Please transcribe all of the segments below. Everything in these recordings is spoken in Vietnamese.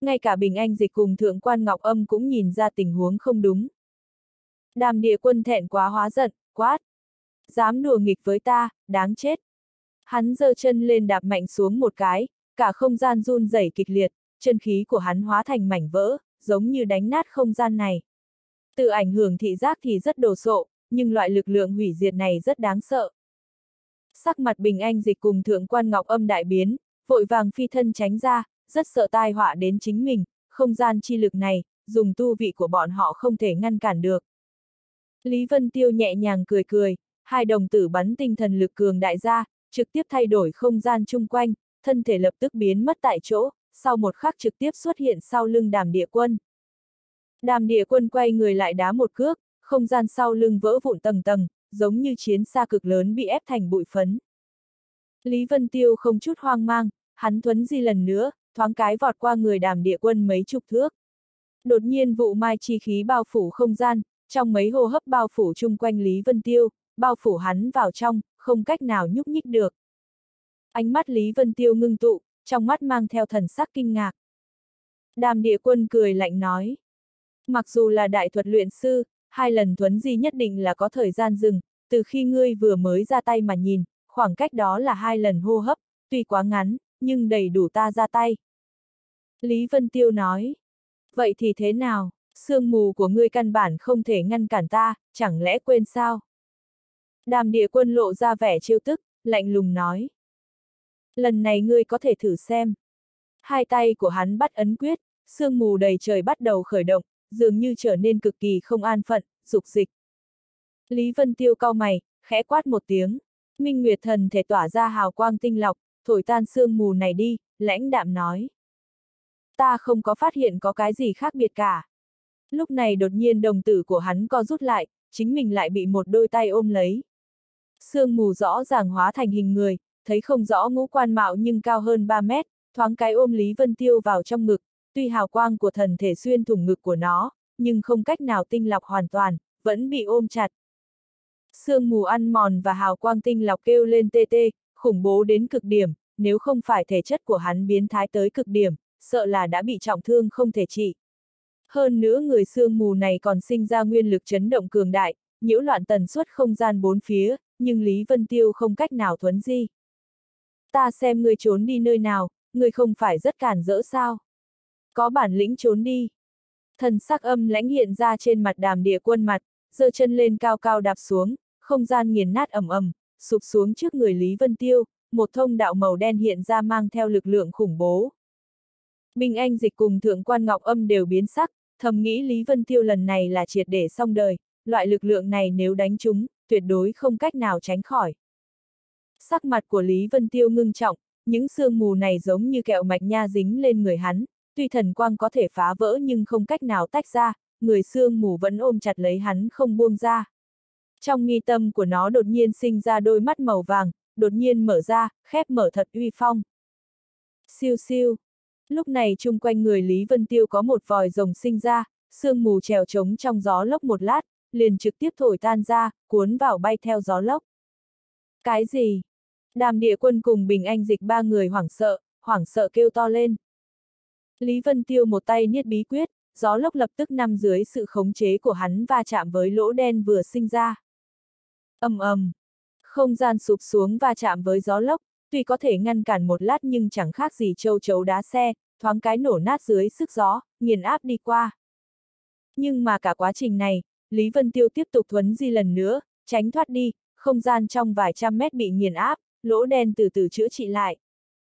Ngay cả Bình Anh Dịch cùng Thượng quan Ngọc Âm cũng nhìn ra tình huống không đúng. Đàm Địa Quân thẹn quá hóa giận, quát. Dám đùa nghịch với ta, đáng chết. Hắn giơ chân lên đạp mạnh xuống một cái, cả không gian run rẩy kịch liệt, chân khí của hắn hóa thành mảnh vỡ, giống như đánh nát không gian này. Từ ảnh hưởng thị giác thì rất đồ sộ, nhưng loại lực lượng hủy diệt này rất đáng sợ. Sắc mặt Bình Anh Dịch cùng Thượng quan Ngọc Âm đại biến, vội vàng phi thân tránh ra, rất sợ tai họa đến chính mình, không gian chi lực này, dùng tu vị của bọn họ không thể ngăn cản được. Lý Vân Tiêu nhẹ nhàng cười cười, hai đồng tử bắn tinh thần lực cường đại ra, trực tiếp thay đổi không gian chung quanh, thân thể lập tức biến mất tại chỗ, sau một khắc trực tiếp xuất hiện sau lưng Đàm Địa Quân. Đàm Địa Quân quay người lại đá một cước, không gian sau lưng vỡ vụn tầng tầng, giống như chiến xa cực lớn bị ép thành bụi phấn. Lý Vân Tiêu không chút hoang mang, hắn thuấn di lần nữa, thoáng cái vọt qua người Đàm Địa Quân mấy chục thước. Đột nhiên vụ mai chi khí bao phủ không gian, trong mấy hô hấp bao phủ chung quanh Lý Vân Tiêu, bao phủ hắn vào trong, không cách nào nhúc nhích được. Ánh mắt Lý Vân Tiêu ngưng tụ, trong mắt mang theo thần sắc kinh ngạc. Đàm Địa Quân cười lạnh nói. Mặc dù là đại thuật luyện sư, 2 lần thuấn di nhất định là có thời gian dừng, từ khi ngươi vừa mới ra tay mà nhìn, khoảng cách đó là 2 lần hô hấp, tuy quá ngắn, nhưng đầy đủ ta ra tay. Lý Vân Tiêu nói. Vậy thì thế nào, sương mù của ngươi căn bản không thể ngăn cản ta, chẳng lẽ quên sao? Đàm Địa Quân lộ ra vẻ trêu tức, lạnh lùng nói. Lần này ngươi có thể thử xem. Hai tay của hắn bắt ấn quyết, sương mù đầy trời bắt đầu khởi động, dường như trở nên cực kỳ không an phận, dục dịch. Lý Vân Tiêu cau mày, khẽ quát một tiếng. Minh Nguyệt thần thể tỏa ra hào quang tinh lọc, thổi tan sương mù này đi, lãnh đạm nói. Ta không có phát hiện có cái gì khác biệt cả. Lúc này đột nhiên đồng tử của hắn co rút lại, chính mình lại bị một đôi tay ôm lấy. Sương mù rõ ràng hóa thành hình người, thấy không rõ ngũ quan mạo nhưng cao hơn 3 mét, thoáng cái ôm Lý Vân Tiêu vào trong ngực, tuy hào quang của thần thể xuyên thủng ngực của nó, nhưng không cách nào tinh lọc hoàn toàn, vẫn bị ôm chặt. Sương mù ăn mòn và hào quang tinh lọc kêu lên tê tê, khủng bố đến cực điểm, nếu không phải thể chất của hắn biến thái tới cực điểm, sợ là đã bị trọng thương không thể trị. Hơn nữa người sương mù này còn sinh ra nguyên lực chấn động cường đại, nhiễu loạn tần suất không gian bốn phía, nhưng Lý Vân Tiêu không cách nào thuấn di. Ta xem ngươi trốn đi nơi nào, ngươi không phải rất cản rỡ sao? Có bản lĩnh trốn đi. Thần sắc âm lãnh hiện ra trên mặt Đàm Địa Quân mặt, giơ chân lên cao cao đạp xuống, không gian nghiền nát ầm ầm, sụp xuống trước người Lý Vân Tiêu, một thông đạo màu đen hiện ra mang theo lực lượng khủng bố. Bình Anh Dịch cùng Thượng quan Ngọc Âm đều biến sắc, thầm nghĩ Lý Vân Tiêu lần này là triệt để xong đời, loại lực lượng này nếu đánh trúng, tuyệt đối không cách nào tránh khỏi. Sắc mặt của Lý Vân Tiêu ngưng trọng, những sương mù này giống như kẹo mạch nha dính lên người hắn, tuy thần quang có thể phá vỡ nhưng không cách nào tách ra, người sương mù vẫn ôm chặt lấy hắn không buông ra. Trong mi tâm của nó đột nhiên sinh ra đôi mắt màu vàng, đột nhiên mở ra, khép mở thật uy phong. Siêu siêu. Lúc này chung quanh người Lý Vân Tiêu có một vòi rồng sinh ra, sương mù trèo trống trong gió lốc một lát, liền trực tiếp thổi tan ra, cuốn vào bay theo gió lốc. Cái gì? Đàm Địa Quân cùng Bình Anh Dịch 3 người hoảng sợ kêu to lên. Lý Vân Tiêu một tay niết bí quyết, gió lốc lập tức nằm dưới sự khống chế của hắn va chạm với lỗ đen vừa sinh ra. Ầm ầm, không gian sụp xuống va chạm với gió lốc, tuy có thể ngăn cản một lát nhưng chẳng khác gì châu chấu đá xe, thoáng cái nổ nát dưới sức gió, nghiền áp đi qua. Nhưng mà cả quá trình này, Lý Vân Tiêu tiếp tục thuấn di lần nữa, tránh thoát đi, không gian trong vài trăm mét bị nghiền áp, lỗ đen từ từ chữa trị lại.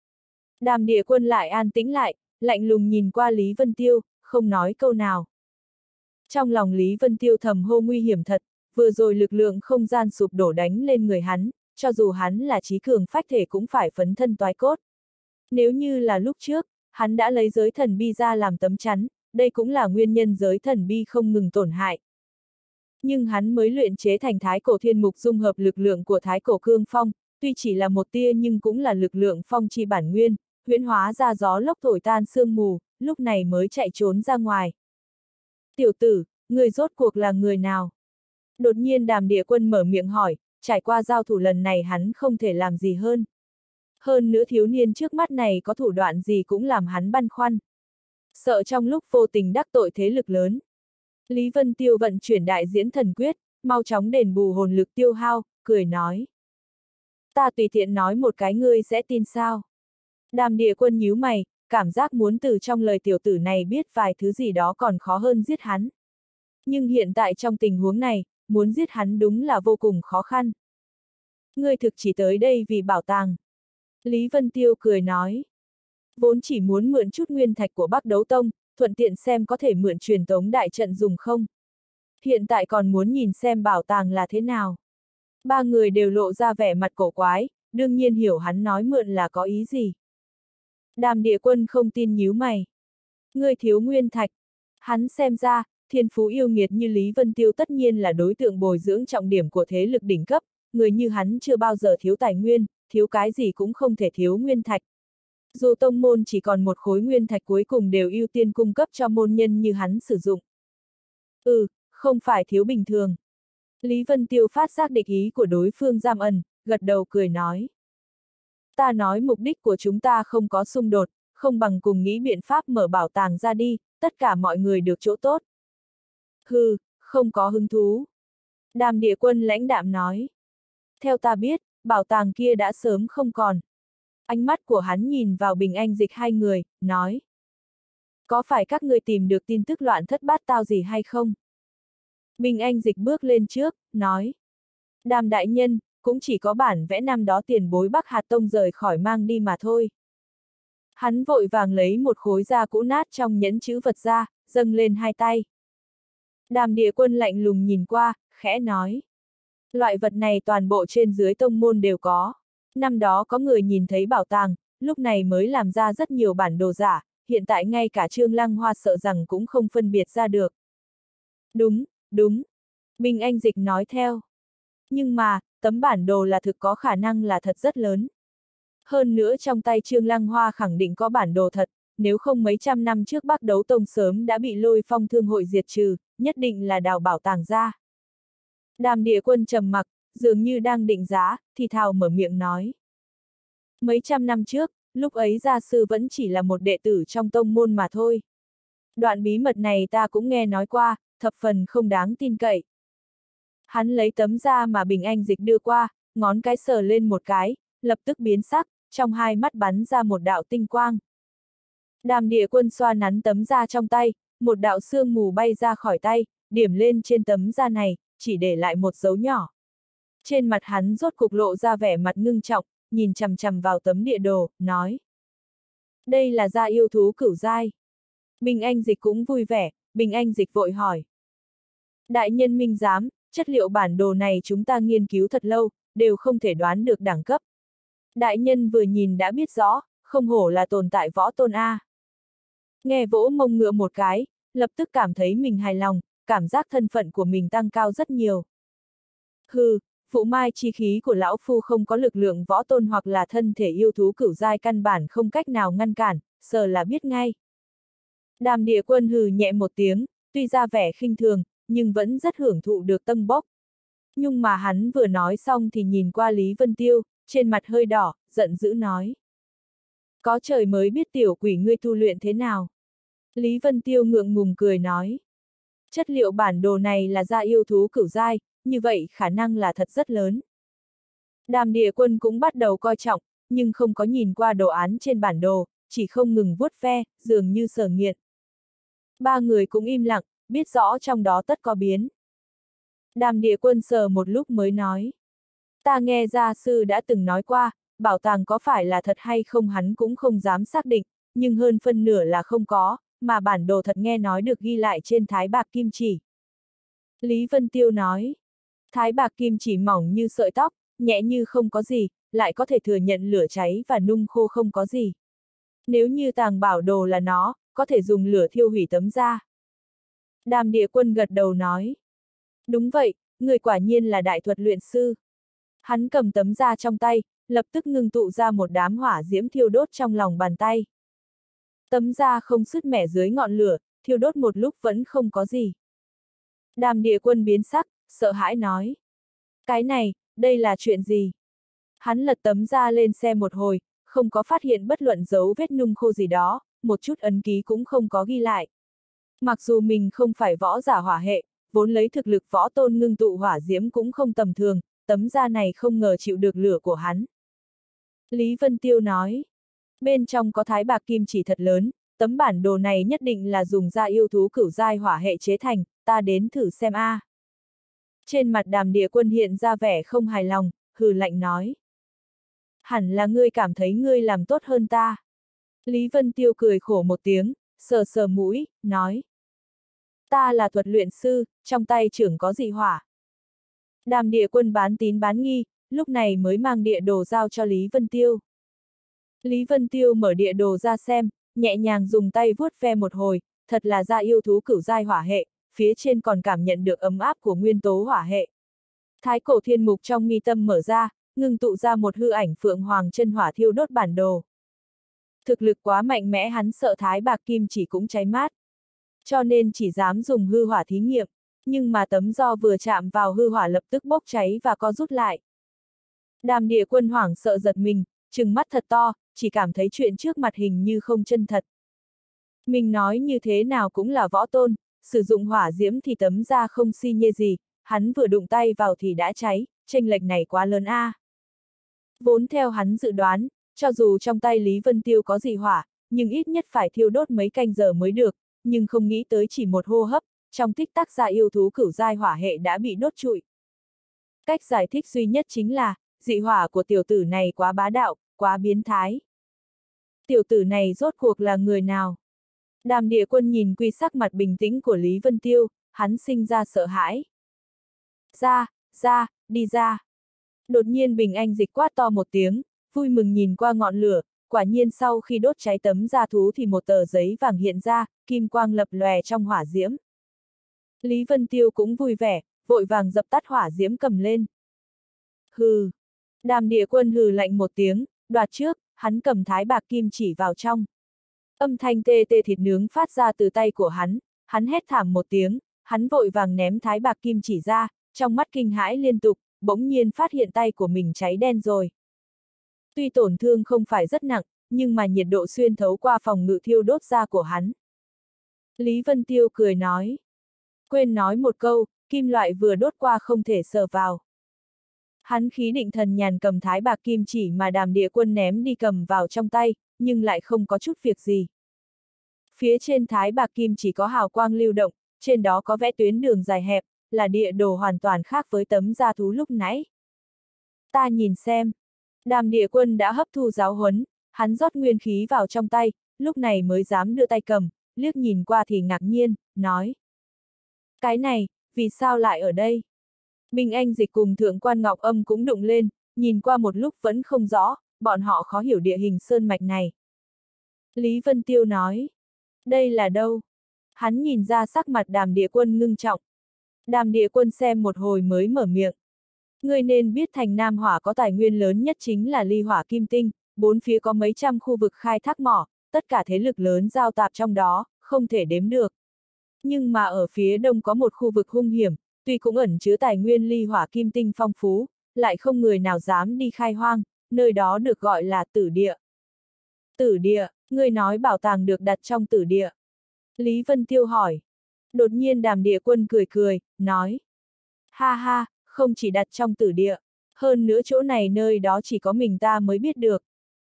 Đàm Địa Quân lại an tĩnh lại, lạnh lùng nhìn qua Lý Vân Tiêu, không nói câu nào. Trong lòng Lý Vân Tiêu thầm hô nguy hiểm thật, vừa rồi lực lượng không gian sụp đổ đánh lên người hắn, cho dù hắn là trí cường phách thể cũng phải phấn thân toái cốt. Nếu như là lúc trước, hắn đã lấy giới thần bi ra làm tấm chắn, đây cũng là nguyên nhân giới thần bi không ngừng tổn hại. Nhưng hắn mới luyện chế thành thái cổ thiên mục dung hợp lực lượng của thái cổ cương phong, tuy chỉ là một tia nhưng cũng là lực lượng phong chi bản nguyên, huyễn hóa ra gió lốc thổi tan sương mù, lúc này mới chạy trốn ra ngoài. Tiểu tử, người rốt cuộc là người nào? Đột nhiên Đàm Địa Quân mở miệng hỏi, trải qua giao thủ lần này hắn không thể làm gì hơn. Hơn nữa thiếu niên trước mắt này có thủ đoạn gì cũng làm hắn băn khoăn. sợ trong lúc vô tình đắc tội thế lực lớn. Lý Vân Tiêu vận chuyển đại diễn thần quyết, mau chóng đền bù hồn lực tiêu hao, cười nói. Ta tùy tiện nói một cái ngươi sẽ tin sao? Đàm Địa Quân nhíu mày, cảm giác muốn từ trong lời tiểu tử này biết vài thứ gì đó còn khó hơn giết hắn. Nhưng hiện tại trong tình huống này, muốn giết hắn đúng là vô cùng khó khăn. Ngươi thực chỉ tới đây vì bảo tàng. Lý Vân Tiêu cười nói. Vốn chỉ muốn mượn chút nguyên thạch của Bắc Đấu Tông, thuận tiện xem có thể mượn truyền tống đại trận dùng không. Hiện tại còn muốn nhìn xem bảo tàng là thế nào. Ba người đều lộ ra vẻ mặt cổ quái, đương nhiên hiểu hắn nói mượn là có ý gì. Đàm Địa Quân không tin nhíu mày. Ngươi thiếu nguyên thạch. Hắn xem ra, thiên phú yêu nghiệt như Lý Vân Tiêu tất nhiên là đối tượng bồi dưỡng trọng điểm của thế lực đỉnh cấp, người như hắn chưa bao giờ thiếu tài nguyên, thiếu cái gì cũng không thể thiếu nguyên thạch. Dù tông môn chỉ còn một khối nguyên thạch cuối cùng đều ưu tiên cung cấp cho môn nhân như hắn sử dụng. Không phải thiếu bình thường. Lý Vân Tiêu phát giác địch ý của đối phương giam ẩn, gật đầu cười nói. Ta nói mục đích của chúng ta không có xung đột, không bằng cùng nghĩ biện pháp mở bảo tàng ra đi, tất cả mọi người được chỗ tốt. Không có hứng thú. Đàm Địa Quân lãnh đạm nói. Theo ta biết, bảo tàng kia đã sớm không còn. Ánh mắt của hắn nhìn vào Bình Anh Dịch hai người, nói. Có phải các ngươi tìm được tin tức loạn thất bát tao gì hay không? Bình Anh Dịch bước lên trước, nói. Đàm đại nhân, cũng chỉ có bản vẽ năm đó tiền bối Bắc Hạt Tông rời khỏi mang đi mà thôi. Hắn vội vàng lấy một khối da cũ nát trong nhẫn chữ vật ra, dâng lên hai tay. Đàm Địa Quân lạnh lùng nhìn qua, khẽ nói. Loại vật này toàn bộ trên dưới tông môn đều có. Năm đó có người nhìn thấy bảo tàng, lúc này mới làm ra rất nhiều bản đồ giả, hiện tại ngay cả Trương Lăng Hoa sợ rằng cũng không phân biệt ra được. Đúng. Bình Anh Dịch nói theo. Nhưng mà, tấm bản đồ là thực có khả năng là thật rất lớn. Hơn nữa trong tay Trương Lăng Hoa khẳng định có bản đồ thật, nếu không mấy trăm năm trước Bắc Đấu Tông sớm đã bị Lôi Phong Thương hội diệt trừ, nhất định là đào bảo tàng ra. Đàm Địa Quân trầm mặc, dường như đang định giá, thì thào mở miệng nói. Mấy trăm năm trước, lúc ấy gia sư vẫn chỉ là một đệ tử trong tông môn mà thôi. Đoạn bí mật này ta cũng nghe nói qua, thập phần không đáng tin cậy. Hắn lấy tấm da mà Bình Anh Dịch đưa qua, ngón cái sờ lên một cái, lập tức biến sắc, trong hai mắt bắn ra một đạo tinh quang. Đàm Địa Quân xoa nắn tấm da trong tay, một đạo sương mù bay ra khỏi tay, điểm lên trên tấm da này, chỉ để lại một dấu nhỏ. Trên mặt hắn rốt cục lộ ra vẻ mặt ngưng trọng, nhìn chằm chằm vào tấm địa đồ, nói. Đây là da yêu thú cửu giai. Bình Anh Dịch cũng vui vẻ, Bình Anh Dịch vội hỏi. Đại nhân minh giám, chất liệu bản đồ này chúng ta nghiên cứu thật lâu, đều không thể đoán được đẳng cấp. Đại nhân vừa nhìn đã biết rõ, không hổ là tồn tại võ tôn A. Nghe vỗ mông ngựa một cái, lập tức cảm thấy mình hài lòng, cảm giác thân phận của mình tăng cao rất nhiều. Phụ mai chi khí của lão phu không có lực lượng võ tôn hoặc là thân thể yêu thú cửu giai căn bản không cách nào ngăn cản, sờ là biết ngay. Đàm Địa Quân hừ nhẹ một tiếng, tuy ra vẻ khinh thường, nhưng vẫn rất hưởng thụ được tâng bốc. Nhưng mà hắn vừa nói xong thì nhìn qua Lý Vân Tiêu, trên mặt hơi đỏ, giận dữ nói. Có trời mới biết tiểu quỷ ngươi tu luyện thế nào. Lý Vân Tiêu ngượng ngùng cười nói. Chất liệu bản đồ này là da yêu thú cửu giai, như vậy khả năng là thật rất lớn. Đàm Địa Quân cũng bắt đầu coi trọng, nhưng không có nhìn qua đồ án trên bản đồ, chỉ không ngừng vuốt ve, dường như sở nghiện. Ba người cũng im lặng, biết rõ trong đó tất có biến. Đàm Địa Quân sờ một lúc mới nói. Ta nghe gia sư đã từng nói qua, bảo tàng có phải là thật hay không hắn cũng không dám xác định, nhưng hơn phân nửa là không có, mà bản đồ thật nghe nói được ghi lại trên thái bạc kim chỉ. Lý Vân Tiêu nói. Thái bạc kim chỉ mỏng như sợi tóc, nhẹ như không có gì, lại có thể thừa nhận lửa cháy và nung khô không có gì. Nếu như tàng bảo đồ là nó, có thể dùng lửa thiêu hủy tấm da. Đàm Địa Quân gật đầu nói. Đúng vậy, người quả nhiên là đại thuật luyện sư. Hắn cầm tấm da trong tay, lập tức ngưng tụ ra một đám hỏa diễm thiêu đốt trong lòng bàn tay. Tấm da không sứt mẻ dưới ngọn lửa, thiêu đốt một lúc vẫn không có gì. Đàm Địa Quân biến sắc, sợ hãi nói. Cái này, đây là chuyện gì? Hắn lật tấm da lên xe một hồi, không có phát hiện bất luận dấu vết nung khô gì đó, một chút ấn ký cũng không có ghi lại. Mặc dù mình không phải võ giả hỏa hệ, vốn lấy thực lực võ tôn ngưng tụ hỏa diễm cũng không tầm thường, tấm da này không ngờ chịu được lửa của hắn. Lý Vân Tiêu nói, bên trong có thái bạc kim chỉ thật lớn, tấm bản đồ này nhất định là dùng da yêu thú cửu giai hỏa hệ chế thành, ta đến thử xem a. Trên mặt Đàm Địa Quân hiện ra vẻ không hài lòng, hừ lạnh nói. Hẳn là ngươi cảm thấy ngươi làm tốt hơn ta. Lý Vân Tiêu cười khổ một tiếng, sờ sờ mũi, nói. Ta là thuật luyện sư, trong tay trưởng có dị hỏa. Đàm Địa Quân bán tín bán nghi, lúc này mới mang địa đồ giao cho Lý Vân Tiêu. Lý Vân Tiêu mở địa đồ ra xem, nhẹ nhàng dùng tay vuốt ve một hồi, thật là da yêu thú cửu giai hỏa hệ, phía trên còn cảm nhận được ấm áp của nguyên tố hỏa hệ. Thái cổ thiên mục trong mi tâm mở ra, ngưng tụ ra một hư ảnh phượng hoàng chân hỏa thiêu đốt bản đồ. Thực lực quá mạnh mẽ, hắn sợ thái bạc kim chỉ cũng cháy mát. Cho nên chỉ dám dùng hư hỏa thí nghiệm, nhưng mà tấm do vừa chạm vào hư hỏa lập tức bốc cháy và co rút lại. Đàm Địa Quân hoảng sợ giật mình, trừng mắt thật to, chỉ cảm thấy chuyện trước mặt hình như không chân thật. Mình nói như thế nào cũng là võ tôn, sử dụng hỏa diễm thì tấm da không xi nhê gì, hắn vừa đụng tay vào thì đã cháy, chênh lệch này quá lớn a. Vốn theo hắn dự đoán, cho dù trong tay Lý Vân Tiêu có dị hỏa, nhưng ít nhất phải thiêu đốt mấy canh giờ mới được, nhưng không nghĩ tới chỉ một hô hấp, trong tích tắc da yêu thú cửu giai hỏa hệ đã bị đốt trụi. Cách giải thích duy nhất chính là, dị hỏa của tiểu tử này quá bá đạo, quá biến thái. Tiểu tử này rốt cuộc là người nào? Đàm Địa Quân nhìn quy sắc mặt bình tĩnh của Lý Vân Tiêu, hắn sinh ra sợ hãi. Ra, đi ra. Đột nhiên Bình Anh Dịch quát to một tiếng, vui mừng nhìn qua ngọn lửa, quả nhiên sau khi đốt cháy tấm da thú thì một tờ giấy vàng hiện ra, kim quang lập lòe trong hỏa diễm. Lý Vân Tiêu cũng vui vẻ, vội vàng dập tắt hỏa diễm cầm lên. Hừ. Đàm Địa Quân hừ lạnh một tiếng, đoạt trước, hắn cầm thái bạc kim chỉ vào trong. Âm thanh tê tê thịt nướng phát ra từ tay của hắn hét thảm một tiếng, hắn vội vàng ném thái bạc kim chỉ ra, trong mắt kinh hãi liên tục, bỗng nhiên phát hiện tay của mình cháy đen rồi. Tuy tổn thương không phải rất nặng, nhưng mà nhiệt độ xuyên thấu qua phòng ngự thiêu đốt da của hắn. Lý Vân Tiêu cười nói. Quên nói một câu, kim loại vừa đốt qua không thể sờ vào. Hắn khí định thần nhàn cầm thái bạc kim chỉ mà Đàm Địa Quân ném đi cầm vào trong tay, nhưng lại không có chút việc gì. Phía trên thái bạc kim chỉ có hào quang lưu động, trên đó có vẽ tuyến đường dài hẹp, là địa đồ hoàn toàn khác với tấm da thú lúc nãy. Ta nhìn xem. Đàm Địa Quân đã hấp thu giáo huấn, hắn rót nguyên khí vào trong tay, lúc này mới dám đưa tay cầm, liếc nhìn qua thì ngạc nhiên, nói. Cái này, vì sao lại ở đây? Bình Anh Dịch cùng Thượng quan Ngọc Âm cũng đụng lên, nhìn qua một lúc vẫn không rõ, bọn họ khó hiểu địa hình sơn mạch này. Lý Vân Tiêu nói. Đây là đâu? Hắn nhìn ra sắc mặt Đàm Địa Quân ngưng trọng. Đàm Địa Quân xem một hồi mới mở miệng. Ngươi nên biết thành Nam Hỏa có tài nguyên lớn nhất chính là ly hỏa kim tinh, bốn phía có mấy trăm khu vực khai thác mỏ, tất cả thế lực lớn giao tạp trong đó, không thể đếm được. Nhưng mà ở phía đông có một khu vực hung hiểm, tuy cũng ẩn chứa tài nguyên ly hỏa kim tinh phong phú, lại không người nào dám đi khai hoang, nơi đó được gọi là tử địa. Tử địa, ngươi nói bảo tàng được đặt trong tử địa. Lý Vân Tiêu hỏi. Đột nhiên Đàm Địa Quân cười cười, nói. Ha ha, không chỉ đặt trong tử địa, hơn nữa chỗ này nơi đó chỉ có mình ta mới biết được.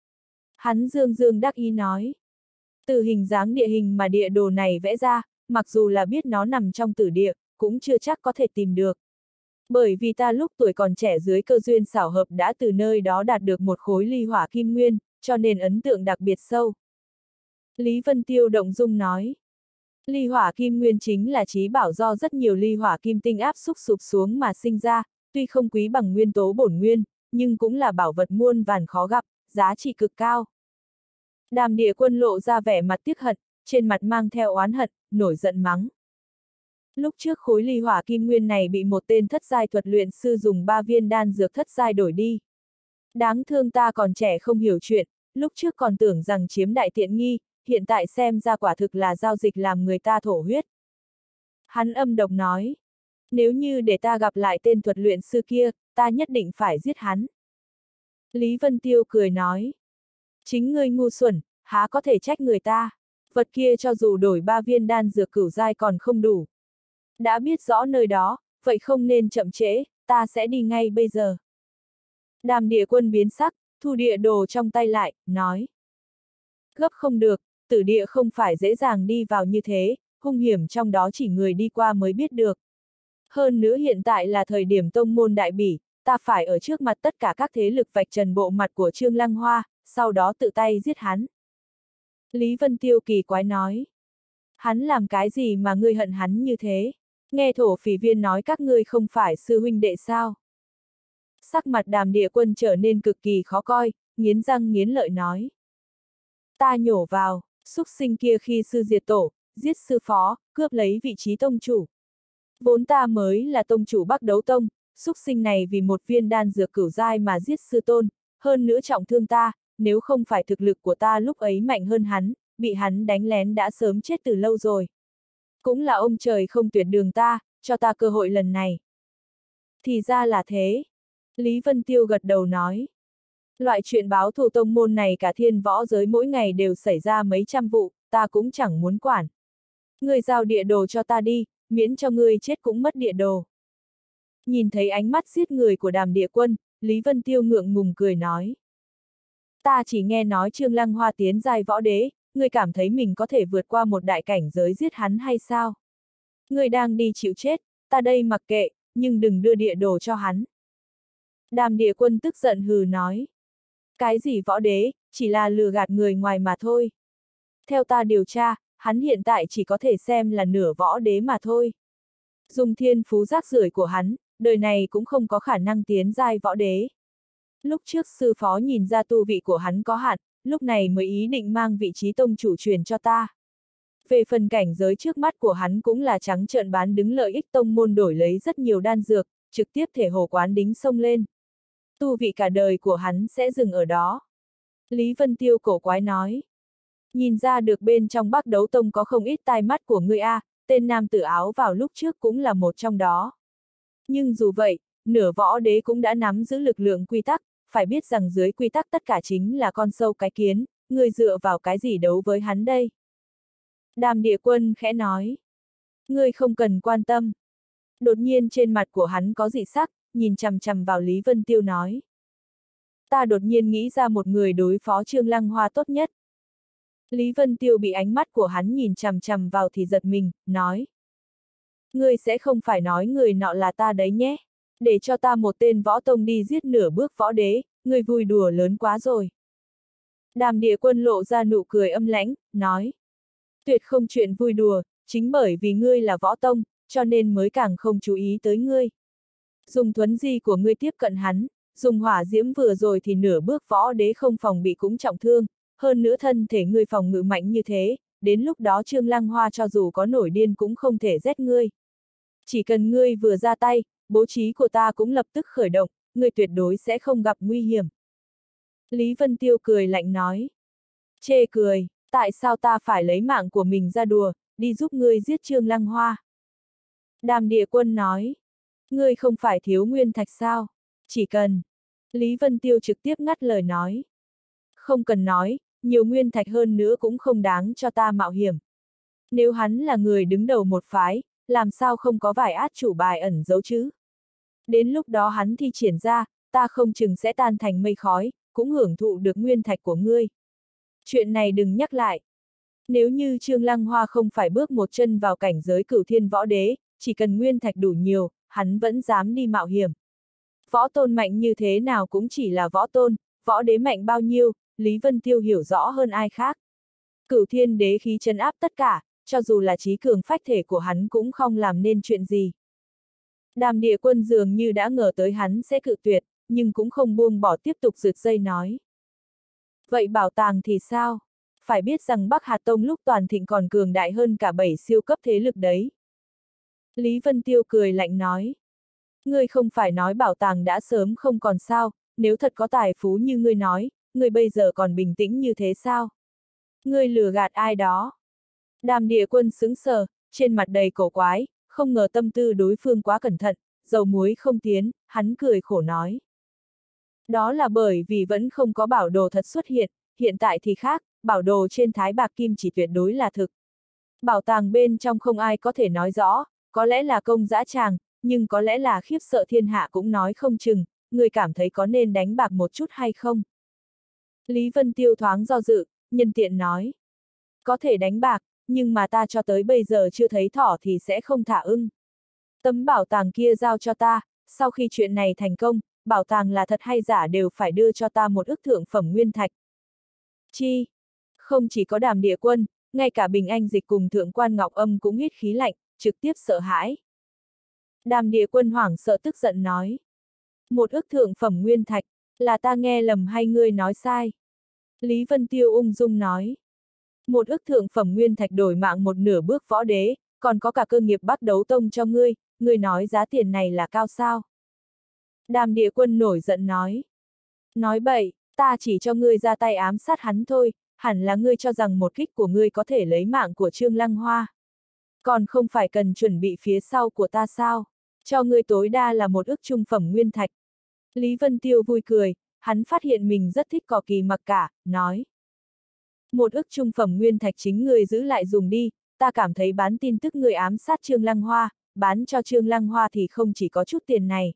Hắn dương dương đắc ý nói. Từ hình dáng địa hình mà địa đồ này vẽ ra, mặc dù là biết nó nằm trong tử địa, cũng chưa chắc có thể tìm được. Bởi vì ta lúc tuổi còn trẻ dưới cơ duyên xảo hợp đã từ nơi đó đạt được một khối ly hỏa kim nguyên, cho nên ấn tượng đặc biệt sâu. Lý Vân Tiêu động dung nói. Ly hỏa kim nguyên chính là trí bảo do rất nhiều ly hỏa kim tinh áp xúc sụp xuống mà sinh ra, tuy không quý bằng nguyên tố bổn nguyên, nhưng cũng là bảo vật muôn vàn khó gặp, giá trị cực cao. Đàm Địa Quân lộ ra vẻ mặt tiếc hận, trên mặt mang theo oán hận, nổi giận mắng. Lúc trước khối ly hỏa kim nguyên này bị một tên thất giai thuật luyện sư dùng 3 viên đan dược thất giai đổi đi. Đáng thương ta còn trẻ không hiểu chuyện, lúc trước còn tưởng rằng chiếm đại tiện nghi, hiện tại xem ra quả thực là giao dịch làm người ta thổ huyết. Hắn âm độc nói, nếu như để ta gặp lại tên thuật luyện sư kia, ta nhất định phải giết hắn. Lý Vân Tiêu cười nói, chính ngươi ngu xuẩn, há có thể trách người ta. Vật kia cho dù đổi 3 viên đan dược cửu giai còn không đủ. Đã biết rõ nơi đó, vậy không nên chậm trễ, ta sẽ đi ngay bây giờ. Đàm Địa Quân biến sắc, thu địa đồ trong tay lại, nói. Gấp không được, tử địa không phải dễ dàng đi vào như thế, hung hiểm trong đó chỉ người đi qua mới biết được. Hơn nữa hiện tại là thời điểm tông môn đại bỉ, ta phải ở trước mặt tất cả các thế lực vạch trần bộ mặt của Trương Lăng Hoa, sau đó tự tay giết hắn. Lý Vân Tiêu kỳ quái nói. Hắn làm cái gì mà ngươi hận hắn như thế? Nghe Thổ Phỉ Viên nói các ngươi không phải sư huynh đệ sao? Sắc mặt Đàm Địa Quân trở nên cực kỳ khó coi, nghiến răng nghiến lợi nói. Ta nhổ vào, xúc sinh kia khi sư diệt tổ, giết sư phó, cướp lấy vị trí tông chủ. Vốn ta mới là tông chủ Bắc Đấu Tông, xúc sinh này vì một viên đan dược cửu giai mà giết sư tôn, hơn nữa trọng thương ta, nếu không phải thực lực của ta lúc ấy mạnh hơn hắn, bị hắn đánh lén đã sớm chết từ lâu rồi. Cũng là ông trời không tuyệt đường ta, cho ta cơ hội lần này. Thì ra là thế. Lý Vân Tiêu gật đầu nói. Loại chuyện báo thù tông môn này cả thiên võ giới mỗi ngày đều xảy ra mấy trăm vụ, ta cũng chẳng muốn quản. Ngươi giao địa đồ cho ta đi, miễn cho ngươi chết cũng mất địa đồ. Nhìn thấy ánh mắt giết người của Đàm Địa Quân, Lý Vân Tiêu ngượng ngùng cười nói. Ta chỉ nghe nói Trương Lăng Hoa tiến giai võ đế, ngươi cảm thấy mình có thể vượt qua một đại cảnh giới giết hắn hay sao? Ngươi đang đi chịu chết, ta đây mặc kệ, nhưng đừng đưa địa đồ cho hắn. Đàm Địa Quân tức giận hừ nói. Cái gì võ đế, chỉ là lừa gạt người ngoài mà thôi. Theo ta điều tra, hắn hiện tại chỉ có thể xem là nửa võ đế mà thôi. Dùng thiên phú rác rưởi của hắn, đời này cũng không có khả năng tiến giai võ đế. Lúc trước sư phó nhìn ra tu vị của hắn có hạn, lúc này mới ý định mang vị trí tông chủ truyền cho ta. Về phần cảnh giới trước mắt của hắn cũng là trắng trợn bán đứng lợi ích tông môn đổi lấy rất nhiều đan dược, trực tiếp thể hồ quán đính xông lên. Tu vị cả đời của hắn sẽ dừng ở đó. Lý Vân Tiêu cổ quái nói. Nhìn ra được bên trong Bắc Đấu Tông có không ít tai mắt của ngươi a, tên nam tử áo vào lúc trước cũng là một trong đó. Nhưng dù vậy, nửa võ đế cũng đã nắm giữ lực lượng quy tắc, phải biết rằng dưới quy tắc tất cả chính là con sâu cái kiến, ngươi dựa vào cái gì đấu với hắn đây? Đàm Địa Quân khẽ nói. Ngươi không cần quan tâm. Đột nhiên trên mặt của hắn có dị sắc, nhìn chằm chằm vào Lý Vân Tiêu nói. Ta đột nhiên nghĩ ra một người đối phó Trương Lăng Hoa tốt nhất. Lý Vân Tiêu bị ánh mắt của hắn nhìn chằm chằm vào thì giật mình, nói. Ngươi sẽ không phải nói người nọ là ta đấy nhé. Để cho ta một tên võ tông đi giết nửa bước võ đế, ngươi vui đùa lớn quá rồi. Đàm Địa Quân lộ ra nụ cười âm lãnh, nói. Tuyệt không chuyện vui đùa, chính bởi vì ngươi là võ tông, cho nên mới càng không chú ý tới ngươi. Dùng thuấn di của ngươi tiếp cận hắn, dùng hỏa diễm vừa rồi thì nửa bước võ đế không phòng bị cũng trọng thương, hơn nữa thân thể ngươi phòng ngự mạnh như thế, đến lúc đó Trương Lăng Hoa cho dù có nổi điên cũng không thể giết ngươi. Chỉ cần ngươi vừa ra tay, bố trí của ta cũng lập tức khởi động, ngươi tuyệt đối sẽ không gặp nguy hiểm. Lý Vân Tiêu cười lạnh nói. Chê cười, tại sao ta phải lấy mạng của mình ra đùa, đi giúp ngươi giết Trương Lăng Hoa? Đàm Địa Quân nói. Ngươi không phải thiếu nguyên thạch sao? Chỉ cần. Lý Vân Tiêu trực tiếp ngắt lời nói. Không cần nói, nhiều nguyên thạch hơn nữa cũng không đáng cho ta mạo hiểm. Nếu hắn là người đứng đầu một phái, làm sao không có vài át chủ bài ẩn giấu chứ? Đến lúc đó hắn thi triển ra, ta không chừng sẽ tan thành mây khói, cũng hưởng thụ được nguyên thạch của ngươi. Chuyện này đừng nhắc lại. Nếu như Trương Lăng Hoa không phải bước một chân vào cảnh giới cửu thiên võ đế, chỉ cần nguyên thạch đủ nhiều, hắn vẫn dám đi mạo hiểm. Võ tôn mạnh như thế nào cũng chỉ là võ tôn, võ đế mạnh bao nhiêu, Lý Vân Tiêu hiểu rõ hơn ai khác. Cửu thiên đế khí trấn áp tất cả, cho dù là trí cường phách thể của hắn cũng không làm nên chuyện gì. Đàm Địa Quân dường như đã ngờ tới hắn sẽ cự tuyệt, nhưng cũng không buông bỏ tiếp tục rượt dây nói. Vậy bảo tàng thì sao? Phải biết rằng Bắc Hà Tông lúc toàn thịnh còn cường đại hơn cả 7 siêu cấp thế lực đấy. Lý Vân Tiêu cười lạnh nói. Ngươi không phải nói bảo tàng đã sớm không còn sao, nếu thật có tài phú như ngươi nói, ngươi bây giờ còn bình tĩnh như thế sao? Ngươi lừa gạt ai đó? Đàm Địa Quân sững sờ, trên mặt đầy cổ quái, không ngờ tâm tư đối phương quá cẩn thận, dầu muối không tiến, hắn cười khổ nói. Đó là bởi vì vẫn không có bảo đồ thật xuất hiện, hiện tại thì khác, bảo đồ trên thái bạc kim chỉ tuyệt đối là thực. Bảo tàng bên trong không ai có thể nói rõ, có lẽ là công dã tràng, nhưng có lẽ là khiếp sợ thiên hạ cũng nói không chừng, người cảm thấy có nên đánh bạc một chút hay không? Lý Vân Tiêu thoáng do dự, nhân tiện nói. Có thể đánh bạc, nhưng mà ta cho tới bây giờ chưa thấy thỏ thì sẽ không thả ưng. Tấm bảo tàng kia giao cho ta, sau khi chuyện này thành công, bảo tàng là thật hay giả đều phải đưa cho ta một ức thượng phẩm nguyên thạch. Chi? Không chỉ có Đàm Địa Quân, ngay cả Bình Anh Dịch cùng Thượng quan Ngọc Âm cũng hít khí lạnh, trực tiếp sợ hãi. Đàm Địa Quân hoảng sợ tức giận nói. Một ức thượng phẩm nguyên thạch, là ta nghe lầm hay ngươi nói sai? Lý Vân Tiêu ung dung nói. Một ức thượng phẩm nguyên thạch đổi mạng một nửa bước võ đế, còn có cả cơ nghiệp Bắc Đấu Tông cho ngươi nói giá tiền này là cao sao? Đàm Địa Quân nổi giận nói. Nói bậy, ta chỉ cho ngươi ra tay ám sát hắn thôi, hẳn là ngươi cho rằng một kích của ngươi có thể lấy mạng của Trương Lăng Hoa. Còn không phải cần chuẩn bị phía sau của ta sao? Cho ngươi tối đa là một ức trung phẩm nguyên thạch. Lý Vân Tiêu vui cười, hắn phát hiện mình rất thích cỏ kỳ mặc cả, nói. Một ức trung phẩm nguyên thạch chính người giữ lại dùng đi, ta cảm thấy bán tin tức người ám sát Trương Lăng Hoa, bán cho Trương Lăng Hoa thì không chỉ có chút tiền này.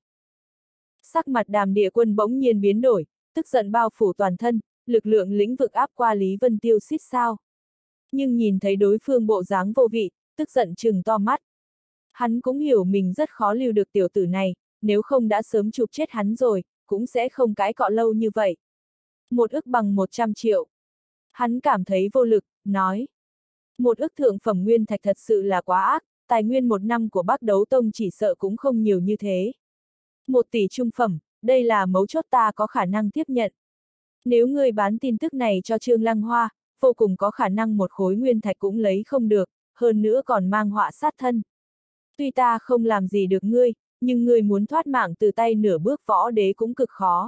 Sắc mặt Đàm Địa Quân bỗng nhiên biến đổi, tức giận bao phủ toàn thân, lực lượng lĩnh vực áp qua Lý Vân Tiêu xít sao. Nhưng nhìn thấy đối phương bộ dáng vô vị, tức giận trừng to mắt. Hắn cũng hiểu mình rất khó lưu được tiểu tử này, nếu không đã sớm chụp chết hắn rồi, cũng sẽ không cãi cọ lâu như vậy. Một ức bằng 100 triệu. Hắn cảm thấy vô lực, nói. Một ức thượng phẩm nguyên thạch thật sự là quá ác, tài nguyên một năm của Bắc Đấu Tông chỉ sợ cũng không nhiều như thế. 1 tỷ trung phẩm, đây là mấu chốt ta có khả năng tiếp nhận. Nếu ngươi bán tin tức này cho Trương Lăng Hoa, vô cùng có khả năng một khối nguyên thạch cũng lấy không được, hơn nữa còn mang họa sát thân. Tuy ta không làm gì được ngươi, nhưng ngươi muốn thoát mạng từ tay nửa bước võ đế cũng cực khó.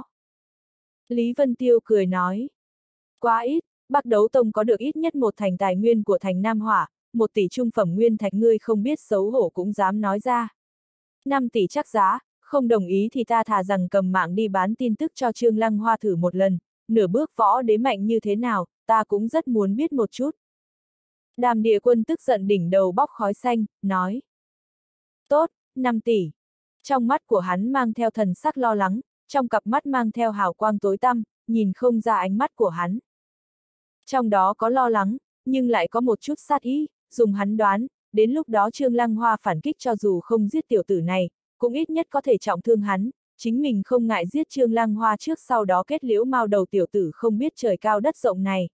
Lý Vân Tiêu cười nói. Quá ít, Bắc Đấu Tông có được ít nhất một thành tài nguyên của thành Nam Hỏa, 1 tỷ trung phẩm nguyên thạch ngươi không biết xấu hổ cũng dám nói ra. 5 tỷ chắc giá, không đồng ý thì ta thà rằng cầm mạng đi bán tin tức cho Trương Lăng Hoa thử một lần, nửa bước võ đế mạnh như thế nào, ta cũng rất muốn biết một chút. Đàm Địa Quân tức giận đỉnh đầu bóc khói xanh, nói. Tốt, 5 tỷ. Trong mắt của hắn mang theo thần sắc lo lắng, trong cặp mắt mang theo hào quang tối tăm, nhìn không ra ánh mắt của hắn. Trong đó có lo lắng, nhưng lại có một chút sát ý, dùng hắn đoán, đến lúc đó Trương Lăng Hoa phản kích cho dù không giết tiểu tử này, cũng ít nhất có thể trọng thương hắn, chính mình không ngại giết Trương Lăng Hoa trước sau đó kết liễu mao đầu tiểu tử không biết trời cao đất rộng này.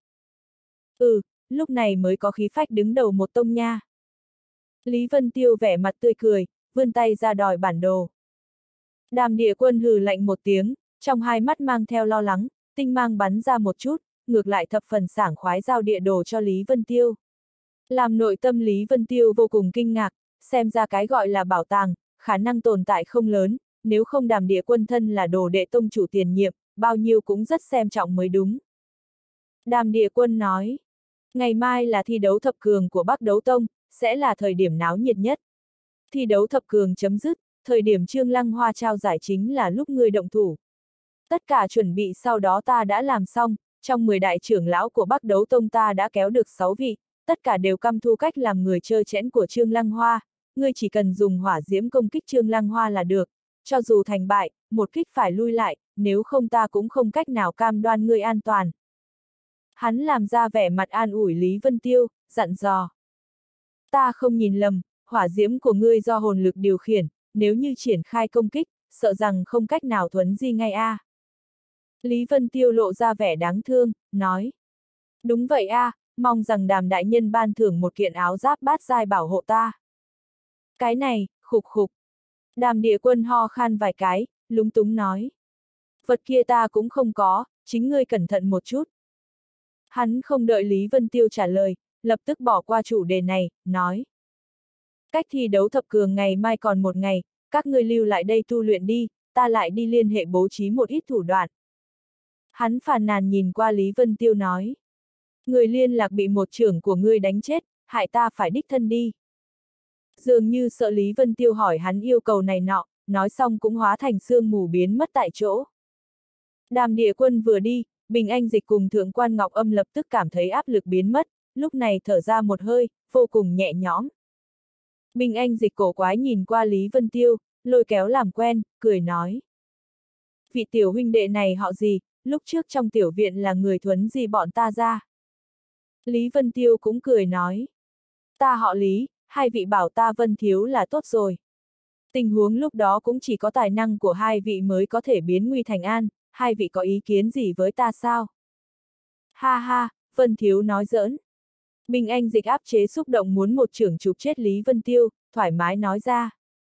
Lúc này mới có khí phách đứng đầu một tông nha. Lý Vân Tiêu vẻ mặt tươi cười, vươn tay ra đòi bản đồ. Đàm Địa Quân hừ lạnh một tiếng, trong hai mắt mang theo lo lắng, tinh mang bắn ra một chút, ngược lại thập phần sảng khoái giao địa đồ cho Lý Vân Tiêu. Làm nội tâm Lý Vân Tiêu vô cùng kinh ngạc, xem ra cái gọi là bảo tàng, khả năng tồn tại không lớn, nếu không Đàm Địa Quân thân là đồ đệ tông chủ tiền nhiệm, bao nhiêu cũng rất xem trọng mới đúng. Đàm Địa Quân nói, ngày mai là thi đấu thập cường của Bắc Đấu Tông, sẽ là thời điểm náo nhiệt nhất. Thi đấu thập cường chấm dứt, thời điểm Trương Lăng Hoa trao giải chính là lúc ngươi động thủ. Tất cả chuẩn bị sau đó ta đã làm xong, trong 10 đại trưởng lão của Bắc Đấu Tông ta đã kéo được 6 vị, tất cả đều căm thu cách làm người chơi chẽn của Trương Lăng Hoa, ngươi chỉ cần dùng hỏa diễm công kích Trương Lăng Hoa là được, cho dù thành bại, một kích phải lui lại, nếu không ta cũng không cách nào cam đoan ngươi an toàn. Hắn làm ra vẻ mặt an ủi Lý Vân Tiêu, dặn dò. Ta không nhìn lầm, hỏa diễm của ngươi do hồn lực điều khiển, nếu như triển khai công kích, sợ rằng không cách nào thuấn di ngay a. Lý Vân Tiêu lộ ra vẻ đáng thương, nói. Đúng vậy a, mong rằng Đàm đại nhân ban thưởng một kiện áo giáp bát giai bảo hộ ta. Cái này, khục khục. Đàm Địa Quân ho khan vài cái, lúng túng nói. Vật kia ta cũng không có, chính ngươi cẩn thận một chút. Hắn không đợi Lý Vân Tiêu trả lời, lập tức bỏ qua chủ đề này, nói. Cách thi đấu thập cường ngày mai còn 1 ngày, các ngươi lưu lại đây tu luyện đi, ta lại đi liên hệ bố trí một ít thủ đoạn. Hắn phàn nàn nhìn qua Lý Vân Tiêu nói. Người liên lạc bị một trưởng của ngươi đánh chết, hại ta phải đích thân đi. Dường như sợ Lý Vân Tiêu hỏi hắn yêu cầu này nọ, nói xong cũng hóa thành sương mù biến mất tại chỗ. Đàm Địa Quân vừa đi, Bình Anh Dịch cùng Thượng quan Ngọc Âm lập tức cảm thấy áp lực biến mất, lúc này thở ra một hơi, vô cùng nhẹ nhõm. Bình Anh Dịch cổ quái nhìn qua Lý Vân Tiêu, lôi kéo làm quen, cười nói. Vị tiểu huynh đệ này họ gì, lúc trước trong tiểu viện là người thuấn gì bọn ta ra. Lý Vân Tiêu cũng cười nói. Ta họ Lý, hai vị bảo ta Vân Thiếu là tốt rồi. Tình huống lúc đó cũng chỉ có tài năng của hai vị mới có thể biến nguy thành an, hai vị có ý kiến gì với ta sao? Ha ha, Vân Thiếu nói giỡn. Bình Anh Dịch áp chế xúc động muốn một chưởng chụp chết Lý Vân Tiêu, thoải mái nói ra.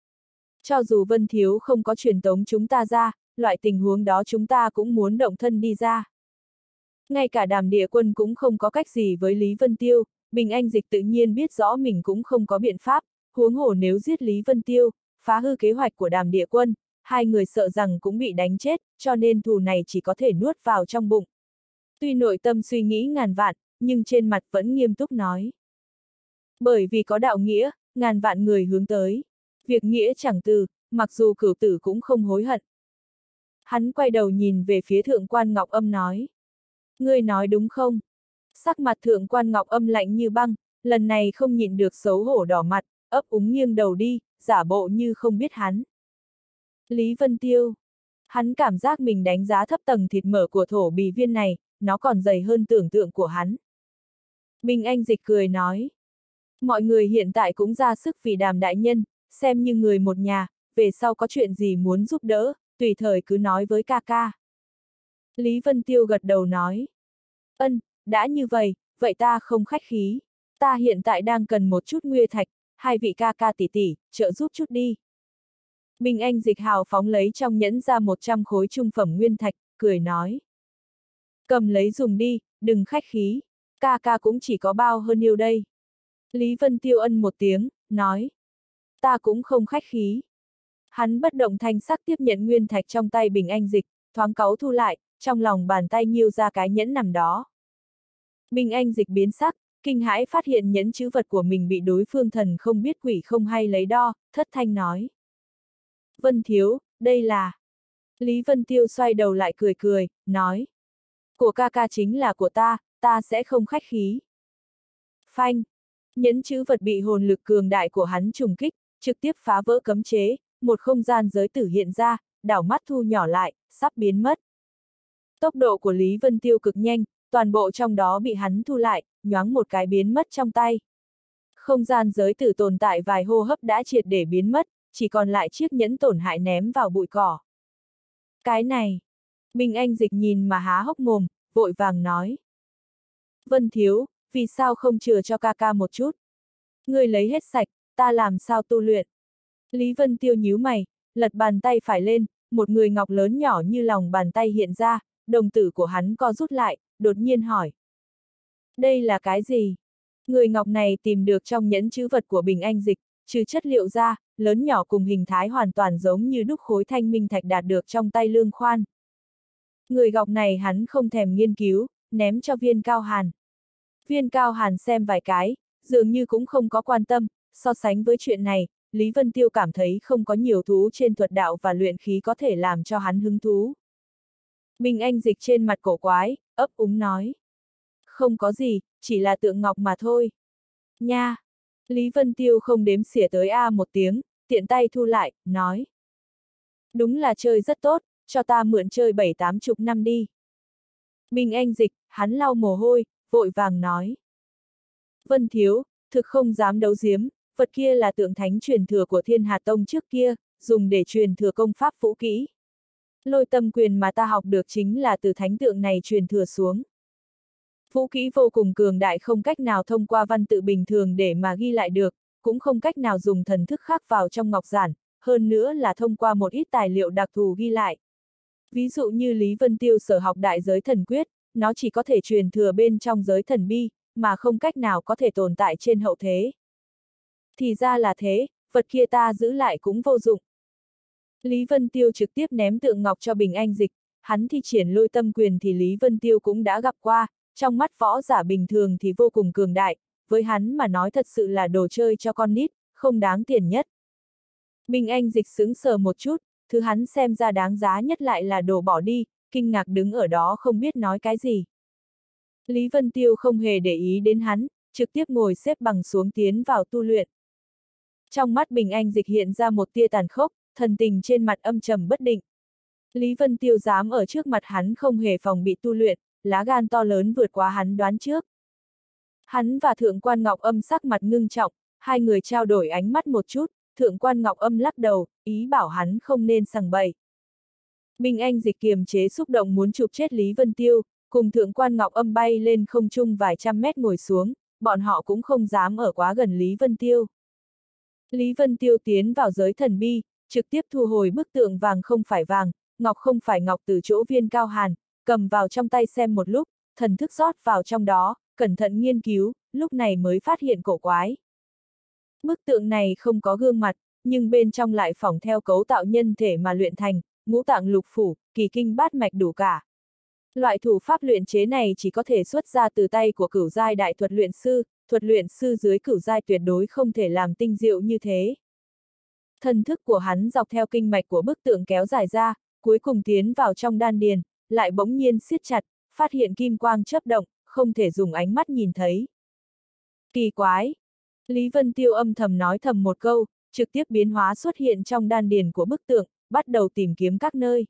Cho dù Vân Thiếu không có truyền tống chúng ta ra, loại tình huống đó chúng ta cũng muốn động thân đi ra. Ngay cả Đàm Địa Quân cũng không có cách gì với Lý Vân Tiêu, Bình Anh Dịch tự nhiên biết rõ mình cũng không có biện pháp, huống hồ nếu giết Lý Vân Tiêu, phá hư kế hoạch của Đàm Địa Quân, hai người sợ rằng cũng bị đánh chết, cho nên thù này chỉ có thể nuốt vào trong bụng. Tuy nội tâm suy nghĩ ngàn vạn, nhưng trên mặt vẫn nghiêm túc nói. Bởi vì có đạo nghĩa, ngàn vạn người hướng tới. Việc nghĩa chẳng từ, mặc dù cửu tử cũng không hối hận. Hắn quay đầu nhìn về phía Thượng quan Ngọc Âm nói. Ngươi nói đúng không? Sắc mặt Thượng quan Ngọc Âm lạnh như băng, lần này không nhịn được xấu hổ đỏ mặt, ấp úng nghiêng đầu đi, giả bộ như không biết hắn. Lý Vân Tiêu. Hắn cảm giác mình đánh giá thấp tầng thịt mỡ của thổ bì viên này, nó còn dày hơn tưởng tượng của hắn. Bình Anh Dịch cười nói. Mọi người hiện tại cũng ra sức vì Đàm đại nhân, xem như người một nhà, về sau có chuyện gì muốn giúp đỡ, tùy thời cứ nói với ca ca. Lý Vân Tiêu gật đầu nói. Ân, đã như vậy, vậy ta không khách khí. Ta hiện tại đang cần một chút nguyên thạch, hai vị ca ca tỷ tỷ, trợ giúp chút đi. Bình Anh Dịch hào phóng lấy trong nhẫn ra 100 khối trung phẩm nguyên thạch, cười nói. Cầm lấy dùng đi, đừng khách khí, ca ca cũng chỉ có bao hơn yêu đây. Lý Vân Tiêu ân một tiếng, nói. Ta cũng không khách khí. Hắn bất động thanh sắc tiếp nhận nguyên thạch trong tay Bình Anh Dịch, thoáng cáu thu lại, trong lòng bàn tay nhiêu ra cái nhẫn nằm đó. Bình Anh Dịch biến sắc, kinh hãi phát hiện nhẫn chữ vật của mình bị đối phương thần không biết quỷ không hay lấy đo, thất thanh nói. Vân Thiếu, đây là... Lý Vân Tiêu xoay đầu lại cười cười, nói. Của ca ca chính là của ta sẽ không khách khí. Phanh! Nhẫn chữ vật bị hồn lực cường đại của hắn trùng kích, trực tiếp phá vỡ cấm chế, một không gian giới tử hiện ra, đảo mắt thu nhỏ lại, sắp biến mất. Tốc độ của Lý Vân Tiêu cực nhanh, toàn bộ trong đó bị hắn thu lại, nhoáng một cái biến mất trong tay. Không gian giới tử tồn tại vài hô hấp đã triệt để biến mất, chỉ còn lại chiếc nhẫn tổn hại ném vào bụi cỏ. Cái này! Bình Anh Dịch nhìn mà há hốc mồm, vội vàng nói. Vân Thiếu, vì sao không chừa cho ca ca một chút? Ngươi lấy hết sạch, ta làm sao tu luyện? Lý Vân Tiêu nhíu mày, lật bàn tay phải lên, một người ngọc lớn nhỏ như lòng bàn tay hiện ra, đồng tử của hắn co rút lại, đột nhiên hỏi. Đây là cái gì? Người ngọc này tìm được trong nhẫn chữ vật của Bình Anh Dịch, trừ chất liệu ra, lớn nhỏ cùng hình thái hoàn toàn giống như đúc khối thanh minh thạch đạt được trong tay Lương Khoan. Người ngọc này hắn không thèm nghiên cứu, ném cho Viên Cao Hàn. Viên Cao Hàn xem vài cái, dường như cũng không có quan tâm, so sánh với chuyện này, Lý Vân Tiêu cảm thấy không có nhiều thú trên thuật đạo và luyện khí có thể làm cho hắn hứng thú. Bình Anh Dịch trên mặt cổ quái, ấp úng nói. Không có gì, chỉ là tượng ngọc mà thôi. Nha! Lý Vân Tiêu không đếm xỉa tới một tiếng, tiện tay thu lại, nói. Đúng là chơi rất tốt, cho ta mượn chơi 7-80 năm đi. Bình Anh Dịch, hắn lau mồ hôi, vội vàng nói. Vân Thiếu, thực không dám đấu giếm, vật kia là tượng thánh truyền thừa của Thiên Hà Tông trước kia, dùng để truyền thừa công pháp vũ kỹ. Lôi tâm quyền mà ta học được chính là từ thánh tượng này truyền thừa xuống. Vũ kỹ vô cùng cường đại không cách nào thông qua văn tự bình thường để mà ghi lại được, cũng không cách nào dùng thần thức khắc vào trong ngọc giản, hơn nữa là thông qua một ít tài liệu đặc thù ghi lại. Ví dụ như Lý Vân Tiêu sở học đại giới thần quyết, nó chỉ có thể truyền thừa bên trong giới thần bi, mà không cách nào có thể tồn tại trên hậu thế. Thì ra là thế, vật kia ta giữ lại cũng vô dụng. Lý Vân Tiêu trực tiếp ném tượng ngọc cho Bình Anh Dịch, hắn thi triển lôi tâm quyền thì Lý Vân Tiêu cũng đã gặp qua, trong mắt võ giả bình thường thì vô cùng cường đại, với hắn mà nói thật sự là đồ chơi cho con nít, không đáng tiền nhất. Bình Anh Dịch sững sờ một chút, thứ hắn xem ra đáng giá nhất lại là đồ bỏ đi, kinh ngạc đứng ở đó không biết nói cái gì. Lý Vân Tiêu không hề để ý đến hắn, trực tiếp ngồi xếp bằng xuống tiến vào tu luyện. Trong mắt Bình Anh Dịch hiện ra một tia tàn khốc, thần tình trên mặt âm trầm bất định. Lý Vân Tiêu dám ở trước mặt hắn không hề phòng bị tu luyện, lá gan to lớn vượt quá hắn đoán trước. Hắn và Thượng quan Ngọc Âm sắc mặt ngưng trọng, hai người trao đổi ánh mắt một chút, Thượng quan Ngọc Âm lắc đầu, ý bảo hắn không nên sằng bậy. Bình Anh Dịch kiềm chế xúc động muốn chụp chết Lý Vân Tiêu, cùng Thượng quan Ngọc Âm bay lên không trung vài trăm mét ngồi xuống, bọn họ cũng không dám ở quá gần Lý Vân Tiêu. Lý Vân Tiêu tiến vào giới thần bi, trực tiếp thu hồi bức tượng vàng không phải vàng, ngọc không phải ngọc từ chỗ Viên Cao Hàn, cầm vào trong tay xem một lúc, thần thức rót vào trong đó, cẩn thận nghiên cứu, lúc này mới phát hiện cổ quái. Bức tượng này không có gương mặt, nhưng bên trong lại phỏng theo cấu tạo nhân thể mà luyện thành, ngũ tạng lục phủ, kỳ kinh bát mạch đủ cả. Loại thủ pháp luyện chế này chỉ có thể xuất ra từ tay của cửu giai đại thuật luyện sư dưới cửu giai tuyệt đối không thể làm tinh diệu như thế. Thần thức của hắn dọc theo kinh mạch của bức tượng kéo dài ra, cuối cùng tiến vào trong đan điền, lại bỗng nhiên siết chặt, phát hiện kim quang chớp động, không thể dùng ánh mắt nhìn thấy. Kỳ quái! Lý Vân Tiêu âm thầm nói thầm một câu, trực tiếp biến hóa xuất hiện trong đan điền của bức tượng, bắt đầu tìm kiếm các nơi.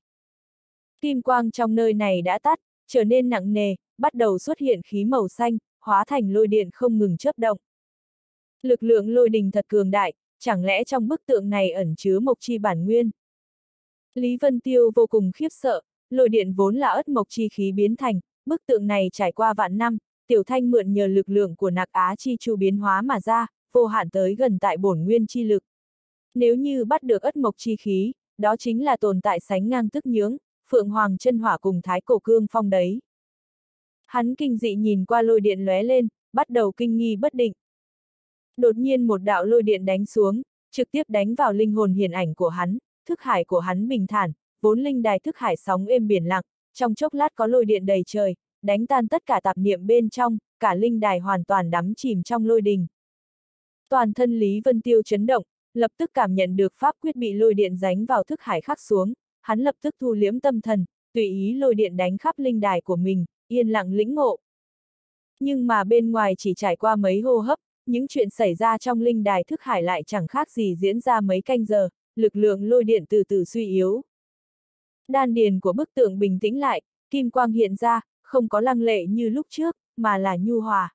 Kim quang trong nơi này đã tắt, trở nên nặng nề, bắt đầu xuất hiện khí màu xanh, hóa thành lôi điện không ngừng chớp động. Lực lượng lôi đình thật cường đại, chẳng lẽ trong bức tượng này ẩn chứa mộc chi bản nguyên? Lý Vân Tiêu vô cùng khiếp sợ, lôi điện vốn là ất mộc chi khí biến thành, bức tượng này trải qua vạn năm, Tiểu Thanh mượn nhờ lực lượng của Nạc Á chi chu biến hóa mà ra, vô hạn tới gần tại bổn nguyên chi lực. Nếu như bắt được ất mộc chi khí, đó chính là tồn tại sánh ngang tức nhướng, Phượng Hoàng chân hỏa cùng Thái Cổ Cương Phong đấy. Hắn kinh dị nhìn qua lôi điện lóe lên, bắt đầu kinh nghi bất định. Đột nhiên một đạo lôi điện đánh xuống, trực tiếp đánh vào linh hồn hiển ảnh của hắn, thức hải của hắn bình thản, vốn linh đài thức hải sóng êm biển lặng, trong chốc lát có lôi điện đầy trời, đánh tan tất cả tạp niệm bên trong, cả linh đài hoàn toàn đắm chìm trong lôi đình. Toàn thân Lý Vân Tiêu chấn động, lập tức cảm nhận được pháp quyết bị lôi điện đánh vào thức hải khắc xuống, hắn lập tức thu liễm tâm thần, tùy ý lôi điện đánh khắp linh đài của mình, yên lặng lĩnh ngộ. Nhưng mà bên ngoài chỉ trải qua mấy hô hấp, những chuyện xảy ra trong linh đài thức hải lại chẳng khác gì diễn ra mấy canh giờ, lực lượng lôi điện từ từ suy yếu. Đan điền của bức tượng bình tĩnh lại, kim quang hiện ra, không có lăng lệ như lúc trước, mà là nhu hòa.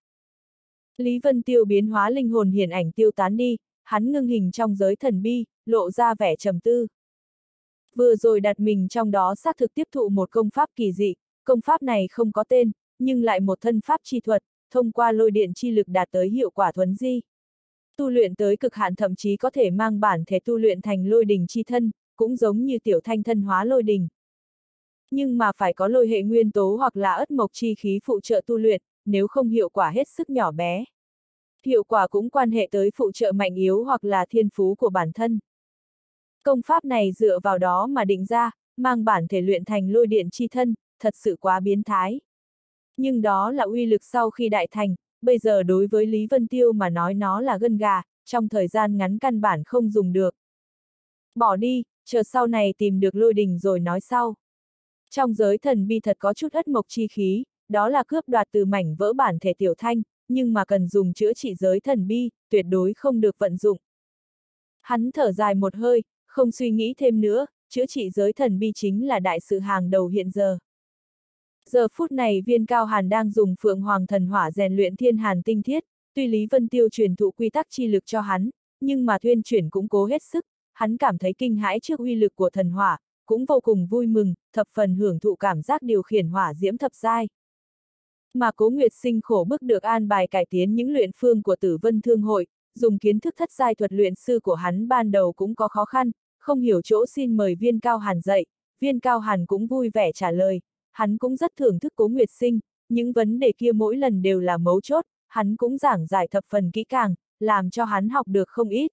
Lý Vân Tiêu biến hóa linh hồn hiển ảnh tiêu tán đi, hắn ngưng hình trong giới thần bi, lộ ra vẻ trầm tư. Vừa rồi đặt mình trong đó xác thực tiếp thụ một công pháp kỳ dị, công pháp này không có tên, nhưng lại một thân pháp chi thuật, thông qua lôi điện chi lực đạt tới hiệu quả thuấn di. Tu luyện tới cực hạn thậm chí có thể mang bản thể tu luyện thành lôi đình chi thân, cũng giống như Tiểu Thanh thân hóa lôi đình. Nhưng mà phải có lôi hệ nguyên tố hoặc là ất mộc chi khí phụ trợ tu luyện, nếu không hiệu quả hết sức nhỏ bé. Hiệu quả cũng quan hệ tới phụ trợ mạnh yếu hoặc là thiên phú của bản thân. Công pháp này dựa vào đó mà định ra, mang bản thể luyện thành lôi điện chi thân, thật sự quá biến thái. Nhưng đó là uy lực sau khi đại thành, bây giờ đối với Lý Vân Tiêu mà nói nó là gân gà, trong thời gian ngắn căn bản không dùng được. Bỏ đi, chờ sau này tìm được lôi đình rồi nói sau. Trong giới thần bi thật có chút ất mộc chi khí, đó là cướp đoạt từ mảnh vỡ bản thể Tiểu Thanh, nhưng mà cần dùng chữa trị giới thần bi, tuyệt đối không được vận dụng. Hắn thở dài một hơi, không suy nghĩ thêm nữa, chữa trị giới thần bi chính là đại sự hàng đầu hiện giờ. Giờ phút này Viên Cao Hàn đang dùng Phượng Hoàng thần hỏa rèn luyện Thiên Hàn tinh thiết, tuy Lý Vân Tiêu truyền thụ quy tắc chi lực cho hắn, nhưng mà Thuyên chuyển cũng cố hết sức, hắn cảm thấy kinh hãi trước uy lực của thần hỏa, cũng vô cùng vui mừng, thập phần hưởng thụ cảm giác điều khiển hỏa diễm thập giai. Mà Cố Nguyệt Sinh khổ bức được an bài cải tiến những luyện phương của Tử Vân Thương hội, dùng kiến thức thất giai thuật luyện sư của hắn ban đầu cũng có khó khăn, không hiểu chỗ xin mời Viên Cao Hàn dạy, Viên Cao Hàn cũng vui vẻ trả lời, hắn cũng rất thưởng thức Cố Nguyệt Sinh, những vấn đề kia mỗi lần đều là mấu chốt, hắn cũng giảng giải thập phần kỹ càng, làm cho hắn học được không ít.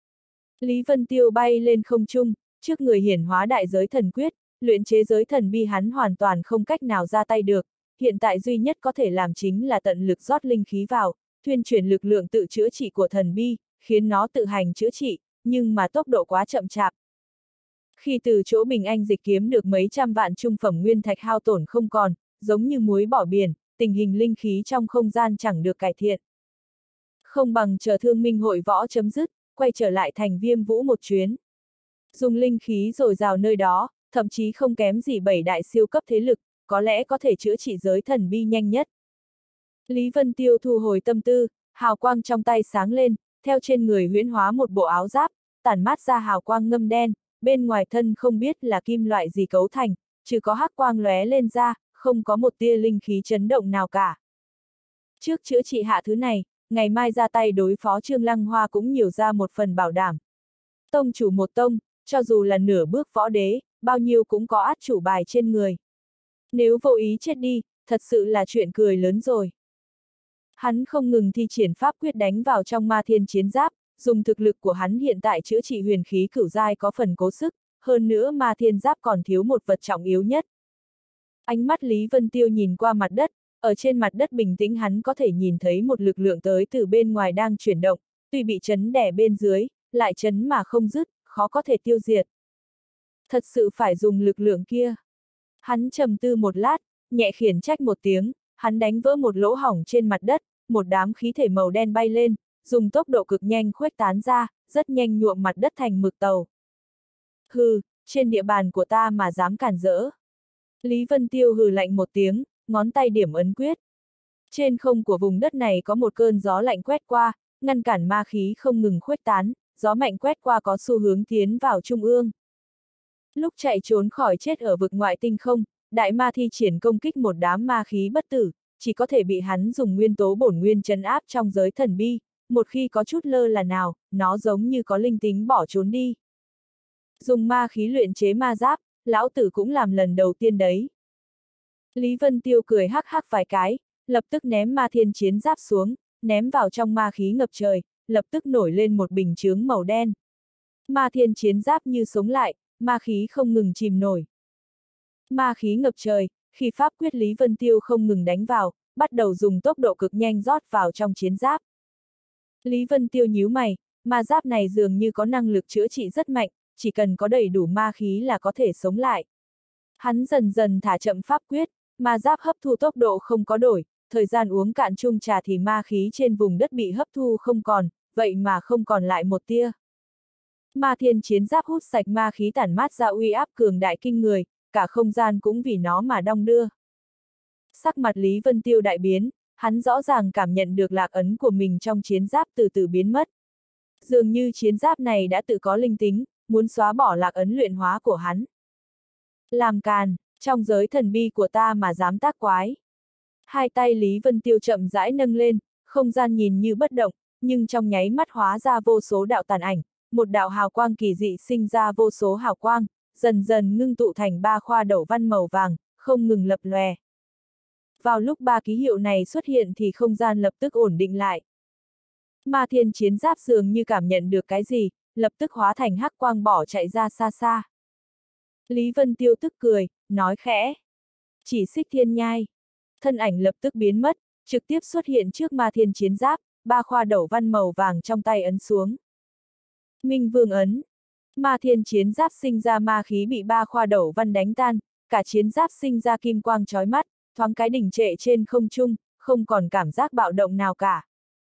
Lý Vân Tiêu bay lên không trung, trước người hiển hóa đại giới thần quyết, luyện chế giới thần bi hắn hoàn toàn không cách nào ra tay được, hiện tại duy nhất có thể làm chính là tận lực rót linh khí vào, thuyên chuyển lực lượng tự chữa trị của thần bi, khiến nó tự hành chữa trị, nhưng mà tốc độ quá chậm chạp. Khi từ chỗ Bình Anh Dịch kiếm được mấy trăm vạn trung phẩm nguyên thạch hao tổn không còn, giống như muối bỏ biển, tình hình linh khí trong không gian chẳng được cải thiện. Không bằng chờ Thương Minh hội võ chấm dứt, quay trở lại thành Viêm Vũ một chuyến. Dùng linh khí dồi dào nơi đó, thậm chí không kém gì 7 đại siêu cấp thế lực, có lẽ có thể chữa trị giới thần bi nhanh nhất. Lý Vân Tiêu thu hồi tâm tư, hào quang trong tay sáng lên, theo trên người huyễn hóa một bộ áo giáp, tản mát ra hào quang ngâm đen, bên ngoài thân không biết là kim loại gì cấu thành, trừ có hắc quang lóe lên ra, không có một tia linh khí chấn động nào cả. Trước chữa trị hạ thứ này, ngày mai ra tay đối phó Trương Lăng Hoa cũng nhiều ra một phần bảo đảm. Tông chủ một tông, cho dù là nửa bước võ đế, bao nhiêu cũng có át chủ bài trên người. Nếu vô ý chết đi, thật sự là chuyện cười lớn rồi. Hắn không ngừng thi triển pháp quyết đánh vào trong ma thiên chiến giáp, dùng thực lực của hắn hiện tại chữa trị huyền khí cửu giai có phần cố sức, hơn nữa ma thiên giáp còn thiếu một vật trọng yếu nhất. Ánh mắt Lý Vân Tiêu nhìn qua mặt đất, ở trên mặt đất bình tĩnh hắn có thể nhìn thấy một lực lượng tới từ bên ngoài đang chuyển động, tuy bị chấn đè bên dưới, lại chấn mà không dứt, khó có thể tiêu diệt. Thật sự phải dùng lực lượng kia. Hắn trầm tư một lát, nhẹ khiển trách một tiếng, hắn đánh vỡ một lỗ hổng trên mặt đất, một đám khí thể màu đen bay lên, dùng tốc độ cực nhanh khuếch tán ra, rất nhanh nhuộm mặt đất thành mực tàu. Hừ, trên địa bàn của ta mà dám cản rỡ. Lý Vân Tiêu hừ lạnh một tiếng, ngón tay điểm ấn quyết. Trên không của vùng đất này có một cơn gió lạnh quét qua, ngăn cản ma khí không ngừng khuếch tán, gió mạnh quét qua có xu hướng tiến vào trung ương. Lúc chạy trốn khỏi chết ở vực ngoại tinh không, đại ma thi triển công kích một đám ma khí bất tử, chỉ có thể bị hắn dùng nguyên tố bổn nguyên trấn áp trong giới thần bi, một khi có chút lơ là nào, nó giống như có linh tính bỏ trốn đi. Dùng ma khí luyện chế ma giáp, lão tử cũng làm lần đầu tiên đấy. Lý Vân Tiêu cười hắc hắc vài cái, lập tức ném ma thiên chiến giáp xuống, ném vào trong ma khí ngập trời, lập tức nổi lên một bình chướng màu đen. Ma thiên chiến giáp như sống lại, ma khí không ngừng chìm nổi. Ma khí ngập trời, khi pháp quyết Lý Vân Tiêu không ngừng đánh vào, bắt đầu dùng tốc độ cực nhanh rót vào trong chiến giáp. Lý Vân Tiêu nhíu mày, ma giáp này dường như có năng lực chữa trị rất mạnh, chỉ cần có đầy đủ ma khí là có thể sống lại. Hắn dần dần thả chậm pháp quyết, ma giáp hấp thu tốc độ không có đổi, thời gian uống cạn chung trà thì ma khí trên vùng đất bị hấp thu không còn, vậy mà không còn lại một tia. Ma thiên chiến giáp hút sạch ma khí tản mát ra uy áp cường đại kinh người, cả không gian cũng vì nó mà đong đưa. Sắc mặt Lý Vân Tiêu đại biến, hắn rõ ràng cảm nhận được lạc ấn của mình trong chiến giáp từ từ biến mất. Dường như chiến giáp này đã tự có linh tính, muốn xóa bỏ lạc ấn luyện hóa của hắn. Làm càn, trong giới thần bi của ta mà dám tác quái. Hai tay Lý Vân Tiêu chậm rãi nâng lên, không gian nhìn như bất động, nhưng trong nháy mắt hóa ra vô số đạo tàn ảnh, một đạo hào quang kỳ dị sinh ra vô số hào quang, dần dần ngưng tụ thành 3 khoa đẩu văn màu vàng, không ngừng lập lòe. Vào lúc 3 ký hiệu này xuất hiện thì không gian lập tức ổn định lại. Ma thiên chiến giáp dường như cảm nhận được cái gì, lập tức hóa thành hắc quang bỏ chạy ra xa xa. Lý Vân Tiêu tức cười, nói khẽ. Chỉ xích thiên nhai. Thân ảnh lập tức biến mất, trực tiếp xuất hiện trước ma thiên chiến giáp, 3 khoa đẩu văn màu vàng trong tay ấn xuống. Minh Vương ấn. Ma thiên chiến giáp sinh ra ma khí bị 3 khoa đẩu văn đánh tan, cả chiến giáp sinh ra kim quang chói mắt, thoáng cái đỉnh trệ trên không trung, không còn cảm giác bạo động nào cả.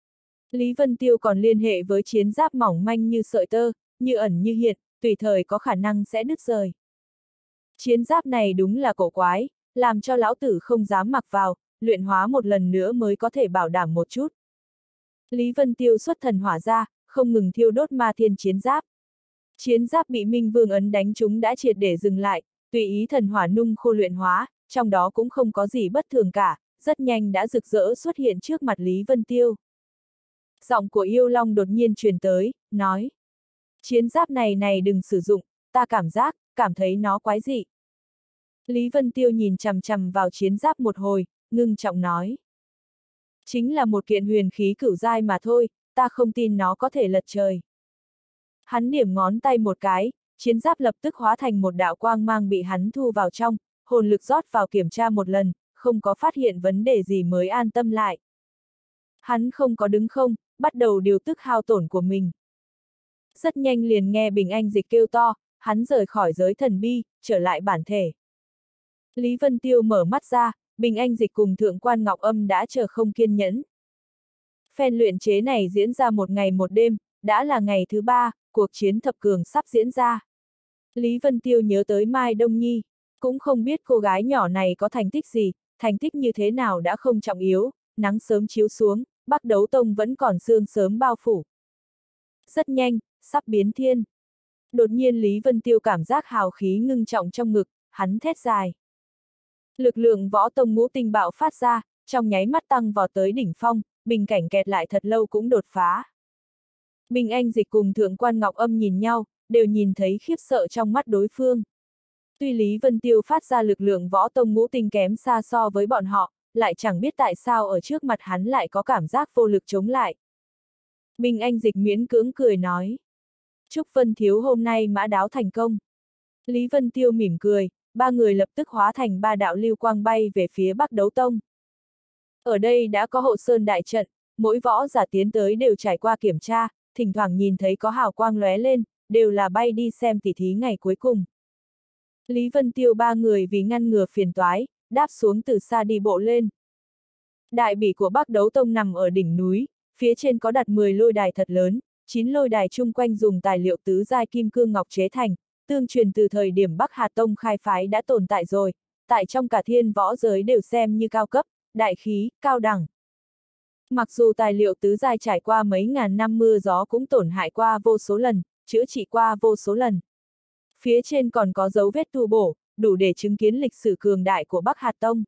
Lý Vân Tiêu còn liên hệ với chiến giáp mỏng manh như sợi tơ, như ẩn như hiện, tùy thời có khả năng sẽ đứt rời. Chiến giáp này đúng là cổ quái, làm cho lão tử không dám mặc vào, luyện hóa một lần nữa mới có thể bảo đảm một chút. Lý Vân Tiêu xuất thần hỏa ra, không ngừng thiêu đốt ma thiên chiến giáp. Chiến giáp bị Minh Vương ấn đánh trúng đã triệt để dừng lại, tùy ý thần hỏa nung khô luyện hóa, trong đó cũng không có gì bất thường cả, rất nhanh đã rực rỡ xuất hiện trước mặt Lý Vân Tiêu. Giọng của yêu long đột nhiên truyền tới, nói. Chiến giáp này đừng sử dụng, ta cảm thấy nó quái dị. Lý Vân Tiêu nhìn chằm chằm vào chiến giáp một hồi, ngưng trọng nói. Chính là một kiện huyền khí cửu giai mà thôi, ta không tin nó có thể lật trời. Hắn điểm ngón tay một cái, chiến giáp lập tức hóa thành một đạo quang mang bị hắn thu vào trong, hồn lực rót vào kiểm tra một lần, không có phát hiện vấn đề gì mới an tâm lại. Hắn không có đứng không, bắt đầu điều tức hao tổn của mình. Rất nhanh liền nghe Bình Anh Dịch kêu to, hắn rời khỏi giới thần bi, trở lại bản thể. Lý Vân Tiêu mở mắt ra, Bình Anh Dịch cùng Thượng quan Ngọc Âm đã chờ không kiên nhẫn. Phen luyện chế này diễn ra một ngày một đêm, đã là ngày thứ 3, cuộc chiến thập cường sắp diễn ra. Lý Vân Tiêu nhớ tới Mai Đông Nhi, cũng không biết cô gái nhỏ này có thành tích gì, thành tích như thế nào đã không trọng yếu, nắng sớm chiếu xuống, Bắc Đấu Tông vẫn còn sương sớm bao phủ. Rất nhanh, sắp biến thiên. Đột nhiên Lý Vân Tiêu cảm giác hào khí ngưng trọng trong ngực, hắn thét dài. Lực lượng võ tông ngũ tinh bạo phát ra, trong nháy mắt tăng vào tới đỉnh phong, bình cảnh kẹt lại thật lâu cũng đột phá. Bình Anh Dịch cùng Thượng quan Ngọc Âm nhìn nhau, đều nhìn thấy khiếp sợ trong mắt đối phương. Tuy Lý Vân Tiêu phát ra lực lượng võ tông ngũ tinh kém xa so với bọn họ, lại chẳng biết tại sao ở trước mặt hắn lại có cảm giác vô lực chống lại. Bình Anh Dịch miễn cưỡng cười nói. Chúc Vân Thiếu hôm nay mã đáo thành công. Lý Vân Tiêu mỉm cười, ba người lập tức hóa thành ba đạo lưu quang bay về phía Bắc Đấu Tông. Ở đây đã có hộ sơn đại trận, mỗi võ giả tiến tới đều trải qua kiểm tra, thỉnh thoảng nhìn thấy có hào quang lóe lên, đều là bay đi xem tỉ thí ngày cuối cùng. Lý Vân Tiêu ba người vì ngăn ngừa phiền toái, đáp xuống từ xa đi bộ lên. Đại bỉ của Bắc Đấu Tông nằm ở đỉnh núi, phía trên có đặt 10 lôi đài thật lớn, 9 lôi đài chung quanh dùng tài liệu tứ giai kim cương ngọc chế thành, tương truyền từ thời điểm Bắc Hà Tông khai phái đã tồn tại rồi, tại trong cả thiên võ giới đều xem như cao cấp, đại khí, cao đẳng. Mặc dù tài liệu tứ giai trải qua mấy ngàn năm mưa gió cũng tổn hại qua vô số lần, chữa trị qua vô số lần. Phía trên còn có dấu vết tu bổ, đủ để chứng kiến lịch sử cường đại của Bắc Hà Tông.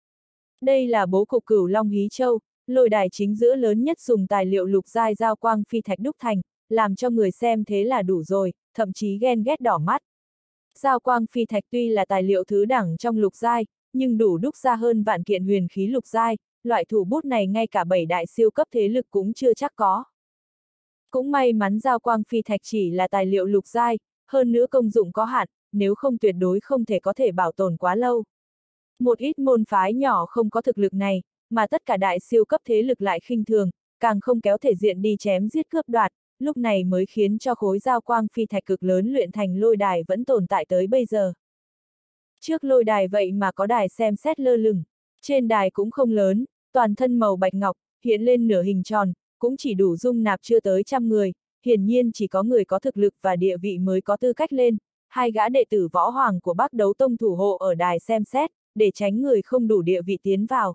Đây là bố cục Cửu Long Hí Châu, lôi đài chính giữa lớn nhất dùng tài liệu lục giai giao quang phi thạch đúc thành, làm cho người xem thế là đủ rồi, thậm chí ghen ghét đỏ mắt. Giao quang phi thạch tuy là tài liệu thứ đẳng trong lục giai, nhưng đủ đúc ra hơn vạn kiện huyền khí lục giai, loại thủ bút này ngay cả 7 đại siêu cấp thế lực cũng chưa chắc có. Cũng may mắn giao quang phi thạch chỉ là tài liệu lục giai, hơn nữa công dụng có hạn, nếu không tuyệt đối không thể có thể bảo tồn quá lâu. Một ít môn phái nhỏ không có thực lực này, mà tất cả đại siêu cấp thế lực lại khinh thường, càng không kéo thể diện đi chém giết cướp đoạt, lúc này mới khiến cho khối giao quang phi thạch cực lớn luyện thành lôi đài vẫn tồn tại tới bây giờ. Trước lôi đài vậy mà có đài xem xét lơ lửng, trên đài cũng không lớn, toàn thân màu bạch ngọc, hiện lên nửa hình tròn, cũng chỉ đủ dung nạp chưa tới 100 người, hiển nhiên chỉ có người có thực lực và địa vị mới có tư cách lên. Hai gã đệ tử võ hoàng của Bắc Đấu Tông thủ hộ ở đài xem xét, để tránh người không đủ địa vị tiến vào.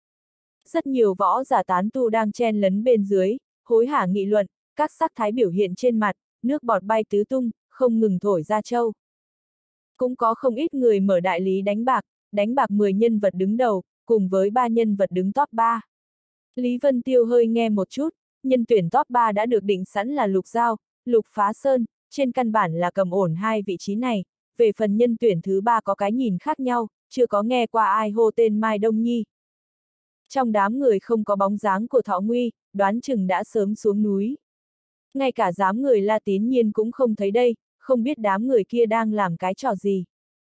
Rất nhiều võ giả tán tu đang chen lấn bên dưới, hối hả nghị luận, các sắc thái biểu hiện trên mặt, nước bọt bay tứ tung, không ngừng thổi ra châu. Cũng có không ít người mở đại lý đánh bạc 10 nhân vật đứng đầu, cùng với 3 nhân vật đứng top 3. Lý Vân Tiêu hơi nghe một chút, nhân tuyển top 3 đã được định sẵn là Lục Giao, Lục Phá Sơn, trên căn bản là cầm ổn hai vị trí này, về phần nhân tuyển thứ 3 có cái nhìn khác nhau, chưa có nghe qua ai hô tên Mai Đông Nhi. Trong đám người không có bóng dáng của Thọ Nguy, đoán chừng đã sớm xuống núi. Ngay cả đám người La Tín Nhiên cũng không thấy đây, không biết đám người kia đang làm cái trò gì.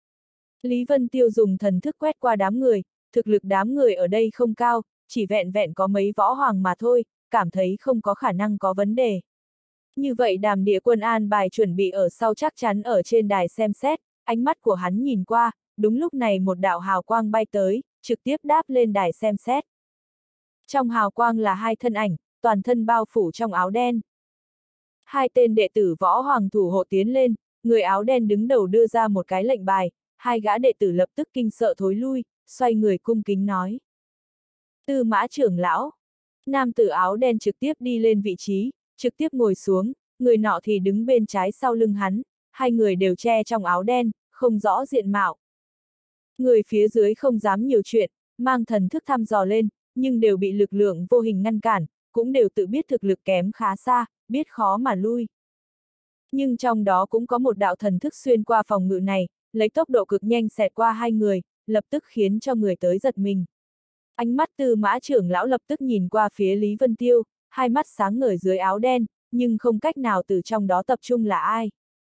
Lý Vân Tiêu dùng thần thức quét qua đám người, thực lực đám người ở đây không cao, chỉ vẹn vẹn có mấy võ hoàng mà thôi, cảm thấy không có khả năng có vấn đề. Như vậy Đàm Địa Quân an bài chuẩn bị ở sau chắc chắn ở trên đài xem xét, ánh mắt của hắn nhìn qua, đúng lúc này một đạo hào quang bay tới, trực tiếp đáp lên đài xem xét. Trong hào quang là hai thân ảnh, toàn thân bao phủ trong áo đen. Hai tên đệ tử võ hoàng thủ hộ tiến lên, người áo đen đứng đầu đưa ra một cái lệnh bài, hai gã đệ tử lập tức kinh sợ thối lui, xoay người cung kính nói. Tư Mã trưởng lão. Nam tử áo đen trực tiếp đi lên vị trí, trực tiếp ngồi xuống, người nọ thì đứng bên trái sau lưng hắn, hai người đều che trong áo đen, không rõ diện mạo. Người phía dưới không dám nhiều chuyện, mang thần thức thăm dò lên, nhưng đều bị lực lượng vô hình ngăn cản, cũng đều tự biết thực lực kém khá xa, biết khó mà lui. Nhưng trong đó cũng có một đạo thần thức xuyên qua phòng ngự này, lấy tốc độ cực nhanh xẹt qua hai người, lập tức khiến cho người tới giật mình. Ánh mắt Tư Mã trưởng lão lập tức nhìn qua phía Lý Vân Tiêu, hai mắt sáng ngời dưới áo đen, nhưng không cách nào từ trong đó tập trung là ai.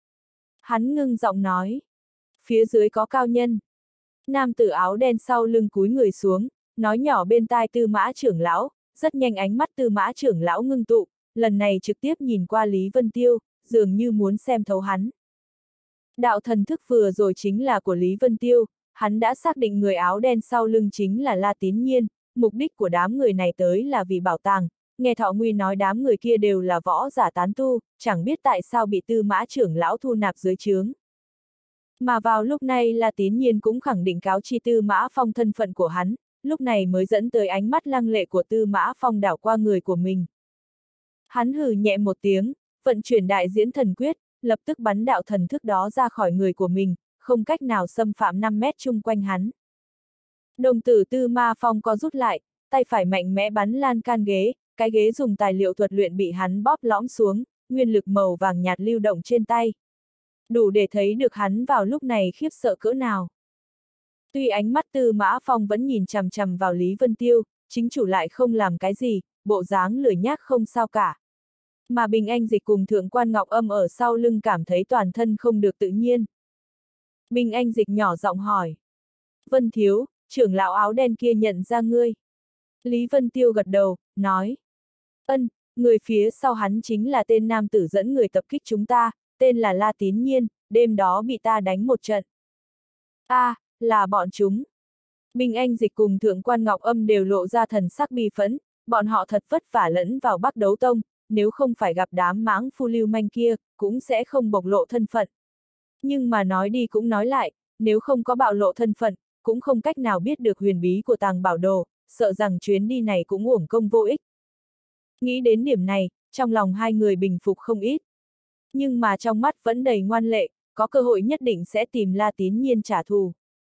Hắn ngưng giọng nói. Phía dưới có cao nhân. Nam tử áo đen sau lưng cúi người xuống, nói nhỏ bên tai Tư Mã trưởng lão, rất nhanh ánh mắt Tư Mã trưởng lão ngưng tụ, lần này trực tiếp nhìn qua Lý Vân Tiêu, dường như muốn xem thấu hắn. Đạo thần thức vừa rồi chính là của Lý Vân Tiêu, hắn đã xác định người áo đen sau lưng chính là La Tín Nhiên, mục đích của đám người này tới là vì bảo tàng, nghe Thọ Nguy nói đám người kia đều là võ giả tán tu, chẳng biết tại sao bị Tư Mã trưởng lão thu nạp dưới trướng. Mà vào lúc này La Tín Nhiên cũng khẳng định cáo chi Tư Mã Phong thân phận của hắn, lúc này mới dẫn tới ánh mắt lăng lệ của Tư Mã Phong đảo qua người của mình. Hắn hừ nhẹ một tiếng, vận chuyển đại diễn thần quyết, lập tức bắn đạo thần thức đó ra khỏi người của mình, không cách nào xâm phạm 5 mét chung quanh hắn. Đồng tử Tư Mã Phong co rút lại, tay phải mạnh mẽ bắn lan can ghế, cái ghế dùng tài liệu thuật luyện bị hắn bóp lõm xuống, nguyên lực màu vàng nhạt lưu động trên tay. Đủ để thấy được hắn vào lúc này khiếp sợ cỡ nào. Tuy ánh mắt Tư Mã Phong vẫn nhìn chằm chằm vào Lý Vân Tiêu, chính chủ lại không làm cái gì, bộ dáng lười nhác không sao cả. Mà Bình Anh Dịch cùng Thượng quan Ngọc Âm ở sau lưng cảm thấy toàn thân không được tự nhiên. Bình Anh Dịch nhỏ giọng hỏi. Vân Thiếu, trưởng lão áo đen kia nhận ra ngươi. Lý Vân Tiêu gật đầu, nói. Ân, người phía sau hắn chính là tên nam tử dẫn người tập kích chúng ta, tên là La Tín Nhiên, đêm đó bị ta đánh một trận. Là bọn chúng. Bình Anh Dịch cùng Thượng quan Ngọc Âm đều lộ ra thần sắc bi phẫn, bọn họ thật vất vả lẫn vào Bắc Đấu Tông, nếu không phải gặp đám mãng phu lưu manh kia, cũng sẽ không bộc lộ thân phận. Nhưng mà nói đi cũng nói lại, nếu không có bạo lộ thân phận, cũng không cách nào biết được huyền bí của tàng bảo đồ, sợ rằng chuyến đi này cũng uổng công vô ích. Nghĩ đến điểm này, trong lòng hai người bình phục không ít. Nhưng mà trong mắt vẫn đầy ngoan lệ, có cơ hội nhất định sẽ tìm La Tín Nhiên trả thù.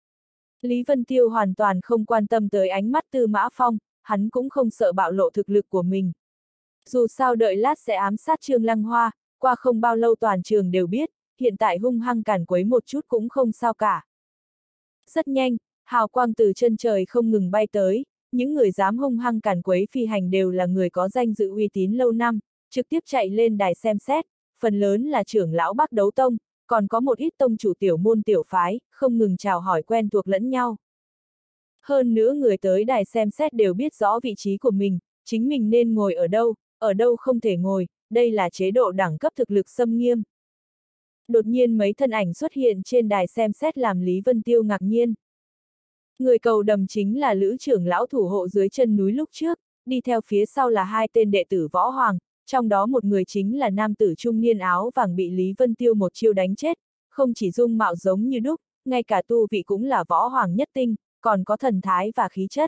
Lý Vân Tiêu hoàn toàn không quan tâm tới ánh mắt Tư Mã Phong, hắn cũng không sợ bạo lộ thực lực của mình. Dù sao đợi lát sẽ ám sát Trương Lăng Hoa, qua không bao lâu toàn trường đều biết, hiện tại hung hăng càn quấy một chút cũng không sao cả. Rất nhanh, hào quang từ chân trời không ngừng bay tới, những người dám hung hăng càn quấy phi hành đều là người có danh dự uy tín lâu năm, trực tiếp chạy lên đài xem xét, phần lớn là trưởng lão Bắc Đấu Tông, còn có một ít tông chủ tiểu môn tiểu phái, không ngừng chào hỏi quen thuộc lẫn nhau. Hơn nữa người tới đài xem xét đều biết rõ vị trí của mình, chính mình nên ngồi ở đâu không thể ngồi, đây là chế độ đẳng cấp thực lực xâm nghiêm. Đột nhiên mấy thân ảnh xuất hiện trên đài xem xét làm Lý Vân Tiêu ngạc nhiên. Người cầu đầm chính là Lữ trưởng lão thủ hộ dưới chân núi lúc trước, đi theo phía sau là hai tên đệ tử võ hoàng, trong đó một người chính là nam tử trung niên áo vàng bị Lý Vân Tiêu một chiêu đánh chết, không chỉ dung mạo giống như đúc, ngay cả tu vị cũng là võ hoàng nhất tinh, còn có thần thái và khí chất.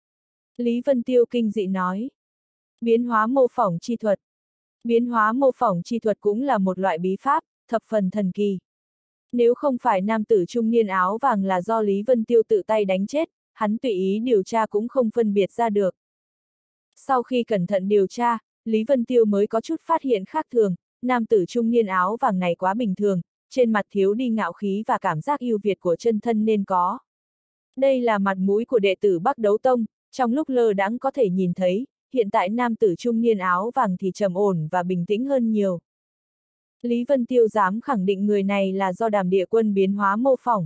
Lý Vân Tiêu kinh dị nói. Biến hóa mô phỏng chi thuật. Biến hóa mô phỏng chi thuật cũng là một loại bí pháp, thập phần thần kỳ. Nếu không phải nam tử trung niên áo vàng là do Lý Vân Tiêu tự tay đánh chết, hắn tùy ý điều tra cũng không phân biệt ra được. Sau khi cẩn thận điều tra, Lý Vân Tiêu mới có chút phát hiện khác thường, nam tử trung niên áo vàng này quá bình thường, trên mặt thiếu đi ngạo khí và cảm giác ưu việt của chân thân nên có. Đây là mặt mũi của đệ tử Bắc Đấu Tông, trong lúc lơ đãng có thể nhìn thấy, hiện tại nam tử trung niên áo vàng thì trầm ổn và bình tĩnh hơn nhiều. Lý Vân Tiêu dám khẳng định người này là do Đàm Địa Quân biến hóa mô phỏng.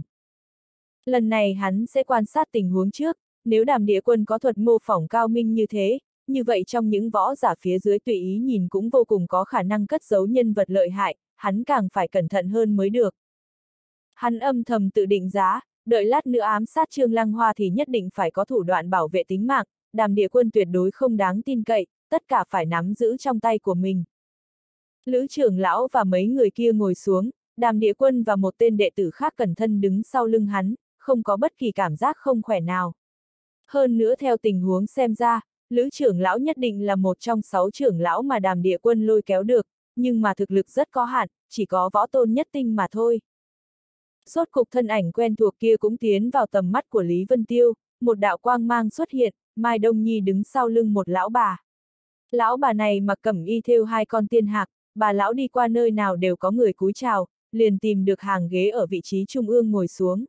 Lần này hắn sẽ quan sát tình huống trước, nếu Đàm Địa Quân có thuật mô phỏng cao minh như thế, như vậy trong những võ giả phía dưới tùy ý nhìn cũng vô cùng có khả năng cất giấu nhân vật lợi hại, hắn càng phải cẩn thận hơn mới được. Hắn âm thầm tự định giá, đợi lát nữa ám sát Trương Lăng Hoa thì nhất định phải có thủ đoạn bảo vệ tính mạng, Đàm Địa Quân tuyệt đối không đáng tin cậy, tất cả phải nắm giữ trong tay của mình. Lữ trưởng lão và mấy người kia ngồi xuống, Đàm Địa Quân và một tên đệ tử khác cẩn thân đứng sau lưng hắn, không có bất kỳ cảm giác không khỏe nào. Hơn nữa theo tình huống xem ra, Lữ trưởng lão nhất định là một trong 6 trưởng lão mà Đàm Địa Quân lôi kéo được, nhưng mà thực lực rất có hạn, chỉ có võ tôn nhất tinh mà thôi. Rốt cục thân ảnh quen thuộc kia cũng tiến vào tầm mắt của Lý Vân Tiêu, một đạo quang mang xuất hiện, Mai Đông Nhi đứng sau lưng một lão bà. Lão bà này mặc cẩm y thêu 2 con tiên hạc, bà lão đi qua nơi nào đều có người cúi chào, liền tìm được hàng ghế ở vị trí trung ương ngồi xuống.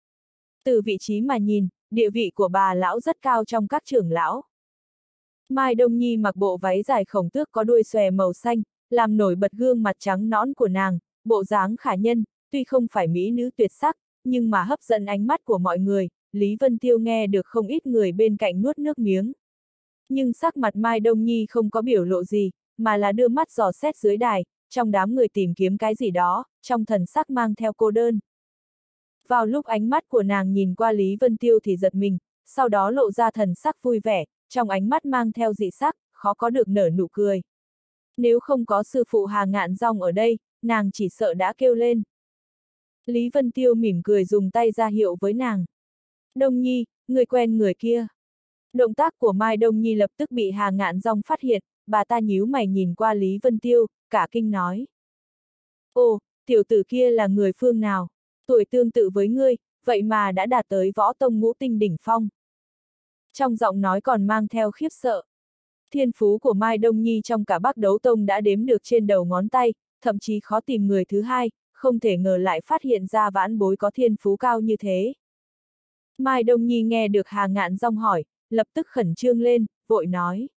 Từ vị trí mà nhìn, địa vị của bà lão rất cao trong các trưởng lão. Mai Đông Nhi mặc bộ váy dài khổng tước có đuôi xòe màu xanh, làm nổi bật gương mặt trắng nõn của nàng, bộ dáng khả nhân, tuy không phải mỹ nữ tuyệt sắc, nhưng mà hấp dẫn ánh mắt của mọi người, Lý Vân Tiêu nghe được không ít người bên cạnh nuốt nước miếng. Nhưng sắc mặt Mai Đông Nhi không có biểu lộ gì, mà là đưa mắt dò xét dưới đài, trong đám người tìm kiếm cái gì đó, trong thần sắc mang theo cô đơn. Vào lúc ánh mắt của nàng nhìn qua Lý Vân Tiêu thì giật mình, sau đó lộ ra thần sắc vui vẻ, trong ánh mắt mang theo dị sắc, khó có được nở nụ cười. Nếu không có sư phụ Hà Ngạn Dong ở đây, nàng chỉ sợ đã kêu lên. Lý Vân Tiêu mỉm cười dùng tay ra hiệu với nàng. Đông Nhi, người quen người kia. Động tác của Mai Đông Nhi lập tức bị Hà Ngạn Dong phát hiện, bà ta nhíu mày nhìn qua Lý Vân Tiêu, cả kinh nói. Ồ, tiểu tử kia là người phương nào? Tuổi tương tự với ngươi, vậy mà đã đạt tới võ tông ngũ tinh đỉnh phong. Trong giọng nói còn mang theo khiếp sợ. Thiên phú của Mai Đông Nhi trong cả Bắc Đấu Tông đã đếm được trên đầu ngón tay, thậm chí khó tìm người thứ hai, không thể ngờ lại phát hiện ra vãn bối có thiên phú cao như thế. Mai Đông Nhi nghe được Hà Ngạn Dong hỏi, lập tức khẩn trương lên, vội nói.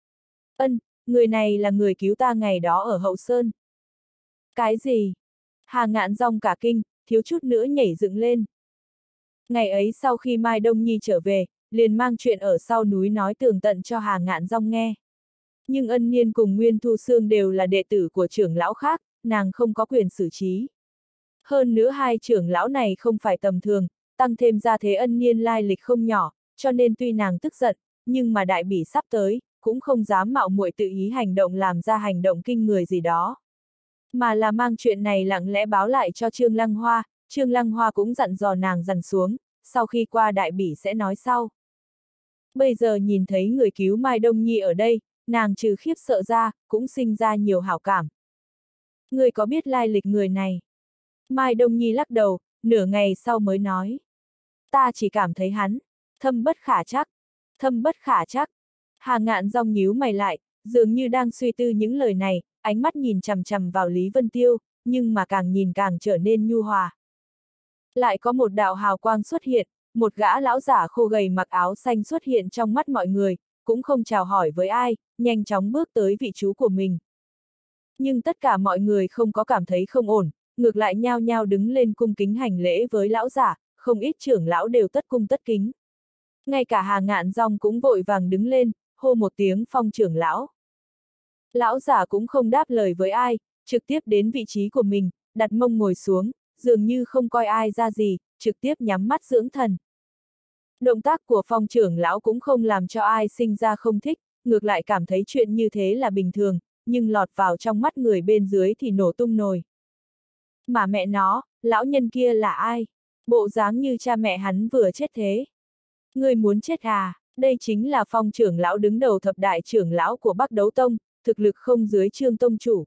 Ân, người này là người cứu ta ngày đó ở Hậu Sơn. Cái gì? Hà Ngạn Dong cả kinh, thiếu chút nữa nhảy dựng lên. Ngày ấy sau khi Mai Đông Nhi trở về, liền mang chuyện ở sau núi nói tường tận cho Hà Ngạn Dong nghe. Nhưng Ân Niên cùng Nguyên Thu Sương đều là đệ tử của trưởng lão khác, nàng không có quyền xử trí. Hơn nữa hai trưởng lão này không phải tầm thường, tăng thêm ra thế Ân Niên lai lịch không nhỏ, cho nên tuy nàng tức giận, nhưng mà đại bỉ sắp tới, cũng không dám mạo muội tự ý hành động làm ra hành động kinh người gì đó. Mà là mang chuyện này lặng lẽ báo lại cho Trương Lăng Hoa, Trương Lăng Hoa cũng dặn dò nàng dằn xuống, sau khi qua đại bỉ sẽ nói sau. Bây giờ nhìn thấy người cứu Mai Đông Nhi ở đây, nàng trừ khiếp sợ ra, cũng sinh ra nhiều hảo cảm. Người có biết lai lịch người này? Mai Đông Nhi lắc đầu, nửa ngày sau mới nói. Ta chỉ cảm thấy hắn, thâm bất khả trắc, thâm bất khả trắc. Hà Ngạn Dong nhíu mày lại, dường như đang suy tư những lời này, ánh mắt nhìn chằm chằm vào Lý Vân Tiêu, nhưng mà càng nhìn càng trở nên nhu hòa. Lại có một đạo hào quang xuất hiện, một gã lão giả khô gầy mặc áo xanh xuất hiện trong mắt mọi người, cũng không chào hỏi với ai, nhanh chóng bước tới vị trí của mình. Nhưng tất cả mọi người không có cảm thấy không ổn, ngược lại nhao nhao đứng lên cung kính hành lễ với lão giả, không ít trưởng lão đều tất cung tất kính. Ngay cả Hà Ngạn Dong cũng vội vàng đứng lên, hô một tiếng Phong trưởng lão. Lão giả cũng không đáp lời với ai, trực tiếp đến vị trí của mình, đặt mông ngồi xuống, dường như không coi ai ra gì, trực tiếp nhắm mắt dưỡng thần. Động tác của Phong trưởng lão cũng không làm cho ai sinh ra không thích, ngược lại cảm thấy chuyện như thế là bình thường, nhưng lọt vào trong mắt người bên dưới thì nổ tung nồi. Mà mẹ nó, lão nhân kia là ai? Bộ dáng như cha mẹ hắn vừa chết thế. Người muốn chết à? Đây chính là Phong trưởng lão đứng đầu thập đại trưởng lão của Bắc Đấu Tông, thực lực không dưới Trương tông chủ.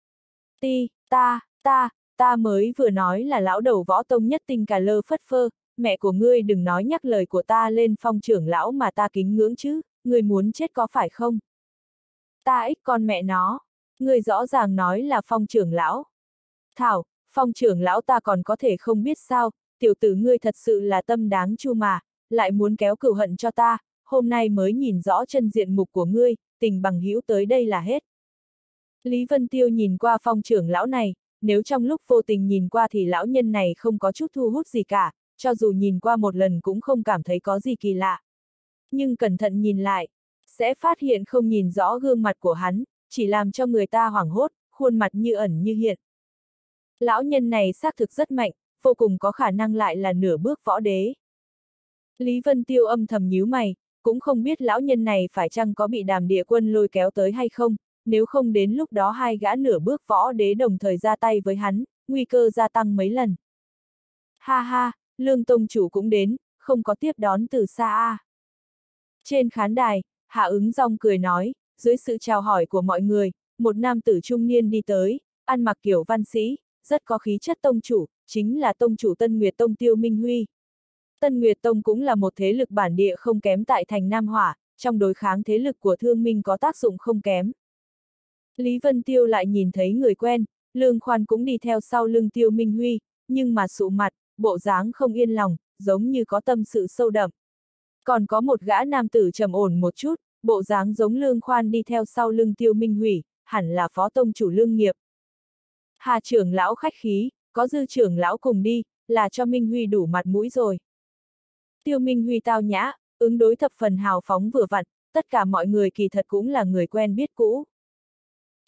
Ta mới vừa nói là lão đầu võ tông nhất tinh cà lơ phất phơ, mẹ của ngươi đừng nói nhắc lời của ta lên Phong trưởng lão mà ta kính ngưỡng chứ, ngươi muốn chết có phải không? Ta ích con mẹ nó, ngươi rõ ràng nói là Phong trưởng lão. Thảo, Phong trưởng lão ta còn có thể không biết sao, tiểu tử ngươi thật sự là tâm đáng chu mà, lại muốn kéo cửu hận cho ta, hôm nay mới nhìn rõ chân diện mục của ngươi, tình bằng hữu tới đây là hết. Lý Vân Tiêu nhìn qua Phong trưởng lão này, nếu trong lúc vô tình nhìn qua thì lão nhân này không có chút thu hút gì cả, cho dù nhìn qua một lần cũng không cảm thấy có gì kỳ lạ. Nhưng cẩn thận nhìn lại, sẽ phát hiện không nhìn rõ gương mặt của hắn, chỉ làm cho người ta hoảng hốt, khuôn mặt như ẩn như hiện. Lão nhân này xác thực rất mạnh, vô cùng có khả năng lại là nửa bước võ đế. Lý Vân Tiêu âm thầm nhíu mày, cũng không biết lão nhân này phải chăng có bị Đàm Địa Quân lôi kéo tới hay không, nếu không đến lúc đó hai gã nửa bước võ đế đồng thời ra tay với hắn, nguy cơ gia tăng mấy lần. Ha ha, Lương tông chủ cũng đến, không có tiếp đón từ xa à. Trên khán đài, Hạ Ứng Dong cười nói, dưới sự chào hỏi của mọi người, một nam tử trung niên đi tới, ăn mặc kiểu văn sĩ, rất có khí chất tông chủ, chính là tông chủ Tân Nguyệt Tông Tiêu Minh Huy. Tân Nguyệt Tông cũng là một thế lực bản địa không kém tại thành Nam Hỏa, trong đối kháng thế lực của Thương Minh có tác dụng không kém. Lý Vân Tiêu lại nhìn thấy người quen, Lương Khoan cũng đi theo sau lưng Tiêu Minh Huy, nhưng mà sụ mặt, bộ dáng không yên lòng, giống như có tâm sự sâu đậm. Còn có một gã nam tử trầm ổn một chút, bộ dáng giống Lương Khoan đi theo sau lưng Tiêu Minh Huy, hẳn là phó tông chủ Lương Nghiệp. Hà trưởng lão khách khí, có Dư trưởng lão cùng đi, là cho Minh Huy đủ mặt mũi rồi. Tiêu Minh Huy tao nhã, ứng đối thập phần hào phóng vừa vặn, tất cả mọi người kỳ thật cũng là người quen biết cũ.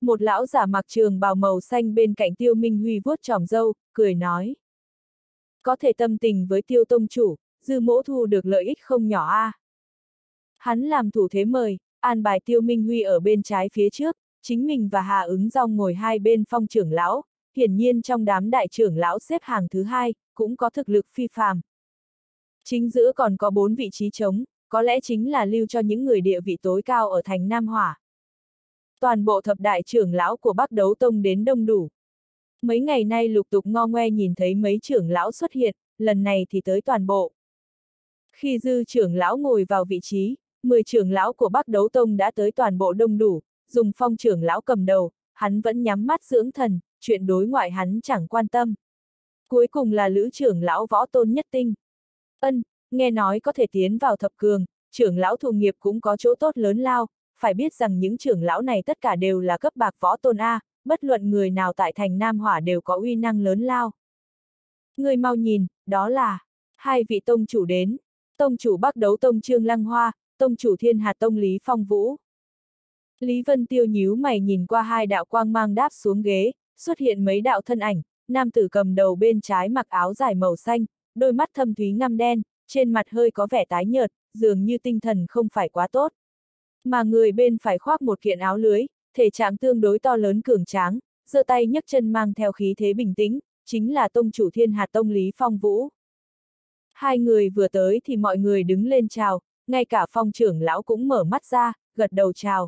Một lão giả mặc trường bào màu xanh bên cạnh Tiêu Minh Huy vuốt chòm râu, cười nói. Có thể tâm tình với Tiêu tông chủ, Dư Mỗ thu được lợi ích không nhỏ a. Hắn làm thủ thế mời, an bài Tiêu Minh Huy ở bên trái phía trước, chính mình và Hà Ứng Dong ngồi hai bên Phong trưởng lão, hiển nhiên trong đám đại trưởng lão xếp hàng thứ hai, cũng có thực lực phi phàm. Chính giữa còn có 4 vị trí trống, có lẽ chính là lưu cho những người địa vị tối cao ở thành Nam Hỏa. Toàn bộ thập đại trưởng lão của Bắc Đấu Tông đến đông đủ. Mấy ngày nay lục tục ngo ngoe nhìn thấy mấy trưởng lão xuất hiện, lần này thì tới toàn bộ. Khi Dư trưởng lão ngồi vào vị trí, 10 trưởng lão của Bắc Đấu Tông đã tới toàn bộ đông đủ, dùng Phong trưởng lão cầm đầu, hắn vẫn nhắm mắt dưỡng thần, chuyện đối ngoại hắn chẳng quan tâm. Cuối cùng là Lữ trưởng lão Võ Tôn Nhất Tinh. Nghe nói có thể tiến vào thập cường, trưởng lão thụ nghiệp cũng có chỗ tốt lớn lao, phải biết rằng những trưởng lão này tất cả đều là cấp bạc võ tôn A, bất luận người nào tại thành Nam Hỏa đều có uy năng lớn lao. Người mau nhìn, đó là hai vị tông chủ đến, tông chủ Bắc Đấu Tông Trương Lăng Hoa, tông chủ Thiên Hạt Tông Lý Phong Vũ. Lý Vân Tiêu nhíu mày nhìn qua hai đạo quang mang đáp xuống ghế, xuất hiện mấy đạo thân ảnh, nam tử cầm đầu bên trái mặc áo dài màu xanh, đôi mắt thâm thúy ngăm đen, trên mặt hơi có vẻ tái nhợt, dường như tinh thần không phải quá tốt. Mà người bên phải khoác một kiện áo lưới, thể trạng tương đối to lớn cường tráng, giơ tay nhấc chân mang theo khí thế bình tĩnh, chính là tông chủ Thiên Hạt Tông Lý Phong Vũ. Hai người vừa tới thì mọi người đứng lên chào, ngay cả Phong trưởng lão cũng mở mắt ra, gật đầu chào.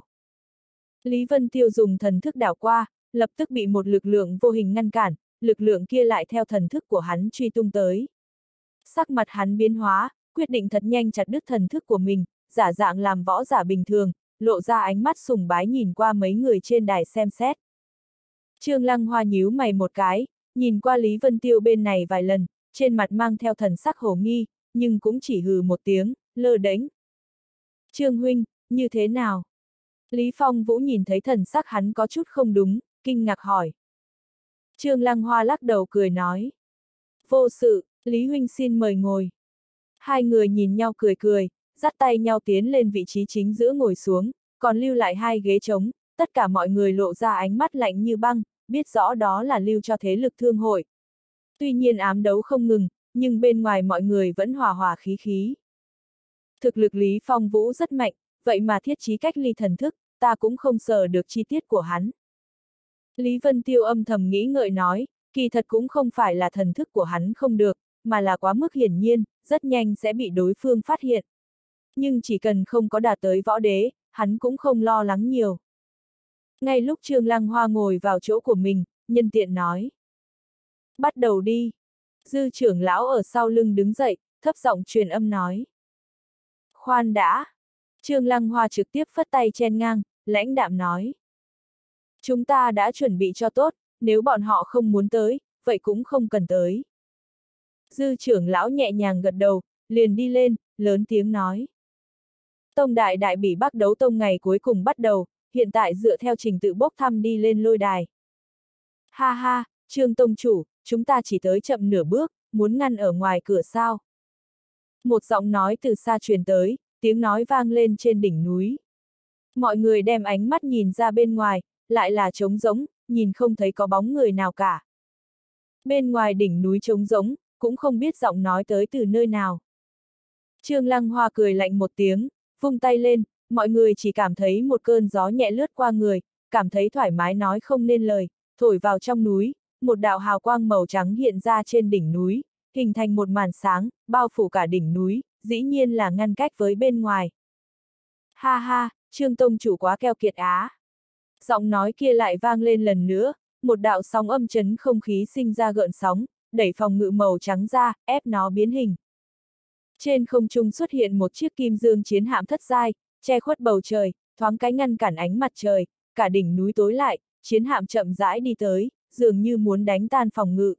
Lý Vân Tiêu dùng thần thức đảo qua, lập tức bị một lực lượng vô hình ngăn cản, lực lượng kia lại theo thần thức của hắn truy tung tới. Sắc mặt hắn biến hóa, quyết định thật nhanh chặt đứt thần thức của mình, giả dạng làm võ giả bình thường, lộ ra ánh mắt sùng bái nhìn qua mấy người trên đài xem xét. Trương Lăng Hoa nhíu mày một cái, nhìn qua Lý Vân Tiêu bên này vài lần, trên mặt mang theo thần sắc hồ nghi, nhưng cũng chỉ hừ một tiếng, lơ đễnh. Trương huynh, như thế nào? Lý Phong Vũ nhìn thấy thần sắc hắn có chút không đúng, kinh ngạc hỏi. Trương Lăng Hoa lắc đầu cười nói. Vô sự, Lý huynh xin mời ngồi. Hai người nhìn nhau cười cười, dắt tay nhau tiến lên vị trí chính giữa ngồi xuống, còn lưu lại hai ghế trống, tất cả mọi người lộ ra ánh mắt lạnh như băng, biết rõ đó là lưu cho thế lực thương hội. Tuy nhiên ám đấu không ngừng, nhưng bên ngoài mọi người vẫn hòa hòa khí khí. Thực lực Lý Phong Vũ rất mạnh, vậy mà thiết trí cách ly thần thức, ta cũng không sờ được chi tiết của hắn. Lý Vân Tiêu âm thầm nghĩ ngợi nói, kỳ thật cũng không phải là thần thức của hắn không được, mà là quá mức hiển nhiên, rất nhanh sẽ bị đối phương phát hiện. Nhưng chỉ cần không có đạt tới võ đế, hắn cũng không lo lắng nhiều. Ngay lúc Trương Lăng Hoa ngồi vào chỗ của mình, nhân tiện nói. Bắt đầu đi. Dư trưởng lão ở sau lưng đứng dậy, thấp giọng truyền âm nói. Khoan đã. Trương Lăng Hoa trực tiếp phất tay chen ngang, lãnh đạm nói. Chúng ta đã chuẩn bị cho tốt, nếu bọn họ không muốn tới, vậy cũng không cần tới. Dư trưởng lão nhẹ nhàng gật đầu, liền đi lên, lớn tiếng nói. Tông đại đại bỉ Bắc Đấu Tông ngày cuối cùng bắt đầu, hiện tại dựa theo trình tự bốc thăm đi lên lôi đài. Ha ha, Trương tông chủ, chúng ta chỉ tới chậm nửa bước, muốn ngăn ở ngoài cửa sao? Một giọng nói từ xa truyền tới, tiếng nói vang lên trên đỉnh núi. Mọi người đem ánh mắt nhìn ra bên ngoài, lại là trống rỗng, nhìn không thấy có bóng người nào cả. Bên ngoài đỉnh núi trống rỗng, cũng không biết giọng nói tới từ nơi nào. Trương Lăng Hoa cười lạnh một tiếng, vung tay lên, mọi người chỉ cảm thấy một cơn gió nhẹ lướt qua người, cảm thấy thoải mái nói không nên lời, thổi vào trong núi, một đạo hào quang màu trắng hiện ra trên đỉnh núi, hình thành một màn sáng, bao phủ cả đỉnh núi, dĩ nhiên là ngăn cách với bên ngoài. Ha ha, Trương tông chủ quá keo kiệt á. Giọng nói kia lại vang lên lần nữa, một đạo sóng âm chấn không khí sinh ra gợn sóng, đẩy phòng ngự màu trắng ra, ép nó biến hình. Trên không trung xuất hiện một chiếc kim dương chiến hạm thất giai, che khuất bầu trời, thoáng cái ngăn cản ánh mặt trời, cả đỉnh núi tối lại, chiến hạm chậm rãi đi tới, dường như muốn đánh tan phòng ngự.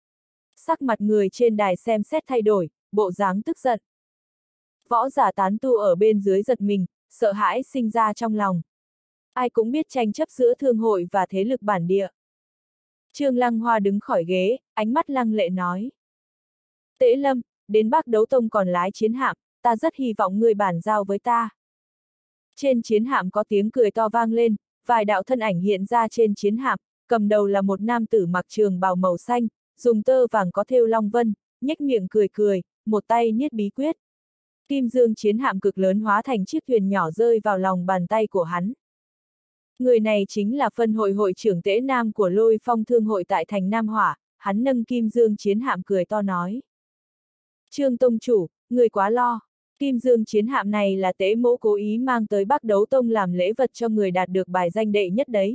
Sắc mặt người trên đài xem xét thay đổi, bộ dáng tức giận. Võ giả tán tu ở bên dưới giật mình, sợ hãi sinh ra trong lòng. Ai cũng biết tranh chấp giữa thương hội và thế lực bản địa. Trương Lăng Hoa đứng khỏi ghế, ánh mắt lăng lệ nói. Tễ Lâm, đến Bắc Đấu Tông còn lái chiến hạm, ta rất hy vọng ngươi bàn giao với ta. Trên chiến hạm có tiếng cười to vang lên, vài đạo thân ảnh hiện ra trên chiến hạm, cầm đầu là một nam tử mặc trường bào màu xanh, dùng tơ vàng có thêu long vân, nhếch miệng cười cười, một tay niết bí quyết. Kim dương chiến hạm cực lớn hóa thành chiếc thuyền nhỏ rơi vào lòng bàn tay của hắn. Người này chính là phân hội hội trưởng Tễ Nam của Lôi Phong Thương hội tại thành Nam Hỏa, hắn nâng kim dương chiến hạm cười to nói. Trương tông chủ, người quá lo. Kim dương chiến hạm này là Tễ mỗ cố ý mang tới Bắc Đấu Tông làm lễ vật cho người đạt được bài danh đệ nhất đấy.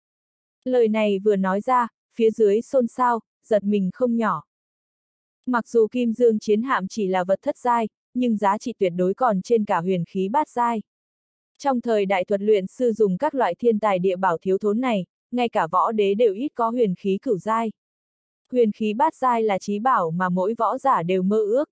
Lời này vừa nói ra, phía dưới xôn xao, giật mình không nhỏ. Mặc dù kim dương chiến hạm chỉ là vật thất giai, nhưng giá trị tuyệt đối còn trên cả huyền khí bát giai. Trong thời đại thuật luyện sư dùng các loại thiên tài địa bảo thiếu thốn này, ngay cả võ đế đều ít có huyền khí cửu giai. Huyền khí bát giai là chí bảo mà mỗi võ giả đều mơ ước.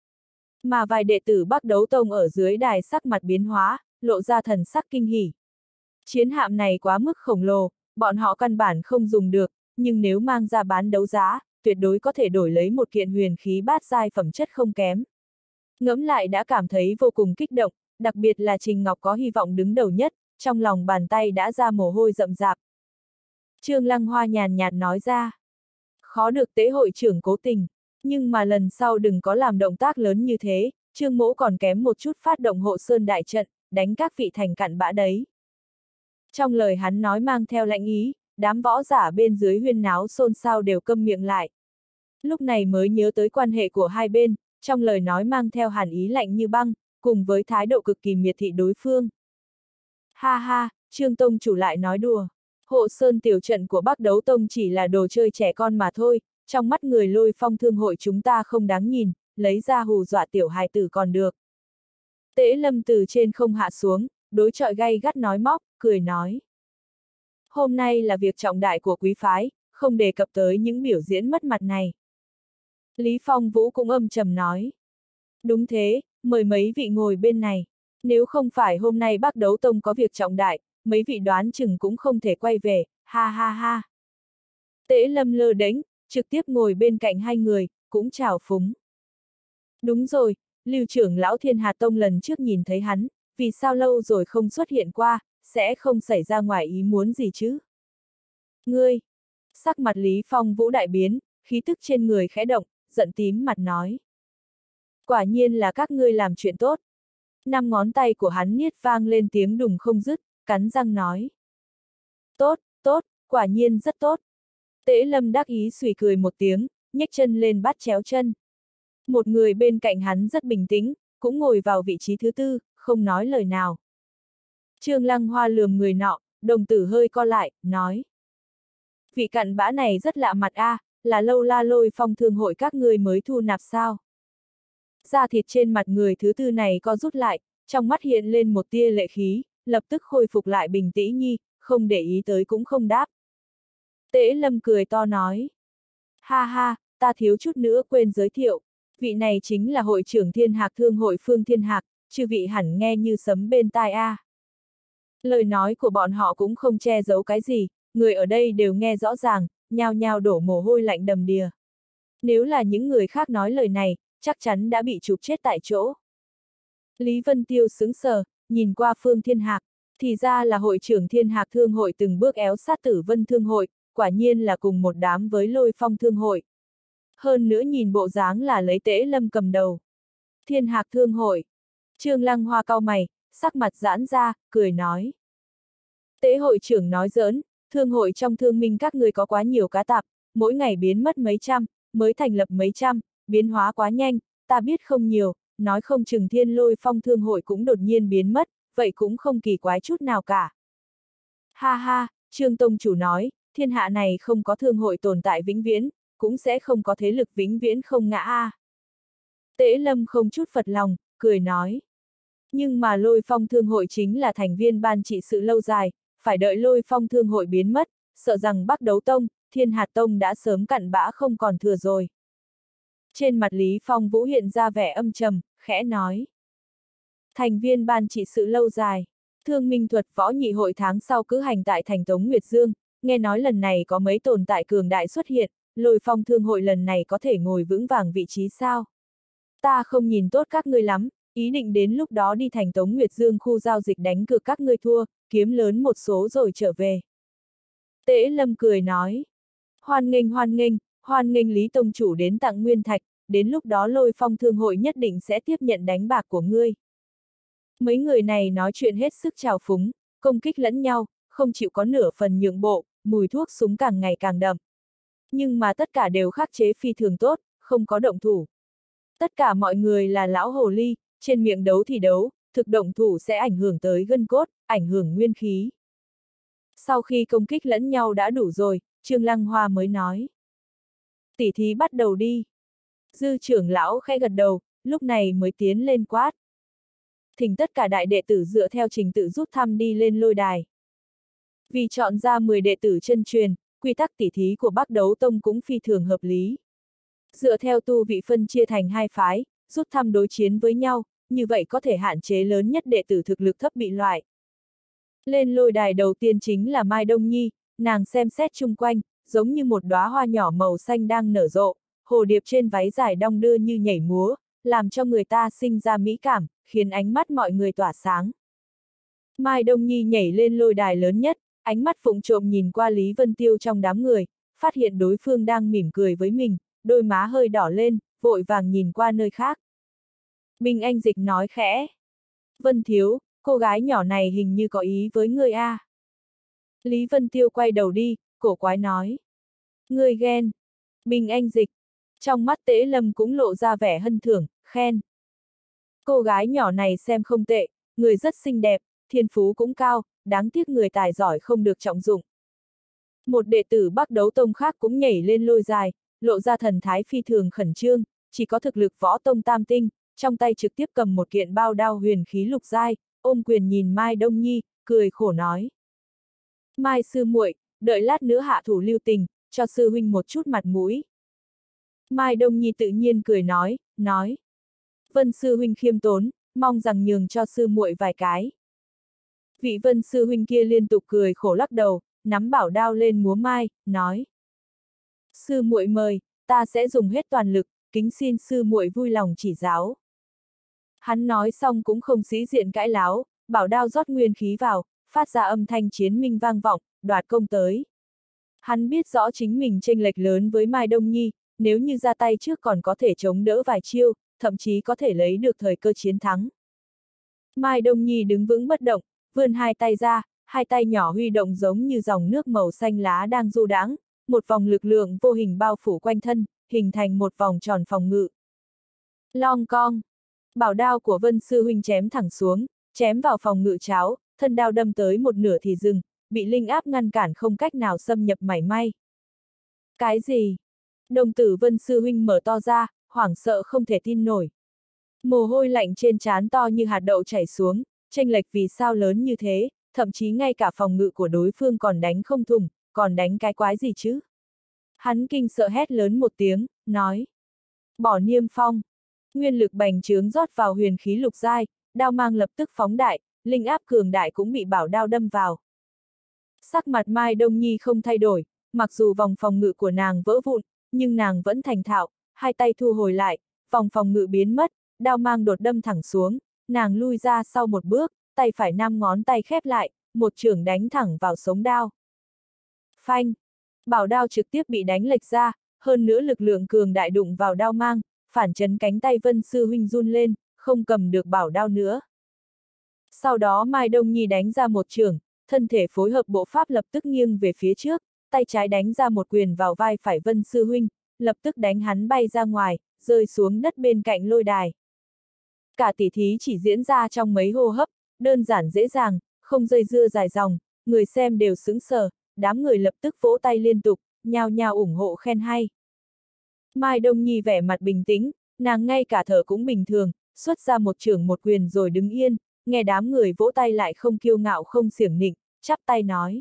Mà vài đệ tử Bắc Đấu Tông ở dưới đài sắc mặt biến hóa, lộ ra thần sắc kinh hỉ. Chiến hạm này quá mức khổng lồ, bọn họ căn bản không dùng được, nhưng nếu mang ra bán đấu giá, tuyệt đối có thể đổi lấy một kiện huyền khí bát giai phẩm chất không kém. Ngẫm lại đã cảm thấy vô cùng kích động, đặc biệt là Trình Ngọc có hy vọng đứng đầu nhất, trong lòng bàn tay đã ra mồ hôi rậm rạp. Trương Lăng Hoa nhàn nhạt nói ra. Khó được Tế hội trưởng cố tình, nhưng mà lần sau đừng có làm động tác lớn như thế, Trương mỗ còn kém một chút phát động hộ sơn đại trận, đánh các vị thành cặn bã đấy. Trong lời hắn nói mang theo lãnh ý, đám võ giả bên dưới huyên náo xôn xao đều câm miệng lại. Lúc này mới nhớ tới quan hệ của hai bên, trong lời nói mang theo hàn ý lạnh như băng, cùng với thái độ cực kỳ miệt thị đối phương. Ha ha, Trương tông chủ lại nói đùa. Hộ sơn tiểu trận của Bắc Đấu Tông chỉ là đồ chơi trẻ con mà thôi, trong mắt người Lôi Phong Thương hội chúng ta không đáng nhìn, lấy ra hù dọa tiểu hài tử còn được. Tễ Lâm từ trên không hạ xuống, đối chọi gay gắt nói móc, cười nói. Hôm nay là việc trọng đại của quý phái, không đề cập tới những biểu diễn mất mặt này. Lý Phong Vũ cũng âm trầm nói. Đúng thế, mời mấy vị ngồi bên này. Nếu không phải hôm nay Bắc Đấu Tông có việc trọng đại, mấy vị đoán chừng cũng không thể quay về, ha ha ha. Tễ Lâm lơ đễnh, trực tiếp ngồi bên cạnh hai người, cũng chào phúng. Đúng rồi, Lưu trưởng lão Thiên Hà Tông lần trước nhìn thấy hắn, vì sao lâu rồi không xuất hiện qua, sẽ không xảy ra ngoài ý muốn gì chứ? Ngươi! Sắc mặt Lý Phong Vũ đại biến, khí tức trên người khẽ động, giận tím mặt nói. Quả nhiên là các ngươi làm chuyện tốt. Năm ngón tay của hắn niết vang lên tiếng đùng không dứt, cắn răng nói. Tốt, tốt, quả nhiên rất tốt. Tễ Lâm đắc ý xùy cười một tiếng, nhếch chân lên bắt chéo chân. Một người bên cạnh hắn rất bình tĩnh, cũng ngồi vào vị trí thứ tư, không nói lời nào. Trương Lăng Hoa lườm người nọ, đồng tử hơi co lại, nói. Vị cặn bã này rất lạ mặt a, là lâu la Lôi Phong Thương hội các ngươi mới thu nạp sao? Da thịt trên mặt người thứ tư này co rút lại, trong mắt hiện lên một tia lệ khí, lập tức khôi phục lại bình tĩnh nhi, không để ý tới cũng không đáp. Tễ Lâm cười to nói. Ha ha, ta thiếu chút nữa quên giới thiệu, vị này chính là hội trưởng Thiên Hạc Thương hội Phương Thiên Hạc, chư vị hẳn nghe như sấm bên tai a. Lời nói của bọn họ cũng không che giấu cái gì, người ở đây đều nghe rõ ràng, nhao nhao đổ mồ hôi lạnh đầm đìa. Nếu là những người khác nói lời này, chắc chắn đã bị chụp chết tại chỗ. Lý Vân Tiêu sững sờ, nhìn qua Phương Thiên Hạc, thì ra là hội trưởng Thiên Hạc Thương hội từng bước éo sát Tử Vân Thương hội, quả nhiên là cùng một đám với Lôi Phong Thương hội. Hơn nữa nhìn bộ dáng là lấy Tễ Lâm cầm đầu. Thiên Hạc Thương hội. Trương Lăng Hoa cau mày, sắc mặt giãn ra, cười nói. Tễ hội trưởng nói giỡn, thương hội trong thương minh các người có quá nhiều cá tạp, mỗi ngày biến mất mấy trăm, mới thành lập mấy trăm, biến hóa quá nhanh, ta biết không nhiều, nói không chừng Thiên Lôi Phong Thương hội cũng đột nhiên biến mất, vậy cũng không kỳ quái chút nào cả. Ha ha, Trương Tông chủ nói, thiên hạ này không có thương hội tồn tại vĩnh viễn, cũng sẽ không có thế lực vĩnh viễn không ngã a. Tễ Lâm không chút phật lòng, cười nói. Nhưng mà Lôi Phong Thương hội chính là thành viên ban trị sự lâu dài, phải đợi Lôi Phong Thương hội biến mất, sợ rằng Bắc Đấu Tông, Thiên Hạt Tông đã sớm cặn bã không còn thừa rồi. Trên mặt Lý Phong Vũ hiện ra vẻ âm trầm, khẽ nói. Thành viên ban trị sự lâu dài, Thương Minh Thuật Võ Nhị hội tháng sau cử hành tại thành Tống Nguyệt Dương, nghe nói lần này có mấy tồn tại cường đại xuất hiện, Lôi Phong Thương hội lần này có thể ngồi vững vàng vị trí sao? Ta không nhìn tốt các ngươi lắm, ý định đến lúc đó đi thành Tống Nguyệt Dương khu giao dịch đánh cược các ngươi thua, kiếm lớn một số rồi trở về. Tế Lâm cười nói. Hoan nghênh Lý Tông Chủ đến tặng nguyên thạch, đến lúc đó Lôi Phong Thương hội nhất định sẽ tiếp nhận đánh bạc của ngươi. Mấy người này nói chuyện hết sức trào phúng, công kích lẫn nhau, không chịu có nửa phần nhượng bộ, mùi thuốc súng càng ngày càng đậm. Nhưng mà tất cả đều khắc chế phi thường tốt, không có động thủ. Tất cả mọi người là lão hồ ly, trên miệng đấu thì đấu, thực động thủ sẽ ảnh hưởng tới gân cốt, ảnh hưởng nguyên khí. Sau khi công kích lẫn nhau đã đủ rồi, Trương Lăng Hoa mới nói. Tỉ thí bắt đầu đi. Dư trưởng lão khẽ gật đầu, lúc này mới tiến lên quát. Thỉnh tất cả đại đệ tử dựa theo trình tự rút thăm đi lên lôi đài. Vì chọn ra 10 đệ tử chân truyền, quy tắc tỉ thí của Bắc Đấu Tông cũng phi thường hợp lý. Dựa theo tu vị phân chia thành hai phái, rút thăm đối chiến với nhau, như vậy có thể hạn chế lớn nhất đệ tử thực lực thấp bị loại. Lên lôi đài đầu tiên chính là Mai Đông Nhi, nàng xem xét chung quanh, giống như một đóa hoa nhỏ màu xanh đang nở rộ, hồ điệp trên váy dài đong đưa như nhảy múa, làm cho người ta sinh ra mỹ cảm, khiến ánh mắt mọi người tỏa sáng. Mai Đông Nhi nhảy lên lôi đài lớn nhất, ánh mắt phụng trộm nhìn qua Lý Vân Tiêu trong đám người, phát hiện đối phương đang mỉm cười với mình, đôi má hơi đỏ lên, vội vàng nhìn qua nơi khác. Bình Anh Dịch nói khẽ. Vân Thiếu, cô gái nhỏ này hình như có ý với ngươi a. Lý Vân Tiêu quay đầu đi, cổ quái nói. Ngươi ghen. Bình Anh Dịch. Trong mắt Tế Lâm cũng lộ ra vẻ hân thưởng, khen. Cô gái nhỏ này xem không tệ, người rất xinh đẹp, thiên phú cũng cao, đáng tiếc người tài giỏi không được trọng dụng. Một đệ tử Bắc Đấu Tông khác cũng nhảy lên lôi dài, lộ ra thần thái phi thường khẩn trương, chỉ có thực lực võ tông tam tinh, trong tay trực tiếp cầm một kiện bao đao huyền khí lục giai, ôm quyền nhìn Mai Đông Nhi, cười khổ nói. Mai sư muội, đợi lát nữa hạ thủ lưu tình, cho sư huynh một chút mặt mũi. Mai Đông Nhi tự nhiên cười nói. Vân sư huynh khiêm tốn, mong rằng nhường cho sư muội vài cái. Vị Vân sư huynh kia liên tục cười khổ lắc đầu, nắm bảo đao lên múa mai, nói. Sư muội mời, ta sẽ dùng hết toàn lực, kính xin sư muội vui lòng chỉ giáo. Hắn nói xong cũng không sĩ diện cãi láo, bảo đao rót nguyên khí vào, phát ra âm thanh chiến minh vang vọng, đoạt công tới. Hắn biết rõ chính mình chênh lệch lớn với Mai Đông Nhi, nếu như ra tay trước còn có thể chống đỡ vài chiêu, thậm chí có thể lấy được thời cơ chiến thắng. Mai Đông Nhi đứng vững bất động, vươn hai tay ra, hai tay nhỏ huy động giống như dòng nước màu xanh lá đang du đãng, một vòng lực lượng vô hình bao phủ quanh thân, hình thành một vòng tròn phòng ngự. Long cong, bảo đao của Vân sư huynh chém thẳng xuống, chém vào phòng ngự cháo, thân đao đâm tới một nửa thì dừng, bị linh áp ngăn cản không cách nào xâm nhập mảy may. Cái gì? Đồng tử Vân sư huynh mở to ra, hoảng sợ không thể tin nổi. Mồ hôi lạnh trên trán to như hạt đậu chảy xuống, chênh lệch vì sao lớn như thế, thậm chí ngay cả phòng ngự của đối phương còn đánh không thủng, còn đánh cái quái gì chứ? Hắn kinh sợ hét lớn một tiếng, nói. Bỏ niêm phong. Nguyên lực bành trướng rót vào huyền khí lục giai, đao mang lập tức phóng đại, linh áp cường đại cũng bị bảo đao đâm vào. Sắc mặt Mai Đông Nhi không thay đổi, mặc dù vòng phòng ngự của nàng vỡ vụn, nhưng nàng vẫn thành thạo, hai tay thu hồi lại, vòng phòng ngự biến mất, đao mang đột đâm thẳng xuống, nàng lui ra sau một bước, tay phải 5 ngón tay khép lại, một chưởng đánh thẳng vào sống đao. Phanh! Bảo đao trực tiếp bị đánh lệch ra, hơn nữa lực lượng cường đại đụng vào đao mang, phản chấn cánh tay Vân sư huynh run lên, không cầm được bảo đao nữa. Sau đó Mai Đông Nhi đánh ra một chưởng, thân thể phối hợp bộ pháp lập tức nghiêng về phía trước, tay trái đánh ra một quyền vào vai phải Vân sư huynh, lập tức đánh hắn bay ra ngoài, rơi xuống đất bên cạnh lôi đài. Cả tỉ thí chỉ diễn ra trong mấy hô hấp, đơn giản dễ dàng, không dây dưa dài dòng, người xem đều sững sờ, đám người lập tức vỗ tay liên tục, nhao nhao ủng hộ khen hay. Mai Đông Nhi vẻ mặt bình tĩnh, nàng ngay cả thở cũng bình thường, xuất ra một chưởng một quyền rồi đứng yên, nghe đám người vỗ tay lại không kiêu ngạo không xiểng nịnh, chắp tay nói.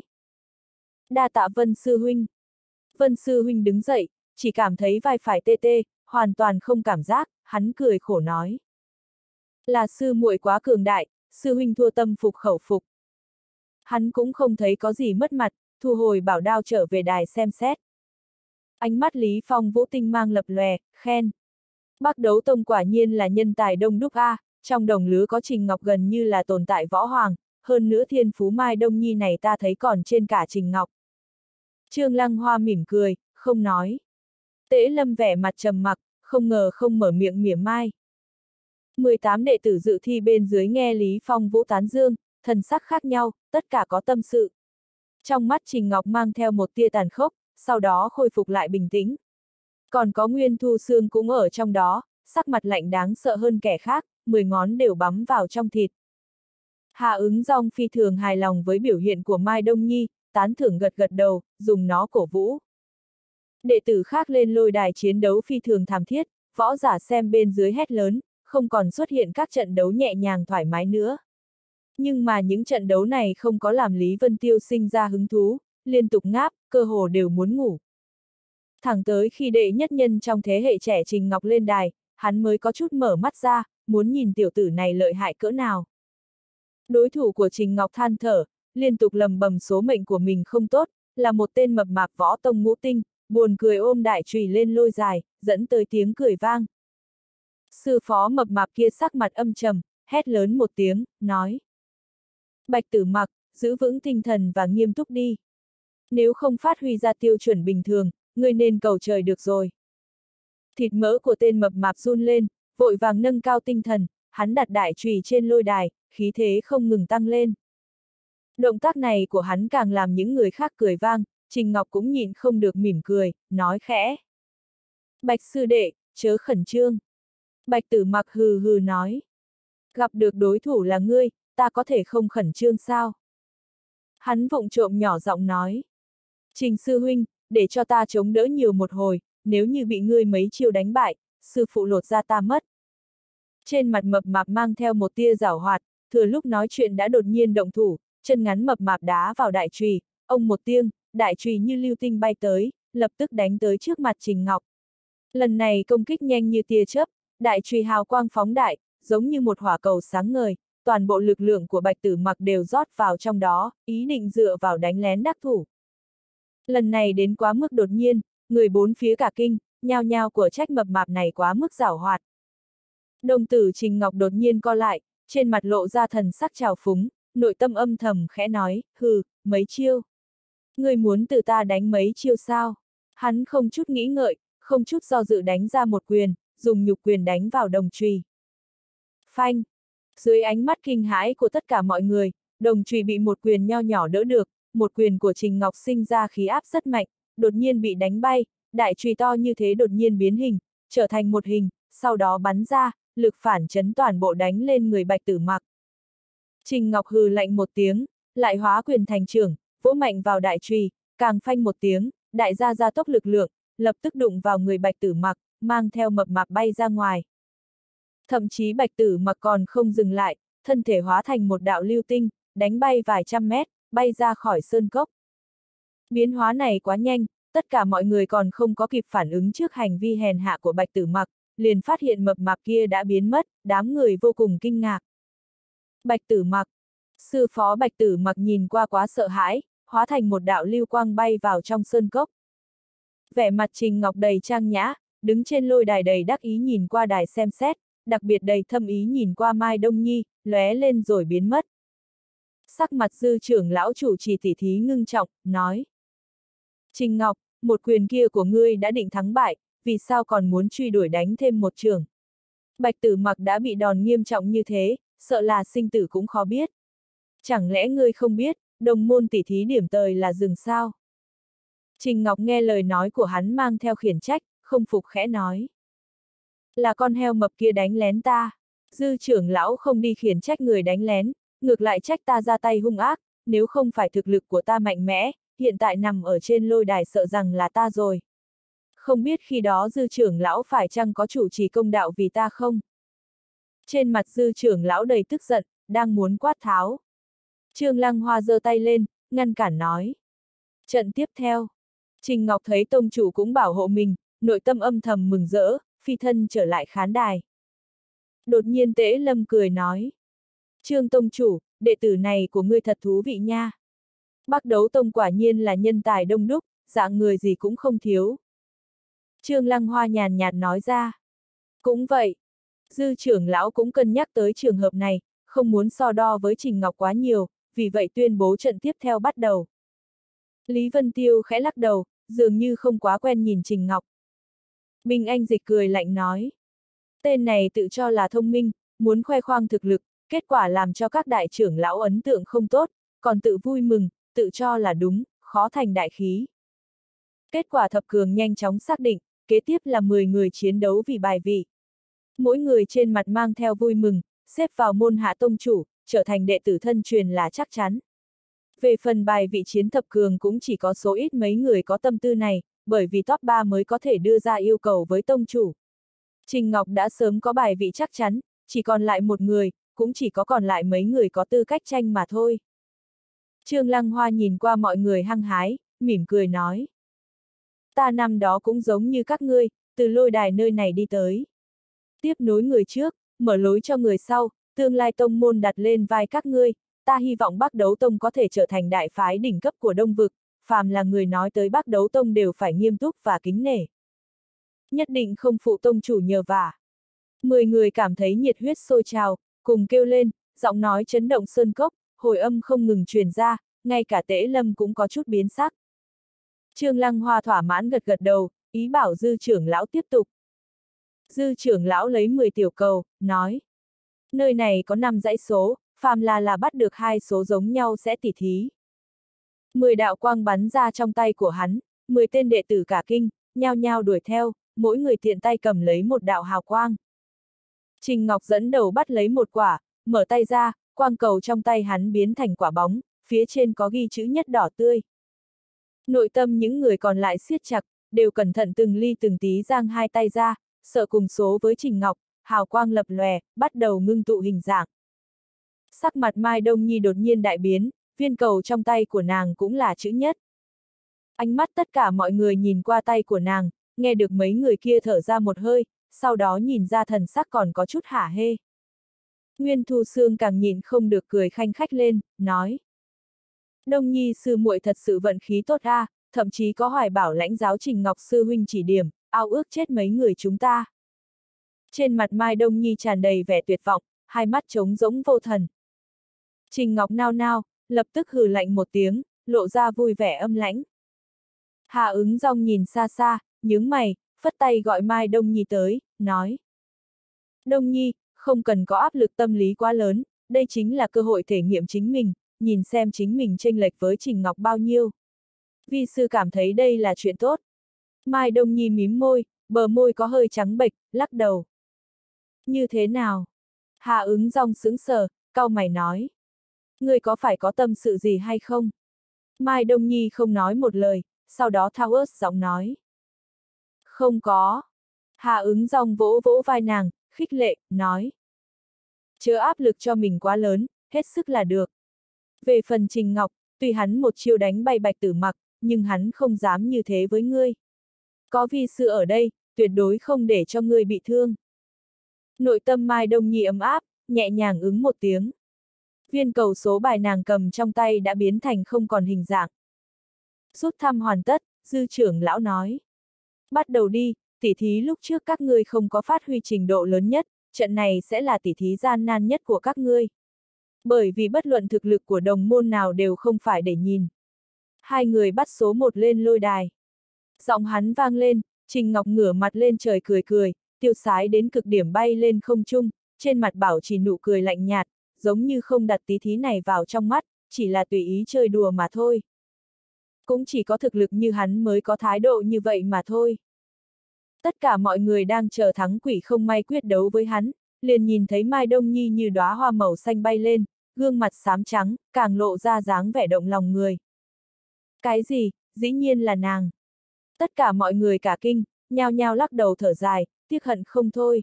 Đa tạ Vân sư huynh. Vân sư huynh đứng dậy, chỉ cảm thấy vai phải tê tê, hoàn toàn không cảm giác, hắn cười khổ nói. Là sư muội quá cường đại, sư huynh thua tâm phục khẩu phục. Hắn cũng không thấy có gì mất mặt, thu hồi bảo đao trở về đài xem xét. Ánh mắt Lý Phong Vũ tinh mang lập lòe, khen. Bắc Đấu Tông quả nhiên là nhân tài đông đúc a, trong đồng lứa có Trình Ngọc gần như là tồn tại võ hoàng, hơn nữa thiên phú Mai Đông Nhi này ta thấy còn trên cả Trình Ngọc. Trương Lăng Hoa mỉm cười, không nói. Tế Lâm vẻ mặt trầm mặc, không ngờ không mở miệng mỉa mai. 18 đệ tử dự thi bên dưới nghe Lý Phong Vũ tán dương, thần sắc khác nhau, tất cả có tâm sự. Trong mắt Trình Ngọc mang theo một tia tàn khốc, sau đó khôi phục lại bình tĩnh. Còn có Nguyên Thu Sương cũng ở trong đó, sắc mặt lạnh đáng sợ hơn kẻ khác, 10 ngón đều bắm vào trong thịt. Hạ Ứng Dong phi thường hài lòng với biểu hiện của Mai Đông Nhi, tán thưởng gật gật đầu, dùng nó cổ vũ. Đệ tử khác lên lôi đài chiến đấu phi thường thảm thiết, võ giả xem bên dưới hét lớn, không còn xuất hiện các trận đấu nhẹ nhàng thoải mái nữa. Nhưng mà những trận đấu này không có làm Lý Vân Tiêu sinh ra hứng thú, liên tục ngáp, cơ hồ đều muốn ngủ. Thẳng tới khi đệ nhất nhân trong thế hệ trẻ Trình Ngọc lên đài, hắn mới có chút mở mắt ra, muốn nhìn tiểu tử này lợi hại cỡ nào. Đối thủ của Trình Ngọc than thở, liên tục lầm bầm số mệnh của mình không tốt, là một tên mập mạp võ tông ngũ tinh, buồn cười ôm đại chùy lên lôi dài, dẫn tới tiếng cười vang. Sư phó mập mạp kia sắc mặt âm trầm, hét lớn một tiếng, nói. Bạch Tử Mặc, giữ vững tinh thần và nghiêm túc đi. Nếu không phát huy ra tiêu chuẩn bình thường, ngươi nên cầu trời được rồi. Thịt mỡ của tên mập mạp run lên, vội vàng nâng cao tinh thần, hắn đặt đại chùy trên lôi đài, khí thế không ngừng tăng lên. Động tác này của hắn càng làm những người khác cười vang, Trình Ngọc cũng nhịn không được mỉm cười, nói khẽ. Bạch sư đệ, chớ khẩn trương. Bạch Tử Mặc hừ hừ nói. Gặp được đối thủ là ngươi, ta có thể không khẩn trương sao? Hắn vụng trộm nhỏ giọng nói. Trình sư huynh, để cho ta chống đỡ nhiều một hồi, nếu như bị ngươi mấy chiêu đánh bại, sư phụ lột ra ta mất. Trên mặt mập mạp mang theo một tia giảo hoạt, thừa lúc nói chuyện đã đột nhiên động thủ, chân ngắn mập mạp đá vào đại chùy, ông một tiếng, đại chùy như lưu tinh bay tới, lập tức đánh tới trước mặt Trình Ngọc. Lần này công kích nhanh như tia chớp, đại chùy hào quang phóng đại, giống như một hỏa cầu sáng ngời, toàn bộ lực lượng của Bạch Tử Mặc đều rót vào trong đó, ý định dựa vào đánh lén đắc thủ. Lần này đến quá mức đột nhiên, người bốn phía cả kinh, nhao nhao của trách mập mạp này quá mức giảo hoạt. Đồng tử Trình Ngọc đột nhiên co lại, trên mặt lộ ra thần sắc trào phúng, nội tâm âm thầm khẽ nói, hừ, mấy chiêu. Người muốn từ ta đánh mấy chiêu sao? Hắn không chút nghĩ ngợi, không chút do dự đánh ra một quyền, dùng nhục quyền đánh vào đồng chùy. Phanh! Dưới ánh mắt kinh hãi của tất cả mọi người, đồng chùy bị một quyền nho nhỏ đỡ được, một quyền của Trình Ngọc sinh ra khí áp rất mạnh, đột nhiên bị đánh bay, đại chùy to như thế đột nhiên biến hình, trở thành một hình, sau đó bắn ra, lực phản chấn toàn bộ đánh lên người Bạch Tử Mặc. Trình Ngọc hừ lạnh một tiếng, lại hóa quyền thành trưởng, vỗ mạnh vào đại chùy, càng phanh một tiếng, đại gia tốc lực lượng, lập tức đụng vào người Bạch Tử Mặc, mang theo mập mạp bay ra ngoài. Thậm chí Bạch Tử Mặc còn không dừng lại, thân thể hóa thành một đạo lưu tinh, đánh bay vài trăm mét, bay ra khỏi sơn cốc. Biến hóa này quá nhanh, tất cả mọi người còn không có kịp phản ứng trước hành vi hèn hạ của Bạch Tử Mặc, liền phát hiện mập mạp kia đã biến mất, đám người vô cùng kinh ngạc. Bạch Tử Mặc, sư phó Bạch Tử Mặc nhìn qua quá sợ hãi, hóa thành một đạo lưu quang bay vào trong sơn cốc. Vẻ mặt Trình Ngọc đầy trang nhã, đứng trên lôi đài đầy đắc ý nhìn qua đài xem xét, đặc biệt đầy thâm ý nhìn qua Mai Đông Nhi, lóe lên rồi biến mất. Sắc mặt dư trưởng lão chủ trì tỉ thí ngưng trọng, nói. Trình Ngọc, một quyền kia của ngươi đã định thắng bại, vì sao còn muốn truy đuổi đánh thêm một trường? Bạch Tử Mặc đã bị đòn nghiêm trọng như thế, sợ là sinh tử cũng khó biết. Chẳng lẽ ngươi không biết, đồng môn tỉ thí điểm tời là dừng sao? Trình Ngọc nghe lời nói của hắn mang theo khiển trách, không phục khẽ nói. Là con heo mập kia đánh lén ta. Dư trưởng lão không đi khiển trách người đánh lén, ngược lại trách ta ra tay hung ác, nếu không phải thực lực của ta mạnh mẽ, hiện tại nằm ở trên lôi đài sợ rằng là ta rồi. Không biết khi đó dư trưởng lão phải chăng có chủ trì công đạo vì ta không? Trên mặt dư trưởng lão đầy tức giận, đang muốn quát tháo. Trương Lăng Hoa giơ tay lên, ngăn cản nói. Trận tiếp theo, Trình Ngọc thấy tông chủ cũng bảo hộ mình, nội tâm âm thầm mừng rỡ, phi thân trở lại khán đài. Đột nhiên Tế Lâm cười nói. Trương tông chủ, đệ tử này của ngươi thật thú vị nha. Bắc Đấu Tông quả nhiên là nhân tài đông đúc, dạng người gì cũng không thiếu. Trương Lăng Hoa nhàn nhạt nói ra. Cũng vậy. Dư trưởng lão cũng cân nhắc tới trường hợp này, không muốn so đo với Trình Ngọc quá nhiều, vì vậy tuyên bố trận tiếp theo bắt đầu. Lý Vân Tiêu khẽ lắc đầu, dường như không quá quen nhìn Trình Ngọc. Bình Anh Dịch cười lạnh nói. Tên này tự cho là thông minh, muốn khoe khoang thực lực, kết quả làm cho các đại trưởng lão ấn tượng không tốt, còn tự vui mừng, tự cho là đúng, khó thành đại khí. Kết quả thập cường nhanh chóng xác định, kế tiếp là 10 người chiến đấu vì bài vị. Mỗi người trên mặt mang theo vui mừng, xếp vào môn hạ tông chủ, trở thành đệ tử thân truyền là chắc chắn. Về phần bài vị chiến thập cường cũng chỉ có số ít mấy người có tâm tư này, bởi vì top 3 mới có thể đưa ra yêu cầu với tông chủ. Trình Ngọc đã sớm có bài vị chắc chắn, chỉ còn lại một người, cũng chỉ có còn lại mấy người có tư cách tranh mà thôi. Trương Lăng Hoa nhìn qua mọi người hăng hái, mỉm cười nói. Ta năm đó cũng giống như các ngươi, từ lôi đài nơi này đi tới. Tiếp nối người trước, mở lối cho người sau, tương lai tông môn đặt lên vai các ngươi, ta hy vọng Bắc Đấu Tông có thể trở thành đại phái đỉnh cấp của Đông Vực, phàm là người nói tới Bắc Đấu Tông đều phải nghiêm túc và kính nể. Nhất định không phụ tông chủ nhờ vả. 10 người cảm thấy nhiệt huyết sôi trào, cùng kêu lên, giọng nói chấn động sơn cốc, hồi âm không ngừng truyền ra, ngay cả Tễ Lâm cũng có chút biến sắc. Trương Lăng Hoa thỏa mãn gật gật đầu, ý bảo Dư trưởng lão tiếp tục. Dư trưởng lão lấy 10 tiểu cầu, nói. Nơi này có 5 dãy số, phàm là bắt được 2 số giống nhau sẽ tỉ thí. 10 đạo quang bắn ra trong tay của hắn, 10 tên đệ tử cả kinh, nhao nhao đuổi theo, mỗi người tiện tay cầm lấy một đạo hào quang. Trình Ngọc dẫn đầu bắt lấy một quả, mở tay ra, quang cầu trong tay hắn biến thành quả bóng, phía trên có ghi chữ nhất đỏ tươi. Nội tâm những người còn lại siết chặt, đều cẩn thận từng ly từng tí giang hai tay ra, sợ cùng số với Trình Ngọc, hào quang lập lòe, bắt đầu ngưng tụ hình dạng. Sắc mặt Mai Đông Nhi đột nhiên đại biến, viên cầu trong tay của nàng cũng là chữ nhất. Ánh mắt tất cả mọi người nhìn qua tay của nàng, nghe được mấy người kia thở ra một hơi, sau đó nhìn ra thần sắc còn có chút hả hê. Nguyên Thu Sương càng nhìn không được cười khanh khách lên, nói. Đông Nhi sư muội thật sự vận khí tốt a, thậm chí có hoài bảo lãnh giáo Trình Ngọc sư huynh chỉ điểm, ao ước chết mấy người chúng ta. Trên mặt Mai Đông Nhi tràn đầy vẻ tuyệt vọng, hai mắt trống rỗng vô thần. Trình Ngọc nao nao, lập tức hừ lạnh một tiếng, lộ ra vui vẻ âm lãnh. Hà Ứng Dong nhìn xa xa, nhướng mày, phất tay gọi Mai Đông Nhi tới, nói. Đông Nhi, không cần có áp lực tâm lý quá lớn, đây chính là cơ hội thể nghiệm chính mình, nhìn xem chính mình chênh lệch với Trình Ngọc bao nhiêu. Vi sư cảm thấy đây là chuyện tốt. Mai Đông Nhi mím môi, bờ môi có hơi trắng bệch, lắc đầu. Như thế nào? Hà Ứng Dong sững sờ, cau mày nói. Ngươi có phải có tâm sự gì hay không? Mai Đông Nhi không nói một lời, sau đó thao ớt giọng nói. Không có. Hà Ứng Dong vỗ vỗ vai nàng, khích lệ, nói. Chớ áp lực cho mình quá lớn, hết sức là được. Về phần Trình Ngọc, tuy hắn một chiêu đánh bay Bạch Tử Mặc, nhưng hắn không dám như thế với ngươi. Có vi sư ở đây, tuyệt đối không để cho ngươi bị thương. Nội tâm Mai Đông Nhi ấm áp, nhẹ nhàng ứng một tiếng. Viên cầu số bài nàng cầm trong tay đã biến thành không còn hình dạng. Rút thăm hoàn tất, Dư trưởng lão nói. Bắt đầu đi, tỉ thí lúc trước các ngươi không có phát huy trình độ lớn nhất, trận này sẽ là tỉ thí gian nan nhất của các ngươi. Bởi vì bất luận thực lực của đồng môn nào đều không phải để nhìn. Hai người bắt số 1 lên lôi đài. Giọng hắn vang lên, Trình Ngọc ngửa mặt lên trời cười cười, tiêu sái đến cực điểm bay lên không trung, trên mặt bảo trì nụ cười lạnh nhạt, giống như không đặt tí thí này vào trong mắt, chỉ là tùy ý chơi đùa mà thôi. Cũng chỉ có thực lực như hắn mới có thái độ như vậy mà thôi. Tất cả mọi người đang chờ thắng quỷ không may quyết đấu với hắn, liền nhìn thấy Mai Đông Nhi như đóa hoa màu xanh bay lên, gương mặt xám trắng, càng lộ ra dáng vẻ động lòng người. Cái gì, dĩ nhiên là nàng. Tất cả mọi người cả kinh, nhao nhao lắc đầu thở dài, tiếc hận không thôi.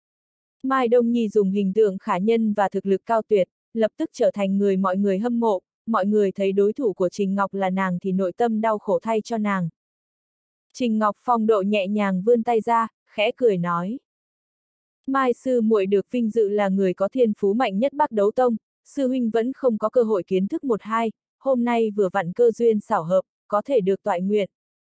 Mai Đông Nhi dùng hình tượng khả nhân và thực lực cao tuyệt, lập tức trở thành người mọi người hâm mộ, mọi người thấy đối thủ của Trình Ngọc là nàng thì nội tâm đau khổ thay cho nàng. Trình Ngọc phong độ nhẹ nhàng vươn tay ra, khẽ cười nói. Mai sư muội được vinh dự là người có thiên phú mạnh nhất Bắc Đấu Tông, sư huynh vẫn không có cơ hội kiến thức 1-2, hôm nay vừa vặn cơ duyên xảo hợp, có thể được toại nguyện.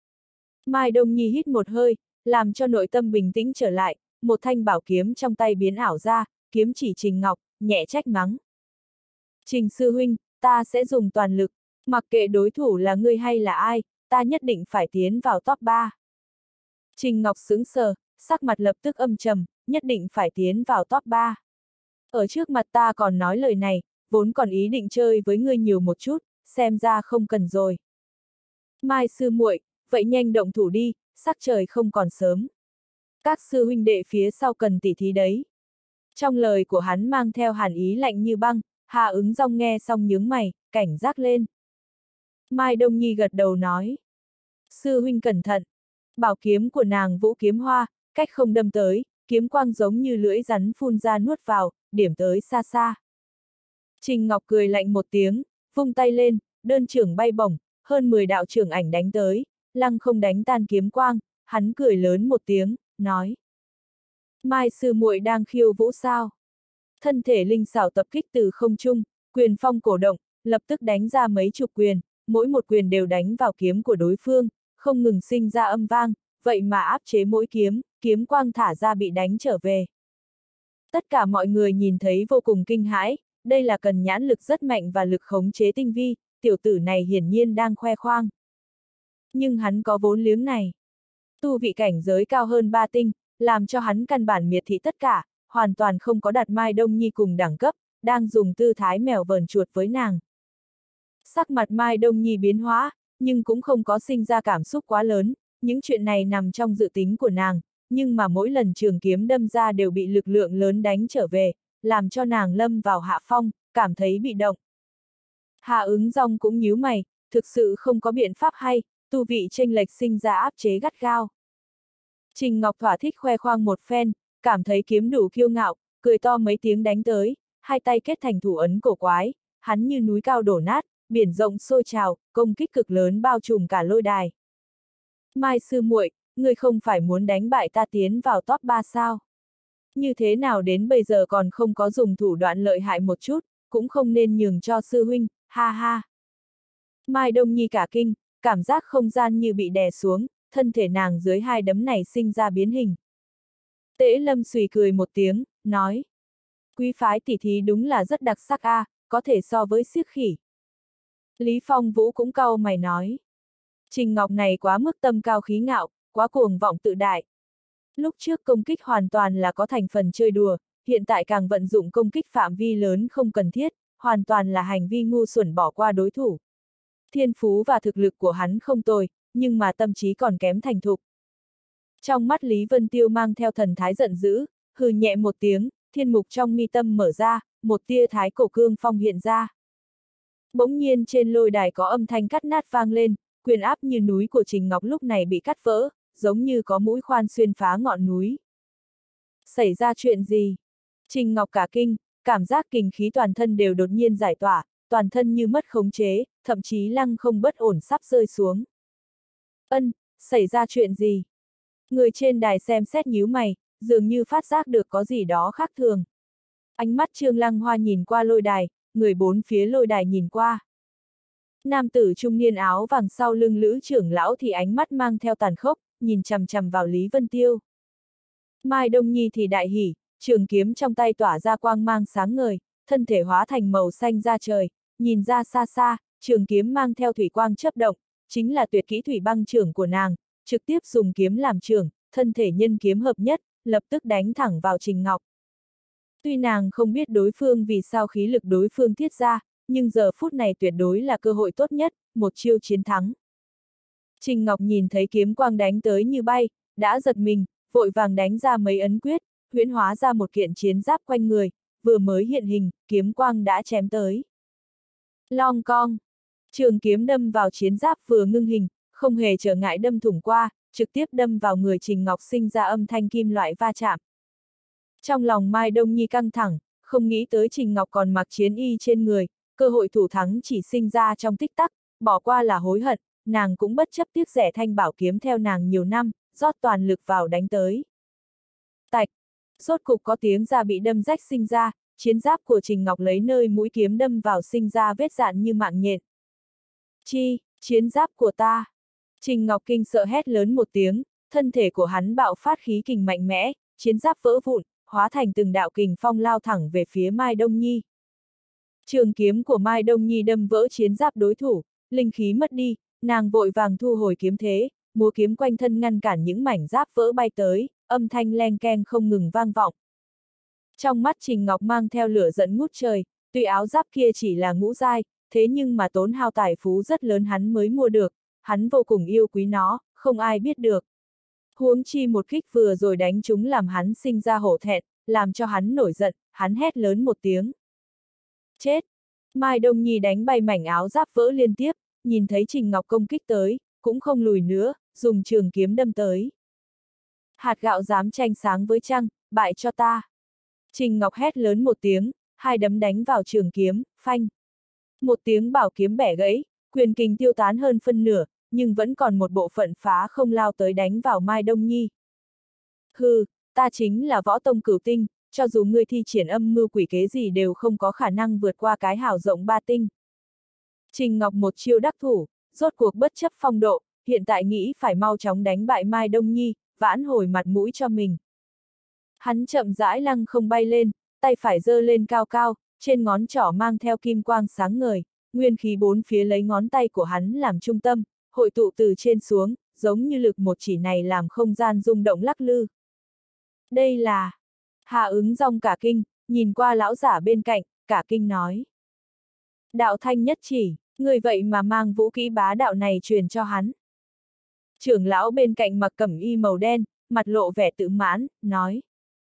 Mai Đông Nhi hít một hơi, làm cho nội tâm bình tĩnh trở lại, một thanh bảo kiếm trong tay biến ảo ra, kiếm chỉ Trình Ngọc, nhẹ trách mắng. Trình sư huynh, ta sẽ dùng toàn lực, mặc kệ đối thủ là ngươi hay là ai, ta nhất định phải tiến vào top 3. Trình Ngọc sững sờ, sắc mặt lập tức âm trầm, nhất định phải tiến vào top 3. Ở trước mặt ta còn nói lời này, vốn còn ý định chơi với ngươi nhiều một chút, xem ra không cần rồi. Mai sư muội, vậy nhanh động thủ đi, sắc trời không còn sớm. Các sư huynh đệ phía sau cần tỉ thí đấy. Trong lời của hắn mang theo hàn ý lạnh như băng, Hà Ứng Dong nghe xong nhướng mày, cảnh giác lên. Mai Đông Nhi gật đầu nói. Sư huynh cẩn thận. Bảo kiếm của nàng Vũ Kiếm Hoa, cách không đâm tới, kiếm quang giống như lưỡi rắn phun ra nuốt vào, điểm tới xa xa. Trình Ngọc cười lạnh một tiếng, vung tay lên, đơn trưởng bay bổng, hơn 10 đạo trưởng ảnh đánh tới, lăng không đánh tan kiếm quang, hắn cười lớn một tiếng, nói. Mai sư muội đang khiêu vũ sao? Thân thể linh xảo tập kích từ không trung, quyền phong cổ động, lập tức đánh ra mấy chục quyền, mỗi một quyền đều đánh vào kiếm của đối phương, không ngừng sinh ra âm vang, vậy mà áp chế mỗi kiếm, kiếm quang thả ra bị đánh trở về. Tất cả mọi người nhìn thấy vô cùng kinh hãi, đây là cần nhãn lực rất mạnh và lực khống chế tinh vi, tiểu tử này hiển nhiên đang khoe khoang. Nhưng hắn có vốn liếng này. Tu vị cảnh giới cao hơn 3 tinh, làm cho hắn căn bản miệt thị tất cả, hoàn toàn không có đặt Mai Đông Nhi cùng đẳng cấp, đang dùng tư thái mèo vờn chuột với nàng. Sắc mặt Mai Đông Nhi biến hóa, nhưng cũng không có sinh ra cảm xúc quá lớn, những chuyện này nằm trong dự tính của nàng, nhưng mà mỗi lần trường kiếm đâm ra đều bị lực lượng lớn đánh trở về, làm cho nàng lâm vào hạ phong, cảm thấy bị động. Hà Ứng Dong cũng nhíu mày, thực sự không có biện pháp hay, tu vị chênh lệch sinh ra áp chế gắt gao. Trình Ngọc thỏa thích khoe khoang một phen, cảm thấy kiếm đủ kiêu ngạo, cười to mấy tiếng đánh tới, hai tay kết thành thủ ấn cổ quái, hắn như núi cao đổ nát, biển rộng sôi trào, công kích cực lớn bao trùm cả lôi đài. Mai sư muội, ngươi không phải muốn đánh bại ta tiến vào top 3 sao? Như thế nào đến bây giờ còn không có dùng thủ đoạn lợi hại một chút, cũng không nên nhường cho sư huynh, ha ha. Mai Đông Nhi cả kinh, cảm giác không gian như bị đè xuống, thân thể nàng dưới hai đấm này sinh ra biến hình. Tễ Lâm xùy cười một tiếng, nói. Quý phái tỷ thí đúng là rất đặc sắc a, có thể so với xiếc khỉ. Lý Phong Vũ cũng cau mày nói. Trình Ngọc này quá mức tâm cao khí ngạo, quá cuồng vọng tự đại. Lúc trước công kích hoàn toàn là có thành phần chơi đùa, hiện tại càng vận dụng công kích phạm vi lớn không cần thiết, hoàn toàn là hành vi ngu xuẩn bỏ qua đối thủ. Thiên phú và thực lực của hắn không tồi, nhưng mà tâm trí còn kém thành thục. Trong mắt Lý Vân Tiêu mang theo thần thái giận dữ, hừ nhẹ một tiếng, thiên mục trong mi tâm mở ra, một tia thái cổ cương phong hiện ra. Bỗng nhiên trên lôi đài có âm thanh cắt nát vang lên, quyền áp như núi của Trình Ngọc lúc này bị cắt vỡ, giống như có mũi khoan xuyên phá ngọn núi. Xảy ra chuyện gì? Trình Ngọc cả kinh, cảm giác kình khí toàn thân đều đột nhiên giải tỏa, toàn thân như mất khống chế, thậm chí lăng không bất ổn sắp rơi xuống. Xảy ra chuyện gì? Người trên đài xem xét nhíu mày, dường như phát giác được có gì đó khác thường. Ánh mắt Trương Lăng Hoa nhìn qua lôi đài, người bốn phía lôi đài nhìn qua. Nam tử trung niên áo vàng sau lưng Lữ trưởng lão thì ánh mắt mang theo tàn khốc, nhìn chằm chằm vào Lý Vân Tiêu. Mai Đông Nhi thì đại hỉ, trường kiếm trong tay tỏa ra quang mang sáng ngời, thân thể hóa thành màu xanh ra trời, nhìn ra xa xa, trường kiếm mang theo thủy quang chớp động, chính là tuyệt kỹ thủy băng trưởng của nàng, trực tiếp dùng kiếm làm trưởng, thân thể nhân kiếm hợp nhất, lập tức đánh thẳng vào Trình Ngọc. Tuy nàng không biết đối phương vì sao khí lực đối phương thiết ra, nhưng giờ phút này tuyệt đối là cơ hội tốt nhất, một chiêu chiến thắng. Trình Ngọc nhìn thấy kiếm quang đánh tới như bay, đã giật mình, vội vàng đánh ra mấy ấn quyết, huyễn hóa ra một kiện chiến giáp quanh người, vừa mới hiện hình, kiếm quang đã chém tới. Long cong, trường kiếm đâm vào chiến giáp vừa ngưng hình, không hề trở ngại đâm thủng qua, trực tiếp đâm vào người Trình Ngọc sinh ra âm thanh kim loại va chạm. Trong lòng Mai Đông Nhi căng thẳng, không nghĩ tới Trình Ngọc còn mặc chiến y trên người, cơ hội thủ thắng chỉ sinh ra trong tích tắc, bỏ qua là hối hận, nàng cũng bất chấp tiếc rẻ thanh bảo kiếm theo nàng nhiều năm, rót toàn lực vào đánh tới. Tạch, rốt cục có tiếng da bị đâm rách sinh ra, chiến giáp của Trình Ngọc lấy nơi mũi kiếm đâm vào sinh ra vết dạn như mạng nhện. Chi, chiến giáp của ta. Trình Ngọc kinh sợ hét lớn một tiếng, thân thể của hắn bạo phát khí kình mạnh mẽ, chiến giáp vỡ vụn, hóa thành từng đạo kình phong lao thẳng về phía Mai Đông Nhi. Trường kiếm của Mai Đông Nhi đâm vỡ chiến giáp đối thủ, linh khí mất đi, nàng vội vàng thu hồi kiếm thế, múa kiếm quanh thân ngăn cản những mảnh giáp vỡ bay tới, âm thanh leng keng không ngừng vang vọng. Trong mắt Trình Ngọc mang theo lửa giận ngút trời, tuy áo giáp kia chỉ là ngũ giai, thế nhưng mà tốn hao tài phú rất lớn hắn mới mua được, hắn vô cùng yêu quý nó, không ai biết được. Huống chi một kích vừa rồi đánh chúng làm hắn sinh ra hổ thẹn, làm cho hắn nổi giận, hắn hét lớn một tiếng. Chết! Mai Đông Nhi đánh bay mảnh áo giáp vỡ liên tiếp, nhìn thấy Trình Ngọc công kích tới, cũng không lùi nữa, dùng trường kiếm đâm tới. Hạt gạo dám tranh sáng với trăng, bại cho ta. Trình Ngọc hét lớn một tiếng, hai đấm đánh vào trường kiếm, phanh. Một tiếng bảo kiếm bẻ gãy, quyền kình tiêu tán hơn phân nửa, nhưng vẫn còn một bộ phận phá không lao tới đánh vào Mai Đông Nhi. Hừ, ta chính là võ tông cửu tinh, cho dù ngươi thi triển âm mưu quỷ kế gì đều không có khả năng vượt qua cái hào rộng ba tinh. Trình Ngọc một chiêu đắc thủ, rốt cuộc bất chấp phong độ, hiện tại nghĩ phải mau chóng đánh bại Mai Đông Nhi, vãn hồi mặt mũi cho mình. Hắn chậm rãi lăng không bay lên, tay phải giơ lên cao cao, trên ngón trỏ mang theo kim quang sáng ngời, nguyên khí bốn phía lấy ngón tay của hắn làm trung tâm, hội tụ từ trên xuống, giống như lực một chỉ này làm không gian rung động lắc lư. Đây là... Hà Ứng Dong cả kinh, nhìn qua lão giả bên cạnh, cả kinh nói. Đạo thanh nhất chỉ, người vậy mà mang vũ kỹ bá đạo này truyền cho hắn. Trưởng lão bên cạnh mặc cẩm y màu đen, mặt lộ vẻ tự mãn, nói.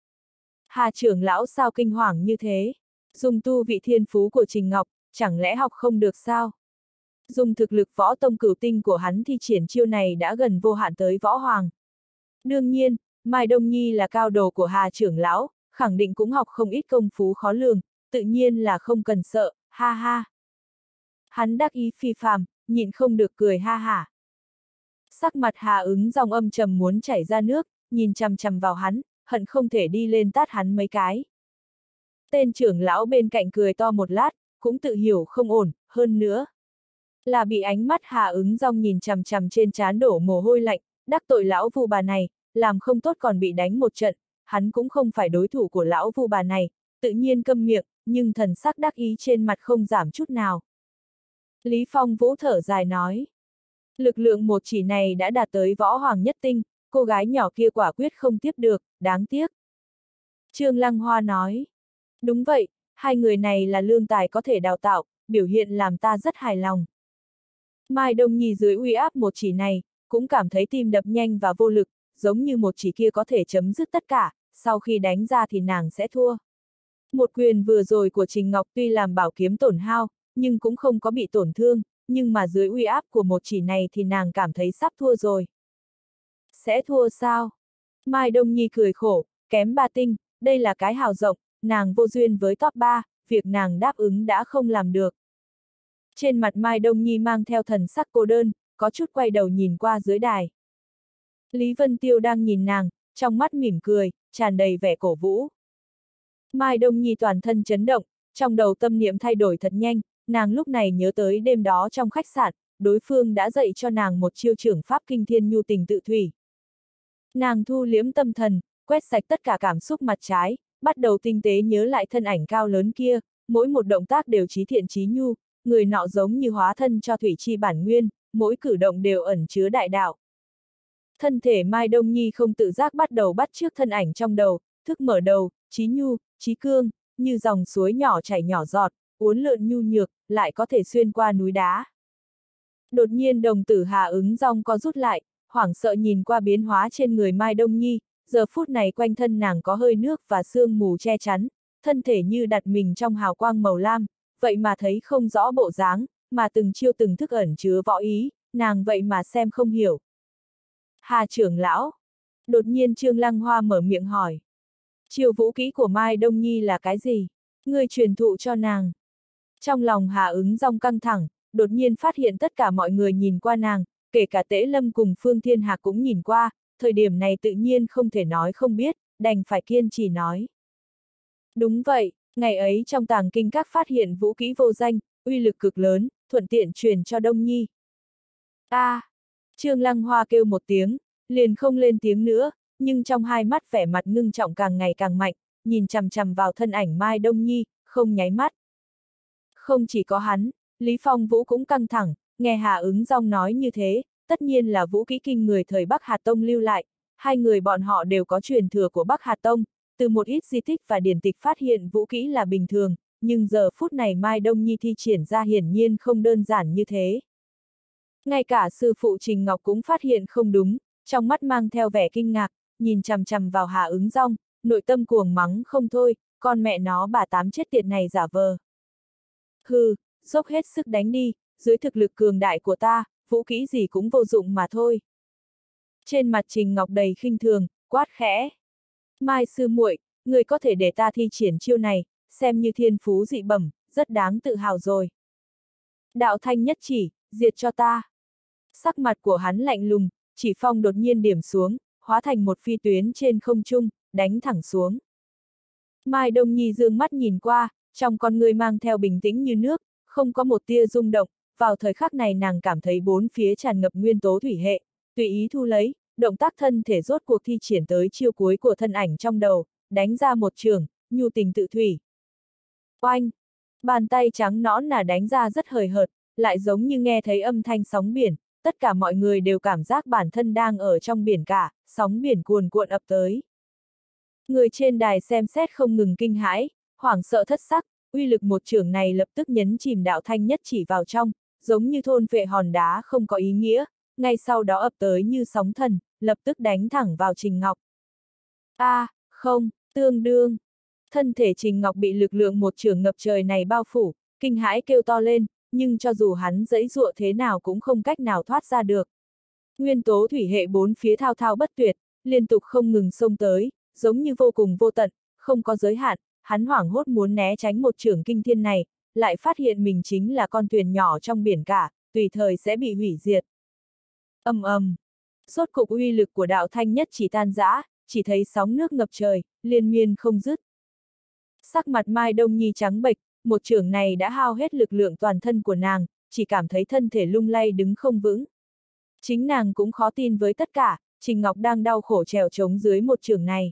Hà trưởng lão sao kinh hoàng như thế? Dùng tu vị thiên phú của Trình Ngọc, chẳng lẽ học không được sao? Dùng thực lực võ tông cửu tinh của hắn thi triển chiêu này đã gần vô hạn tới võ hoàng. Đương nhiên, Mai Đông Nhi là cao đồ của Hà trưởng lão, khẳng định cũng học không ít công phu khó lường, tự nhiên là không cần sợ, ha ha. Hắn đắc ý phi phàm, nhịn không được cười ha hả. Sắc mặt Hà Ứng Dong âm trầm muốn chảy ra nước, nhìn chằm chằm vào hắn, hận không thể đi lên tát hắn mấy cái. Tên trưởng lão bên cạnh cười to một lát, cũng tự hiểu không ổn, hơn nữa. Là bị ánh mắt Hà Ứng Dong nhìn chằm chằm trên trán đổ mồ hôi lạnh, đắc tội lão vu bà này, làm không tốt còn bị đánh một trận, hắn cũng không phải đối thủ của lão vu bà này, tự nhiên câm miệng, nhưng thần sắc đắc ý trên mặt không giảm chút nào. Lý Phong Vũ thở dài nói. Lực lượng một chỉ này đã đạt tới võ hoàng nhất tinh, cô gái nhỏ kia quả quyết không tiếp được, đáng tiếc. Trương Lăng Hoa nói. Đúng vậy, hai người này là lương tài có thể đào tạo, biểu hiện làm ta rất hài lòng. Mai Đông Nhi dưới uy áp một chỉ này, cũng cảm thấy tim đập nhanh và vô lực, giống như một chỉ kia có thể chấm dứt tất cả, sau khi đánh ra thì nàng sẽ thua. Một quyền vừa rồi của Trình Ngọc tuy làm bảo kiếm tổn hao, nhưng cũng không có bị tổn thương, nhưng mà dưới uy áp của một chỉ này thì nàng cảm thấy sắp thua rồi. Sẽ thua sao? Mai Đông Nhi cười khổ, kém ba tinh, đây là cái hào rộng, nàng vô duyên với top 3, việc nàng đáp ứng đã không làm được. Trên mặt Mai Đông Nhi mang theo thần sắc cô đơn, có chút quay đầu nhìn qua dưới đài. Lý Vân Tiêu đang nhìn nàng, trong mắt mỉm cười, tràn đầy vẻ cổ vũ. Mai Đông Nhi toàn thân chấn động, trong đầu tâm niệm thay đổi thật nhanh, nàng lúc này nhớ tới đêm đó trong khách sạn, đối phương đã dạy cho nàng một chiêu trưởng pháp kinh thiên nhu tình tự thủy. Nàng thu liếm tâm thần, quét sạch tất cả cảm xúc mặt trái, bắt đầu tinh tế nhớ lại thân ảnh cao lớn kia, mỗi một động tác đều chí thiện chí nhu, người nọ giống như hóa thân cho thủy chi bản nguyên, mỗi cử động đều ẩn chứa đại đạo. Thân thể Mai Đông Nhi không tự giác bắt đầu bắt chước thân ảnh trong đầu, thức mở đầu, chí nhu, chí cương, như dòng suối nhỏ chảy nhỏ giọt, uốn lượn nhu nhược, lại có thể xuyên qua núi đá. Đột nhiên đồng tử Hà Ứng Dong co rút lại, hoảng sợ nhìn qua biến hóa trên người Mai Đông Nhi, giờ phút này quanh thân nàng có hơi nước và sương mù che chắn, thân thể như đặt mình trong hào quang màu lam, vậy mà thấy không rõ bộ dáng, mà từng chiêu từng thức ẩn chứa võ ý, nàng vậy mà xem không hiểu. Hà trưởng lão. Đột nhiên Trương Lăng Hoa mở miệng hỏi. Chiêu vũ kỹ của Mai Đông Nhi là cái gì? Ngươi truyền thụ cho nàng. Trong lòng Hà Ứng Dong căng thẳng, đột nhiên phát hiện tất cả mọi người nhìn qua nàng, kể cả Tế Lâm cùng Phương Thiên Hạc cũng nhìn qua, thời điểm này tự nhiên không thể nói không biết, đành phải kiên trì nói. Đúng vậy, ngày ấy trong tàng kinh các phát hiện vũ kỹ vô danh, uy lực cực lớn, thuận tiện truyền cho Đông Nhi. Trương Lăng Hoa kêu một tiếng, liền không lên tiếng nữa, nhưng trong hai mắt vẻ mặt ngưng trọng càng ngày càng mạnh, nhìn chằm chằm vào thân ảnh Mai Đông Nhi, không nháy mắt. Không chỉ có hắn, Lý Phong Vũ cũng căng thẳng, nghe Hà Ứng Dong nói như thế, tất nhiên là vũ kỹ kinh người thời Bắc Hà Tông lưu lại, hai người bọn họ đều có truyền thừa của Bắc Hà Tông, từ một ít di tích và điển tịch phát hiện vũ kỹ là bình thường, nhưng giờ phút này Mai Đông Nhi thi triển ra hiển nhiên không đơn giản như thế. Ngay cả sư phụ Trình Ngọc cũng phát hiện không đúng, trong mắt mang theo vẻ kinh ngạc, nhìn chằm chằm vào Hà Ứng Dong, nội tâm cuồng mắng không thôi, con mẹ nó bà tám chết tiệt này giả vờ. Hừ, dốc hết sức đánh đi, dưới thực lực cường đại của ta, vũ kỹ gì cũng vô dụng mà thôi. Trên mặt Trình Ngọc đầy khinh thường, quát khẽ. Mai sư muội, người có thể để ta thi triển chiêu này, xem như thiên phú dị bẩm, rất đáng tự hào rồi. Đạo thanh nhất chỉ, diệt cho ta. Sắc mặt của hắn lạnh lùng, chỉ phong đột nhiên điểm xuống, hóa thành một phi tuyến trên không trung, đánh thẳng xuống. Mai Đông Nhi dương mắt nhìn qua, trong con người mang theo bình tĩnh như nước, không có một tia rung động, vào thời khắc này nàng cảm thấy bốn phía tràn ngập nguyên tố thủy hệ, tùy ý thu lấy, động tác thân thể rốt cuộc thi triển tới chiêu cuối của thân ảnh trong đầu, đánh ra một trường, nhu tình tự thủy. Oanh! Bàn tay trắng nõn là đánh ra rất hời hợt, lại giống như nghe thấy âm thanh sóng biển, tất cả mọi người đều cảm giác bản thân đang ở trong biển cả, sóng biển cuồn cuộn ập tới. Người trên đài xem xét không ngừng kinh hãi, hoảng sợ thất sắc, uy lực một chưởng này lập tức nhấn chìm đạo thanh nhất chỉ vào trong, giống như thôn phệ hòn đá không có ý nghĩa, ngay sau đó ập tới như sóng thần, lập tức đánh thẳng vào Trình Ngọc. Không, tương đương. Thân thể Trình Ngọc bị lực lượng một chưởng ngập trời này bao phủ, kinh hãi kêu to lên, nhưng cho dù hắn giãy giụa thế nào cũng không cách nào thoát ra được. Nguyên tố thủy hệ bốn phía thao thao bất tuyệt, liên tục không ngừng xông tới, giống như vô cùng vô tận, không có giới hạn, hắn hoảng hốt muốn né tránh một chưởng kinh thiên này, lại phát hiện mình chính là con thuyền nhỏ trong biển cả, tùy thời sẽ bị hủy diệt. Ầm ầm. Rốt cục uy lực của đạo thanh nhất chỉ tan rã, chỉ thấy sóng nước ngập trời, liên miên không dứt. Sắc mặt Mai Đông Nhi trắng bệch, một chưởng này đã hao hết lực lượng toàn thân của nàng, chỉ cảm thấy thân thể lung lay đứng không vững. Chính nàng cũng khó tin với tất cả, Trình Ngọc đang đau khổ trèo trống dưới một chưởng này.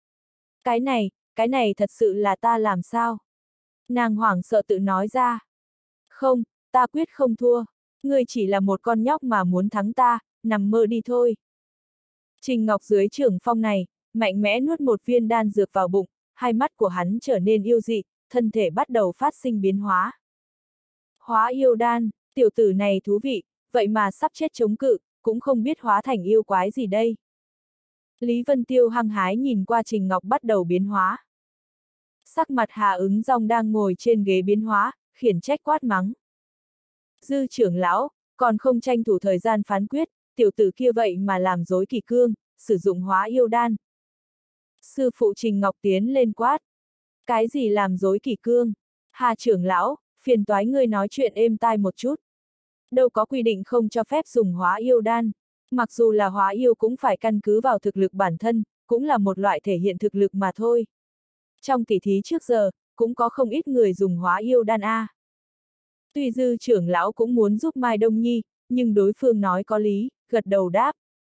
Cái này thật sự là ta làm sao? Nàng hoảng sợ tự nói ra. Không, ta quyết không thua. Ngươi chỉ là một con nhóc mà muốn thắng ta, nằm mơ đi thôi. Trình Ngọc dưới chưởng phong này, mạnh mẽ nuốt một viên đan dược vào bụng, hai mắt của hắn trở nên yêu dị, thân thể bắt đầu phát sinh biến hóa. Hóa yêu đan, tiểu tử này thú vị, vậy mà sắp chết chống cự, cũng không biết hóa thành yêu quái gì đây. Lý Vân Tiêu hăng hái nhìn qua Trình Ngọc bắt đầu biến hóa. Sắc mặt Hà Ứng Dong đang ngồi trên ghế biến hóa, khiển trách quát mắng. Dư trưởng lão, còn không tranh thủ thời gian phán quyết, tiểu tử kia vậy mà làm dối kỷ cương, sử dụng hóa yêu đan. Sư phụ Trình Ngọc tiến lên quát. Cái gì làm dối kỷ cương? Hà trưởng lão, phiền toái ngươi nói chuyện êm tai một chút. Đâu có quy định không cho phép dùng hóa yêu đan. Mặc dù là hóa yêu cũng phải căn cứ vào thực lực bản thân, cũng là một loại thể hiện thực lực mà thôi. Trong tỷ thí trước giờ, cũng có không ít người dùng hóa yêu đan A. Tuy dư trưởng lão cũng muốn giúp Mai Đông Nhi, nhưng đối phương nói có lý, gật đầu đáp.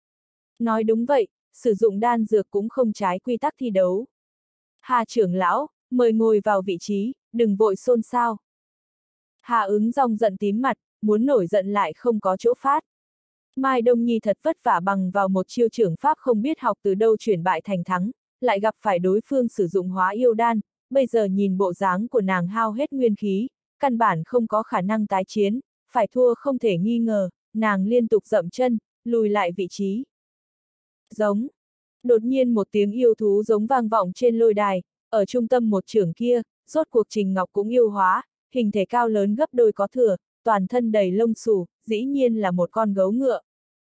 Nói đúng vậy, sử dụng đan dược cũng không trái quy tắc thi đấu. Hà trưởng lão, mời ngồi vào vị trí, đừng vội xôn xao. Hà Ứng Dong giận tím mặt, muốn nổi giận lại không có chỗ phát. Mai Đông Nhi thật vất vả bằng vào một chiêu trưởng pháp không biết học từ đâu chuyển bại thành thắng, lại gặp phải đối phương sử dụng hóa yêu đan, bây giờ nhìn bộ dáng của nàng hao hết nguyên khí, căn bản không có khả năng tái chiến, phải thua không thể nghi ngờ, nàng liên tục dậm chân, lùi lại vị trí. Giống. Đột nhiên một tiếng yêu thú giống vang vọng trên lôi đài, ở trung tâm một chưởng kia, rốt cuộc Trình Ngọc cũng yêu hóa, hình thể cao lớn gấp đôi có thừa, toàn thân đầy lông xù, dĩ nhiên là một con gấu ngựa.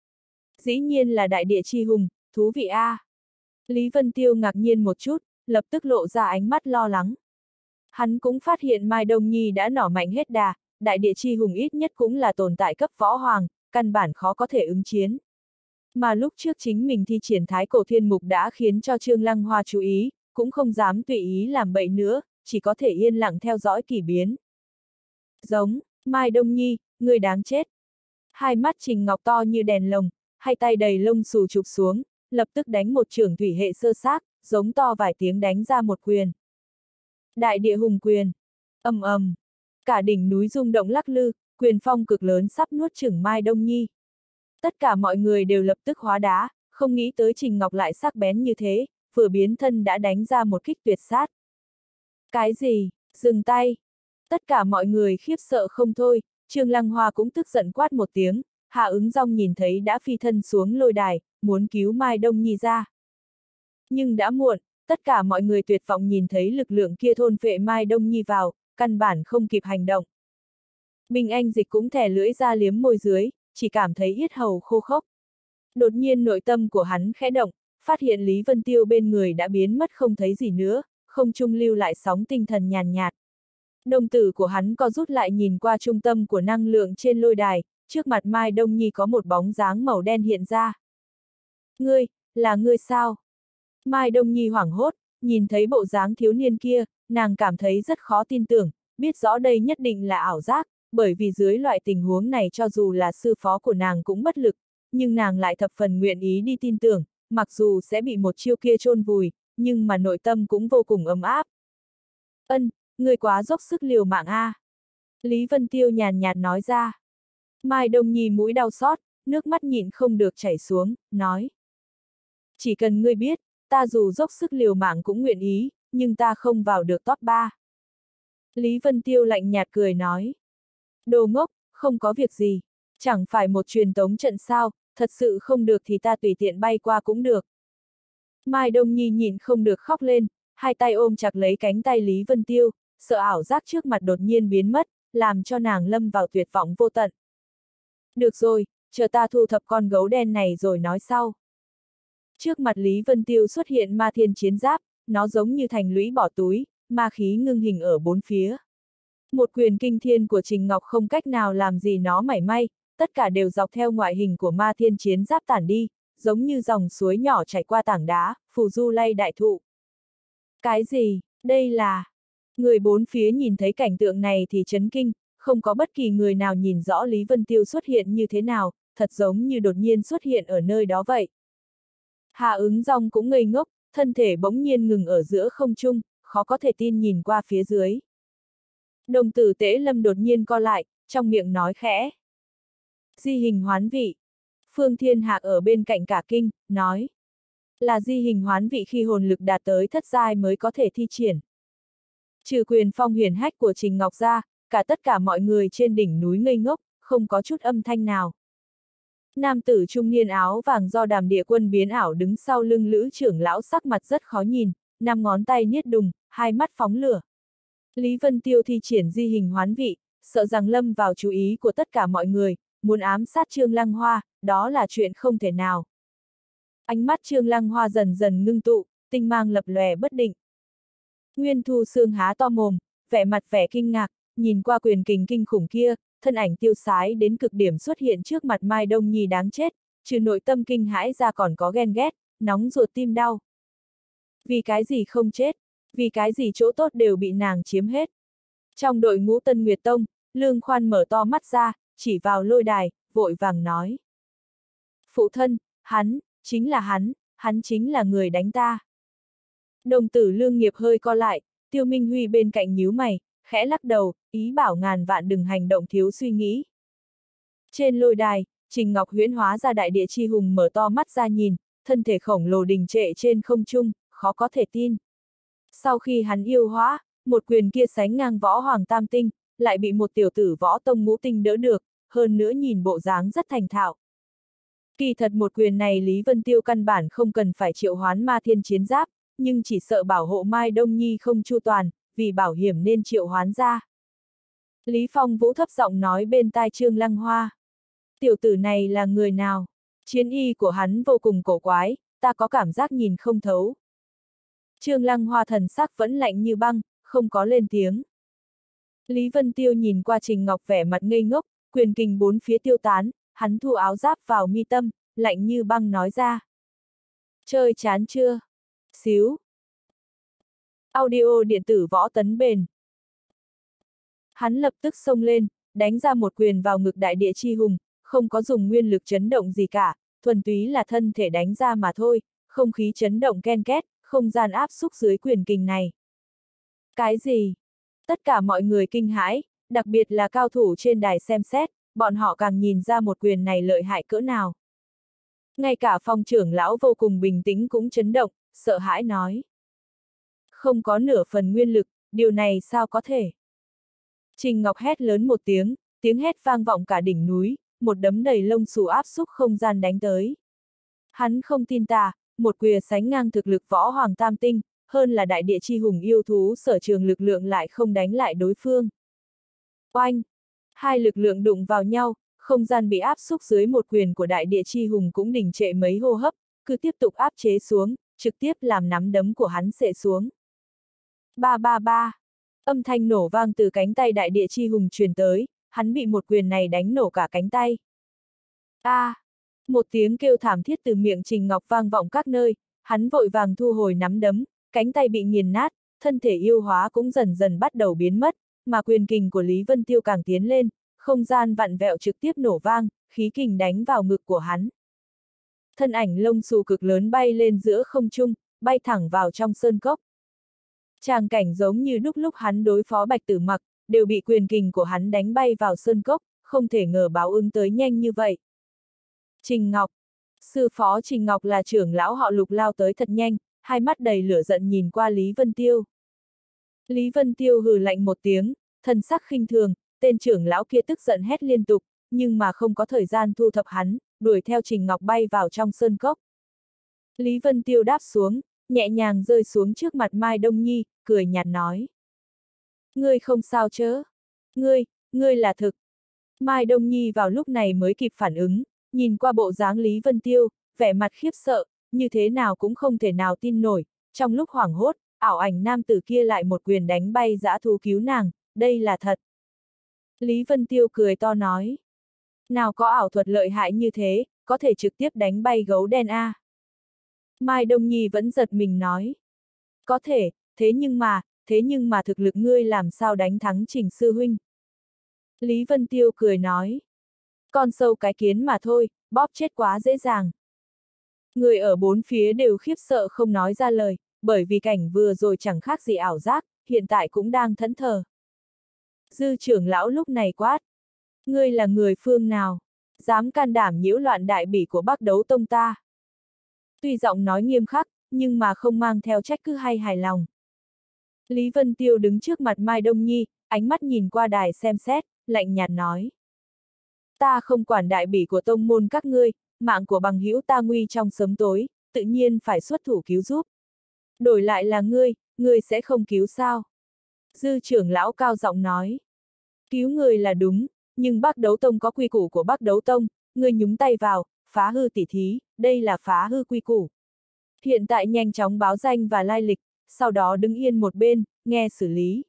Dĩ nhiên là đại địa chi hùng, thú vị a. Lý Vân Tiêu ngạc nhiên một chút, lập tức lộ ra ánh mắt lo lắng. Hắn cũng phát hiện Mai Đông Nhi đã nỏ mạnh hết đà, đại địa chi hùng ít nhất cũng là tồn tại cấp võ hoàng, căn bản khó có thể ứng chiến. Mà lúc trước chính mình thi triển thái cổ thiên mục đã khiến cho Trương Lăng Hoa chú ý, cũng không dám tùy ý làm bậy nữa, chỉ có thể yên lặng theo dõi kỳ biến. Giống, Mai Đông Nhi, người đáng chết. Hai mắt Trình Ngọc to như đèn lồng, hai tay đầy lông xù chụp xuống, lập tức đánh một chưởng thủy hệ sơ xác, giống to vài tiếng đánh ra một quyền. Đại địa hùng quyền. Ầm ầm. Cả đỉnh núi rung động lắc lư, quyền phong cực lớn sắp nuốt chửng Mai Đông Nhi. Tất cả mọi người đều lập tức hóa đá, không nghĩ tới Trình Ngọc lại sắc bén như thế, vừa biến thân đã đánh ra một kích tuyệt sát. Cái gì? Dừng tay! Tất cả mọi người khiếp sợ không thôi, Trương Lăng Hoa cũng tức giận quát một tiếng, Hạ Ứng Dong nhìn thấy đã phi thân xuống lôi đài, muốn cứu Mai Đông Nhi ra. Nhưng đã muộn, tất cả mọi người tuyệt vọng nhìn thấy lực lượng kia thôn phệ Mai Đông Nhi vào, căn bản không kịp hành động. Bình Anh Dịch cũng thè lưỡi ra liếm môi dưới, chỉ cảm thấy yết hầu khô khốc. Đột nhiên nội tâm của hắn khẽ động, phát hiện Lý Vân Tiêu bên người đã biến mất không thấy gì nữa, không trung lưu lại sóng tinh thần nhàn nhạt. Đồng tử của hắn co rút lại nhìn qua trung tâm của năng lượng trên lôi đài, trước mặt Mai Đông Nhi có một bóng dáng màu đen hiện ra. Ngươi, là ngươi sao? Mai Đông Nhi hoảng hốt, nhìn thấy bộ dáng thiếu niên kia, nàng cảm thấy rất khó tin tưởng, biết rõ đây nhất định là ảo giác, bởi vì dưới loại tình huống này cho dù là sư phó của nàng cũng bất lực, nhưng nàng lại thập phần nguyện ý đi tin tưởng, mặc dù sẽ bị một chiêu kia chôn vùi, nhưng mà nội tâm cũng vô cùng ấm áp. Ân, ngươi quá dốc sức liều mạng a. Lý Vân Tiêu nhàn nhạt nói ra. Mai Đông Nhi mũi đau xót, nước mắt nhịn không được chảy xuống, nói. Chỉ cần ngươi biết, ta dù dốc sức liều mạng cũng nguyện ý, nhưng ta không vào được top 3. Lý Vân Tiêu lạnh nhạt cười nói. Đồ ngốc, không có việc gì, chẳng phải một truyền tống trận sao, thật sự không được thì ta tùy tiện bay qua cũng được. Mai Đông Nhi nhịn không được khóc lên, hai tay ôm chặt lấy cánh tay Lý Vân Tiêu, sợ ảo giác trước mặt đột nhiên biến mất, làm cho nàng lâm vào tuyệt vọng vô tận. Được rồi, chờ ta thu thập con gấu đen này rồi nói sau. Trước mặt Lý Vân Tiêu xuất hiện ma thiên chiến giáp, nó giống như thành lũy bỏ túi, ma khí ngưng hình ở bốn phía. Một quyền kinh thiên của Trình Ngọc không cách nào làm gì nó mảy may, tất cả đều dọc theo ngoại hình của ma thiên chiến giáp tản đi, giống như dòng suối nhỏ chảy qua tảng đá, phù du lay đại thụ. Cái gì? Đây là... Người bốn phía nhìn thấy cảnh tượng này thì chấn kinh, không có bất kỳ người nào nhìn rõ Lý Vân Tiêu xuất hiện như thế nào, thật giống như đột nhiên xuất hiện ở nơi đó vậy. Hạ Ứng Dong cũng ngây ngốc, thân thể bỗng nhiên ngừng ở giữa không trung, khó có thể tin nhìn qua phía dưới. Đồng tử Tế Lâm đột nhiên co lại, trong miệng nói khẽ. Di hình hoán vị. Phương Thiên Hạc ở bên cạnh cả kinh, nói. Là di hình hoán vị khi hồn lực đạt tới thất giai mới có thể thi triển. Trừ quyền phong hiển hách của Trình Ngọc ra, cả tất cả mọi người trên đỉnh núi ngây ngốc, không có chút âm thanh nào. Nam tử trung niên áo vàng do Đàm Địa Quân biến ảo đứng sau lưng Lữ trưởng lão sắc mặt rất khó nhìn, 5 ngón tay niết đùng, hai mắt phóng lửa. Lý Vân Tiêu thi triển di hình hoán vị, sợ rằng lâm vào chú ý của tất cả mọi người, muốn ám sát Trương Lăng Hoa, đó là chuyện không thể nào. Ánh mắt Trương Lăng Hoa dần dần ngưng tụ, tinh mang lập lòe bất định. Nguyên Thu Sương há to mồm, vẻ mặt vẻ kinh ngạc, nhìn qua quyền kình kinh khủng kia, thân ảnh tiêu sái đến cực điểm xuất hiện trước mặt Mai Đông Nhi đáng chết, trừ nội tâm kinh hãi ra còn có ghen ghét, nóng ruột tim đau. Vì cái gì không chết, vì cái gì chỗ tốt đều bị nàng chiếm hết. Trong đội ngũ Tân Nguyệt Tông, Lương Khoan mở to mắt ra, chỉ vào lôi đài, vội vàng nói. Phụ thân, hắn chính là người đánh ta. Đồng tử Lương Nghiệp hơi co lại, Tiêu Minh Huy bên cạnh nhíu mày, khẽ lắc đầu, ý bảo ngàn vạn đừng hành động thiếu suy nghĩ. Trên lôi đài, Trình Ngọc huyễn hóa ra đại địa chi hùng mở to mắt ra nhìn, thân thể khổng lồ đình trệ trên không trung, khó có thể tin. Sau khi hắn yêu hóa, một quyền kia sánh ngang võ hoàng tam tinh, lại bị một tiểu tử võ tông ngũ tinh đỡ được, hơn nữa nhìn bộ dáng rất thành thạo. Kỳ thật một quyền này Lý Vân Tiêu căn bản không cần phải triệu hoán ma thiên chiến giáp, nhưng chỉ sợ bảo hộ Mai Đông Nhi không chu toàn, vì bảo hiểm nên triệu hoán ra. Lý Phong Vũ thấp giọng nói bên tai Trương Lăng Hoa. Tiểu tử này là người nào? Chiến y của hắn vô cùng cổ quái, ta có cảm giác nhìn không thấu. Trương Lăng Hoa thần sắc vẫn lạnh như băng, không có lên tiếng. Lý Vân Tiêu nhìn qua Trình Ngọc vẻ mặt ngây ngốc, quyền kình bốn phía tiêu tán, hắn thu áo giáp vào mi tâm, lạnh như băng nói ra. Chơi chán chưa? Xíu. Audio điện tử Võ Tấn Bền. Hắn lập tức xông lên, đánh ra một quyền vào ngực đại địa chi hùng, không có dùng nguyên lực chấn động gì cả, thuần túy là thân thể đánh ra mà thôi, không khí chấn động ken két, không gian áp xúc dưới quyền kình này. Cái gì? Tất cả mọi người kinh hãi, đặc biệt là cao thủ trên đài xem xét, bọn họ càng nhìn ra một quyền này lợi hại cỡ nào. Ngay cả Phong trưởng lão vô cùng bình tĩnh cũng chấn động, sợ hãi nói. Không có nửa phần nguyên lực, điều này sao có thể? Trình Ngọc hét lớn một tiếng, tiếng hét vang vọng cả đỉnh núi, một đấm đầy lông xù áp xúc không gian đánh tới. Hắn không tin ta, một quyền sánh ngang thực lực võ hoàng tam tinh, hơn là đại địa chi hùng yêu thú sở trường lực lượng lại không đánh lại đối phương. Oanh! Hai lực lượng đụng vào nhau, không gian bị áp xúc dưới một quyền của đại địa chi hùng cũng đình trệ mấy hô hấp, cứ tiếp tục áp chế xuống, trực tiếp làm nắm đấm của hắn xệ xuống. Ba ba ba! Âm thanh nổ vang từ cánh tay đại địa chi hùng truyền tới, hắn bị một quyền này đánh nổ cả cánh tay. A! Một tiếng kêu thảm thiết từ miệng Trình Ngọc vang vọng các nơi, hắn vội vàng thu hồi nắm đấm, cánh tay bị nghiền nát, thân thể yêu hóa cũng dần dần bắt đầu biến mất, mà quyền kình của Lý Vân Tiêu càng tiến lên, không gian vặn vẹo trực tiếp nổ vang, khí kình đánh vào ngực của hắn. Thân ảnh lông xù cực lớn bay lên giữa không trung, bay thẳng vào trong sơn cốc. Tràng cảnh giống như lúc hắn đối phó Bạch Tử Mặc, đều bị quyền kình của hắn đánh bay vào sơn cốc, không thể ngờ báo ứng tới nhanh như vậy. Trình Ngọc. Sư phó Trình Ngọc là trưởng lão họ Lục lao tới thật nhanh, hai mắt đầy lửa giận nhìn qua Lý Vân Tiêu. Lý Vân Tiêu hừ lạnh một tiếng, thần sắc khinh thường, tên trưởng lão kia tức giận hét liên tục, nhưng mà không có thời gian thu thập hắn, đuổi theo Trình Ngọc bay vào trong sơn cốc. Lý Vân Tiêu đáp xuống, nhẹ nhàng rơi xuống trước mặt Mai Đông Nhi, cười nhạt nói. Ngươi không sao chớ? Ngươi là thực. Mai Đông Nhi vào lúc này mới kịp phản ứng, nhìn qua bộ dáng Lý Vân Tiêu, vẻ mặt khiếp sợ, như thế nào cũng không thể nào tin nổi, trong lúc hoảng hốt, ảo ảnh nam tử kia lại một quyền đánh bay dã thú cứu nàng, đây là thật. Lý Vân Tiêu cười to nói. Nào có ảo thuật lợi hại như thế, có thể trực tiếp đánh bay gấu đen a. Mai Đông Nhi vẫn giật mình nói. Có thể, thế nhưng mà thực lực ngươi làm sao đánh thắng Trình sư huynh. Lý Vân Tiêu cười nói. Con sâu cái kiến mà thôi, bóp chết quá dễ dàng. Người ở bốn phía đều khiếp sợ không nói ra lời, bởi vì cảnh vừa rồi chẳng khác gì ảo giác, hiện tại cũng đang thẫn thờ. Dư trưởng lão lúc này quát. Ngươi là người phương nào? Dám can đảm nhiễu loạn đại bỉ của Bắc Đấu Tông ta. Tuy giọng nói nghiêm khắc, nhưng mà không mang theo trách cứ hay hài lòng. Lý Vân Tiêu đứng trước mặt Mai Đông Nhi, ánh mắt nhìn qua đài xem xét, lạnh nhạt nói. Ta không quản đại bỉ của tông môn các ngươi, mạng của bằng hữu ta nguy trong sớm tối, tự nhiên phải xuất thủ cứu giúp. Đổi lại là ngươi sẽ không cứu sao? Dư trưởng lão cao giọng nói. Cứu người là đúng, nhưng Bắc Đấu Tông có quy củ của Bắc Đấu Tông, ngươi nhúng tay vào, phá hư tỉ thí, đây là phá hư quy củ. Hiện tại nhanh chóng báo danh và lai lịch, sau đó đứng yên một bên, nghe xử lý.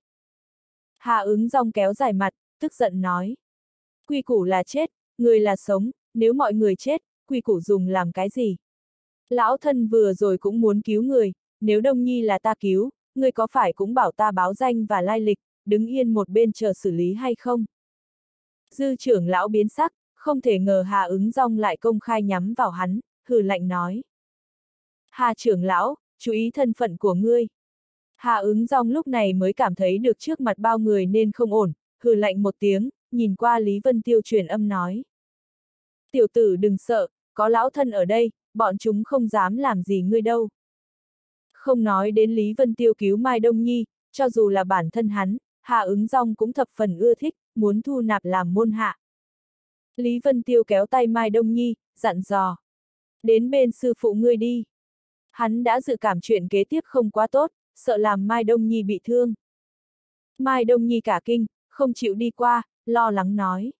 Hạ Ứng Dong kéo dài mặt, tức giận nói. Quy củ là chết, người là sống, nếu mọi người chết, quy củ dùng làm cái gì? Lão thân vừa rồi cũng muốn cứu người, nếu Đông Nhi là ta cứu, ngươi có phải cũng bảo ta báo danh và lai lịch, đứng yên một bên chờ xử lý hay không? Dư trưởng lão biến sắc, không thể ngờ Hạ Ứng Dong lại công khai nhắm vào hắn, hừ lạnh nói. Hà trưởng lão, chú ý thân phận của ngươi. Hạ Ứng Dong lúc này mới cảm thấy được trước mặt bao người nên không ổn, hừ lạnh một tiếng, nhìn qua Lý Vân Tiêu truyền âm nói. Tiểu tử đừng sợ, có lão thân ở đây, bọn chúng không dám làm gì ngươi đâu. Không nói đến Lý Vân Tiêu cứu Mai Đông Nhi, cho dù là bản thân hắn, Hạ Ứng Dong cũng thập phần ưa thích, muốn thu nạp làm môn hạ. Lý Vân Tiêu kéo tay Mai Đông Nhi, dặn dò. Đến bên sư phụ ngươi đi. Hắn đã dự cảm chuyện kế tiếp không quá tốt, sợ làm Mai Đông Nhi bị thương. Mai Đông Nhi cả kinh, không chịu đi qua, lo lắng nói.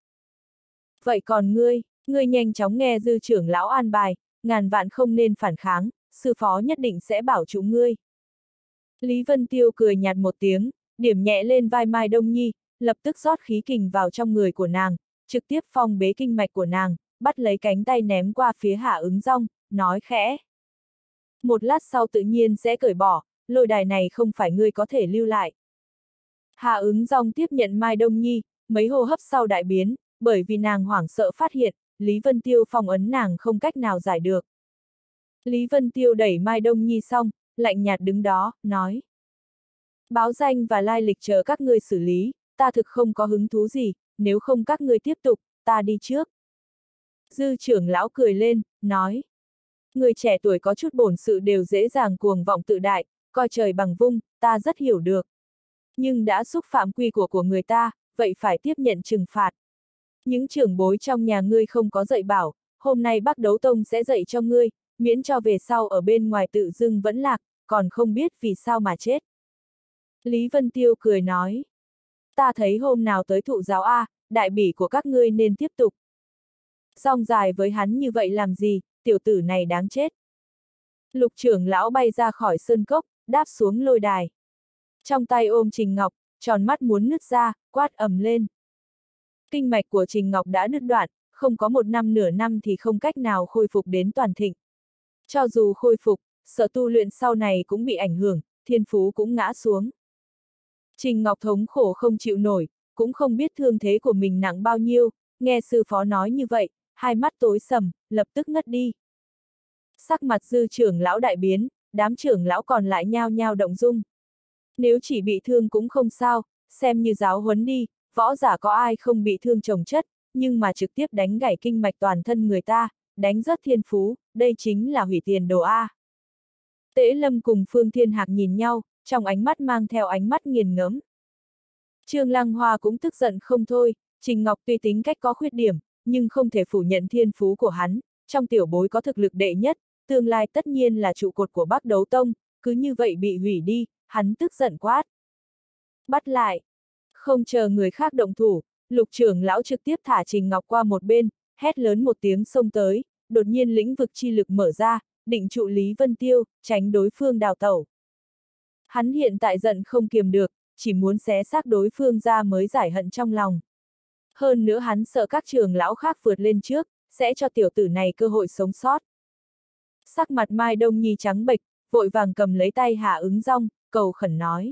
Vậy còn ngươi nhanh chóng nghe dư trưởng lão an bài, ngàn vạn không nên phản kháng, sư phó nhất định sẽ bảo chủ ngươi. Lý Vân Tiêu cười nhạt một tiếng, điểm nhẹ lên vai Mai Đông Nhi, lập tức rót khí kình vào trong người của nàng, trực tiếp phong bế kinh mạch của nàng, bắt lấy cánh tay ném qua phía Hạ Ứng Dong, nói khẽ. Một lát sau tự nhiên sẽ cởi bỏ, lôi đài này không phải ngươi có thể lưu lại. Hạ Ứng Dong tiếp nhận Mai Đông Nhi, mấy hô hấp sau đại biến, bởi vì nàng hoảng sợ phát hiện, Lý Vân Tiêu phong ấn nàng không cách nào giải được. Lý Vân Tiêu đẩy Mai Đông Nhi xong, lạnh nhạt đứng đó, nói. Báo danh và lai lịch chờ các ngươi xử lý, ta thực không có hứng thú gì, nếu không các ngươi tiếp tục, ta đi trước. Dư trưởng lão cười lên, nói. Người trẻ tuổi có chút bổn sự đều dễ dàng cuồng vọng tự đại, coi trời bằng vung, ta rất hiểu được. Nhưng đã xúc phạm quy của người ta, vậy phải tiếp nhận trừng phạt. Những trưởng bối trong nhà ngươi không có dạy bảo, hôm nay Bắc Đấu Tông sẽ dạy cho ngươi, miễn cho về sau ở bên ngoài tự dưng vẫn lạc, còn không biết vì sao mà chết. Lý Vân Tiêu cười nói. Ta thấy hôm nào tới thụ giáo A, đại bỉ của các ngươi nên tiếp tục. Rong dài với hắn như vậy làm gì, tiểu tử này đáng chết. Lục trưởng lão bay ra khỏi sơn cốc, đáp xuống lôi đài. Trong tay ôm Trình Ngọc, tròn mắt muốn nứt ra, quát ầm lên. Kinh mạch của Trình Ngọc đã đứt đoạn, không có một năm nửa năm thì không cách nào khôi phục đến toàn thịnh. Cho dù khôi phục, sợ tu luyện sau này cũng bị ảnh hưởng, thiên phú cũng ngã xuống. Trình Ngọc thống khổ không chịu nổi, cũng không biết thương thế của mình nặng bao nhiêu, nghe sư phó nói như vậy, hai mắt tối sầm, lập tức ngất đi. Sắc mặt dư trưởng lão đại biến, đám trưởng lão còn lại nhao nhao động dung. Nếu chỉ bị thương cũng không sao, xem như giáo huấn đi, võ giả có ai không bị thương chồng chất, nhưng mà trực tiếp đánh gãy kinh mạch toàn thân người ta, đánh rớt thiên phú, đây chính là hủy tiền đồ A. Tế Lâm cùng Phương Thiên Hạc nhìn nhau, trong ánh mắt mang theo ánh mắt nghiền ngẫm. Trương Lăng Hoa cũng tức giận không thôi, Trình Ngọc tuy tính cách có khuyết điểm, nhưng không thể phủ nhận thiên phú của hắn, trong tiểu bối có thực lực đệ nhất, tương lai tất nhiên là trụ cột của Bắc Đấu Tông, cứ như vậy bị hủy đi, hắn tức giận quát. Bắt lại! Không chờ người khác động thủ, Lục trưởng lão trực tiếp thả Trình Ngọc qua một bên, hét lớn một tiếng xông tới, đột nhiên lĩnh vực chi lực mở ra, định trụ Lý Vân Tiêu, tránh đối phương đào tẩu. Hắn hiện tại giận không kiềm được, chỉ muốn xé xác đối phương ra mới giải hận trong lòng. Hơn nữa hắn sợ các trưởng lão khác vượt lên trước, sẽ cho tiểu tử này cơ hội sống sót. Sắc mặt Mai Đông Nhi trắng bệch, vội vàng cầm lấy tay Hạ Ứng Dong, cầu khẩn nói.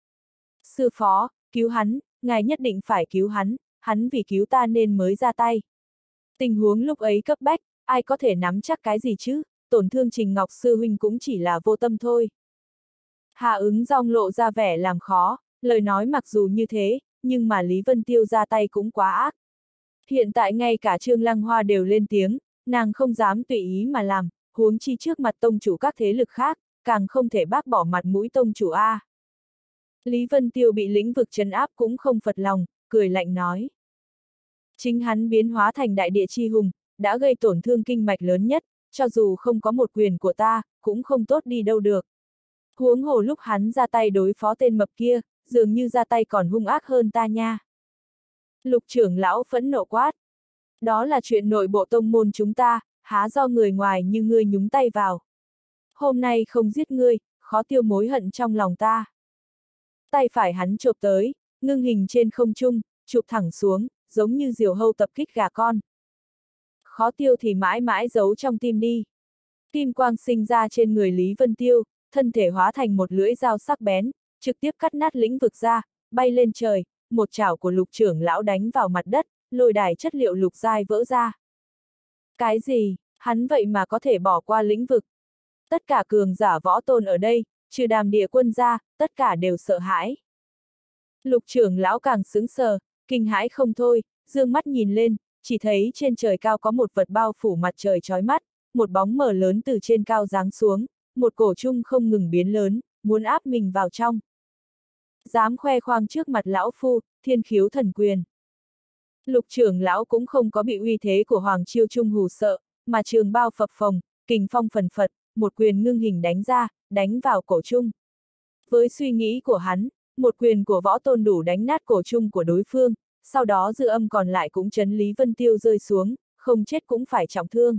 Sư phó, cứu hắn, ngài nhất định phải cứu hắn vì cứu ta nên mới ra tay. Tình huống lúc ấy cấp bách, ai có thể nắm chắc cái gì chứ, tổn thương Trình Ngọc sư huynh cũng chỉ là vô tâm thôi. Hạ Ứng Dong lộ ra vẻ làm khó, lời nói mặc dù như thế, nhưng mà Lý Vân Tiêu ra tay cũng quá ác. Hiện tại ngay cả Trương Lăng Hoa đều lên tiếng, nàng không dám tùy ý mà làm, huống chi trước mặt tông chủ các thế lực khác, càng không thể bác bỏ mặt mũi tông chủ A. Lý Vân Tiêu bị lĩnh vực trấn áp cũng không phật lòng, cười lạnh nói. Chính hắn biến hóa thành đại địa chi hùng, đã gây tổn thương kinh mạch lớn nhất, cho dù không có một quyền của ta, cũng không tốt đi đâu được. Huống hồ lúc hắn ra tay đối phó tên mập kia, dường như ra tay còn hung ác hơn ta nha. Lục trưởng lão phẫn nộ quát. Đó là chuyện nội bộ tông môn chúng ta, há do người ngoài như ngươi nhúng tay vào. Hôm nay không giết ngươi, khó tiêu mối hận trong lòng ta. Tay phải hắn chộp tới, ngưng hình trên không trung, chụp thẳng xuống, giống như diều hâu tập kích gà con. Khó tiêu thì mãi mãi giấu trong tim đi. Kim quang sinh ra trên người Lý Vân Tiêu, thân thể hóa thành một lưỡi dao sắc bén, trực tiếp cắt nát lĩnh vực ra, bay lên trời, một chảo của lục trưởng lão đánh vào mặt đất, lôi đài chất liệu lục giai vỡ ra. Cái gì, hắn vậy mà có thể bỏ qua lĩnh vực? Tất cả cường giả võ tôn ở đây, trừ Đàm Địa Quân ra, tất cả đều sợ hãi. Lục trưởng lão càng sững sờ, kinh hãi không thôi, dương mắt nhìn lên, chỉ thấy trên trời cao có một vật bao phủ mặt trời chói mắt, một bóng mờ lớn từ trên cao giáng xuống, một cổ trung không ngừng biến lớn, muốn áp mình vào trong. Dám khoe khoang trước mặt lão phu, thiên khiếu thần quyền. Lục trưởng lão cũng không có bị uy thế của Hoàng Chiêu Trung hù sợ, mà trường bao phập phồng, kình phong phần phật, một quyền ngưng hình đánh ra, đánh vào cổ trung. Với suy nghĩ của hắn, một quyền của võ tôn đủ đánh nát cổ trung của đối phương, sau đó dư âm còn lại cũng chấn Lý Vân Tiêu rơi xuống, không chết cũng phải trọng thương.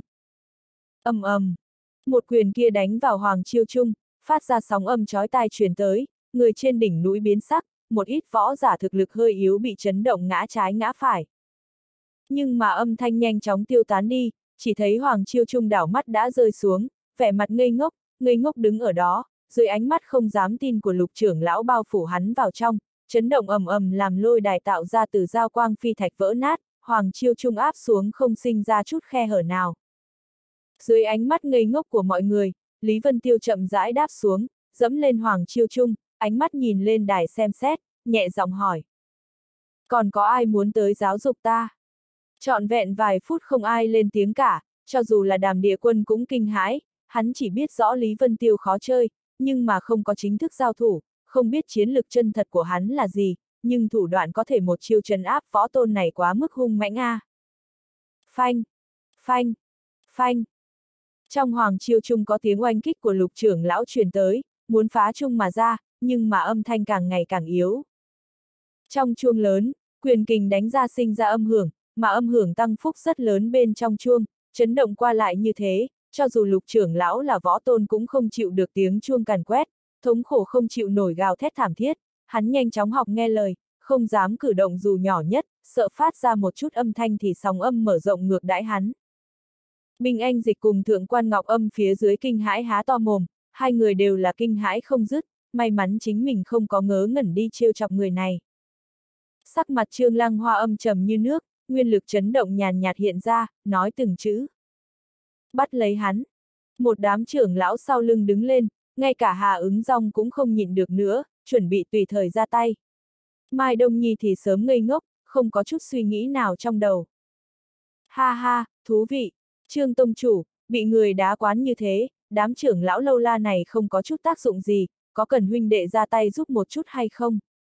Ầm ầm, một quyền kia đánh vào Hoàng Chiêu Trung, phát ra sóng âm chói tai truyền tới, người trên đỉnh núi biến sắc, một ít võ giả thực lực hơi yếu bị chấn động ngã trái ngã phải. Nhưng mà âm thanh nhanh chóng tiêu tán đi, chỉ thấy Hoàng Chiêu Trung đảo mắt đã rơi xuống, vẻ mặt ngây ngốc đứng ở đó, dưới ánh mắt không dám tin của lục trưởng lão bao phủ hắn vào trong, chấn động ầm ầm làm lôi đài tạo ra từ giao quang phi thạch vỡ nát, Hoàng Chiêu Trung áp xuống không sinh ra chút khe hở nào. Dưới ánh mắt ngây ngốc của mọi người, Lý Vân Tiêu chậm rãi đáp xuống, dẫm lên Hoàng Chiêu Trung, ánh mắt nhìn lên đài xem xét, nhẹ giọng hỏi. Còn có ai muốn tới giáo dục ta? Trọn vẹn vài phút không ai lên tiếng cả, cho dù là Đàm Địa Quân cũng kinh hãi, hắn chỉ biết rõ Lý Vân Tiêu khó chơi, nhưng mà không có chính thức giao thủ, không biết chiến lực chân thật của hắn là gì, nhưng thủ đoạn có thể một chiêu trấn áp võ tôn này quá mức hung mãnh a. Phanh, phanh, phanh. Trong hoàng chiêu trung có tiếng oanh kích của Lục trưởng lão truyền tới, muốn phá chung mà ra, nhưng mà âm thanh càng ngày càng yếu. Trong chuông lớn, quyền kình đánh ra sinh ra âm hưởng, mà âm hưởng tăng phúc rất lớn bên trong chuông, chấn động qua lại như thế, cho dù Lục trưởng lão là võ tôn cũng không chịu được tiếng chuông càn quét, thống khổ không chịu nổi gào thét thảm thiết, hắn nhanh chóng học nghe lời, không dám cử động dù nhỏ nhất, sợ phát ra một chút âm thanh thì sóng âm mở rộng ngược đãi hắn. Bình Anh Dịch cùng Thượng quan Ngọc Âm phía dưới kinh hãi há to mồm, hai người đều là kinh hãi không dứt, may mắn chính mình không có ngớ ngẩn đi trêu chọc người này. Sắc mặt Trương Lăng Hoa âm trầm như nước, nguyên lực chấn động nhàn nhạt hiện ra, nói từng chữ. Bắt lấy hắn. Một đám trưởng lão sau lưng đứng lên, ngay cả Hà Ứng Dong cũng không nhịn được nữa, chuẩn bị tùy thời ra tay. Mai Đông Nhi thì sớm ngây ngốc, không có chút suy nghĩ nào trong đầu. Ha ha, thú vị, Trương Tông Chủ, bị người đá quán như thế, đám trưởng lão lâu la này không có chút tác dụng gì, có cần huynh đệ ra tay giúp một chút hay không?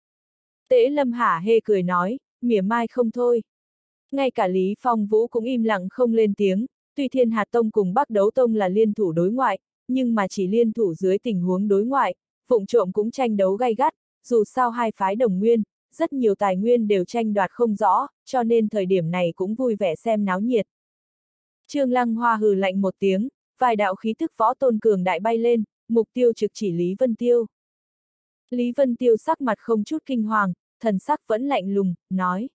Tế Lâm hả hê cười nói, mỉa mai không thôi. Ngay cả Lý Phong Vũ cũng im lặng không lên tiếng, tuy Thiên Hạt Tông cùng Bắc Đấu Tông là liên thủ đối ngoại, nhưng mà chỉ liên thủ dưới tình huống đối ngoại, vụng trộm cũng tranh đấu gay gắt, dù sao hai phái đồng nguyên, rất nhiều tài nguyên đều tranh đoạt không rõ, cho nên thời điểm này cũng vui vẻ xem náo nhiệt. Trương Lăng Hoa hừ lạnh một tiếng, vài đạo khí tức võ tôn cường đại bay lên, mục tiêu trực chỉ Lý Vân Tiêu. Lý Vân Tiêu sắc mặt không chút kinh hoàng, thần sắc vẫn lạnh lùng, nói.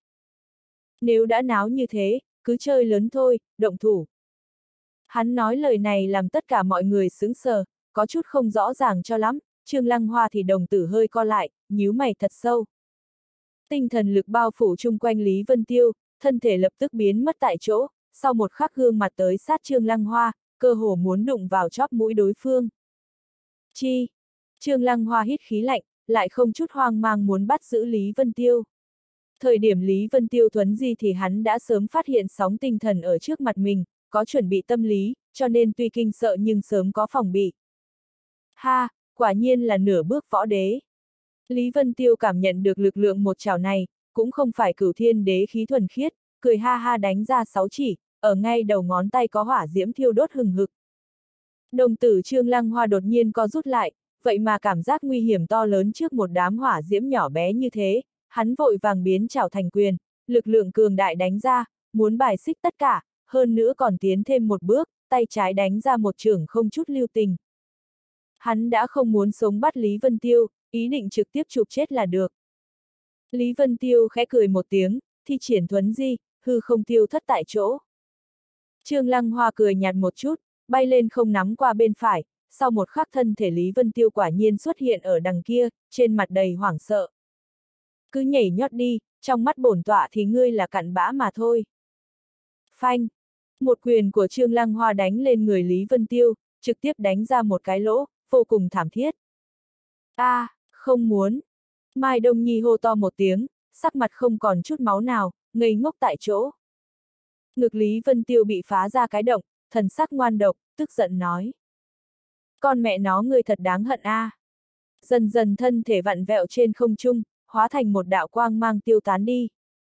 Nếu đã náo như thế, cứ chơi lớn thôi, động thủ. Hắn nói lời này làm tất cả mọi người sững sờ, có chút không rõ ràng cho lắm, Trương Lăng Hoa thì đồng tử hơi co lại, nhíu mày thật sâu. Tinh thần lực bao phủ chung quanh Lý Vân Tiêu, thân thể lập tức biến mất tại chỗ, sau một khắc gương mặt tới sát Trương Lăng Hoa, cơ hồ muốn đụng vào chóp mũi đối phương. Chi! Trương Lăng Hoa hít khí lạnh, lại không chút hoang mang muốn bắt giữ Lý Vân Tiêu. Thời điểm Lý Vân Tiêu thuấn di thì hắn đã sớm phát hiện sóng tinh thần ở trước mặt mình, có chuẩn bị tâm lý, cho nên tuy kinh sợ nhưng sớm có phòng bị. Ha, quả nhiên là nửa bước võ đế. Lý Vân Tiêu cảm nhận được lực lượng một chảo này, cũng không phải Cửu Thiên đế khí thuần khiết, cười ha ha đánh ra 6 chỉ, ở ngay đầu ngón tay có hỏa diễm thiêu đốt hừng hực. Đồng tử Trương Lăng Hoa đột nhiên co rút lại, vậy mà cảm giác nguy hiểm to lớn trước một đám hỏa diễm nhỏ bé như thế, hắn vội vàng biến chảo thành quyền, lực lượng cường đại đánh ra, muốn bài xích tất cả, hơn nữa còn tiến thêm một bước, tay trái đánh ra một chưởng không chút lưu tình. Hắn đã không muốn sống bắt Lý Vân Tiêu, ý định trực tiếp chụp chết là được. Lý Vân Tiêu khẽ cười một tiếng, thi triển thuấn di, hư không tiêu thất tại chỗ. Trương Lăng Hoa cười nhạt một chút, bay lên không nắm qua bên phải, sau một khắc thân thể Lý Vân Tiêu quả nhiên xuất hiện ở đằng kia, trên mặt đầy hoảng sợ. Cứ nhảy nhót đi, trong mắt bổn tọa thì ngươi là cặn bã mà thôi. Phanh! Một quyền của Trương Lăng Hoa đánh lên người Lý Vân Tiêu, trực tiếp đánh ra một cái lỗ, vô cùng thảm thiết. Không muốn! Mai Đông Nhi hô to một tiếng, sắc mặt không còn chút máu nào, ngây ngốc tại chỗ. Ngực Lý Vân Tiêu bị phá ra cái động, thần sắc ngoan độc, tức giận nói. Con mẹ nó ngươi thật đáng hận a! Dần dần thân thể vặn vẹo trên không trung, hóa thành một đạo quang mang tiêu tán đi.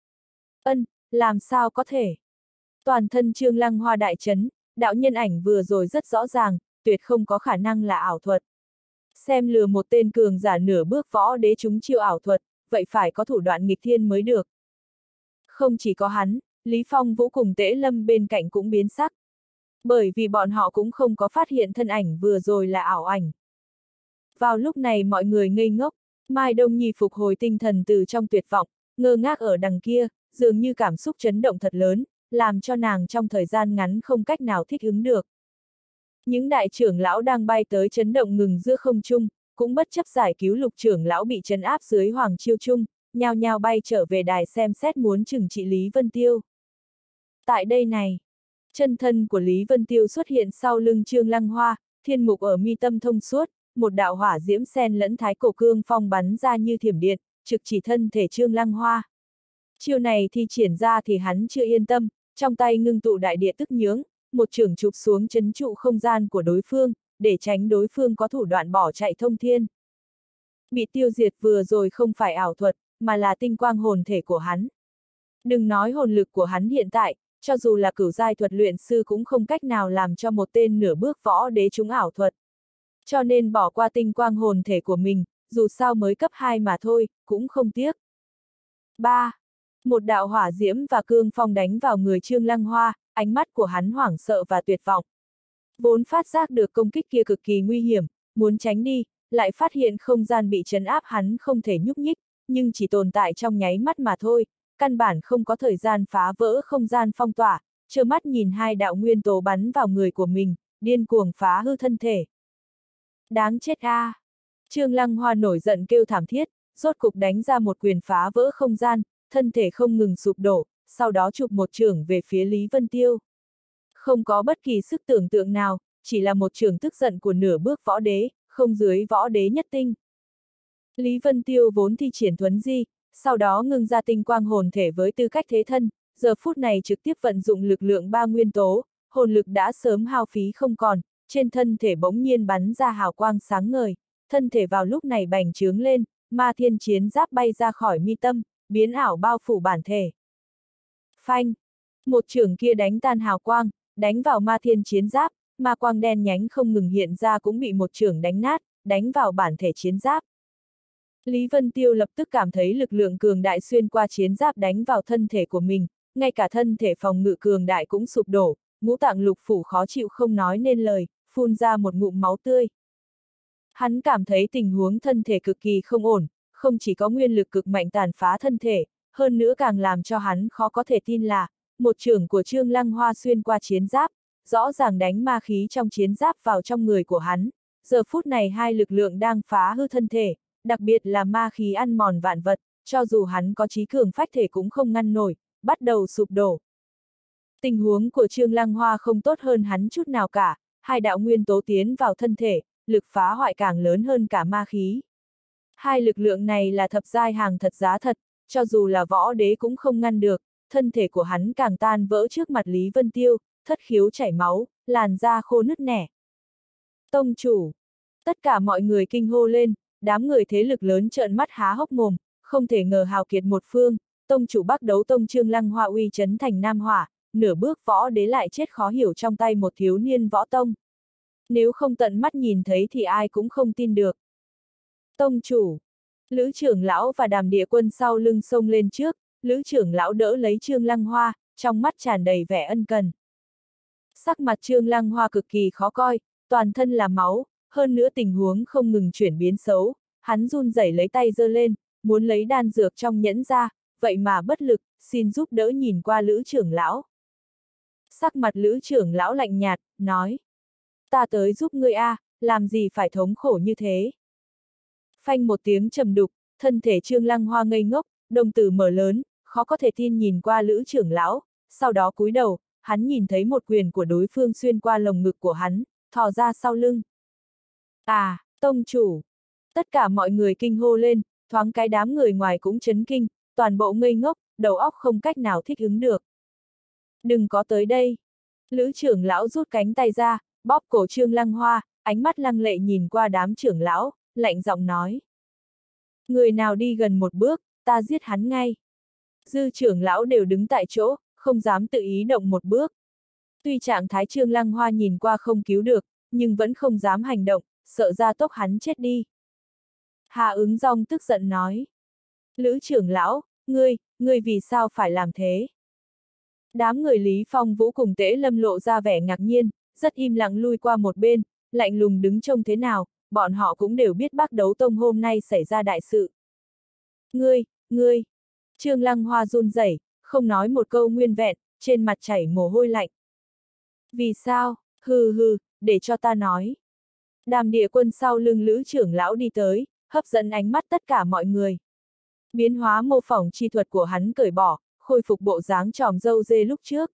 Làm sao có thể? Toàn thân Trương Lăng Hoa đại chấn, đạo nhân ảnh vừa rồi rất rõ ràng, tuyệt không có khả năng là ảo thuật. Xem lừa một tên cường giả nửa bước võ đế chúng chiêu ảo thuật, vậy phải có thủ đoạn nghịch thiên mới được. Không chỉ có hắn, Lý Phong Vũ cùng Tế Lâm bên cạnh cũng biến sắc. Bởi vì bọn họ cũng không có phát hiện thân ảnh vừa rồi là ảo ảnh. Vào lúc này mọi người ngây ngốc, Mai Đông Nhi phục hồi tinh thần từ trong tuyệt vọng, ngơ ngác ở đằng kia, dường như cảm xúc chấn động thật lớn, làm cho nàng trong thời gian ngắn không cách nào thích ứng được. Những đại trưởng lão đang bay tới chấn động ngừng giữa không trung, cũng bất chấp giải cứu Lục trưởng lão bị trấn áp dưới Hoàng Chiêu Trung, nhao nhao bay trở về đài xem xét muốn trừng trị Lý Vân Tiêu. Tại đây này, chân thân của Lý Vân Tiêu xuất hiện sau lưng Trương Lăng Hoa, thiên mục ở mi tâm thông suốt, một đạo hỏa diễm sen lẫn thái cổ cương phong bắn ra như thiểm điện, trực chỉ thân thể Trương Lăng Hoa. Chiêu này thi triển ra thì hắn chưa yên tâm, trong tay ngưng tụ đại địa tức nhướng, một chưởng chụp xuống trấn trụ không gian của đối phương, để tránh đối phương có thủ đoạn bỏ chạy thông thiên. Bị tiêu diệt vừa rồi không phải ảo thuật, mà là tinh quang hồn thể của hắn. Đừng nói hồn lực của hắn hiện tại, cho dù là cửu giai thuật luyện sư cũng không cách nào làm cho một tên nửa bước võ đế trúng ảo thuật. Cho nên bỏ qua tinh quang hồn thể của mình, dù sao mới cấp 2 mà thôi, cũng không tiếc. 3. Một đạo hỏa diễm và cương phong đánh vào người Trương Lăng Hoa, ánh mắt của hắn hoảng sợ và tuyệt vọng. Vốn phát giác được công kích kia cực kỳ nguy hiểm, muốn tránh đi, lại phát hiện không gian bị trấn áp hắn không thể nhúc nhích, nhưng chỉ tồn tại trong nháy mắt mà thôi, căn bản không có thời gian phá vỡ không gian phong tỏa, trơ mắt nhìn hai đạo nguyên tố bắn vào người của mình, điên cuồng phá hư thân thể. Đáng chết a! Trương Lăng Hoa nổi giận kêu thảm thiết, rốt cục đánh ra một quyền phá vỡ không gian, thân thể không ngừng sụp đổ, sau đó chụp một chưởng về phía Lý Vân Tiêu. Không có bất kỳ sức tưởng tượng nào, chỉ là một chưởng tức giận của nửa bước võ đế, không dưới võ đế nhất tinh. Lý Vân Tiêu vốn thi triển thuấn di, sau đó ngưng ra tinh quang hồn thể với tư cách thế thân, giờ phút này trực tiếp vận dụng lực lượng 3 nguyên tố, hồn lực đã sớm hao phí không còn, trên thân thể bỗng nhiên bắn ra hào quang sáng ngời, thân thể vào lúc này bành trướng lên, ma thiên chiến giáp bay ra khỏi mi tâm, biến ảo bao phủ bản thể. Phanh! Một chưởng kia đánh tan hào quang, đánh vào ma thiên chiến giáp, ma quang đen nhánh không ngừng hiện ra cũng bị một chưởng đánh nát, đánh vào bản thể chiến giáp. Lý Vân Tiêu lập tức cảm thấy lực lượng cường đại xuyên qua chiến giáp đánh vào thân thể của mình, ngay cả thân thể phòng ngự cường đại cũng sụp đổ, ngũ tạng lục phủ khó chịu không nói nên lời, phun ra một ngụm máu tươi. Hắn cảm thấy tình huống thân thể cực kỳ không ổn, không chỉ có nguyên lực cực mạnh tàn phá thân thể, hơn nữa càng làm cho hắn khó có thể tin là, một chưởng của Trương Lăng Hoa xuyên qua chiến giáp, rõ ràng đánh ma khí trong chiến giáp vào trong người của hắn. Giờ phút này hai lực lượng đang phá hư thân thể, đặc biệt là ma khí ăn mòn vạn vật, cho dù hắn có trí cường phách thể cũng không ngăn nổi, bắt đầu sụp đổ. Tình huống của Trương Lăng Hoa không tốt hơn hắn chút nào cả, hai đạo nguyên tố tiến vào thân thể, lực phá hoại càng lớn hơn cả ma khí. Hai lực lượng này là thập giai hàng thật giá thật, cho dù là võ đế cũng không ngăn được, thân thể của hắn càng tan vỡ trước mặt Lý Vân Tiêu, thất khiếu chảy máu, làn da khô nứt nẻ. Tông chủ! Tất cả mọi người kinh hô lên, đám người thế lực lớn trợn mắt há hốc mồm, không thể ngờ hào kiệt một phương, tông chủ Bắc Đấu Tông Trương Lăng Hoa uy chấn thành Nam Hỏa, nửa bước võ đế lại chết khó hiểu trong tay một thiếu niên võ tông. Nếu không tận mắt nhìn thấy thì ai cũng không tin được. Tông chủ! Lữ trưởng lão và Đàm Địa Quân sau lưng xông lên trước, Lữ trưởng lão đỡ lấy Trương Lăng Hoa, trong mắt tràn đầy vẻ ân cần. Sắc mặt Trương Lăng Hoa cực kỳ khó coi, toàn thân là máu, hơn nữa tình huống không ngừng chuyển biến xấu, hắn run rẩy lấy tay giơ lên, muốn lấy đan dược trong nhẫn ra, vậy mà bất lực, xin giúp đỡ nhìn qua Lữ trưởng lão. Sắc mặt Lữ trưởng lão lạnh nhạt, nói: Ta tới giúp ngươi a, làm gì phải thống khổ như thế. Phanh một tiếng trầm đục, thân thể Trương Lăng Hoa ngây ngốc, đồng tử mở lớn, khó có thể tin nhìn qua Lữ trưởng lão, sau đó cúi đầu, hắn nhìn thấy một quyền của đối phương xuyên qua lồng ngực của hắn, thò ra sau lưng. À, tông chủ! Tất cả mọi người kinh hô lên, thoáng cái đám người ngoài cũng chấn kinh, toàn bộ ngây ngốc, đầu óc không cách nào thích ứng được. Đừng có tới đây! Lữ trưởng lão rút cánh tay ra, bóp cổ Trương Lăng Hoa, ánh mắt lăng lệ nhìn qua đám trưởng lão, lạnh giọng nói: Người nào đi gần một bước, ta giết hắn ngay. Dư trưởng lão đều đứng tại chỗ, không dám tự ý động một bước. Tuy trạng thái Trương Lăng Hoa nhìn qua không cứu được, nhưng vẫn không dám hành động, sợ ra tốc hắn chết đi. Hà Ứng Dong tức giận nói: Lữ trưởng lão, ngươi vì sao phải làm thế? Đám người Lý Phong Vũ cùng Tế Lâm lộ ra vẻ ngạc nhiên, rất im lặng lui qua một bên, lạnh lùng đứng trông thế nào, bọn họ cũng đều biết Bắc Đấu Tông hôm nay xảy ra đại sự. Ngươi! Trương Lăng Hoa run rẩy, không nói một câu nguyên vẹn, trên mặt chảy mồ hôi lạnh. Vì sao? Hừ, để cho ta nói. Đàm Địa Quân sau lưng Lữ trưởng lão đi tới, hấp dẫn ánh mắt tất cả mọi người. Biến hóa mô phỏng chi thuật của hắn cởi bỏ, khôi phục bộ dáng tròm râu dê lúc trước.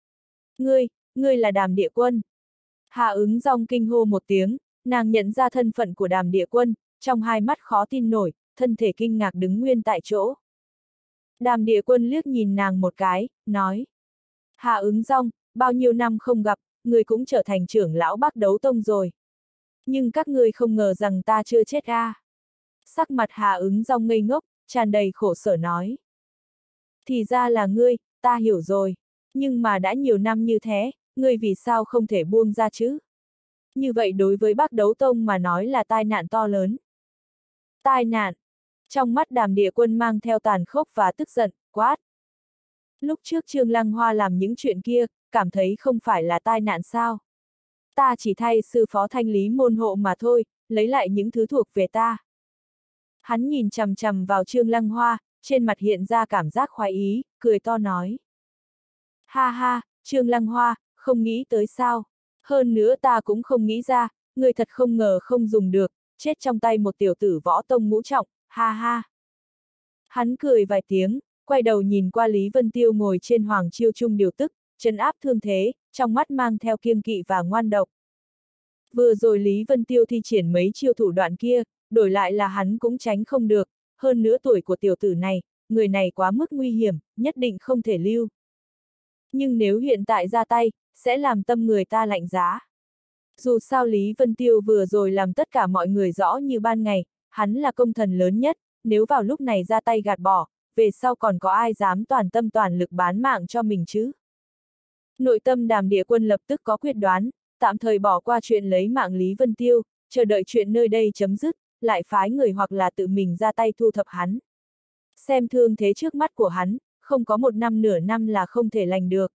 Ngươi là Đàm Địa Quân. Hà Ứng Dong kinh hô một tiếng, nàng nhận ra thân phận của Đàm Địa Quân, trong hai mắt khó tin nổi, thân thể kinh ngạc đứng nguyên tại chỗ. Đàm Địa Quân liếc nhìn nàng một cái, nói. Hà Ứng Dong, bao nhiêu năm không gặp, người cũng trở thành trưởng lão Bắc Đấu Tông rồi. Nhưng các ngươi không ngờ rằng ta chưa chết a. Sắc mặt Hà Ứng Dong ngây ngốc, tràn đầy khổ sở nói. Thì ra là ngươi, ta hiểu rồi. Nhưng mà đã nhiều năm như thế, ngươi vì sao không thể buông ra chứ? Như vậy đối với Bắc Đấu Tông mà nói là tai nạn to lớn. Tai nạn. Trong mắt Đàm Địa Quân mang theo tàn khốc và tức giận, quát. Lúc trước Trương Lăng Hoa làm những chuyện kia, cảm thấy không phải là tai nạn sao? Ta chỉ thay sư phó thanh lý môn hộ mà thôi, lấy lại những thứ thuộc về ta. Hắn nhìn chằm chằm vào Trương Lăng Hoa, trên mặt hiện ra cảm giác khoái ý, cười to nói. Ha ha, Trương Lăng Hoa, không nghĩ tới sao? Hơn nữa ta cũng không nghĩ ra, người thật không ngờ không dùng được, chết trong tay một tiểu tử võ tông ngũ trọng, ha ha. Hắn cười vài tiếng, quay đầu nhìn qua Lý Vân Tiêu ngồi trên Hoàng Chiêu Trung điều tức, trấn áp thương thế, trong mắt mang theo kiêng kỵ và ngoan độc. Vừa rồi Lý Vân Tiêu thi triển mấy chiêu thủ đoạn kia, đổi lại là hắn cũng tránh không được, hơn nữa tuổi của tiểu tử này, người này quá mức nguy hiểm, nhất định không thể lưu. Nhưng nếu hiện tại ra tay, sẽ làm tâm người ta lạnh giá. Dù sao Lý Vân Tiêu vừa rồi làm tất cả mọi người rõ như ban ngày, hắn là công thần lớn nhất, nếu vào lúc này ra tay gạt bỏ, về sau còn có ai dám toàn tâm toàn lực bán mạng cho mình chứ? Nội tâm Đàm Địa Quân lập tức có quyết đoán, tạm thời bỏ qua chuyện lấy mạng Lý Vân Tiêu, chờ đợi chuyện nơi đây chấm dứt, lại phái người hoặc là tự mình ra tay thu thập hắn. Xem thương thế trước mắt của hắn, không có một năm nửa năm là không thể lành được.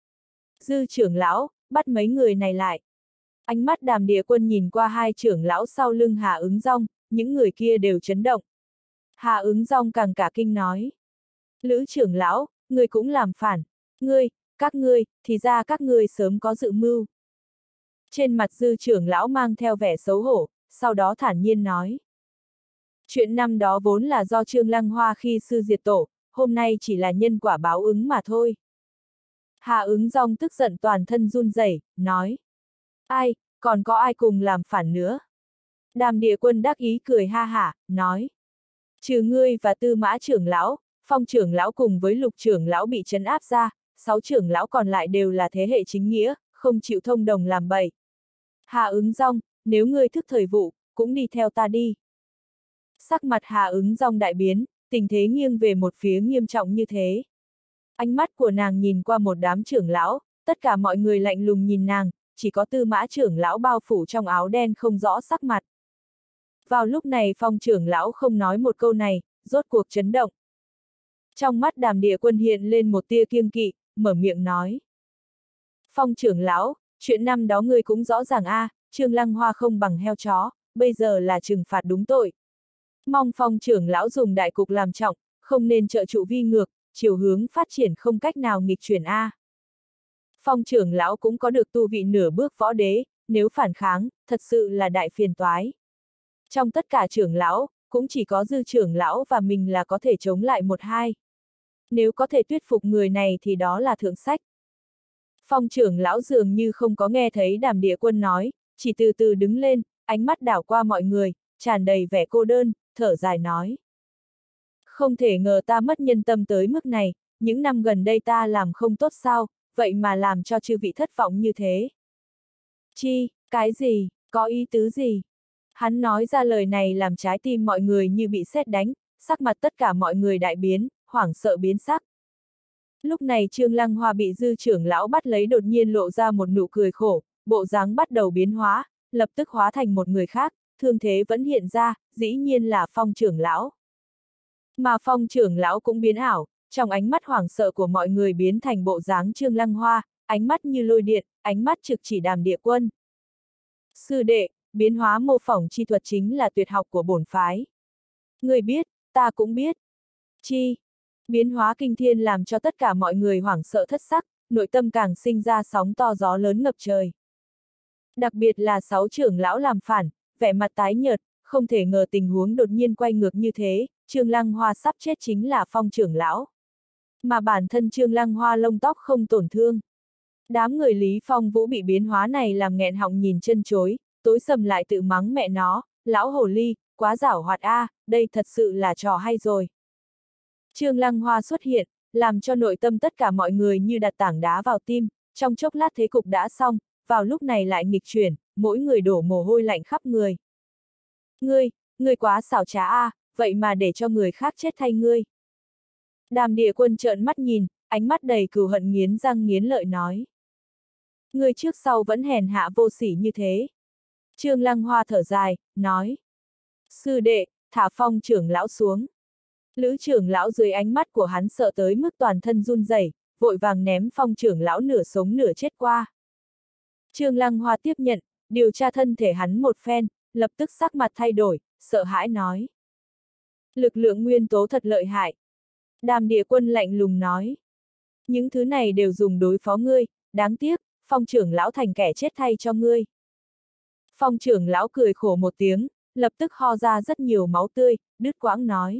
Dư trưởng lão, bắt mấy người này lại. Ánh mắt Đàm Địa Quân nhìn qua hai trưởng lão sau lưng Hà Ứng Dong, những người kia đều chấn động. Hà Ứng Dong càng cả kinh nói. Lữ trưởng lão, người cũng làm phản. Các ngươi, thì ra các ngươi sớm có dự mưu. Trên mặt dư trưởng lão mang theo vẻ xấu hổ, sau đó thản nhiên nói. Chuyện năm đó vốn là do Trương Lăng Hoa khi sư diệt tổ, hôm nay chỉ là nhân quả báo ứng mà thôi. Hà Ứng Dong tức giận toàn thân run rẩy, nói. Ai, còn có ai cùng làm phản nữa? Đàm Địa Quân đắc ý cười ha hả, nói. Trừ ngươi và Tư Mã trưởng lão, Phong trưởng lão cùng với Lục trưởng lão bị trấn áp ra, 6 trưởng lão còn lại đều là thế hệ chính nghĩa, không chịu thông đồng làm bậy. Hà Ứng Dong, nếu ngươi thức thời vụ, cũng đi theo ta đi. Sắc mặt Hà Ứng Dong đại biến, tình thế nghiêng về một phía nghiêm trọng như thế. Ánh mắt của nàng nhìn qua một đám trưởng lão, tất cả mọi người lạnh lùng nhìn nàng, chỉ có Tư Mã trưởng lão bao phủ trong áo đen không rõ sắc mặt. Vào lúc này Phong trưởng lão không nói một câu này, rốt cuộc chấn động. Trong mắt Đàm Địa Quân hiện lên một tia kiêng kỵ, mở miệng nói. Phong trưởng lão, chuyện năm đó ngươi cũng rõ ràng a, Trương Lăng Hoa không bằng heo chó, bây giờ là trừng phạt đúng tội. Mong Phong trưởng lão dùng đại cục làm trọng, không nên trợ trụ vi ngược, chiều hướng phát triển không cách nào nghịch chuyển a. Phong trưởng lão cũng có được tu vị nửa bước võ đế, nếu phản kháng, thật sự là đại phiền toái. Trong tất cả trưởng lão, cũng chỉ có dư trưởng lão và mình là có thể chống lại một hai. Nếu có thể thuyết phục người này thì đó là thượng sách. Phong trưởng lão dường như không có nghe thấy Đàm Địa Quân nói, chỉ từ từ đứng lên, ánh mắt đảo qua mọi người, tràn đầy vẻ cô đơn, thở dài nói. Không thể ngờ ta mất nhân tâm tới mức này, những năm gần đây ta làm không tốt sao, vậy mà làm cho chư vị thất vọng như thế. Chi, cái gì, có ý tứ gì? Hắn nói ra lời này làm trái tim mọi người như bị sét đánh, sắc mặt tất cả mọi người đại biến, hoảng sợ biến sắc. Lúc này Trương Lăng Hoa bị dư trưởng lão bắt lấy đột nhiên lộ ra một nụ cười khổ, bộ dáng bắt đầu biến hóa, lập tức hóa thành một người khác, thương thế vẫn hiện ra, dĩ nhiên là Phong trưởng lão. Mà Phong trưởng lão cũng biến ảo, trong ánh mắt hoảng sợ của mọi người biến thành bộ dáng Trương Lăng Hoa, ánh mắt như lôi điện, ánh mắt trực chỉ Đàm Địa Quân. Sư đệ, biến hóa mô phỏng chi thuật chính là tuyệt học của bổn phái. Người biết, ta cũng biết. Chi, biến hóa kinh thiên làm cho tất cả mọi người hoảng sợ thất sắc, nội tâm càng sinh ra sóng to gió lớn ngập trời. Đặc biệt là 6 trưởng lão làm phản, vẻ mặt tái nhợt, không thể ngờ tình huống đột nhiên quay ngược như thế, Trương Lăng Hoa sắp chết chính là Phong trưởng lão. Mà bản thân Trương Lăng Hoa lông tóc không tổn thương. Đám người Lý Phong Vũ bị biến hóa này làm nghẹn họng nhìn chân chối, tối sầm lại tự mắng mẹ nó, lão hồ ly, quá giảo hoạt a, đây thật sự là trò hay rồi. Trương Lăng Hoa xuất hiện, làm cho nội tâm tất cả mọi người như đặt tảng đá vào tim, trong chốc lát thế cục đã xong, vào lúc này lại nghịch chuyển, mỗi người đổ mồ hôi lạnh khắp người. Ngươi quá xảo trá a, vậy mà để cho người khác chết thay ngươi. Đàm Địa Quân trợn mắt nhìn, ánh mắt đầy cừu hận nghiến răng nghiến lợi nói. Ngươi trước sau vẫn hèn hạ vô sỉ như thế. Trương Lăng Hoa thở dài, nói. Sư đệ, thả Phong trưởng lão xuống. Lữ trưởng lão dưới ánh mắt của hắn sợ tới mức toàn thân run rẩy, vội vàng ném Phong trưởng lão nửa sống nửa chết qua. Trương Lăng Hoa tiếp nhận, điều tra thân thể hắn một phen, lập tức sắc mặt thay đổi, sợ hãi nói. Lực lượng nguyên tố thật lợi hại. Đàm Địa Quân lạnh lùng nói. Những thứ này đều dùng đối phó ngươi, đáng tiếc, Phong trưởng lão thành kẻ chết thay cho ngươi. Phong trưởng lão cười khổ một tiếng, lập tức ho ra rất nhiều máu tươi, đứt quãng nói.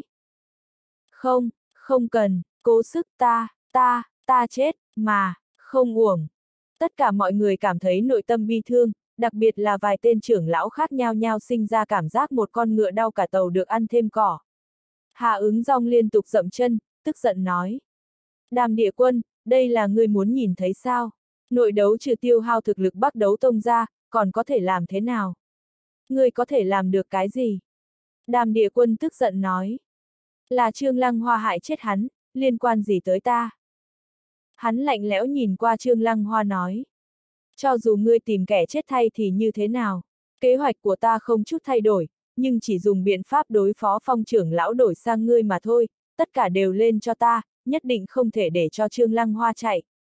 Không cần, cố sức ta chết, mà, không uổng. Tất cả mọi người cảm thấy nội tâm bi thương, đặc biệt là vài tên trưởng lão khác nhau nhau sinh ra cảm giác một con ngựa đau cả tàu được ăn thêm cỏ. Hà Ứng Dong liên tục dậm chân, tức giận nói. Đàm Địa Quân, đây là ngươi muốn nhìn thấy sao? Nội đấu trừ tiêu hao thực lực Bắc Đấu Tông ra, còn có thể làm thế nào? Ngươi có thể làm được cái gì? Đàm Địa Quân tức giận nói. Là Trương Lăng Hoa hại chết hắn, liên quan gì tới ta? Hắn lạnh lẽo nhìn qua Trương Lăng Hoa nói. Cho dù ngươi tìm kẻ chết thay thì như thế nào? Kế hoạch của ta không chút thay đổi, nhưng chỉ dùng biện pháp đối phó Phong trưởng lão đổi sang ngươi mà thôi, tất cả đều lên cho ta, nhất định không thể để cho Trương Lăng Hoa chạy.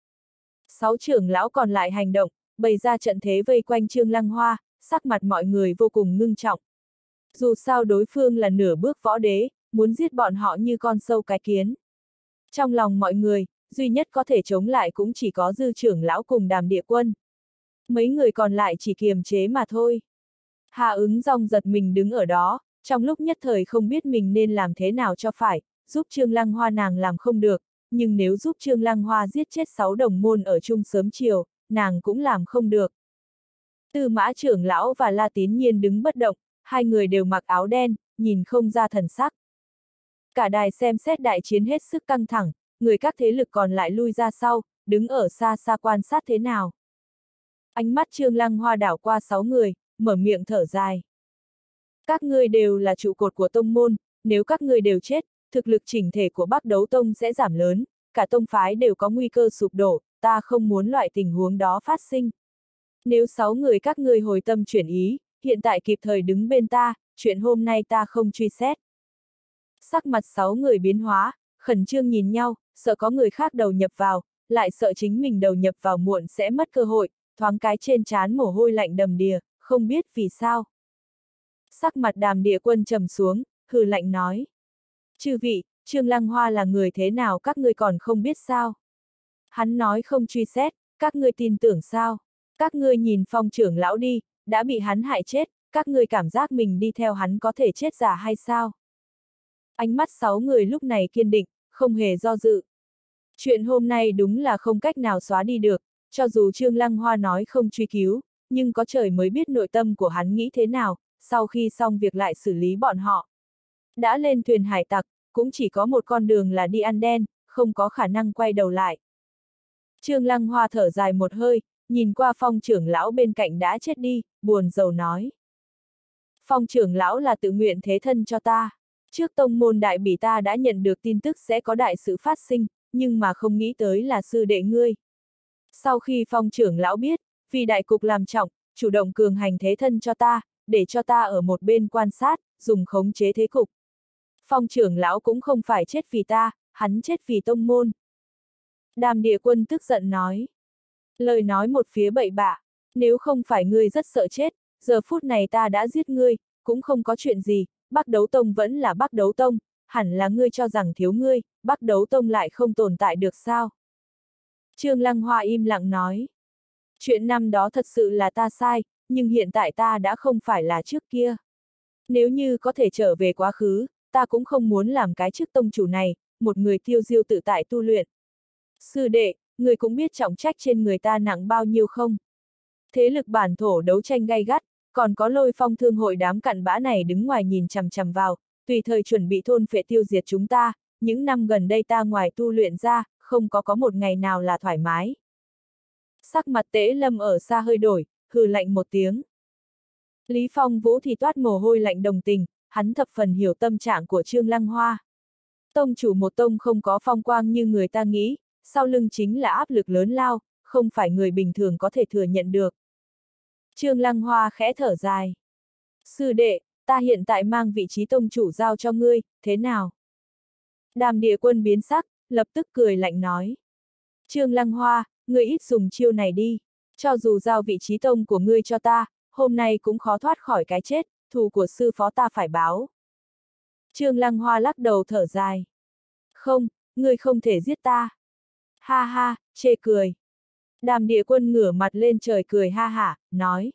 6 trưởng lão còn lại hành động, bày ra trận thế vây quanh Trương Lăng Hoa, sắc mặt mọi người vô cùng ngưng trọng. Dù sao đối phương là nửa bước võ đế, muốn giết bọn họ như con sâu cái kiến. Trong lòng mọi người, duy nhất có thể chống lại cũng chỉ có Dư trưởng lão cùng Đàm Địa Quân. Mấy người còn lại chỉ kiềm chế mà thôi. Hà Ứng Dong giật mình đứng ở đó, trong lúc nhất thời không biết mình nên làm thế nào cho phải, giúp Trương Lăng Hoa nàng làm không được, nhưng nếu giúp Trương Lăng Hoa giết chết 6 đồng môn ở chung sớm chiều, nàng cũng làm không được. Tư Mã trưởng lão và La Tín Nhiên đứng bất động, hai người đều mặc áo đen, nhìn không ra thần sắc. Cả đài xem xét đại chiến hết sức căng thẳng, người các thế lực còn lại lui ra sau, đứng ở xa xa quan sát thế nào. Ánh mắt Trương Lăng Hoa đảo qua 6 người, mở miệng thở dài. Các ngươi đều là trụ cột của tông môn, nếu các ngươi đều chết, thực lực chỉnh thể của Bắc Đấu Tông sẽ giảm lớn, cả tông phái đều có nguy cơ sụp đổ, ta không muốn loại tình huống đó phát sinh. Nếu 6 người các ngươi hồi tâm chuyển ý, hiện tại kịp thời đứng bên ta, chuyện hôm nay ta không truy xét. Sắc mặt 6 người biến hóa, khẩn trương nhìn nhau, sợ có người khác đầu nhập vào, lại sợ chính mình đầu nhập vào muộn sẽ mất cơ hội, thoáng cái trên trán mồ hôi lạnh đầm đìa, không biết vì sao. Sắc mặt Đàm Địa Quân trầm xuống, hừ lạnh nói. Chư vị, Trương Lăng Hoa là người thế nào các ngươi còn không biết sao? Hắn nói không truy xét, các ngươi tin tưởng sao? Các ngươi nhìn Phong trưởng lão đi, đã bị hắn hại chết, các ngươi cảm giác mình đi theo hắn có thể chết giả hay sao? Ánh mắt 6 người lúc này kiên định, không hề do dự. Chuyện hôm nay đúng là không cách nào xóa đi được, cho dù Trương Lăng Hoa nói không truy cứu, nhưng có trời mới biết nội tâm của hắn nghĩ thế nào, sau khi xong việc lại xử lý bọn họ. Đã lên thuyền hải tặc, cũng chỉ có một con đường là đi ăn đen, không có khả năng quay đầu lại. Trương Lăng Hoa thở dài một hơi, nhìn qua Phong trưởng lão bên cạnh đã chết đi, buồn rầu nói. Phong trưởng lão là tự nguyện thế thân cho ta. Trước tông môn đại bỉ ta đã nhận được tin tức sẽ có đại sự phát sinh, nhưng mà không nghĩ tới là sư đệ ngươi. Sau khi Phong trưởng lão biết, vì đại cục làm trọng, chủ động cường hành thế thân cho ta, để cho ta ở một bên quan sát, dùng khống chế thế cục. Phong trưởng lão cũng không phải chết vì ta, hắn chết vì tông môn. Đàm Địa Quân tức giận nói. Lời nói một phía bậy bạ, nếu không phải ngươi rất sợ chết, giờ phút này ta đã giết ngươi, cũng không có chuyện gì, Bắc Đấu Tông vẫn là Bắc Đấu Tông, hẳn là ngươi cho rằng thiếu ngươi, Bắc Đấu Tông lại không tồn tại được sao? Trương Lăng Hoa im lặng nói. Chuyện năm đó thật sự là ta sai, nhưng hiện tại ta đã không phải là trước kia. Nếu như có thể trở về quá khứ, ta cũng không muốn làm cái chức tông chủ này, một người tiêu diêu tự tại tu luyện. Sư đệ, người cũng biết trọng trách trên người ta nặng bao nhiêu không? Thế lực bản thổ đấu tranh gay gắt, còn có Lôi Phong thương hội đám cặn bã này đứng ngoài nhìn chằm chằm vào, tùy thời chuẩn bị thôn phệ tiêu diệt chúng ta, những năm gần đây ta ngoài tu luyện ra, không có một ngày nào là thoải mái. Sắc mặt Tế Lâm ở xa hơi đổi, hừ lạnh một tiếng. Lý Phong Vũ thì toát mồ hôi lạnh đồng tình, hắn thập phần hiểu tâm trạng của Trương Lăng Hoa. Tông chủ một tông không có phong quang như người ta nghĩ, sau lưng chính là áp lực lớn lao, không phải người bình thường có thể thừa nhận được. Trương Lăng Hoa khẽ thở dài. Sư đệ, ta hiện tại mang vị trí tông chủ giao cho ngươi, thế nào? Đàm Địa Quân biến sắc, lập tức cười lạnh nói. Trương Lăng Hoa, ngươi ít dùng chiêu này đi, cho dù giao vị trí tông của ngươi cho ta, hôm nay cũng khó thoát khỏi cái chết, thù của sư phó ta phải báo. Trương Lăng Hoa lắc đầu thở dài. Không, ngươi không thể giết ta. Ha ha, chê cười. Đàm Địa Quân ngửa mặt lên trời cười ha hả, nói.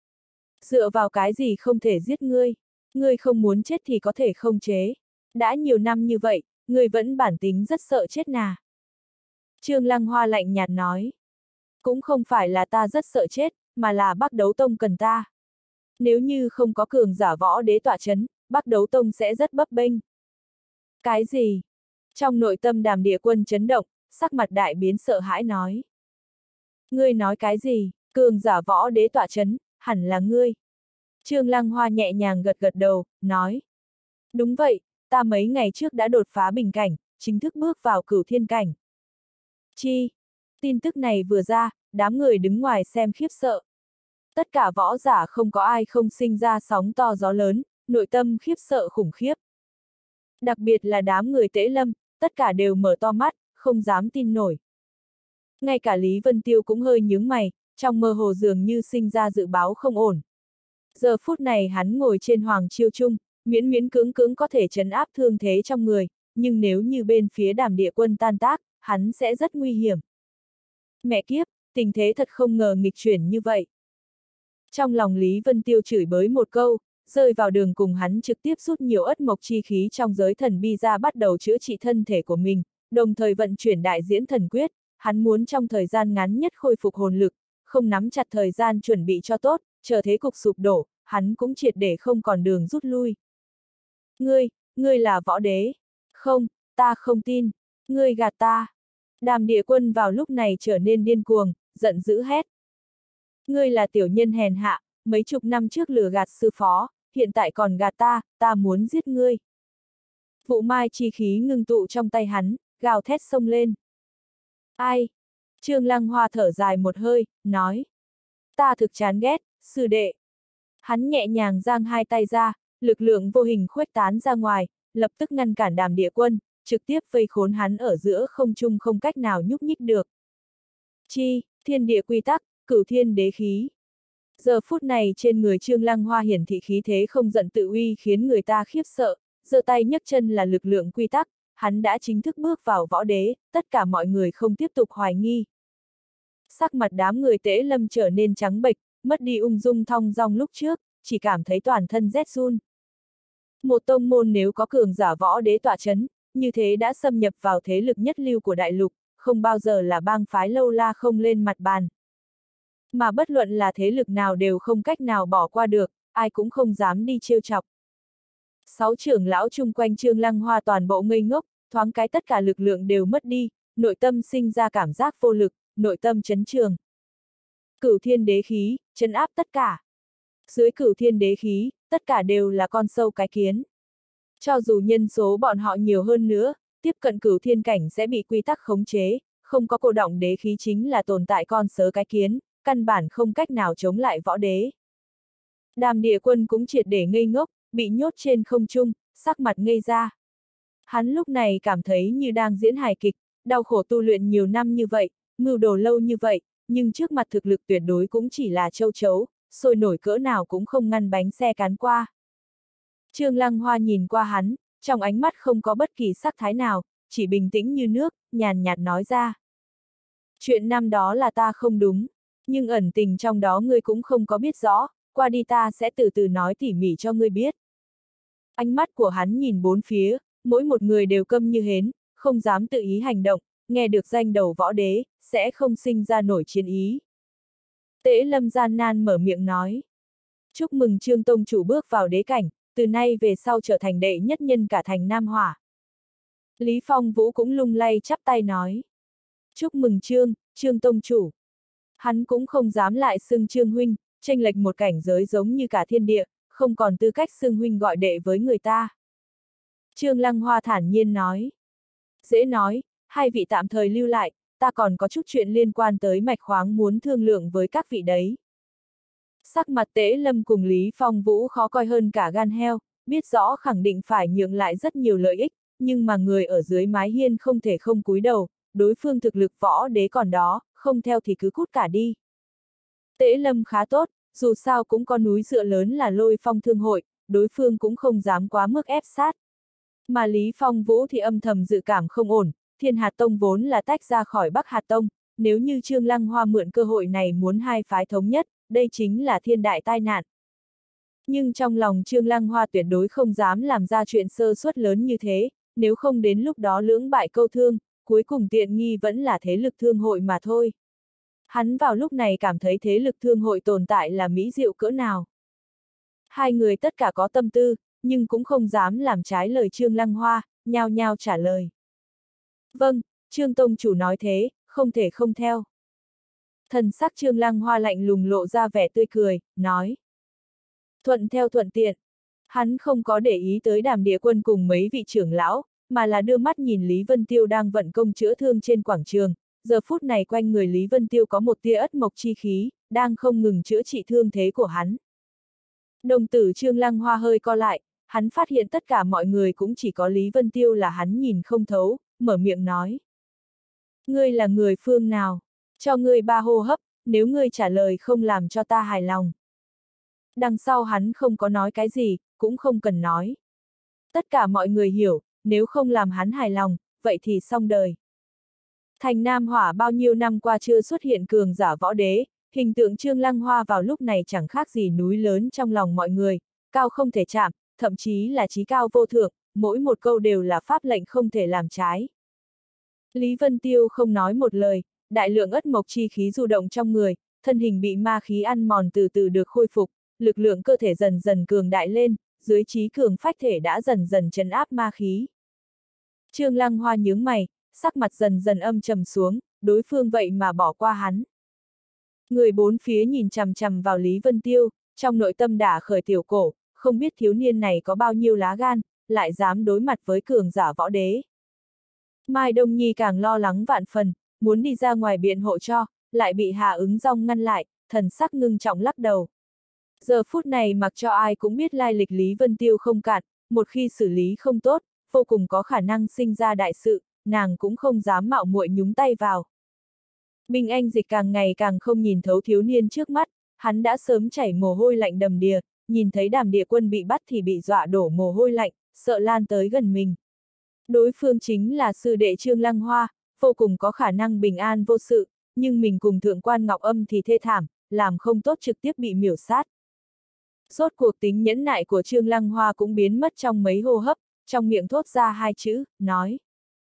Dựa vào cái gì không thể giết ngươi? Ngươi không muốn chết thì có thể không chế. Đã nhiều năm như vậy, ngươi vẫn bản tính rất sợ chết nà. Trương Lăng Hoa lạnh nhạt nói. Cũng không phải là ta rất sợ chết, mà là Bắc Đấu Tông cần ta. Nếu như không có cường giả võ đế tọa chấn, Bắc Đấu Tông sẽ rất bấp bênh. Cái gì? Trong nội tâm Đàm Địa Quân chấn động, sắc mặt đại biến sợ hãi nói. Ngươi nói cái gì? Cường giả võ đế tọa chấn, hẳn là ngươi. Trương Lăng Hoa nhẹ nhàng gật gật đầu, nói. Đúng vậy, ta mấy ngày trước đã đột phá bình cảnh, chính thức bước vào cửu thiên cảnh. Chi? Tin tức này vừa ra, đám người đứng ngoài xem khiếp sợ. Tất cả võ giả không có ai không sinh ra sóng to gió lớn, nội tâm khiếp sợ khủng khiếp. Đặc biệt là đám người Tế Lâm, tất cả đều mở to mắt, không dám tin nổi. Ngay cả Lý Vân Tiêu cũng hơi nhướng mày, trong mơ hồ dường như sinh ra dự báo không ổn. Giờ phút này hắn ngồi trên Hoàng Chiêu Trung, miễn miễn cưỡng cưỡng có thể trấn áp thương thế trong người, nhưng nếu như bên phía Đàm Địa Quân tan tác, hắn sẽ rất nguy hiểm. Mẹ kiếp, tình thế thật không ngờ nghịch chuyển như vậy. Trong lòng Lý Vân Tiêu chửi bới một câu, rơi vào đường cùng hắn trực tiếp rút nhiều ất mộc chi khí trong giới thần bi ra bắt đầu chữa trị thân thể của mình, đồng thời vận chuyển đại diễn thần quyết, hắn muốn trong thời gian ngắn nhất khôi phục hồn lực, không nắm chặt thời gian chuẩn bị cho tốt, chờ thế cục sụp đổ, hắn cũng triệt để không còn đường rút lui. Ngươi là võ đế. Không, ta không tin. Ngươi gạt ta. Đàm Địa Quân vào lúc này trở nên điên cuồng, giận dữ hét. Ngươi là tiểu nhân hèn hạ, mấy chục năm trước lừa gạt sư phó, hiện tại còn gạt ta muốn giết ngươi. Vụ mai chi khí ngưng tụ trong tay hắn, gào thét xông lên. Ai? Trương Lăng Hoa thở dài một hơi, nói. Ta thực chán ghét, sư đệ. Hắn nhẹ nhàng giang hai tay ra, lực lượng vô hình khuếch tán ra ngoài, lập tức ngăn cản Đàm Địa Quân, trực tiếp vây khốn hắn ở giữa không trung không cách nào nhúc nhích được. Chi, thiên địa quy tắc, cửu thiên đế khí. Giờ phút này trên người Trương Lăng Hoa hiển thị khí thế không giận tự uy khiến người ta khiếp sợ, giơ tay nhấc chân là lực lượng quy tắc, hắn đã chính thức bước vào võ đế, tất cả mọi người không tiếp tục hoài nghi. Sắc mặt đám người Tế Lâm trở nên trắng bệch, mất đi ung dung thong dong lúc trước, chỉ cảm thấy toàn thân rét run. Một tông môn nếu có cường giả võ đế tọa chấn, như thế đã xâm nhập vào thế lực nhất lưu của đại lục, không bao giờ là bang phái lâu la không lên mặt bàn. Mà bất luận là thế lực nào đều không cách nào bỏ qua được, ai cũng không dám đi trêu chọc. 6 trưởng lão chung quanh Trương Lăng Hoa toàn bộ ngây ngốc, thoáng cái tất cả lực lượng đều mất đi, nội tâm sinh ra cảm giác vô lực, nội tâm chấn trường. Cửu thiên đế khí, trấn áp tất cả. Dưới cửu thiên đế khí, tất cả đều là con sâu cái kiến. Cho dù nhân số bọn họ nhiều hơn nữa, tiếp cận cửu thiên cảnh sẽ bị quy tắc khống chế, không có cô động đế khí chính là tồn tại con sớ cái kiến, căn bản không cách nào chống lại võ đế. Đàm Địa Quân cũng triệt để ngây ngốc, bị nhốt trên không trung, sắc mặt ngây ra. Hắn lúc này cảm thấy như đang diễn hài kịch, đau khổ tu luyện nhiều năm như vậy, mưu đồ lâu như vậy, nhưng trước mặt thực lực tuyệt đối cũng chỉ là châu chấu, sôi nổi cỡ nào cũng không ngăn bánh xe cán qua. Trương Lăng Hoa nhìn qua hắn, trong ánh mắt không có bất kỳ sắc thái nào, chỉ bình tĩnh như nước, nhàn nhạt nói ra. Chuyện năm đó là ta không đúng, nhưng ẩn tình trong đó ngươi cũng không có biết rõ, qua đi ta sẽ từ từ nói tỉ mỉ cho ngươi biết. Ánh mắt của hắn nhìn bốn phía, mỗi một người đều câm như hến, không dám tự ý hành động, nghe được danh đầu võ đế, sẽ không sinh ra nổi chiến ý. Tế Lâm gian nan mở miệng nói. Chúc mừng Trương Tông chủ bước vào đế cảnh, từ nay về sau trở thành đệ nhất nhân cả thành Nam Hỏa. Lý Phong Vũ cũng lung lay chắp tay nói. Chúc mừng Trương tông chủ. Hắn cũng không dám lại xưng Trương huynh, chênh lệch một cảnh giới giống như cả thiên địa, không còn tư cách xưng huynh gọi đệ với người ta. Trương Lăng Hoa thản nhiên nói. Dễ nói, hai vị tạm thời lưu lại, ta còn có chút chuyện liên quan tới mạch khoáng muốn thương lượng với các vị đấy. Sắc mặt Tế Lâm cùng Lý Phong Vũ khó coi hơn cả gan heo, biết rõ khẳng định phải nhượng lại rất nhiều lợi ích, nhưng mà người ở dưới mái hiên không thể không cúi đầu, đối phương thực lực võ đế còn đó, không theo thì cứ cút cả đi. Tế Lâm khá tốt, dù sao cũng có núi dựa lớn là Lôi Phong Thương hội, đối phương cũng không dám quá mức ép sát. Mà Lý Phong Vũ thì âm thầm dự cảm không ổn, Thiên Hạt Tông vốn là tách ra khỏi Bắc Hạt Tông, nếu như Trương Lăng Hoa mượn cơ hội này muốn hai phái thống nhất, đây chính là thiên đại tai nạn. Nhưng trong lòng Trương Lăng Hoa tuyệt đối không dám làm ra chuyện sơ suất lớn như thế, nếu không đến lúc đó lưỡng bại câu thương, cuối cùng tiện nghi vẫn là thế lực thương hội mà thôi. Hắn vào lúc này cảm thấy thế lực thương hội tồn tại là mỹ diệu cỡ nào. Hai người tất cả có tâm tư, nhưng cũng không dám làm trái lời Trương Lăng Hoa, nhao nhao trả lời. Vâng, Trương tông chủ nói thế, không thể không theo. Thần sắc Trương Lăng Hoa lạnh lùng lộ ra vẻ tươi cười, nói. Thuận theo thuận tiện. Hắn không có để ý tới Đàm Địa Quân cùng mấy vị trưởng lão, mà là đưa mắt nhìn Lý Vân Tiêu đang vận công chữa thương trên quảng trường. Giờ phút này quanh người Lý Vân Tiêu có một tia ất mộc chi khí, đang không ngừng chữa trị thương thế của hắn. Đồng tử Trương Lăng Hoa hơi co lại, hắn phát hiện tất cả mọi người cũng chỉ có Lý Vân Tiêu là hắn nhìn không thấu, mở miệng nói. Ngươi là người phương nào? Cho ngươi 3 hô hấp, nếu ngươi trả lời không làm cho ta hài lòng. Đằng sau hắn không có nói cái gì, cũng không cần nói. Tất cả mọi người hiểu, nếu không làm hắn hài lòng, vậy thì xong đời. Thành Nam Hỏa bao nhiêu năm qua chưa xuất hiện cường giả võ đế, hình tượng Trương Lăng Hoa vào lúc này chẳng khác gì núi lớn trong lòng mọi người, cao không thể chạm, thậm chí là chí cao vô thượng, mỗi một câu đều là pháp lệnh không thể làm trái. Lý Vân Tiêu không nói một lời, đại lượng ất mộc chi khí du động trong người, thân hình bị ma khí ăn mòn từ từ được khôi phục, lực lượng cơ thể dần dần cường đại lên, dưới trí cường phách thể đã dần dần trấn áp ma khí. Trương Lăng Hoa nhướng mày, sắc mặt dần dần âm trầm xuống, đối phương vậy mà bỏ qua hắn. Người bốn phía nhìn chằm chằm vào Lý Vân Tiêu, trong nội tâm đã khởi tiểu cổ, không biết thiếu niên này có bao nhiêu lá gan, lại dám đối mặt với cường giả võ đế. Mai Đông Nhi càng lo lắng vạn phần, muốn đi ra ngoài biện hộ cho, lại bị Hạ Ứng Dong ngăn lại, thần sắc ngưng trọng lắc đầu. Giờ phút này mặc cho ai cũng biết lai lịch Lý Vân Tiêu không cạn, một khi xử lý không tốt, vô cùng có khả năng sinh ra đại sự, nàng cũng không dám mạo muội nhúng tay vào. Bình Anh Dịch càng ngày càng không nhìn thấu thiếu niên trước mắt, hắn đã sớm chảy mồ hôi lạnh đầm đìa, nhìn thấy Đàm Địa Quân bị bắt thì bị dọa đổ mồ hôi lạnh, sợ lan tới gần mình. Đối phương chính là sư đệ Trương Lăng Hoa, vô cùng có khả năng bình an vô sự, nhưng mình cùng thượng quan Ngọc Âm thì thê thảm, làm không tốt trực tiếp bị miểu sát. Rốt cuộc tính nhẫn nại của Trương Lăng Hoa cũng biến mất trong mấy hô hấp, trong miệng thốt ra 2 chữ, nói.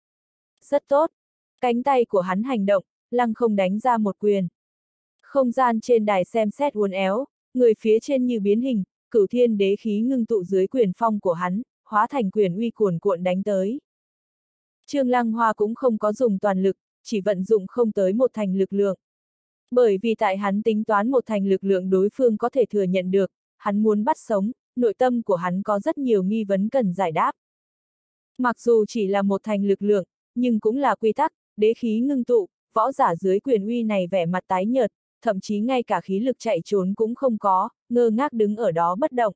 Rất tốt. Cánh tay của hắn hành động, lăng không đánh ra một quyền. Không gian trên đài xem xét uốn éo, người phía trên như biến hình, cửu thiên đế khí ngưng tụ dưới quyền phong của hắn, hóa thành quyền uy cuồn cuộn đánh tới. Trương Lăng Hoa cũng không có dùng toàn lực, chỉ vận dụng không tới 1/10 lực lượng. Bởi vì tại hắn tính toán 1/10 lực lượng đối phương có thể thừa nhận được, hắn muốn bắt sống, nội tâm của hắn có rất nhiều nghi vấn cần giải đáp. Mặc dù chỉ là 1/10 lực lượng, nhưng cũng là quy tắc, đế khí ngưng tụ, võ giả dưới quyền uy này vẻ mặt tái nhợt, thậm chí ngay cả khí lực chạy trốn cũng không có, ngơ ngác đứng ở đó bất động.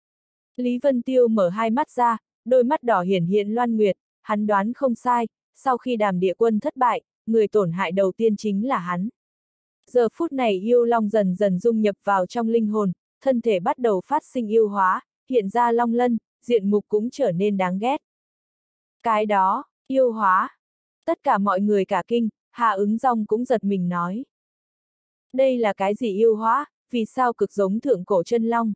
Lý Vân Tiêu mở hai mắt ra, đôi mắt đỏ hiển hiện loan nguyệt, hắn đoán không sai, sau khi Đàm Địa Quân thất bại, người tổn hại đầu tiên chính là hắn. Giờ phút này yêu long dần dần dung nhập vào trong linh hồn, thân thể bắt đầu phát sinh yêu hóa, hiện ra long lân, diện mục cũng trở nên đáng ghét. Cái đó, yêu hóa. Tất cả mọi người cả kinh, Hạ Ứng Dong cũng giật mình nói. Đây là cái gì yêu hóa, vì sao cực giống thượng cổ chân long?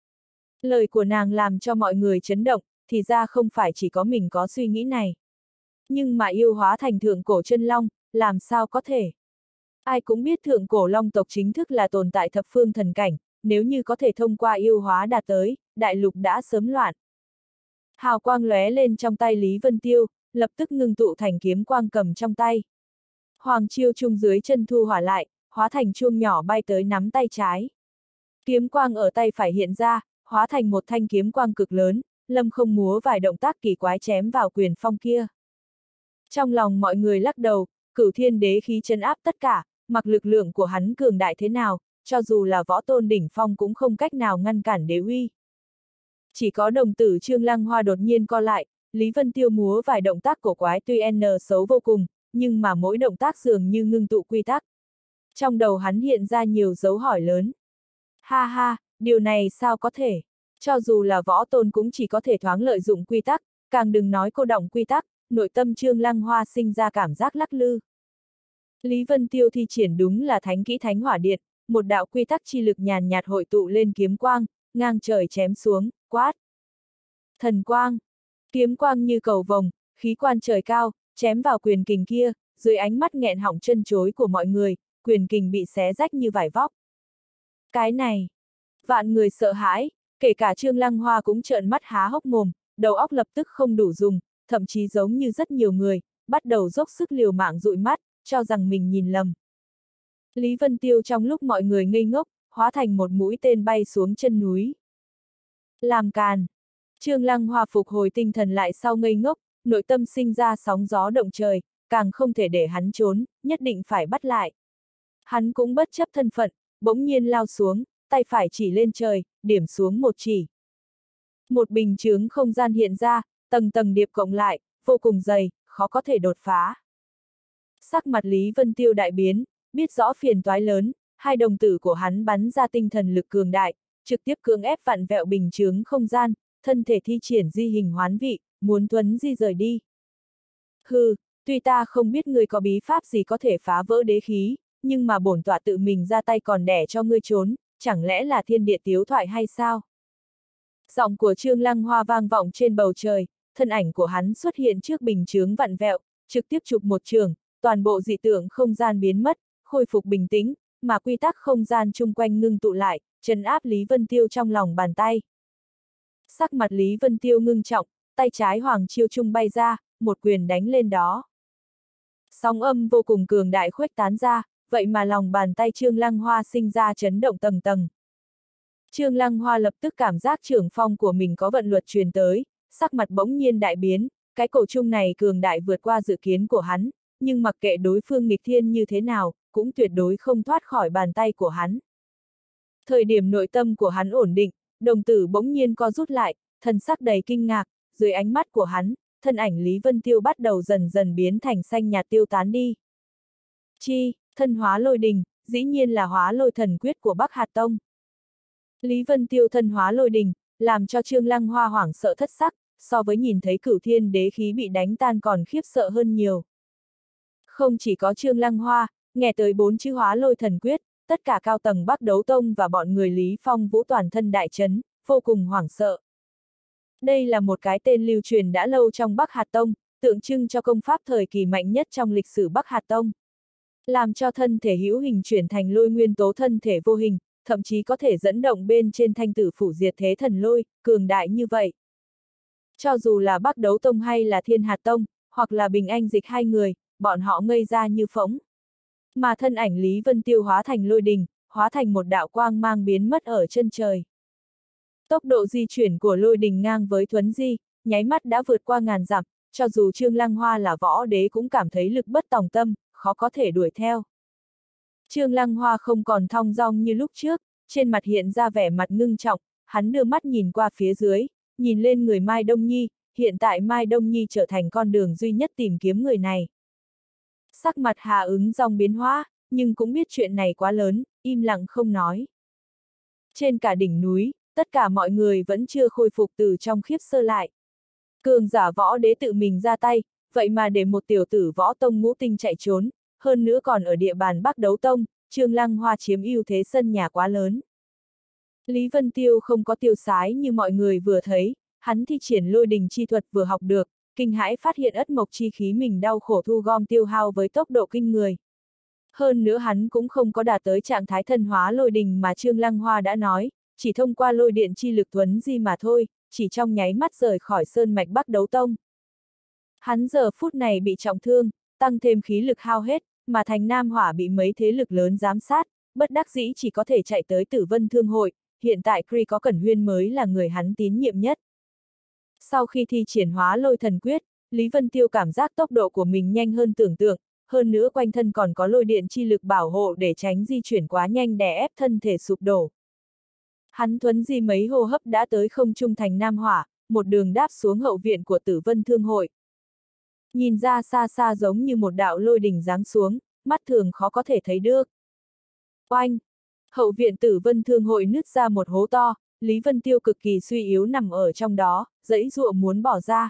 Lời của nàng làm cho mọi người chấn động, thì ra không phải chỉ có mình có suy nghĩ này. Nhưng mà yêu hóa thành thượng cổ chân long, làm sao có thể? Ai cũng biết thượng cổ long tộc chính thức là tồn tại thập phương thần cảnh, nếu như có thể thông qua yêu hóa đạt tới, đại lục đã sớm loạn. Hào quang lóe lên trong tay Lý Vân Tiêu, lập tức ngưng tụ thành kiếm quang cầm trong tay. Hoàng Chiêu Trung dưới chân thu hỏa lại, hóa thành chuông nhỏ bay tới nắm tay trái. Kiếm quang ở tay phải hiện ra, hóa thành một thanh kiếm quang cực lớn, Lâm Không múa vài động tác kỳ quái chém vào quyền phong kia. Trong lòng mọi người lắc đầu, Cửu Thiên đế khí trấn áp tất cả, mặc lực lượng của hắn cường đại thế nào, cho dù là võ tôn đỉnh phong cũng không cách nào ngăn cản đế uy. Chỉ có đồng tử Trương Lăng Hoa đột nhiên co lại, Lý Vân Tiêu múa vài động tác cổ quái tuy xấu vô cùng, nhưng mà mỗi động tác dường như ngưng tụ quy tắc. Trong đầu hắn hiện ra nhiều dấu hỏi lớn. Ha ha, điều này sao có thể? Cho dù là võ tôn cũng chỉ có thể thoáng lợi dụng quy tắc, càng đừng nói cô đọng quy tắc, nội tâm Trương Lăng Hoa sinh ra cảm giác lắc lư. Lý Vân Tiêu thi triển đúng là thánh kỹ Thánh Hỏa Điện, một đạo quy tắc chi lực nhàn nhạt hội tụ lên kiếm quang, ngang trời chém xuống, quát. Thần quang, kiếm quang như cầu vồng, khí quan trời cao, chém vào quyền kình kia, dưới ánh mắt nghẹn họng chân chối của mọi người, quyền kình bị xé rách như vải vóc. Cái này, vạn người sợ hãi, kể cả Trương Lăng Hoa cũng trợn mắt há hốc mồm, đầu óc lập tức không đủ dùng, thậm chí giống như rất nhiều người, bắt đầu dốc sức liều mạng dụi mắt, cho rằng mình nhìn lầm. Lý Vân Tiêu trong lúc mọi người ngây ngốc, hóa thành một mũi tên bay xuống chân núi. Làm càn. Trương Lăng Hoa phục hồi tinh thần lại sau ngây ngốc, nội tâm sinh ra sóng gió động trời, càng không thể để hắn trốn, nhất định phải bắt lại. Hắn cũng bất chấp thân phận, bỗng nhiên lao xuống, tay phải chỉ lên trời, điểm xuống một chỉ. Một bình chướng không gian hiện ra, tầng tầng điệp cộng lại, vô cùng dày, khó có thể đột phá. Sắc mặt Lý Vân Tiêu đại biến, biết rõ phiền toái lớn, hai đồng tử của hắn bắn ra tinh thần lực cường đại, trực tiếp cưỡng ép vặn vẹo bình chướng không gian, thân thể thi triển di hình hoán vị, muốn thuấn di rời đi. Hừ, tuy ta không biết ngươi có bí pháp gì có thể phá vỡ đế khí, nhưng mà bổn tọa tự mình ra tay còn đẻ cho ngươi trốn, chẳng lẽ là thiên địa tiếu thoại hay sao? Giọng của Trương Lăng Hoa vang vọng trên bầu trời, thân ảnh của hắn xuất hiện trước bình chướng vặn vẹo, trực tiếp chụp một trường, toàn bộ dị tượng không gian biến mất, khôi phục bình tĩnh, mà quy tắc không gian chung quanh ngưng tụ lại, trấn áp Lý Vân Tiêu trong lòng bàn tay. Sắc mặt Lý Vân Tiêu ngưng trọng, tay trái Hoàng Chiêu Trung bay ra, một quyền đánh lên đó. Sóng âm vô cùng cường đại khuếch tán ra, vậy mà lòng bàn tay Trương Lăng Hoa sinh ra chấn động tầng tầng. Trương Lăng Hoa lập tức cảm giác trưởng phong của mình có vận luật truyền tới, sắc mặt bỗng nhiên đại biến, cái cổ trung này cường đại vượt qua dự kiến của hắn, nhưng mặc kệ đối phương nghịch thiên như thế nào, cũng tuyệt đối không thoát khỏi bàn tay của hắn. Thời điểm nội tâm của hắn ổn định, đồng tử bỗng nhiên co rút lại, thần sắc đầy kinh ngạc, dưới ánh mắt của hắn, thân ảnh Lý Vân Tiêu bắt đầu dần dần biến thành xanh nhạt tiêu tán đi. Chi, thân hóa lôi đình, dĩ nhiên là hóa lôi thần quyết của Bắc Hạt Tông. Lý Vân Tiêu thân hóa lôi đình, làm cho Trương Lăng Hoa hoảng sợ thất sắc, so với nhìn thấy Cửu Thiên đế khí bị đánh tan còn khiếp sợ hơn nhiều. Không chỉ có Trương Lăng Hoa, nghe tới 4 chữ hóa lôi thần quyết, tất cả cao tầng Bắc Đấu Tông và bọn người Lý Phong Vũ toàn thân đại chấn, vô cùng hoảng sợ. Đây là một cái tên lưu truyền đã lâu trong Bắc Hạt Tông, tượng trưng cho công pháp thời kỳ mạnh nhất trong lịch sử Bắc Hạt Tông. Làm cho thân thể hữu hình chuyển thành lôi nguyên tố thân thể vô hình, thậm chí có thể dẫn động bên trên thanh tử phủ diệt thế thần lôi, cường đại như vậy. Cho dù là Bắc Đấu Tông hay là Thiên Hạt Tông, hoặc là Bình Anh Dịch hai người, bọn họ ngây ra như phỗng. Mà thân ảnh Lý Vân Tiêu hóa thành lôi đình, hóa thành một đạo quang mang biến mất ở chân trời. Tốc độ di chuyển của lôi đình ngang với thuấn di, nháy mắt đã vượt qua ngàn dặm, cho dù Trương Lăng Hoa là võ đế cũng cảm thấy lực bất tòng tâm, khó có thể đuổi theo. Trương Lăng Hoa không còn thong dong như lúc trước, trên mặt hiện ra vẻ mặt ngưng trọng, hắn đưa mắt nhìn qua phía dưới, nhìn lên người Mai Đông Nhi, hiện tại Mai Đông Nhi trở thành con đường duy nhất tìm kiếm người này. Sắc mặt Hà Ứng Dòng biến hóa, nhưng cũng biết chuyện này quá lớn, im lặng không nói. Trên cả đỉnh núi, tất cả mọi người vẫn chưa khôi phục từ trong khiếp sơ lại. Cường giả võ đế tự mình ra tay, vậy mà để một tiểu tử võ tông ngũ tinh chạy trốn, hơn nữa còn ở địa bàn Bắc Đấu Tông, Trương Lăng Hoa chiếm ưu thế sân nhà quá lớn. Lý Vân Tiêu không có tiêu sái như mọi người vừa thấy, hắn thi triển lôi đình chi thuật vừa học được, kinh hãi phát hiện ất mộc chi khí mình đau khổ thu gom tiêu hao với tốc độ kinh người. Hơn nữa hắn cũng không có đạt tới trạng thái thân hóa lôi đình mà Trương Lăng Hoa đã nói, chỉ thông qua lôi điện chi lực thuấn di mà thôi, chỉ trong nháy mắt rời khỏi sơn mạch Bắc Đấu Tông. Hắn giờ phút này bị trọng thương, tăng thêm khí lực hao hết, mà thành Nam Hỏa bị mấy thế lực lớn giám sát, bất đắc dĩ chỉ có thể chạy tới Tử Vân Thương hội, hiện tại Kree có Cẩn Huyên mới là người hắn tín nhiệm nhất. Sau khi thi triển hóa lôi thần quyết, Lý Vân Tiêu cảm giác tốc độ của mình nhanh hơn tưởng tượng, hơn nữa quanh thân còn có lôi điện chi lực bảo hộ để tránh di chuyển quá nhanh đè ép thân thể sụp đổ. Hắn thuấn di mấy hô hấp đã tới không trung thành Nam Hỏa, một đường đáp xuống hậu viện của Tử Vân Thương hội. Nhìn ra xa xa giống như một đạo lôi đỉnh giáng xuống, mắt thường khó có thể thấy được. Oanh! Hậu viện Tử Vân Thương hội nứt ra một hố to, Lý Vân Tiêu cực kỳ suy yếu nằm ở trong đó, giãy giụa muốn bỏ ra.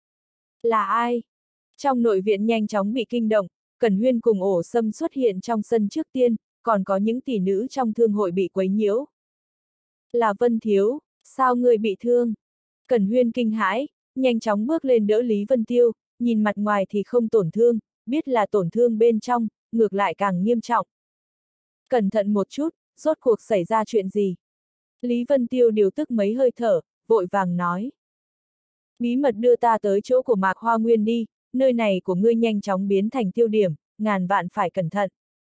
Là ai? Trong nội viện nhanh chóng bị kinh động, Cẩn Huyên cùng Ổ Sâm xuất hiện trong sân trước tiên, còn có những tỷ nữ trong thương hội bị quấy nhiễu. Là Vân Thiếu, sao người bị thương? Cẩn Huyên kinh hãi, nhanh chóng bước lên đỡ Lý Vân Tiêu, nhìn mặt ngoài thì không tổn thương, biết là tổn thương bên trong, ngược lại càng nghiêm trọng. Cẩn thận một chút, rốt cuộc xảy ra chuyện gì? Lý Vân Tiêu điều tức mấy hơi thở, vội vàng nói. Bí mật đưa ta tới chỗ của Mạc Hoa Nguyên đi, nơi này của ngươi nhanh chóng biến thành tiêu điểm, ngàn vạn phải cẩn thận.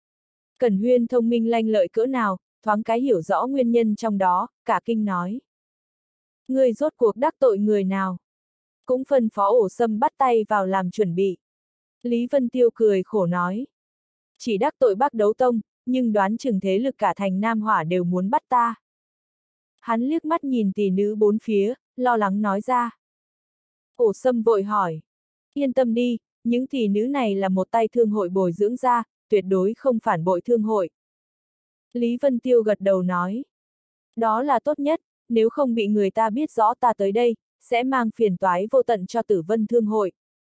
Cẩn Huyên thông minh lanh lợi cỡ nào, thoáng cái hiểu rõ nguyên nhân trong đó, cả kinh nói. Ngươi rốt cuộc đắc tội người nào? Cũng phân phó Ổ Sâm bắt tay vào làm chuẩn bị. Lý Vân Tiêu cười khổ nói. Chỉ đắc tội Bắc Đấu Tông, nhưng đoán chừng thế lực cả thành Nam Hỏa đều muốn bắt ta. Hắn liếc mắt nhìn tỷ nữ bốn phía, lo lắng nói ra. Ổ Sâm vội hỏi. Yên tâm đi, những tỷ nữ này là một tay thương hội bồi dưỡng ra, tuyệt đối không phản bội thương hội. Lý Vân Tiêu gật đầu nói. Đó là tốt nhất, nếu không bị người ta biết rõ ta tới đây, sẽ mang phiền toái vô tận cho Tử Vân Thương hội.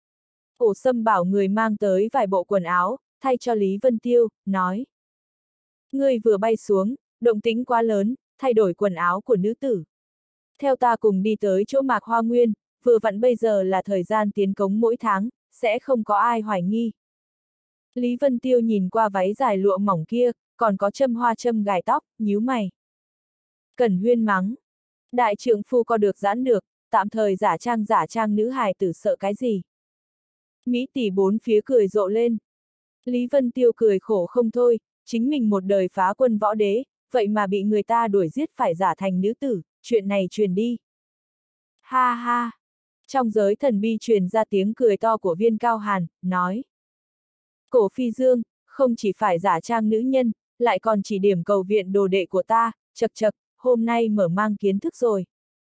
Ổ Sâm bảo người mang tới vài bộ quần áo, thay cho Lý Vân Tiêu, nói. Ngươi vừa bay xuống, động tĩnh quá lớn, thay đổi quần áo của nữ tử. Theo ta cùng đi tới chỗ Mạc Hoa Nguyên, vừa vặn bây giờ là thời gian tiến cống mỗi tháng, sẽ không có ai hoài nghi. Lý Vân Tiêu nhìn qua váy dài lụa mỏng kia, còn có châm hoa châm gài tóc, nhíu mày. Cẩn Huyên mắng. Đại trượng phu có được giãn được, tạm thời giả trang nữ hài tử sợ cái gì. Mỹ tỷ bốn phía cười rộ lên. Lý Vân Tiêu cười khổ không thôi, chính mình một đời phá quân võ đế, vậy mà bị người ta đuổi giết phải giả thành nữ tử, chuyện này truyền đi. Ha ha! Trong giới thần bi truyền ra tiếng cười to của Viên Cao Hàn, nói. Cổ Phi Dương, không chỉ phải giả trang nữ nhân, lại còn chỉ điểm cầu viện đồ đệ của ta, chật chật, hôm nay mở mang kiến thức rồi.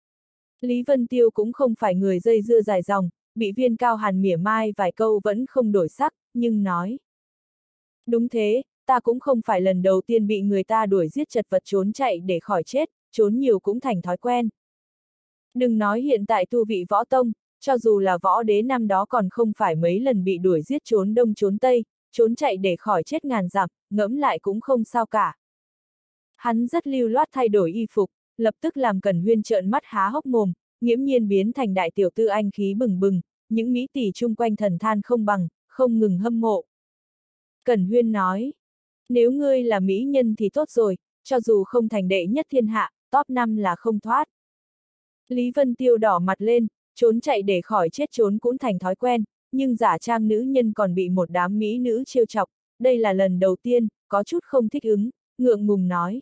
Lý Vân Tiêu cũng không phải người dây dưa dài dòng, bị Viên Cao Hàn mỉa mai vài câu vẫn không đổi sắc, nhưng nói. Đúng thế, ta cũng không phải lần đầu tiên bị người ta đuổi giết chật vật trốn chạy để khỏi chết, trốn nhiều cũng thành thói quen. Đừng nói hiện tại tu vị võ tông, cho dù là võ đế năm đó còn không phải mấy lần bị đuổi giết trốn đông trốn tây, trốn chạy để khỏi chết ngàn dặm, ngẫm lại cũng không sao cả. Hắn rất lưu loát thay đổi y phục, lập tức làm Cẩn Huyên trợn mắt há hốc mồm, nghiễm nhiên biến thành đại tiểu tư anh khí bừng bừng, những mỹ tỷ chung quanh thần than không bằng, không ngừng hâm mộ. Cẩn Huyên nói, nếu ngươi là mỹ nhân thì tốt rồi, cho dù không thành đệ nhất thiên hạ, top 5 là không thoát. Lý Vân Tiêu đỏ mặt lên, trốn chạy để khỏi chết trốn cũng thành thói quen, nhưng giả trang nữ nhân còn bị một đám mỹ nữ trêu chọc, đây là lần đầu tiên, có chút không thích ứng, ngượng ngùng nói.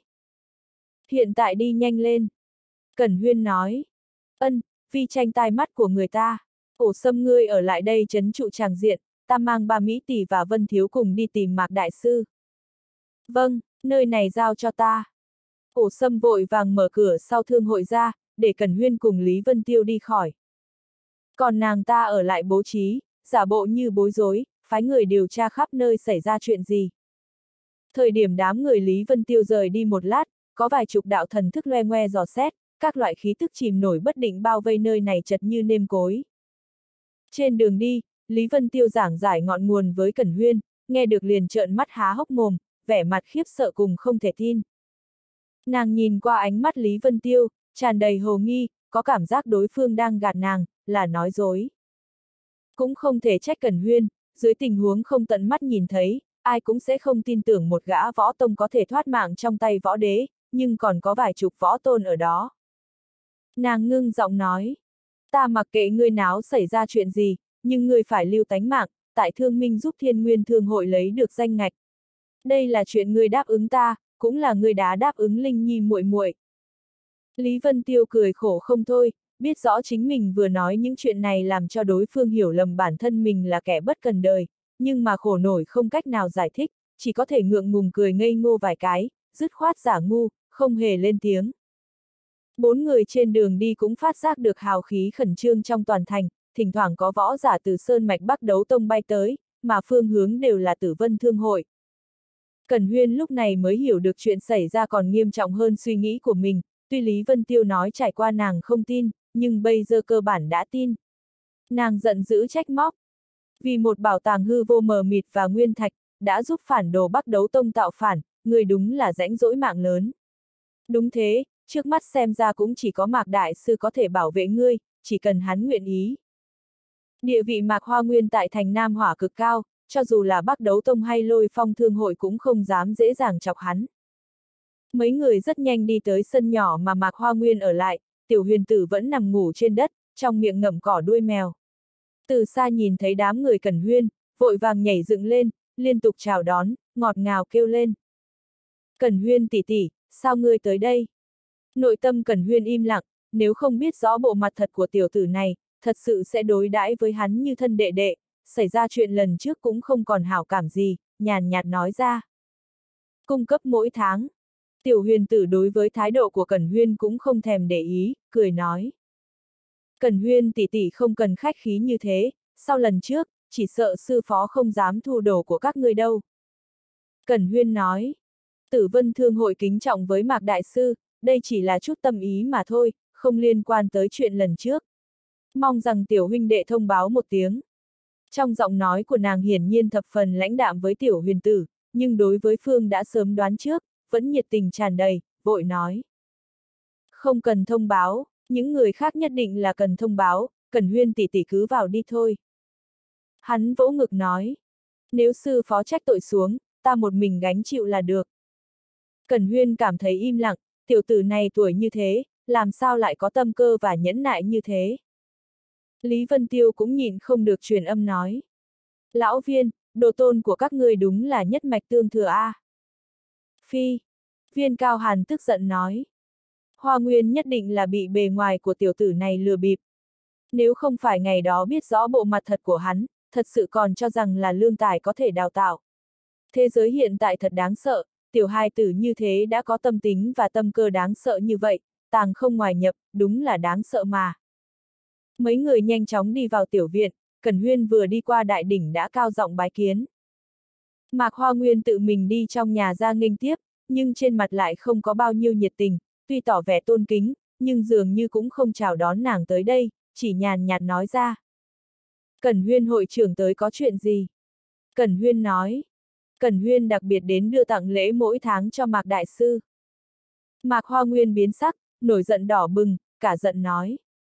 Hiện tại đi nhanh lên. Cẩn Huyên nói. Ân, vì tranh tai mắt của người ta. Ổ Sâm ngươi ở lại đây trấn trụ tràng diện, ta mang ba Mỹ tỷ và Vân Thiếu cùng đi tìm Mạc Đại Sư. Vâng, nơi này giao cho ta. Ổ Sâm vội vàng mở cửa sau thương hội ra, để Cẩn Huyên cùng Lý Vân Tiêu đi khỏi. Còn nàng ta ở lại bố trí, giả bộ như bối rối, phái người điều tra khắp nơi xảy ra chuyện gì. Thời điểm đám người Lý Vân Tiêu rời đi một lát, có vài chục đạo thần thức loe ngoe dò xét, các loại khí tức chìm nổi bất định bao vây nơi này chật như nêm cối. Trên đường đi, Lý Vân Tiêu giảng giải ngọn nguồn với Cẩn Huyên, nghe được liền trợn mắt há hốc mồm, vẻ mặt khiếp sợ cùng không thể tin. Nàng nhìn qua ánh mắt Lý Vân Tiêu, tràn đầy hồ nghi, có cảm giác đối phương đang gạt nàng, là nói dối. Cũng không thể trách Cẩn Huyên, dưới tình huống không tận mắt nhìn thấy, ai cũng sẽ không tin tưởng một gã võ tông có thể thoát mạng trong tay võ đế, nhưng còn có vài chục võ tôn ở đó. Nàng ngưng giọng nói, ta mặc kệ ngươi náo xảy ra chuyện gì, nhưng ngươi phải lưu tánh mạng, tại Thương Minh giúp Thiên Nguyên Thương hội lấy được danh ngạch. Đây là chuyện ngươi đáp ứng ta, cũng là ngươi đã đáp ứng Linh Nhi muội muội. Lý Vân Tiêu cười khổ không thôi, biết rõ chính mình vừa nói những chuyện này làm cho đối phương hiểu lầm bản thân mình là kẻ bất cần đời, nhưng mà khổ nổi không cách nào giải thích, chỉ có thể ngượng ngùng cười ngây ngô vài cái, dứt khoát giả ngu, không hề lên tiếng. 4 người trên đường đi cũng phát giác được hào khí khẩn trương trong toàn thành, thỉnh thoảng có võ giả từ Sơn Mạch Bắc Đấu Tông bay tới, mà phương hướng đều là Tử Vân Thương hội. Cẩn Huyên lúc này mới hiểu được chuyện xảy ra còn nghiêm trọng hơn suy nghĩ của mình, tuy Lý Vân Tiêu nói trải qua nàng không tin, nhưng bây giờ cơ bản đã tin. Nàng giận dữ trách móc. Vì một bảo tàng hư vô mờ mịt và nguyên thạch, đã giúp phản đồ Bắc Đấu Tông tạo phản, người đúng là rãnh rỗi mạng lớn. Đúng thế, trước mắt xem ra cũng chỉ có Mạc Đại Sư có thể bảo vệ ngươi, chỉ cần hắn nguyện ý. Địa vị Mạc Hoa Nguyên tại thành Nam Hỏa cực cao, cho dù là Bắc Đấu Tông hay Lôi Phong Thương hội cũng không dám dễ dàng chọc hắn. Mấy người rất nhanh đi tới sân nhỏ mà Mạc Hoa Nguyên ở lại, Tiểu Huyền Tử vẫn nằm ngủ trên đất, trong miệng ngậm cỏ đuôi mèo. Từ xa nhìn thấy đám người Cẩn Huyên, vội vàng nhảy dựng lên, liên tục chào đón, ngọt ngào kêu lên. Cẩn Huyên tỷ tỷ, sao ngươi tới đây? Nội tâm Cẩn Huyên im lặng, nếu không biết rõ bộ mặt thật của tiểu tử này, thật sự sẽ đối đãi với hắn như thân đệ đệ, xảy ra chuyện lần trước cũng không còn hảo cảm gì, nhàn nhạt nói ra. Cung cấp mỗi tháng. Tiểu Huyền Tử đối với thái độ của Cẩn Huyên cũng không thèm để ý, cười nói. Cẩn Huyên tỷ tỷ không cần khách khí như thế, sau lần trước, chỉ sợ sư phó không dám thu đồ của các ngươi đâu. Cẩn Huyên nói. Tử Vân Thương hội kính trọng với Mạc Đại Sư, đây chỉ là chút tâm ý mà thôi, không liên quan tới chuyện lần trước. Mong rằng tiểu huynh đệ thông báo một tiếng. Trong giọng nói của nàng hiển nhiên thập phần lãnh đạm với Tiểu Huyền Tử, nhưng đối với Phương đã sớm đoán trước, vẫn nhiệt tình tràn đầy, vội nói. Không cần thông báo, những người khác nhất định là cần thông báo, Cẩn Huyên tỷ tỷ cứ vào đi thôi. Hắn vỗ ngực nói. Nếu sư phó trách tội xuống, ta một mình gánh chịu là được. Cẩn Huyên cảm thấy im lặng, tiểu tử này tuổi như thế, làm sao lại có tâm cơ và nhẫn nại như thế. Lý Vân Tiêu cũng nhịn không được truyền âm nói. Lão Viên, đồ tôn của các ngươi đúng là nhất mạch tương thừa a. Phi. Viên Cao Hàn tức giận nói. Hoa Nguyên nhất định là bị bề ngoài của tiểu tử này lừa bịp. Nếu không phải ngày đó biết rõ bộ mặt thật của hắn, thật sự còn cho rằng là lương tài có thể đào tạo. Thế giới hiện tại thật đáng sợ, tiểu hài tử như thế đã có tâm tính và tâm cơ đáng sợ như vậy, tàng không ngoài nhập, đúng là đáng sợ mà. Mấy người nhanh chóng đi vào tiểu viện, Cẩn Huyên vừa đi qua đại đỉnh đã cao giọng bái kiến. Mạc Hoa Nguyên tự mình đi trong nhà ra nghênh tiếp, nhưng trên mặt lại không có bao nhiêu nhiệt tình, tuy tỏ vẻ tôn kính, nhưng dường như cũng không chào đón nàng tới đây, chỉ nhàn nhạt nói ra. Cẩn Huyên hội trưởng tới có chuyện gì? Cẩn Huyên nói. Cẩn Huyên đặc biệt đến đưa tặng lễ mỗi tháng cho Mạc Đại Sư. Mạc Hoa Nguyên biến sắc, nổi giận đỏ bừng, cả giận nói.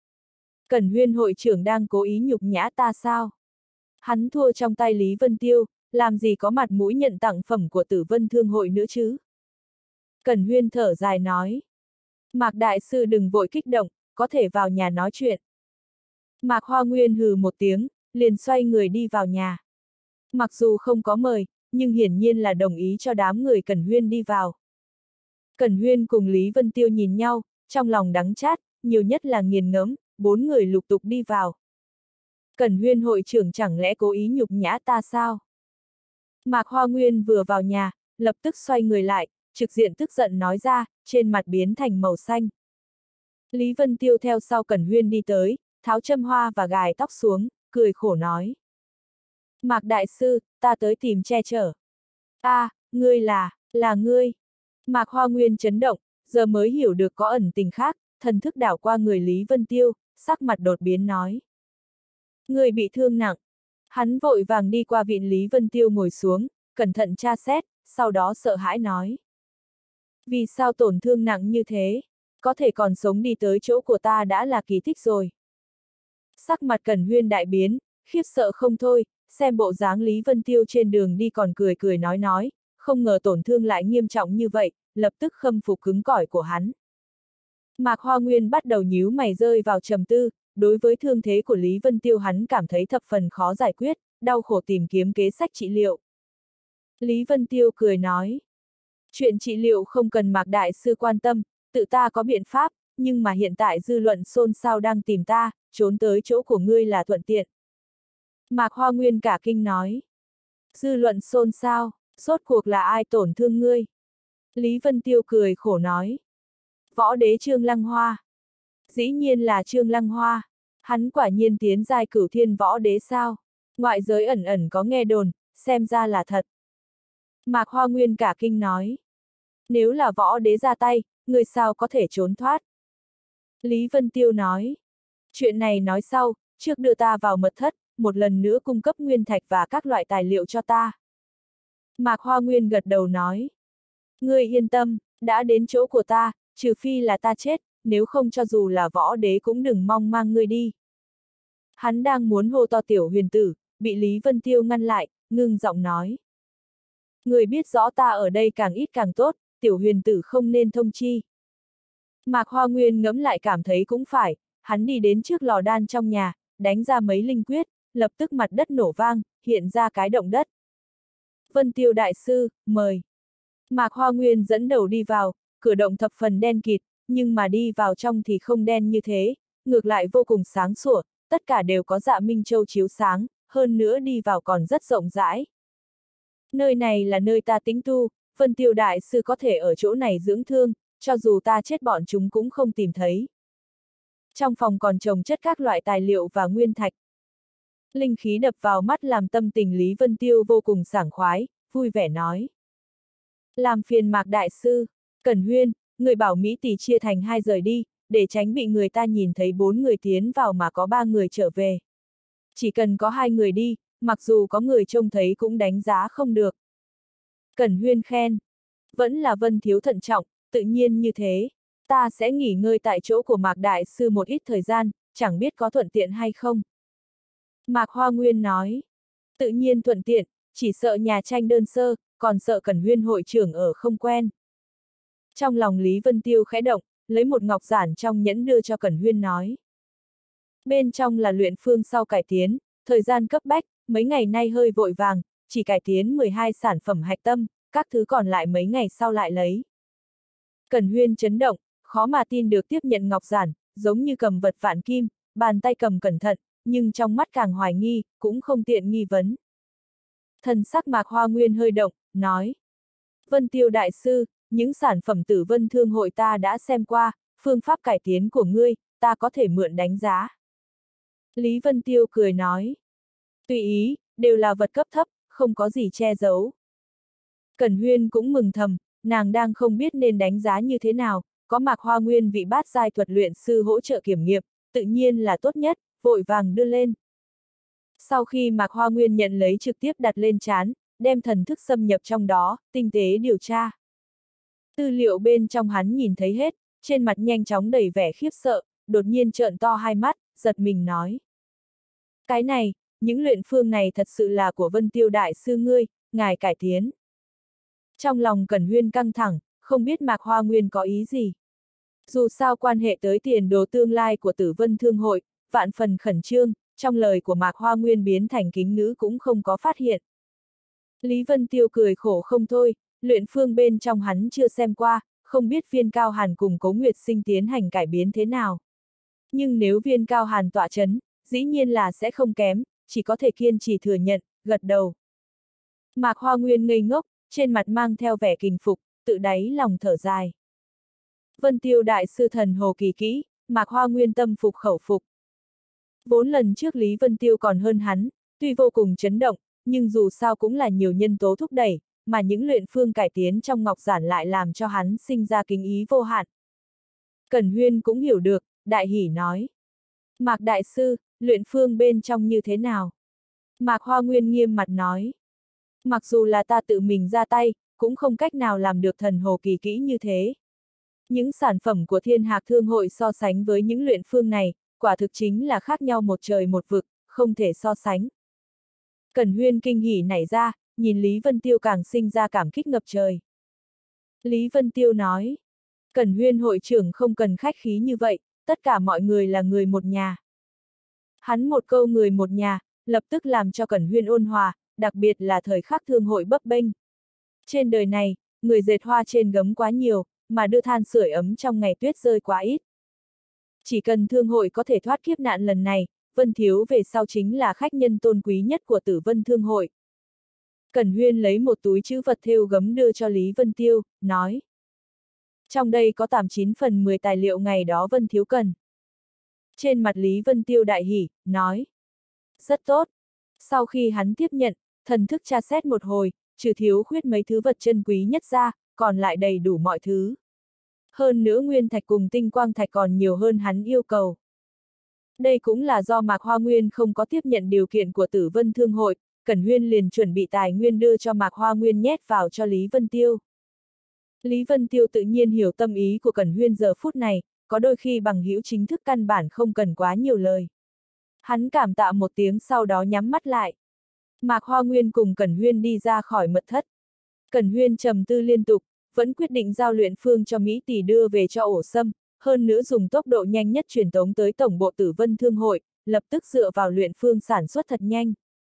Cẩn Huyên hội trưởng đang cố ý nhục nhã ta sao? Hắn thua trong tay Lý Vân Tiêu, làm gì có mặt mũi nhận tặng phẩm của Tử Vân Thương hội nữa chứ? Cẩn Huyên thở dài nói. Mạc Đại Sư đừng vội kích động, có thể vào nhà nói chuyện. Mạc Hoa Nguyên hừ một tiếng, liền xoay người đi vào nhà. Mặc dù không có mời, nhưng hiển nhiên là đồng ý cho đám người Cẩn Huyên đi vào. Cẩn Huyên cùng Lý Vân Tiêu nhìn nhau, trong lòng đắng chát, nhiều nhất là nghiền ngẫm, 4 người lục tục đi vào. Cẩn Huyên hội trưởng chẳng lẽ cố ý nhục nhã ta sao? Mạc Hoa Nguyên vừa vào nhà, lập tức xoay người lại, trực diện tức giận nói ra, trên mặt biến thành màu xanh. Lý Vân Tiêu theo sau Cẩn Huyên đi tới, tháo châm hoa và gài tóc xuống, cười khổ nói. Mạc Đại Sư, ta tới tìm che chở. Ngươi là ngươi. Mạc Hoa Nguyên chấn động, giờ mới hiểu được có ẩn tình khác, thần thức đảo qua người Lý Vân Tiêu, sắc mặt đột biến nói. Ngươi bị thương nặng. Hắn vội vàng đi qua viện Lý Vân Tiêu ngồi xuống, cẩn thận tra xét, sau đó sợ hãi nói. Vì sao tổn thương nặng như thế? Có thể còn sống đi tới chỗ của ta đã là kỳ tích rồi. Sắc mặt Cẩn Huyên đại biến, khiếp sợ không thôi, xem bộ dáng Lý Vân Tiêu trên đường đi còn cười cười nói, không ngờ tổn thương lại nghiêm trọng như vậy, lập tức khâm phục cứng cỏi của hắn. Mạc Hoa Nguyên bắt đầu nhíu mày rơi vào trầm tư, đối với thương thế của Lý Vân Tiêu hắn cảm thấy thập phần khó giải quyết, đau khổ tìm kiếm kế sách trị liệu. Lý Vân Tiêu cười nói, chuyện trị liệu không cần Mạc Đại Sư quan tâm, tự ta có biện pháp, nhưng mà hiện tại dư luận xôn xao đang tìm ta, trốn tới chỗ của ngươi là thuận tiện. Mạc Hoa Nguyên cả kinh nói, dư luận xôn xao, rốt cuộc là ai tổn thương ngươi? Lý Vân Tiêu cười khổ nói, võ đế Trương Lăng Hoa. Dĩ nhiên là Trương Lăng Hoa, hắn quả nhiên tiến giai cửu thiên võ đế sao? Ngoại giới ẩn ẩn có nghe đồn, xem ra là thật. Mạc Hoa Nguyên cả kinh nói, nếu là võ đế ra tay, người sao có thể trốn thoát? Lý Vân Tiêu nói, chuyện này nói sau, trước đưa ta vào mật thất, một lần nữa cung cấp nguyên thạch và các loại tài liệu cho ta. Mạc Hoa Nguyên gật đầu nói, ngươi yên tâm, đã đến chỗ của ta, trừ phi là ta chết, nếu không cho dù là võ đế cũng đừng mong mang ngươi đi. Hắn đang muốn hô to Tiểu Huyền Tử, bị Lý Vân Tiêu ngăn lại, ngưng giọng nói. Người biết rõ ta ở đây càng ít càng tốt, Tiểu Huyền Tử không nên thông chi. Mạc Hoa Nguyên ngẫm lại cảm thấy cũng phải, hắn đi đến trước lò đan trong nhà, đánh ra mấy linh quyết, lập tức mặt đất nổ vang, hiện ra cái động đất. Vân Tiêu Đại Sư, mời. Mạc Hoa Nguyên dẫn đầu đi vào, cửa động thập phần đen kịt, nhưng mà đi vào trong thì không đen như thế, ngược lại vô cùng sáng sủa, tất cả đều có dạ minh châu chiếu sáng, hơn nữa đi vào còn rất rộng rãi. Nơi này là nơi ta tĩnh tu, Vân Tiêu Đại Sư có thể ở chỗ này dưỡng thương, cho dù ta chết bọn chúng cũng không tìm thấy. Trong phòng còn trồng chất các loại tài liệu và nguyên thạch. Linh khí đập vào mắt làm tâm tình Lý Vân Tiêu vô cùng sảng khoái, vui vẻ nói. Làm phiền Mạc Đại Sư, Cẩn Huyên, người bảo Mỹ tỷ chia thành hai rời đi, để tránh bị người ta nhìn thấy 4 người tiến vào mà có 3 người trở về. Chỉ cần có 2 người đi, mặc dù có người trông thấy cũng đánh giá không được. Cẩn Huyên khen. Vẫn là Vân Thiếu thận trọng, tự nhiên như thế. Ta sẽ nghỉ ngơi tại chỗ của Mạc Đại Sư một ít thời gian, chẳng biết có thuận tiện hay không. Mạc Hoa Nguyên nói. Tự nhiên thuận tiện, chỉ sợ nhà tranh đơn sơ, còn sợ Cẩn Huyên hội trưởng ở không quen. Trong lòng Lý Vân Tiêu khẽ động, lấy một ngọc giản trong nhẫn đưa cho Cẩn Huyên nói. Bên trong là luyện phương sau cải tiến, thời gian cấp bách, mấy ngày nay hơi vội vàng, chỉ cải tiến 12 sản phẩm hạch tâm, các thứ còn lại mấy ngày sau lại lấy. Cẩn Huyên chấn động, khó mà tin được tiếp nhận ngọc giản, giống như cầm vật vạn kim, bàn tay cầm cẩn thận, nhưng trong mắt càng hoài nghi, cũng không tiện nghi vấn. Thần sắc Mạc Hoa Nguyên hơi động, nói. Vân Tiêu Đại Sư, những sản phẩm Tử Vân Thương hội ta đã xem qua, phương pháp cải tiến của ngươi, ta có thể mượn đánh giá. Lý Vân Tiêu cười nói. Tùy ý, đều là vật cấp thấp, không có gì che giấu. Cẩn Huyên cũng mừng thầm, nàng đang không biết nên đánh giá như thế nào, có Mạc Hoa Nguyên vị bát giai thuật luyện sư hỗ trợ kiểm nghiệm, tự nhiên là tốt nhất, vội vàng đưa lên. Sau khi Mạc Hoa Nguyên nhận lấy trực tiếp đặt lên trán, đem thần thức xâm nhập trong đó, tinh tế điều tra. Tư liệu bên trong hắn nhìn thấy hết, trên mặt nhanh chóng đầy vẻ khiếp sợ, đột nhiên trợn to hai mắt, giật mình nói. Cái này, những luyện phương này thật sự là của Vân Tiêu Đại Sư ngươi, ngài cải tiến. Trong lòng Cẩn Huyên căng thẳng, không biết Mạc Hoa Nguyên có ý gì. Dù sao quan hệ tới tiền đồ tương lai của Tử Vân Thương hội, vạn phần khẩn trương, trong lời của Mạc Hoa Nguyên biến thành kính ngữ cũng không có phát hiện. Lý Vân Tiêu cười khổ không thôi, luyện phương bên trong hắn chưa xem qua, không biết Viên Cao Hàn cùng Cố Nguyệt Sinh tiến hành cải biến thế nào. Nhưng nếu Viên Cao Hàn tọa chấn, dĩ nhiên là sẽ không kém, chỉ có thể kiên trì thừa nhận, gật đầu. Mạc Hoa Nguyên ngây ngốc, trên mặt mang theo vẻ kinh phục, tự đáy lòng thở dài. Vân Tiêu Đại Sư thần hồ kỳ kỹ, Mạc Hoa Nguyên tâm phục khẩu phục. Vốn lần trước Lý Vân Tiêu còn hơn hắn, tuy vô cùng chấn động, nhưng dù sao cũng là nhiều nhân tố thúc đẩy, mà những luyện phương cải tiến trong ngọc giản lại làm cho hắn sinh ra kính ý vô hạn. Cẩn Huyên cũng hiểu được, đại hỉ nói. Mạc Đại Sư, luyện phương bên trong như thế nào? Mạc Hoa Nguyên nghiêm mặt nói. Mặc dù là ta tự mình ra tay, cũng không cách nào làm được thần hồ kỳ kỹ như thế. Những sản phẩm của Thiên Hạc Thương hội so sánh với những luyện phương này, quả thực chính là khác nhau một trời một vực, không thể so sánh. Cẩn Huyên kinh hỉ nảy ra, nhìn Lý Vân Tiêu càng sinh ra cảm kích ngập trời. Lý Vân Tiêu nói, Cẩn Huyên hội trưởng không cần khách khí như vậy, tất cả mọi người là người một nhà. Hắn một câu người một nhà, lập tức làm cho Cẩn Huyên ôn hòa, đặc biệt là thời khắc thương hội bấp bênh. Trên đời này, người dệt hoa trên gấm quá nhiều, mà đưa than sưởi ấm trong ngày tuyết rơi quá ít. Chỉ cần thương hội có thể thoát kiếp nạn lần này, Vân Thiếu về sau chính là khách nhân tôn quý nhất của Tử Vân Thương hội. Cẩn Huyên lấy một túi trữ vật thêu gấm đưa cho Lý Vân Tiêu, nói. Trong đây có 89/10 tài liệu ngày đó Vân Thiếu cần. Trên mặt Lý Vân Tiêu đại hỉ, nói. Rất tốt. Sau khi hắn tiếp nhận, thần thức tra xét một hồi, trừ thiếu khuyết mấy thứ vật chân quý nhất ra, còn lại đầy đủ mọi thứ. Hơn nữa nguyên thạch cùng tinh quang thạch còn nhiều hơn hắn yêu cầu. Đây cũng là do Mạc Hoa Nguyên không có tiếp nhận điều kiện của Tử Vân Thương hội, Cẩn Huyên liền chuẩn bị tài nguyên đưa cho Mạc Hoa Nguyên nhét vào cho Lý Vân Tiêu. Lý Vân Tiêu tự nhiên hiểu tâm ý của Cẩn Huyên giờ phút này, có đôi khi bằng hữu chính thức căn bản không cần quá nhiều lời. Hắn cảm tạ một tiếng sau đó nhắm mắt lại. Mạc Hoa Nguyên cùng Cẩn Huyên đi ra khỏi mật thất. Cẩn Huyên trầm tư liên tục, vẫn quyết định giao luyện phương cho Mỹ tỷ đưa về cho ổ sâm, hơn nữa dùng tốc độ nhanh nhất truyền tống tới tổng bộ Tử Vân Thương hội, lập tức dựa vào luyện phương sản xuất thật nhanh.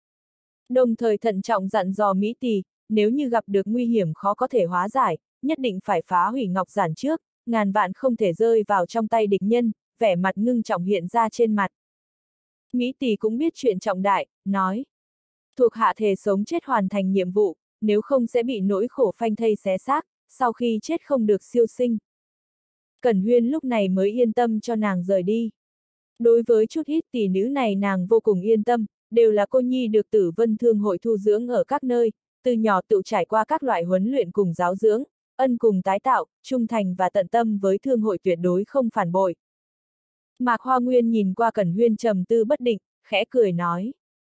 Đồng thời thận trọng dặn dò Mỹ tỷ, nếu như gặp được nguy hiểm khó có thể hóa giải, nhất định phải phá hủy ngọc giản trước, ngàn vạn không thể rơi vào trong tay địch nhân, vẻ mặt ngưng trọng hiện ra trên mặt. Mỹ tỷ cũng biết chuyện trọng đại, nói. Thuộc hạ thề sống chết hoàn thành nhiệm vụ, nếu không sẽ bị nỗi khổ phanh thây xé xác, sau khi chết không được siêu sinh. Cẩn Huyên lúc này mới yên tâm cho nàng rời đi. Đối với chút ít tỷ nữ này nàng vô cùng yên tâm, đều là cô nhi được Tử Vân Thương hội thu dưỡng ở các nơi, từ nhỏ tự trải qua các loại huấn luyện cùng giáo dưỡng, ân cùng tái tạo, trung thành và tận tâm với thương hội tuyệt đối không phản bội. Mạc Hoa Nguyên nhìn qua Cẩn Huyên trầm tư bất định, khẽ cười nói.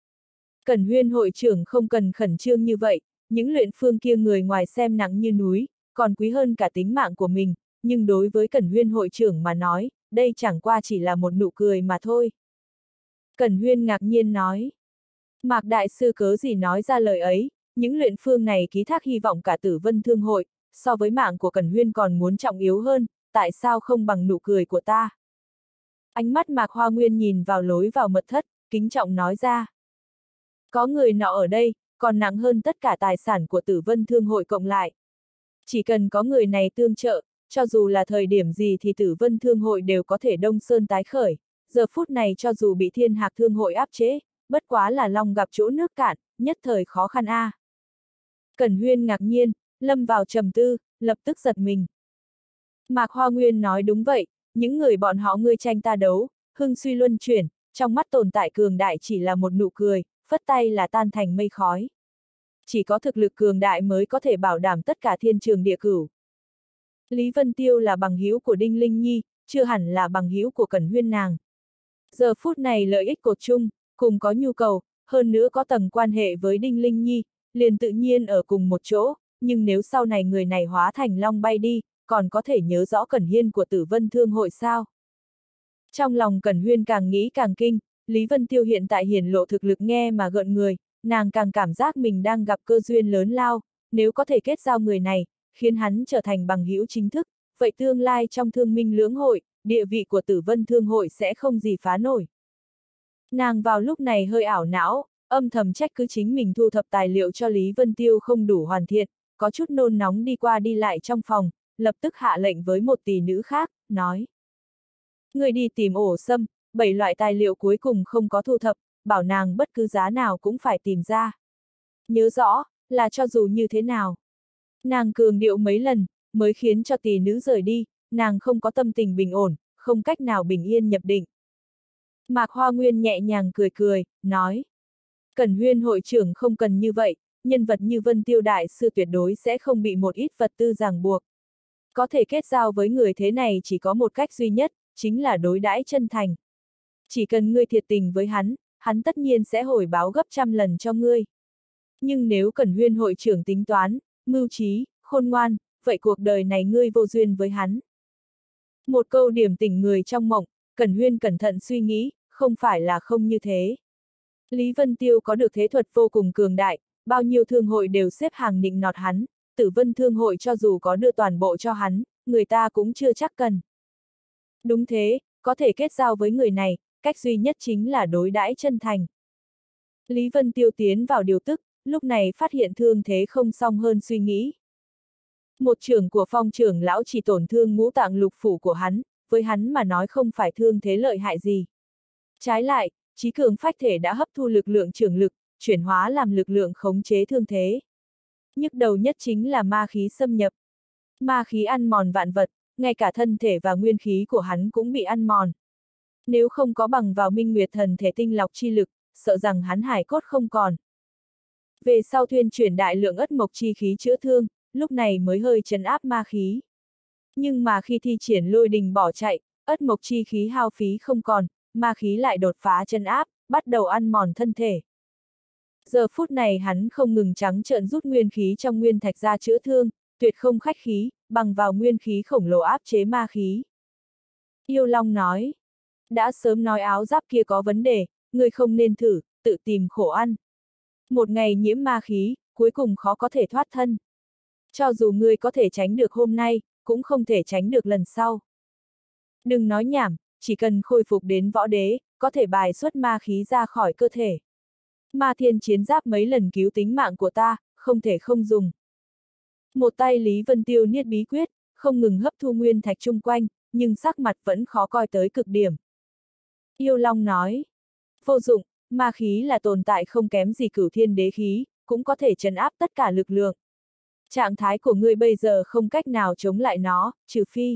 Cẩn Huyên hội trưởng không cần khẩn trương như vậy, những luyện phương kia người ngoài xem nặng như núi, còn quý hơn cả tính mạng của mình, nhưng đối với Cẩn Huyên hội trưởng mà nói, đây chẳng qua chỉ là một nụ cười mà thôi. Cẩn Huyên ngạc nhiên nói. Mạc Đại Sư cớ gì nói ra lời ấy, những luyện phương này ký thác hy vọng cả Tử Vân Thương hội, so với mạng của Cẩn Huyên còn muốn trọng yếu hơn, tại sao không bằng nụ cười của ta? Ánh mắt Mạc Hoa Nguyên nhìn vào lối vào mật thất, kính trọng nói ra. Có người nọ ở đây, còn nặng hơn tất cả tài sản của Tử Vân Thương hội cộng lại. Chỉ cần có người này tương trợ, cho dù là thời điểm gì thì Tử Vân Thương hội đều có thể đông sơn tái khởi. Giờ phút này cho dù bị Thiên Hạc Thương hội áp chế, bất quá là long gặp chỗ nước cạn, nhất thời khó khăn a. Cẩn Huyên ngạc nhiên, lâm vào trầm tư, lập tức giật mình. Mạc Hoa Nguyên nói đúng vậy, những người bọn họ ngươi tranh ta đấu, hưng suy luân chuyển, trong mắt tồn tại cường đại chỉ là một nụ cười, phất tay là tan thành mây khói. Chỉ có thực lực cường đại mới có thể bảo đảm tất cả thiên trường địa cửu. Lý Vân Tiêu là bằng hữu của Đinh Linh Nhi, chưa hẳn là bằng hữu của Cẩn Huyên nàng. Giờ phút này lợi ích cột chung, cùng có nhu cầu, hơn nữa có tầng quan hệ với Đinh Linh Nhi, liền tự nhiên ở cùng một chỗ, nhưng nếu sau này người này hóa thành long bay đi, còn có thể nhớ rõ Cẩn Hiên của Tử Vân Thương hội sao? Trong lòng Cẩn Huyên càng nghĩ càng kinh, Lý Vân Tiêu hiện tại hiển lộ thực lực nghe mà gợn người, nàng càng cảm giác mình đang gặp cơ duyên lớn lao, nếu có thể kết giao người này, khiến hắn trở thành bằng hữu chính thức, vậy tương lai trong thương minh lưỡng hội, địa vị của Tử Vân Thương hội sẽ không gì phá nổi. Nàng vào lúc này hơi ảo não, âm thầm trách cứ chính mình thu thập tài liệu cho Lý Vân Tiêu không đủ hoàn thiện, có chút nôn nóng đi qua đi lại trong phòng, lập tức hạ lệnh với một tỷ nữ khác, nói. Người đi tìm ổ sâm, 7 loại tài liệu cuối cùng không có thu thập, bảo nàng bất cứ giá nào cũng phải tìm ra. Nhớ rõ, là cho dù như thế nào. Nàng cường điệu mấy lần, mới khiến cho tỷ nữ rời đi, nàng không có tâm tình bình ổn, không cách nào bình yên nhập định. Mạc Hoa Nguyên nhẹ nhàng cười cười, nói. Cẩn Huyên hội trưởng không cần như vậy, nhân vật như Vân Tiêu Đại Sư tuyệt đối sẽ không bị một ít vật tư ràng buộc. Có thể kết giao với người thế này chỉ có một cách duy nhất, chính là đối đãi chân thành. Chỉ cần ngươi thiệt tình với hắn tất nhiên sẽ hồi báo gấp trăm lần cho ngươi. Nhưng nếu Cẩn Huyên hội trưởng tính toán, mưu trí, khôn ngoan, vậy cuộc đời này ngươi vô duyên với hắn. Một câu điểm tỉnh người trong mộng, Cẩn Huyên cẩn thận suy nghĩ, không phải là không như thế. Lý Vân Tiêu có được thế thuật vô cùng cường đại, bao nhiêu thương hội đều xếp hàng nịnh nọt hắn, Tử Vân Thương hội cho dù có đưa toàn bộ cho hắn, người ta cũng chưa chắc cần. Đúng thế, có thể kết giao với người này, cách duy nhất chính là đối đãi chân thành. Lý Vân Tiêu tiến vào điều tức, lúc này phát hiện thương thế không xong hơn suy nghĩ. Một trưởng của Phong trưởng lão chỉ tổn thương ngũ tạng lục phủ của hắn, với hắn mà nói không phải thương thế lợi hại gì. Trái lại, trí cường phách thể đã hấp thu lực lượng trưởng lực, chuyển hóa làm lực lượng khống chế thương thế. Nhức đầu nhất chính là ma khí xâm nhập. Ma khí ăn mòn vạn vật, ngay cả thân thể và nguyên khí của hắn cũng bị ăn mòn. Nếu không có bằng vào Minh Nguyệt thần thể tinh lọc chi lực, sợ rằng hắn hải cốt không còn. Về sau thuyên chuyển đại lượng ất mộc chi khí chữa thương, lúc này mới hơi trấn áp ma khí. Nhưng mà khi thi triển lôi đình bỏ chạy, ất mộc chi khí hao phí không còn, ma khí lại đột phá trấn áp, bắt đầu ăn mòn thân thể. Giờ phút này hắn không ngừng trắng trợn rút nguyên khí trong nguyên thạch ra chữa thương, tuyệt không khách khí, bằng vào nguyên khí khổng lồ áp chế ma khí. Yêu Long nói, đã sớm nói áo giáp kia có vấn đề, ngươi không nên thử, tự tìm khổ ăn. Một ngày nhiễm ma khí, cuối cùng khó có thể thoát thân. Cho dù ngươi có thể tránh được hôm nay, cũng không thể tránh được lần sau. Đừng nói nhảm, chỉ cần khôi phục đến võ đế, có thể bài xuất ma khí ra khỏi cơ thể. Ma thiên chiến giáp mấy lần cứu tính mạng của ta, không thể không dùng. Một tay Lý Vân Tiêu niết bí quyết, không ngừng hấp thu nguyên thạch chung quanh, nhưng sắc mặt vẫn khó coi tới cực điểm. Yêu Long nói, vô dụng, ma khí là tồn tại không kém gì cửu thiên đế khí, cũng có thể trấn áp tất cả lực lượng. Trạng thái của ngươi bây giờ không cách nào chống lại nó, trừ phi.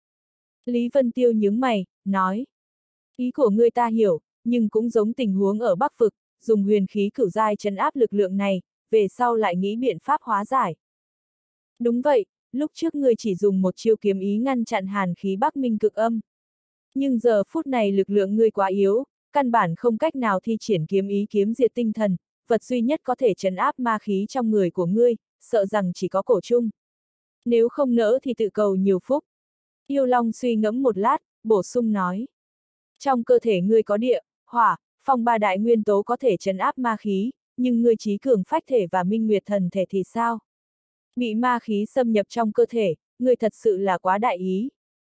Lý Vân Tiêu nhướng mày, nói, ý của ngươi ta hiểu, nhưng cũng giống tình huống ở Bắc Vực, dùng huyền khí cửu giai trấn áp lực lượng này, về sau lại nghĩ biện pháp hóa giải. Đúng vậy, lúc trước ngươi chỉ dùng một chiêu kiếm ý ngăn chặn hàn khí Bắc Minh cực âm. Nhưng giờ phút này lực lượng ngươi quá yếu, căn bản không cách nào thi triển kiếm ý kiếm diệt tinh thần, vật duy nhất có thể trấn áp ma khí trong người của ngươi, sợ rằng chỉ có cổ trung. Nếu không nỡ thì tự cầu nhiều phúc. Yêu Long suy ngẫm một lát, bổ sung nói. Trong cơ thể ngươi có địa, hỏa, phong ba đại nguyên tố có thể trấn áp ma khí, nhưng ngươi trí cường phách thể và minh nguyệt thần thể thì sao? Bị ma khí xâm nhập trong cơ thể, ngươi thật sự là quá đại ý.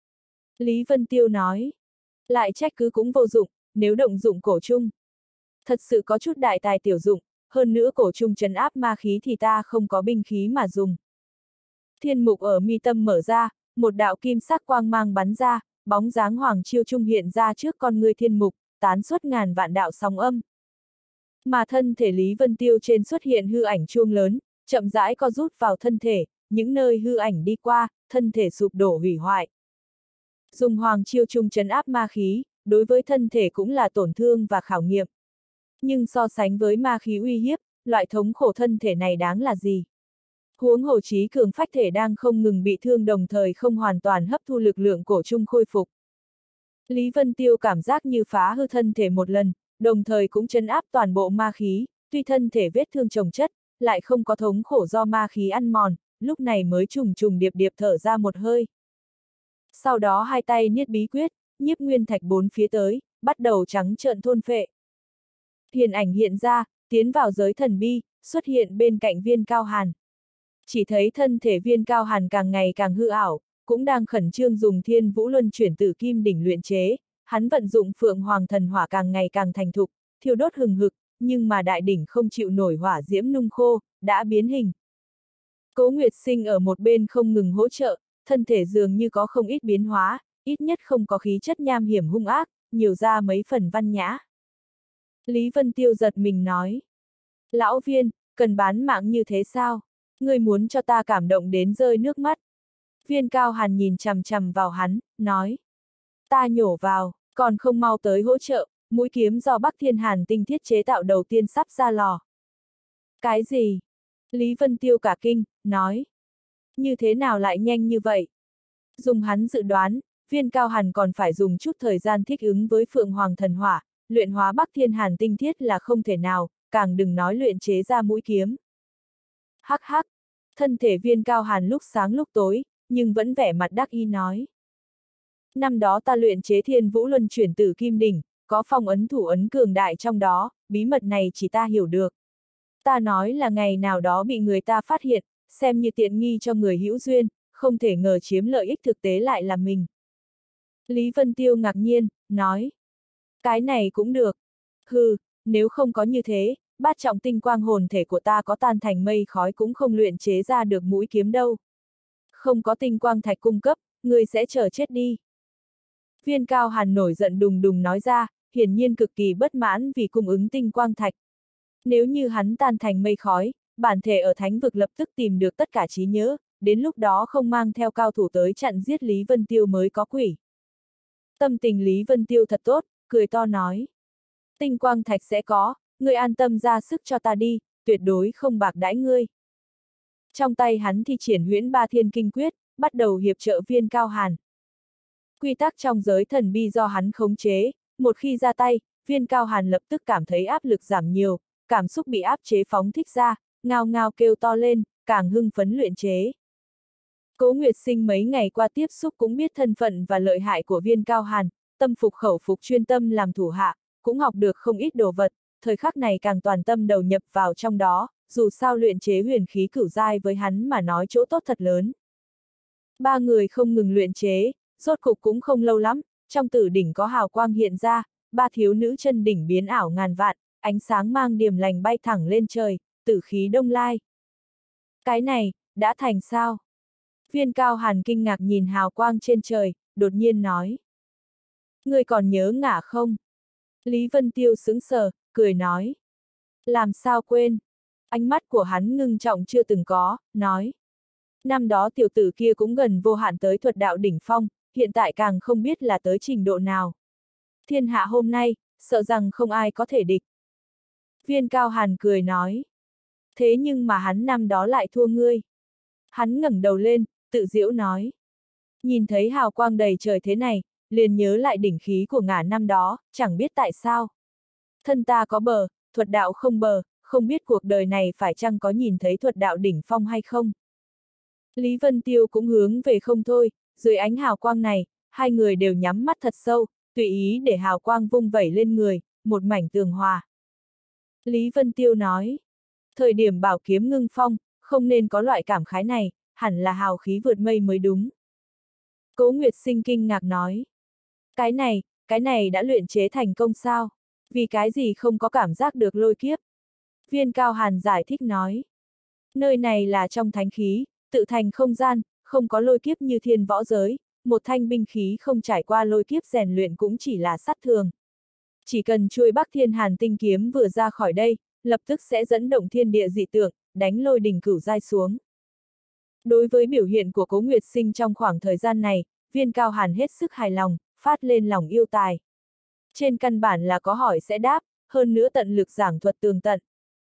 Lý Vân Tiêu nói. Lại trách cứ cũng vô dụng, nếu động dụng cổ trung. Thật sự có chút đại tài tiểu dụng, hơn nữa cổ trung trấn áp ma khí thì ta không có binh khí mà dùng. Thiên mục ở mi tâm mở ra, một đạo kim sắc quang mang bắn ra, bóng dáng Hoàng Chiêu Trung hiện ra trước con ngươi thiên mục, tán xuất ngàn vạn đạo sóng âm. Mà thân thể Lý Vân Tiêu trên xuất hiện hư ảnh chuông lớn, chậm rãi co rút vào thân thể, những nơi hư ảnh đi qua, thân thể sụp đổ hủy hoại. Dùng Hoàng Chiêu Trung trấn áp ma khí, đối với thân thể cũng là tổn thương và khảo nghiệm. Nhưng so sánh với ma khí uy hiếp, loại thống khổ thân thể này đáng là gì? Huống hồ trí cường phách thể đang không ngừng bị thương đồng thời không hoàn toàn hấp thu lực lượng cổ trung khôi phục. Lý Vân Tiêu cảm giác như phá hư thân thể một lần, đồng thời cũng trấn áp toàn bộ ma khí, tuy thân thể vết thương chồng chất, lại không có thống khổ do ma khí ăn mòn, lúc này mới trùng trùng điệp điệp thở ra một hơi. Sau đó hai tay niết bí quyết, nhiếp nguyên thạch bốn phía tới, bắt đầu trắng trợn thôn phệ. Hiền ảnh hiện ra, tiến vào giới thần bi, xuất hiện bên cạnh Viên Cao Hàn. Chỉ thấy thân thể Viên Cao Hàn càng ngày càng hư ảo, cũng đang khẩn trương dùng Thiên Vũ Luân chuyển tử kim đỉnh luyện chế, hắn vận dụng Phượng Hoàng thần hỏa càng ngày càng thành thục, thiêu đốt hừng hực, nhưng mà đại đỉnh không chịu nổi hỏa diễm nung khô, đã biến hình. Cố Nguyệt Sinh ở một bên không ngừng hỗ trợ, thân thể dường như có không ít biến hóa, ít nhất không có khí chất nham hiểm hung ác, nhiều ra mấy phần văn nhã. Lý Vân Tiêu giật mình nói. Lão Viên, cần bán mạng như thế sao? Ngươi muốn cho ta cảm động đến rơi nước mắt. Viên Cao Hàn nhìn chằm chằm vào hắn, nói. Ta nhổ vào, còn không mau tới hỗ trợ, mũi kiếm do Bắc Thiên Hàn tinh thiết chế tạo đầu tiên sắp ra lò. Cái gì? Lý Vân Tiêu cả kinh, nói. Như thế nào lại nhanh như vậy? Dùng hắn dự đoán, Viên Cao Hàn còn phải dùng chút thời gian thích ứng với Phượng Hoàng thần hỏa, luyện hóa Bắc Thiên Hàn tinh thiết là không thể nào, càng đừng nói luyện chế ra mũi kiếm. Hắc hắc, thân thể Viên Cao Hàn lúc sáng lúc tối, nhưng vẫn vẻ mặt đắc ý nói. Năm đó ta luyện chế Thiên Vũ Luân chuyển tử kim đỉnh, có phong ấn thủ ấn cường đại trong đó, bí mật này chỉ ta hiểu được. Ta nói là ngày nào đó bị người ta phát hiện, xem như tiện nghi cho người hữu duyên, không thể ngờ chiếm lợi ích thực tế lại là mình. Lý Vân Tiêu ngạc nhiên, nói. Cái này cũng được. Hừ, nếu không có như thế, bát trọng tinh quang hồn thể của ta có tan thành mây khói cũng không luyện chế ra được mũi kiếm đâu. Không có tinh quang thạch cung cấp, ngươi sẽ chờ chết đi. Viên Cao Hàn nổi giận đùng đùng nói ra, hiển nhiên cực kỳ bất mãn vì cung ứng tinh quang thạch. Nếu như hắn tan thành mây khói, bản thể ở thánh vực lập tức tìm được tất cả trí nhớ, đến lúc đó không mang theo cao thủ tới chặn giết Lý Vân Tiêu mới có quỷ. Tâm tình Lý Vân Tiêu thật tốt, cười to nói. Tinh quang thạch sẽ có, ngươi an tâm ra sức cho ta đi, tuyệt đối không bạc đãi ngươi. Trong tay hắn thi triển huyễn ba thiên kinh quyết, bắt đầu hiệp trợ Viên Cao Hàn. Quy tắc trong giới thần bi do hắn khống chế, một khi ra tay, Viên Cao Hàn lập tức cảm thấy áp lực giảm nhiều, cảm xúc bị áp chế phóng thích ra, ngao ngao kêu to lên, càng hưng phấn luyện chế. Cố Nguyệt Sinh mấy ngày qua tiếp xúc cũng biết thân phận và lợi hại của Viên Cao Hàn, tâm phục khẩu phục chuyên tâm làm thủ hạ, cũng học được không ít đồ vật, thời khắc này càng toàn tâm đầu nhập vào trong đó, dù sao luyện chế huyền khí cửu giai với hắn mà nói chỗ tốt thật lớn. Ba người không ngừng luyện chế, rốt cục cũng không lâu lắm, trong tử đỉnh có hào quang hiện ra, ba thiếu nữ chân đỉnh biến ảo ngàn vạn, ánh sáng mang điềm lành bay thẳng lên trời, tử khí đông lai. Cái này, đã thành sao? Viên Cao Hàn kinh ngạc nhìn hào quang trên trời, đột nhiên nói. Ngươi còn nhớ ngả không? Lý Vân Tiêu sững sờ, cười nói. Làm sao quên? Ánh mắt của hắn ngưng trọng chưa từng có, nói. Năm đó tiểu tử kia cũng gần vô hạn tới thuật đạo đỉnh phong, hiện tại càng không biết là tới trình độ nào. Thiên hạ hôm nay, sợ rằng không ai có thể địch. Viên Cao Hàn cười nói. Thế nhưng mà hắn năm đó lại thua ngươi. Hắn ngẩng đầu lên, tự giễu nói. Nhìn thấy hào quang đầy trời thế này, liền nhớ lại đỉnh khí của ngả năm đó, chẳng biết tại sao. Thân ta có bờ, thuật đạo không bờ, không biết cuộc đời này phải chăng có nhìn thấy thuật đạo đỉnh phong hay không. Lý Vân Tiêu cũng hướng về không thôi, dưới ánh hào quang này, hai người đều nhắm mắt thật sâu, tùy ý để hào quang vung vẩy lên người, một mảnh tường hòa. Lý Vân Tiêu nói, thời điểm bảo kiếm ngưng phong, không nên có loại cảm khái này, hẳn là hào khí vượt mây mới đúng. Cố Nguyệt Sinh kinh ngạc nói, cái này đã luyện chế thành công sao? Vì cái gì không có cảm giác được lôi kiếp? Viên Cao Hàn giải thích nói, nơi này là trong thánh khí, tự thành không gian, không có lôi kiếp như thiên võ giới, một thanh binh khí không trải qua lôi kiếp rèn luyện cũng chỉ là sắt thường. Chỉ cần chuôi Bắc Thiên Hàn tinh kiếm vừa ra khỏi đây, lập tức sẽ dẫn động thiên địa dị tượng, đánh lôi đỉnh cửu giai xuống. Đối với biểu hiện của Cố Nguyệt Sinh trong khoảng thời gian này, Viên Cao Hàn hết sức hài lòng, phát lên lòng yêu tài. Trên căn bản là có hỏi sẽ đáp, hơn nữa tận lực giảng thuật tường tận.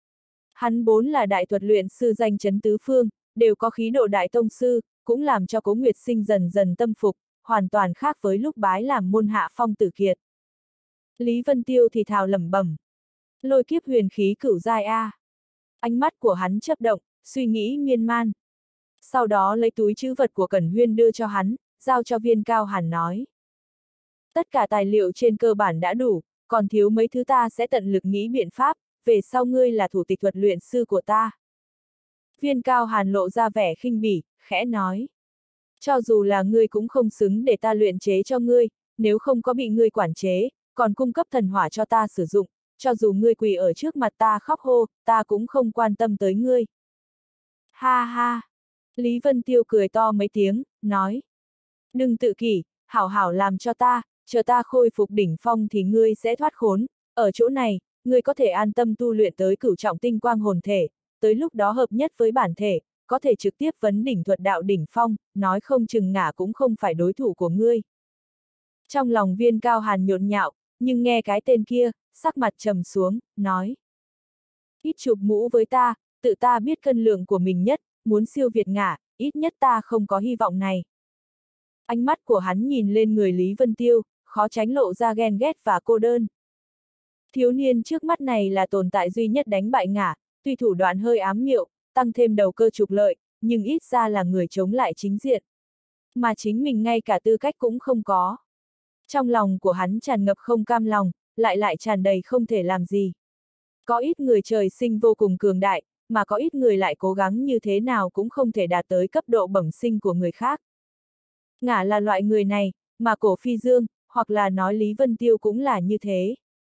Hắn vốn là đại thuật luyện sư danh chấn tứ phương, đều có khí độ đại tông sư, cũng làm cho Cố Nguyệt Sinh dần dần tâm phục, hoàn toàn khác với lúc bái làm môn hạ phong tử kiệt. Lý Vân Tiêu thì thào lẩm bẩm. Lôi kiếp huyền khí cửu giai a. Ánh mắt của hắn chớp động, suy nghĩ miên man. Sau đó lấy túi trữ vật của Cẩn Huyên đưa cho hắn, giao cho Viên Cao Hàn nói. Tất cả tài liệu trên cơ bản đã đủ, còn thiếu mấy thứ ta sẽ tận lực nghĩ biện pháp, về sau ngươi là thủ tịch thuật luyện sư của ta. Viên Cao Hàn lộ ra vẻ khinh bỉ, khẽ nói. Cho dù là ngươi cũng không xứng để ta luyện chế cho ngươi, nếu không có bị ngươi quản chế, còn cung cấp thần hỏa cho ta sử dụng, cho dù ngươi quỳ ở trước mặt ta khóc hô, ta cũng không quan tâm tới ngươi. Ha ha! Lý Vân Tiêu cười to mấy tiếng, nói. Đừng tự kỷ, hảo hảo làm cho ta, chờ ta khôi phục đỉnh phong thì ngươi sẽ thoát khốn, ở chỗ này, ngươi có thể an tâm tu luyện tới cửu trọng tinh quang hồn thể, tới lúc đó hợp nhất với bản thể, có thể trực tiếp vấn đỉnh thuật đạo đỉnh phong, nói không chừng ngả cũng không phải đối thủ của ngươi. Trong lòng Viên Cao Hàn nhộn nhạo, nhưng nghe cái tên kia, sắc mặt trầm xuống, nói. Ít chụp mũ với ta, tự ta biết cân lượng của mình nhất, muốn siêu việt ngả, ít nhất ta không có hy vọng này. Ánh mắt của hắn nhìn lên người Lý Vân Tiêu, khó tránh lộ ra ghen ghét và cô đơn. Thiếu niên trước mắt này là tồn tại duy nhất đánh bại ngả, tuy thủ đoạn hơi ám miệu, tăng thêm đầu cơ trục lợi, nhưng ít ra là người chống lại chính diện. Mà chính mình ngay cả tư cách cũng không có. Trong lòng của hắn tràn ngập không cam lòng, lại tràn đầy không thể làm gì. Có ít người trời sinh vô cùng cường đại, mà có ít người lại cố gắng như thế nào cũng không thể đạt tới cấp độ bẩm sinh của người khác. Ngả là loại người này, mà Cổ Phi Dương, hoặc là nói Lý Vân Tiêu cũng là như thế.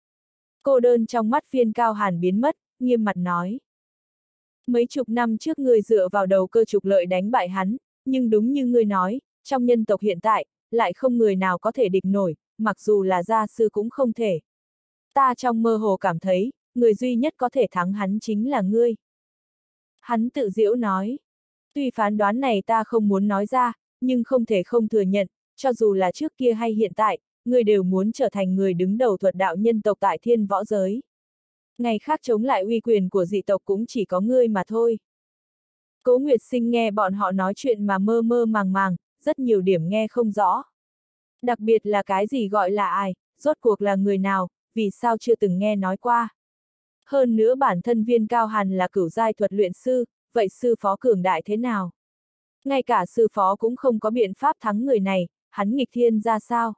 Cô đơn trong mắt Viên Cao Hàn biến mất, nghiêm mặt nói. Mấy chục năm trước ngươi dựa vào đầu cơ trục lợi đánh bại hắn, nhưng đúng như ngươi nói, trong nhân tộc hiện tại, lại không người nào có thể địch nổi, mặc dù là gia sư cũng không thể. Ta trong mơ hồ cảm thấy, người duy nhất có thể thắng hắn chính là ngươi. Hắn tự giễu nói. Tuy phán đoán này ta không muốn nói ra, nhưng không thể không thừa nhận, cho dù là trước kia hay hiện tại, ngươi đều muốn trở thành người đứng đầu thuật đạo nhân tộc tại thiên võ giới. Ngày khác chống lại uy quyền của dị tộc cũng chỉ có ngươi mà thôi. Cố Nguyệt Sinh nghe bọn họ nói chuyện mà mơ mơ màng màng, rất nhiều điểm nghe không rõ. Đặc biệt là cái gì gọi là ai, rốt cuộc là người nào, vì sao chưa từng nghe nói qua. Hơn nữa bản thân Viên Cao Hàn là cửu giai thuật luyện sư, vậy sư phó cường đại thế nào? Ngay cả sư phó cũng không có biện pháp thắng người này, hắn nghịch thiên ra sao?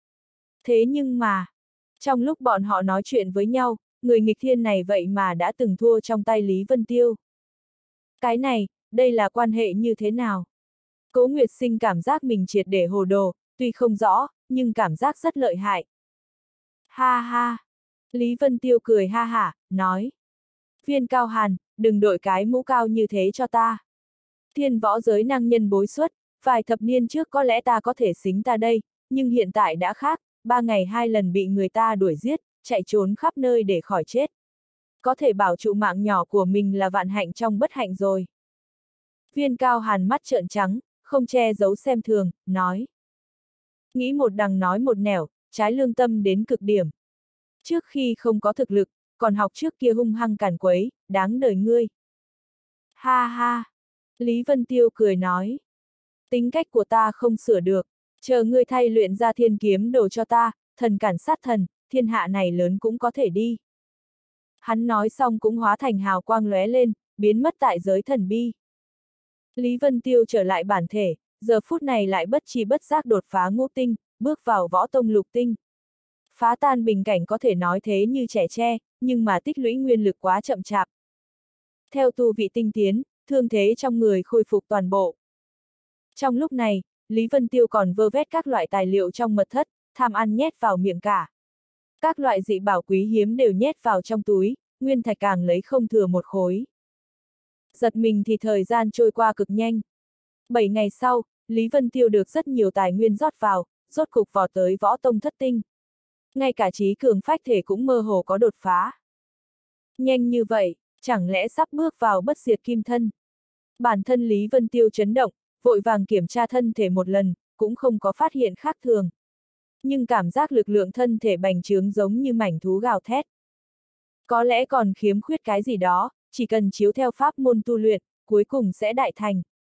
Thế nhưng mà, trong lúc bọn họ nói chuyện với nhau, người nghịch thiên này vậy mà đã từng thua trong tay Lý Vân Tiêu. Cái này, đây là quan hệ như thế nào? Cố Nguyệt Sinh cảm giác mình triệt để hồ đồ, tuy không rõ, nhưng cảm giác rất lợi hại. Ha ha! Lý Vân Tiêu cười ha hả, nói. Viên Cao Hàn, đừng đội cái mũ cao như thế cho ta. Thiên võ giới năng nhân bối xuất, vài thập niên trước có lẽ ta có thể xính ta đây, nhưng hiện tại đã khác, 3 ngày 2 lần bị người ta đuổi giết, chạy trốn khắp nơi để khỏi chết. Có thể bảo trụ mạng nhỏ của mình là vạn hạnh trong bất hạnh rồi. Viên Cao Hàn mắt trợn trắng, không che giấu xem thường, nói. Nghĩ một đằng nói một nẻo, trái lương tâm đến cực điểm. Trước khi không có thực lực, còn học trước kia hung hăng càn quấy, đáng đời ngươi. Ha ha! Lý Vân Tiêu cười nói. Tính cách của ta không sửa được, chờ ngươi thay luyện ra thiên kiếm đồ cho ta, thần cản sát thần, thiên hạ này lớn cũng có thể đi. Hắn nói xong cũng hóa thành hào quang lóe lên, biến mất tại giới thần bi. Lý Vân Tiêu trở lại bản thể, giờ phút này lại bất chi bất giác đột phá ngũ tinh, bước vào võ tông lục tinh. Phá tan bình cảnh có thể nói thế như trẻ tre, nhưng mà tích lũy nguyên lực quá chậm chạp. Theo tu vị tinh tiến, thương thế trong người khôi phục toàn bộ. Trong lúc này, Lý Vân Tiêu còn vơ vét các loại tài liệu trong mật thất, tham ăn nhét vào miệng cả. Các loại dị bảo quý hiếm đều nhét vào trong túi, nguyên thạch càng lấy không thừa một khối. Giật mình thì thời gian trôi qua cực nhanh. 7 ngày sau, Lý Vân Tiêu được rất nhiều tài nguyên rót vào, rốt cục vọt tới võ tông thất tinh. Ngay cả trí cường phách thể cũng mơ hồ có đột phá. Nhanh như vậy, chẳng lẽ sắp bước vào bất diệt kim thân? Bản thân Lý Vân Tiêu chấn động, vội vàng kiểm tra thân thể một lần, cũng không có phát hiện khác thường. Nhưng cảm giác lực lượng thân thể bành trướng giống như mảnh thú gào thét. Có lẽ còn khiếm khuyết cái gì đó, chỉ cần chiếu theo pháp môn tu luyện, cuối cùng sẽ đại thành.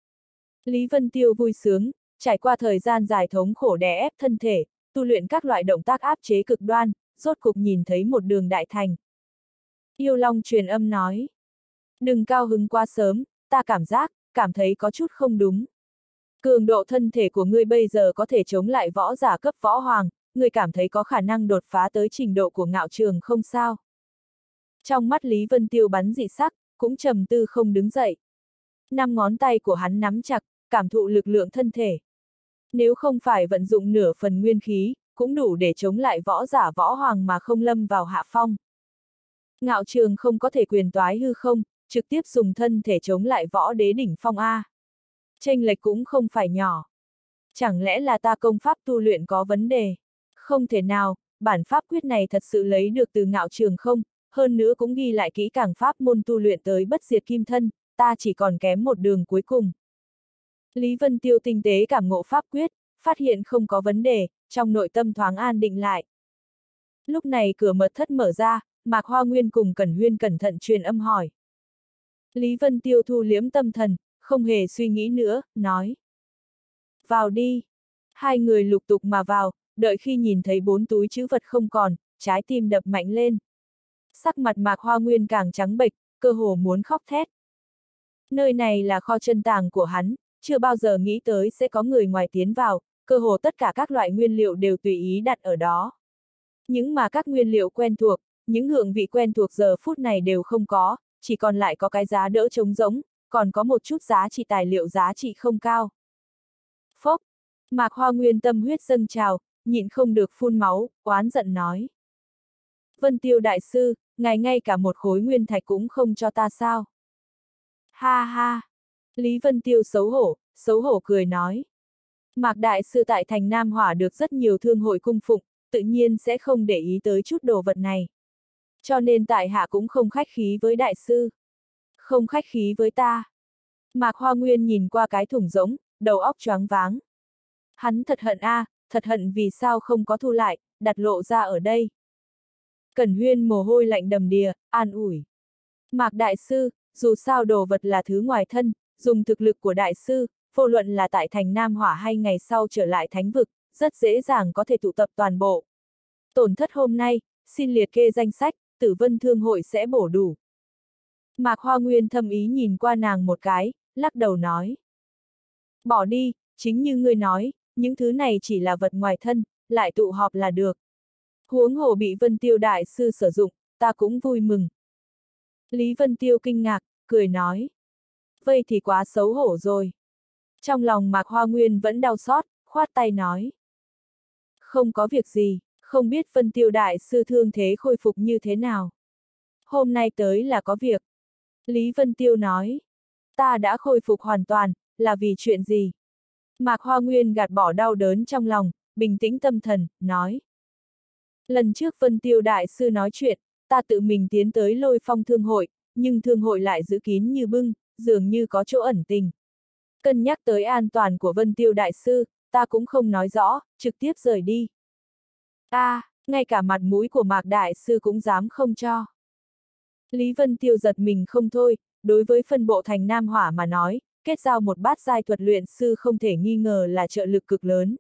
Lý Vân Tiêu vui sướng, trải qua thời gian dài thống khổ đè ép thân thể, tu luyện các loại động tác áp chế cực đoan, rốt cục nhìn thấy một đường đại thành. Yêu Long truyền âm nói. Đừng cao hứng quá sớm, ta cảm thấy có chút không đúng. Cường độ thân thể của ngươi bây giờ có thể chống lại võ giả cấp võ hoàng, ngươi cảm thấy có khả năng đột phá tới trình độ của Ngạo Trường không sao? Trong mắt Lý Vân Tiêu bắn dị sắc, cũng trầm tư không đứng dậy. 5 ngón tay của hắn nắm chặt, cảm thụ lực lượng thân thể. Nếu không phải vận dụng nửa phần nguyên khí, cũng đủ để chống lại võ giả võ hoàng mà không lâm vào hạ phong. Ngạo Trường không có thể quyền toái hư không, trực tiếp dùng thân thể chống lại võ đế đỉnh phong A. Chênh lệch cũng không phải nhỏ. Chẳng lẽ là ta công pháp tu luyện có vấn đề? Không thể nào, bản pháp quyết này thật sự lấy được từ Ngạo Trường không, hơn nữa cũng ghi lại kỹ càng pháp môn tu luyện tới bất diệt kim thân, ta chỉ còn kém một đường cuối cùng. Lý Vân Tiêu tinh tế cảm ngộ pháp quyết, phát hiện không có vấn đề, trong nội tâm thoáng an định lại. Lúc này cửa mật thất mở ra, Mạc Hoa Nguyên cùng Cẩn Huyên cẩn thận truyền âm hỏi. Lý Vân Tiêu thu liễm tâm thần, không hề suy nghĩ nữa, nói. Vào đi. Hai người lục tục mà vào, đợi khi nhìn thấy 4 túi trữ vật không còn, trái tim đập mạnh lên. Sắc mặt Mạc Hoa Nguyên càng trắng bệch, cơ hồ muốn khóc thét. Nơi này là kho chân tàng của hắn, chưa bao giờ nghĩ tới sẽ có người ngoài tiến vào, cơ hồ tất cả các loại nguyên liệu đều tùy ý đặt ở đó. Những mà các nguyên liệu quen thuộc, những hương vị quen thuộc giờ phút này đều không có, chỉ còn lại có cái giá đỡ trống rỗng, còn có một chút giá trị tài liệu giá trị không cao. Phốc, Mạc Hoa Nguyên tâm huyết dâng trào, nhịn không được phun máu, oán giận nói. Vân Tiêu đại sư, ngài ngay cả một khối nguyên thạch cũng không cho ta sao? Ha ha! Lý Vân Tiêu xấu hổ cười nói. Mạc đại sư tại thành Nam Hỏa được rất nhiều thương hội cung phụng, tự nhiên sẽ không để ý tới chút đồ vật này. Cho nên tại hạ cũng không khách khí với đại sư. Không khách khí với ta. Mạc Hoa Nguyên nhìn qua cái thùng rỗng, đầu óc choáng váng. Hắn thật hận thật hận vì sao không có thu lại, đặt lộ ra ở đây. Cẩn Huyên mồ hôi lạnh đầm đìa, an ủi. Mạc đại sư, dù sao đồ vật là thứ ngoài thân, dùng thực lực của đại sư, vô luận là tại thành Nam Hỏa hay ngày sau trở lại thánh vực, rất dễ dàng có thể tụ tập toàn bộ. Tổn thất hôm nay, xin liệt kê danh sách, Tử Vân Thương hội sẽ bổ đủ. Mạc Hoa Nguyên thâm ý nhìn qua nàng một cái, lắc đầu nói. Bỏ đi, chính như ngươi nói, những thứ này chỉ là vật ngoài thân, lại tụ họp là được. Huống hồ bị Vân Tiêu đại sư sử dụng, ta cũng vui mừng. Lý Vân Tiêu kinh ngạc, cười nói. Vậy thì quá xấu hổ rồi. Trong lòng Mạc Hoa Nguyên vẫn đau xót, khoát tay nói. Không có việc gì, không biết Vân Tiêu đại sư thương thế khôi phục như thế nào. Hôm nay tới là có việc. Lý Vân Tiêu nói. Ta đã khôi phục hoàn toàn, là vì chuyện gì? Mạc Hoa Nguyên gạt bỏ đau đớn trong lòng, bình tĩnh tâm thần, nói. Lần trước Vân Tiêu đại sư nói chuyện, ta tự mình tiến tới Lôi Phong thương hội, nhưng thương hội lại giữ kín như bưng, dường như có chỗ ẩn tình. Cân nhắc tới an toàn của Vân Tiêu đại sư, ta cũng không nói rõ, trực tiếp rời đi. Ngay cả mặt mũi của Mạc đại sư cũng dám không cho. Lý Vân Tiêu giật mình không thôi, đối với phân bộ thành Nam Hỏa mà nói, kết giao một bát giai thuật luyện sư không thể nghi ngờ là trợ lực cực lớn.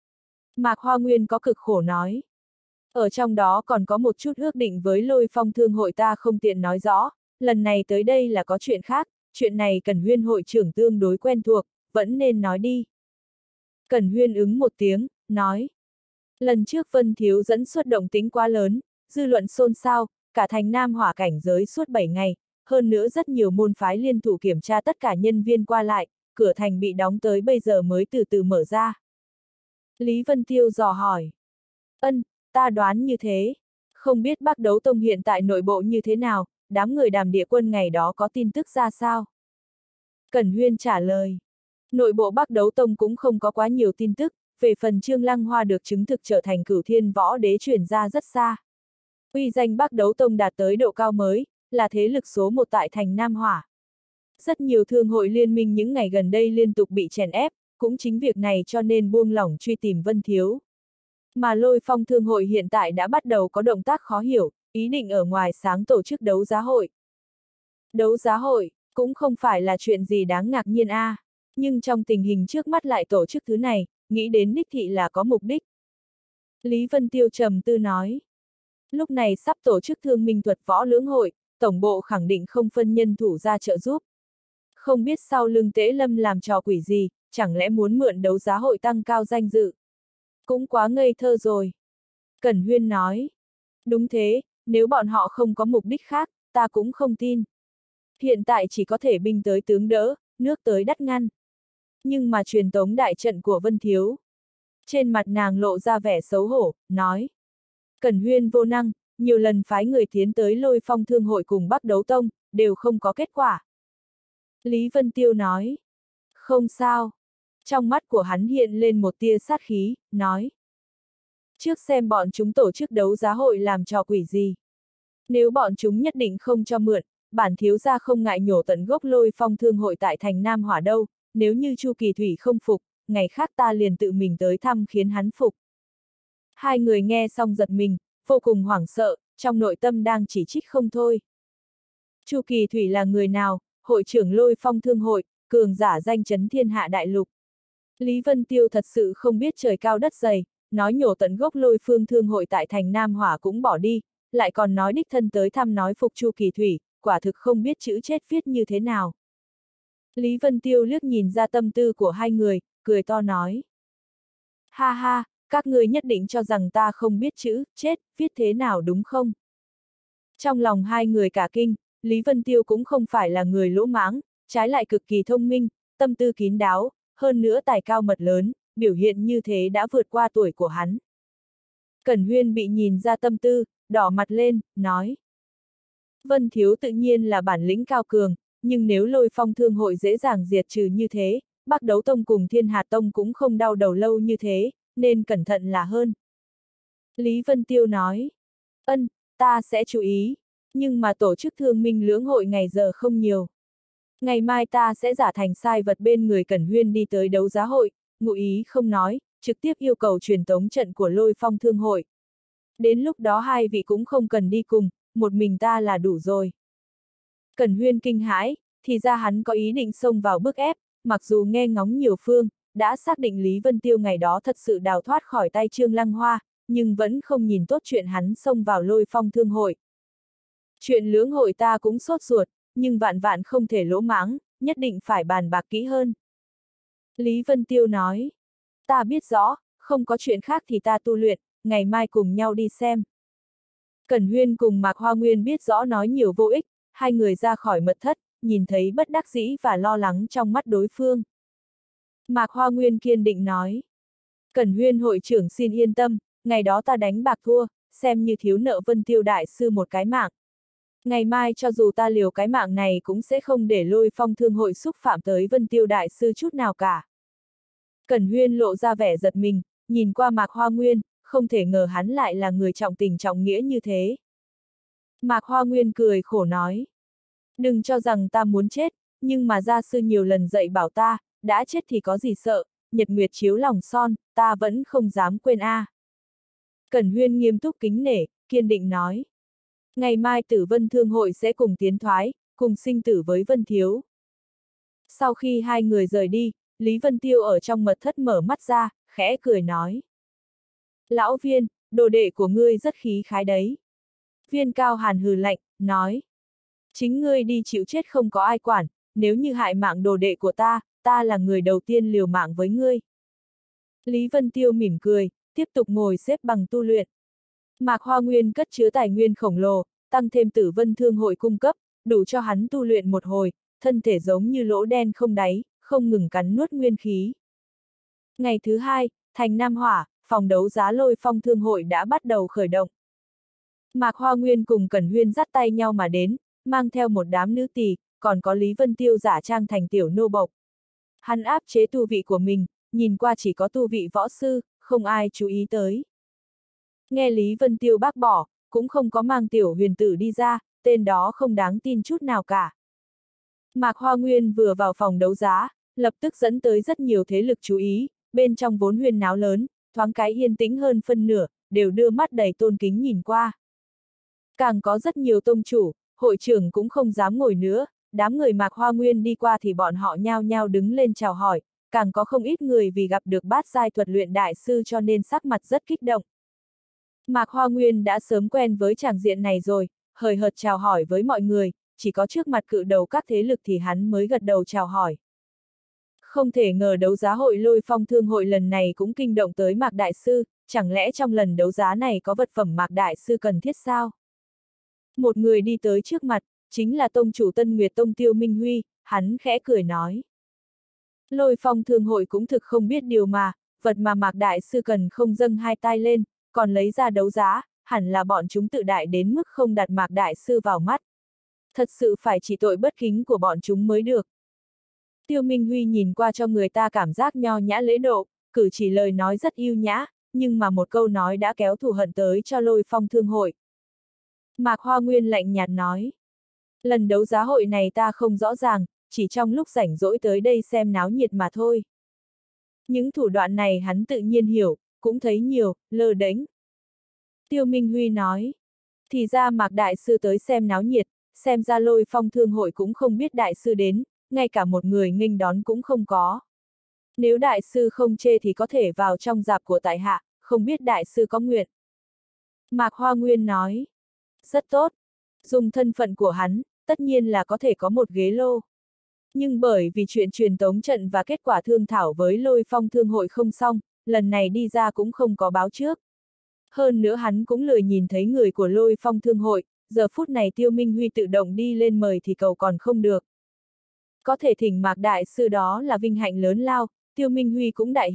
Mạc Hoa Nguyên có cực khổ nói. Ở trong đó còn có một chút ước định với Lôi Phong thương hội ta không tiện nói rõ, lần này tới đây là có chuyện khác, chuyện này Cẩn Huyên hội trưởng tương đối quen thuộc, vẫn nên nói đi. Cẩn Huyên ứng một tiếng, nói. Lần trước Vân Thiếu dẫn xuất động tính quá lớn, dư luận xôn xao, cả thành Nam Hỏa cảnh giới suốt 7 ngày, hơn nữa rất nhiều môn phái liên thủ kiểm tra tất cả nhân viên qua lại, cửa thành bị đóng tới bây giờ mới từ từ mở ra. Lý Vân Tiêu dò hỏi. Ta đoán như thế. Không biết Bắc Đấu Tông hiện tại nội bộ như thế nào, đám người Đàm Địa Quân ngày đó có tin tức ra sao? Cẩn Huyên trả lời. Nội bộ Bắc Đấu Tông cũng không có quá nhiều tin tức, về phần Trương Lăng Hoa được chứng thực trở thành Cửu Thiên Võ Đế truyền ra rất xa. Uy danh Bắc Đấu Tông đạt tới độ cao mới, là thế lực số 1 tại thành Nam Hỏa. Rất nhiều thương hội liên minh những ngày gần đây liên tục bị chèn ép, cũng chính việc này cho nên buông lỏng truy tìm Vân Thiếu. Mà Lôi Phong thương hội hiện tại đã bắt đầu có động tác khó hiểu, ý định ở ngoài sáng tổ chức đấu giá hội. Đấu giá hội, cũng không phải là chuyện gì đáng ngạc nhiên nhưng trong tình hình trước mắt lại tổ chức thứ này, nghĩ đến đích thị là có mục đích. Lý Vân Tiêu trầm tư nói. Lúc này sắp tổ chức Thương Minh Thuật Võ Lưỡng hội, tổng bộ khẳng định không phân nhân thủ ra trợ giúp. Không biết sau lưng Tế Lâm làm trò quỷ gì, chẳng lẽ muốn mượn đấu giá hội tăng cao danh dự. Cũng quá ngây thơ rồi. Cẩn Huyên nói. Đúng thế, nếu bọn họ không có mục đích khác, ta cũng không tin. Hiện tại chỉ có thể binh tới tướng đỡ, nước tới đắt ngăn. Nhưng mà truyền tống đại trận của Vân Thiếu. Trên mặt nàng lộ ra vẻ xấu hổ, nói. Cẩn Huyên vô năng, nhiều lần phái người tiến tới Lôi Phong thương hội cùng Bắc Đấu Tông, đều không có kết quả. Lý Vân Tiêu nói. Không sao. Trong mắt của hắn hiện lên một tia sát khí, nói. Trước xem bọn chúng tổ chức đấu giá hội làm trò quỷ gì. Nếu bọn chúng nhất định không cho mượn, bản thiếu gia không ngại nhổ tận gốc Lôi Phong thương hội tại thành Nam Hỏa đâu, nếu như Chu Kỳ Thủy không phục, ngày khác ta liền tự mình tới thăm khiến hắn phục. Hai người nghe xong giật mình, vô cùng hoảng sợ, trong nội tâm đang chỉ trích không thôi. Chu Kỳ Thủy là người nào, hội trưởng Lôi Phong thương hội, cường giả danh chấn thiên hạ đại lục. Lý Vân Tiêu thật sự không biết trời cao đất dày, nói nhổ tận gốc Lôi Phương thương hội tại thành Nam Hỏa cũng bỏ đi, lại còn nói đích thân tới thăm nói phục Chu Kỳ Thủy, quả thực không biết chữ chết viết như thế nào. Lý Vân Tiêu liếc nhìn ra tâm tư của hai người, cười to nói. Ha ha, các người nhất định cho rằng ta không biết chữ, chết, viết thế nào đúng không? Trong lòng hai người cả kinh, Lý Vân Tiêu cũng không phải là người lỗ mãng, trái lại cực kỳ thông minh, tâm tư kín đáo, hơn nữa tài cao mật lớn, biểu hiện như thế đã vượt qua tuổi của hắn. Cẩn Huyên bị nhìn ra tâm tư, đỏ mặt lên, nói. Vân Thiếu tự nhiên là bản lĩnh cao cường, nhưng nếu Lôi Phong Thương hội dễ dàng diệt trừ như thế, Bắc Đấu Tông cùng Thiên Hà Tông cũng không đau đầu lâu như thế, nên cẩn thận là hơn. Lý Vân Tiêu nói. Ta sẽ chú ý, nhưng mà tổ chức thương minh lưỡng hội ngày giờ không nhiều. Ngày mai ta sẽ giả thành sai vật bên người Cẩn Huyên đi tới đấu giá hội, ngụ ý không nói, trực tiếp yêu cầu truyền tống trận của Lôi Phong Thương hội. Đến lúc đó hai vị cũng không cần đi cùng, một mình ta là đủ rồi. Cẩn Huyên kinh hãi, thì ra hắn có ý định xông vào bức ép, mặc dù nghe ngóng nhiều phương, đã xác định Lý Vân Tiêu ngày đó thật sự đào thoát khỏi tay Trương Lăng Hoa, nhưng vẫn không nhìn tốt chuyện hắn xông vào Lôi Phong Thương hội. Chuyện lưỡng hội ta cũng sốt ruột, nhưng vạn vạn không thể lỗ mãng, nhất định phải bàn bạc kỹ hơn. Lý Vân Tiêu nói, ta biết rõ, không có chuyện khác thì ta tu luyện, ngày mai cùng nhau đi xem. Cẩn Huyên cùng Mạc Hoa Nguyên biết rõ nói nhiều vô ích, hai người ra khỏi mật thất, nhìn thấy bất đắc dĩ và lo lắng trong mắt đối phương. Mạc Hoa Nguyên kiên định nói, Cẩn Huyên hội trưởng xin yên tâm, ngày đó ta đánh bạc thua, xem như thiếu nợ Vân Tiêu đại sư một cái mạng. Ngày mai cho dù ta liều cái mạng này cũng sẽ không để Lôi Phong Thương hội xúc phạm tới Vân Tiêu đại sư chút nào cả. Cẩn Huyên lộ ra vẻ giật mình, nhìn qua Mạc Hoa Nguyên, không thể ngờ hắn lại là người trọng tình trọng nghĩa như thế. Mạc Hoa Nguyên cười khổ nói, đừng cho rằng ta muốn chết, nhưng mà gia sư nhiều lần dạy bảo ta, đã chết thì có gì sợ, nhật nguyệt chiếu lòng son, ta vẫn không dám quên a. Cẩn Huyên nghiêm túc kính nể, kiên định nói. Ngày mai Tử Vân Thương hội sẽ cùng tiến thoái, cùng sinh tử với Vân Thiếu. Sau khi hai người rời đi, Lý Vân Tiêu ở trong mật thất mở mắt ra, khẽ cười nói. Lão Viên, đồ đệ của ngươi rất khí khái đấy. Viên Cao Hàn hừ lạnh, nói. Chính ngươi đi chịu chết không có ai quản, nếu như hại mạng đồ đệ của ta, ta là người đầu tiên liều mạng với ngươi. Lý Vân Tiêu mỉm cười, tiếp tục ngồi xếp bằng tu luyện. Mạc Hoa Nguyên cất chứa tài nguyên khổng lồ, tăng thêm Tử Vân Thương hội cung cấp, đủ cho hắn tu luyện một hồi, thân thể giống như lỗ đen không đáy, không ngừng cắn nuốt nguyên khí. Ngày thứ hai, thành Nam Hỏa, phòng đấu giá Lôi Phong Thương hội đã bắt đầu khởi động. Mạc Hoa Nguyên cùng Cẩn Huyên dắt tay nhau mà đến, mang theo một đám nữ tỳ, còn có Lý Vân Tiêu giả trang thành tiểu nô bộc. Hắn áp chế tu vị của mình, nhìn qua chỉ có tu vị võ sư, không ai chú ý tới. Nghe Lý Vân Tiêu bác bỏ, cũng không có mang tiểu huyền tử đi ra, tên đó không đáng tin chút nào cả. Mạc Hoa Nguyên vừa vào phòng đấu giá, lập tức dẫn tới rất nhiều thế lực chú ý, bên trong vốn huyên náo lớn, thoáng cái yên tĩnh hơn phân nửa, đều đưa mắt đầy tôn kính nhìn qua. Càng có rất nhiều tông chủ, hội trưởng cũng không dám ngồi nữa, đám người Mạc Hoa Nguyên đi qua thì bọn họ nhao nhao đứng lên chào hỏi, càng có không ít người vì gặp được bát giai thuật luyện đại sư cho nên sắc mặt rất kích động. Mạc Hoa Nguyên đã sớm quen với tràng diện này rồi, hời hợt chào hỏi với mọi người, chỉ có trước mặt cự đầu các thế lực thì hắn mới gật đầu chào hỏi. Không thể ngờ đấu giá hội Lôi Phong Thương hội lần này cũng kinh động tới Mạc Đại Sư, chẳng lẽ trong lần đấu giá này có vật phẩm Mạc Đại Sư cần thiết sao? Một người đi tới trước mặt, chính là tông chủ Tân Nguyệt Tông Tiêu Minh Huy, hắn khẽ cười nói. Lôi Phong Thương hội cũng thực không biết điều mà, vật mà Mạc Đại Sư cần không dâng hai tay lên, còn lấy ra đấu giá, hẳn là bọn chúng tự đại đến mức không đặt Mạc Đại Sư vào mắt. Thật sự phải chỉ tội bất kính của bọn chúng mới được. Tiêu Minh Huy nhìn qua cho người ta cảm giác nho nhã lễ độ, cử chỉ lời nói rất yêu nhã, nhưng mà một câu nói đã kéo thù hận tới cho Lôi Phong Thương hội. Mạc Hoa Nguyên lạnh nhạt nói. Lần đấu giá hội này ta không rõ ràng, chỉ trong lúc rảnh rỗi tới đây xem náo nhiệt mà thôi. Những thủ đoạn này hắn tự nhiên hiểu, cũng thấy nhiều, lơ đễnh. Tiêu Minh Huy nói. Thì ra Mạc Đại Sư tới xem náo nhiệt, xem ra Lôi Phong Thương hội cũng không biết Đại Sư đến, ngay cả một người nghênh đón cũng không có. Nếu Đại Sư không chê thì có thể vào trong dạp của tại hạ, không biết Đại Sư có nguyện. Mạc Hoa Nguyên nói. Rất tốt. Dùng thân phận của hắn, tất nhiên là có thể có một ghế lô. Nhưng bởi vì chuyện truyền tống trận và kết quả thương thảo với Lôi Phong Thương hội không xong, lần này đi ra cũng không có báo trước. Hơn nữa hắn cũng lười nhìn thấy người của Lôi Phong Thương hội, giờ phút này Tiêu Minh Huy tự động đi lên mời thì cầu còn không được. Có thể thỉnh Mạc Đại Sư đó là vinh hạnh lớn lao, Tiêu Minh Huy cũng đại hỉ,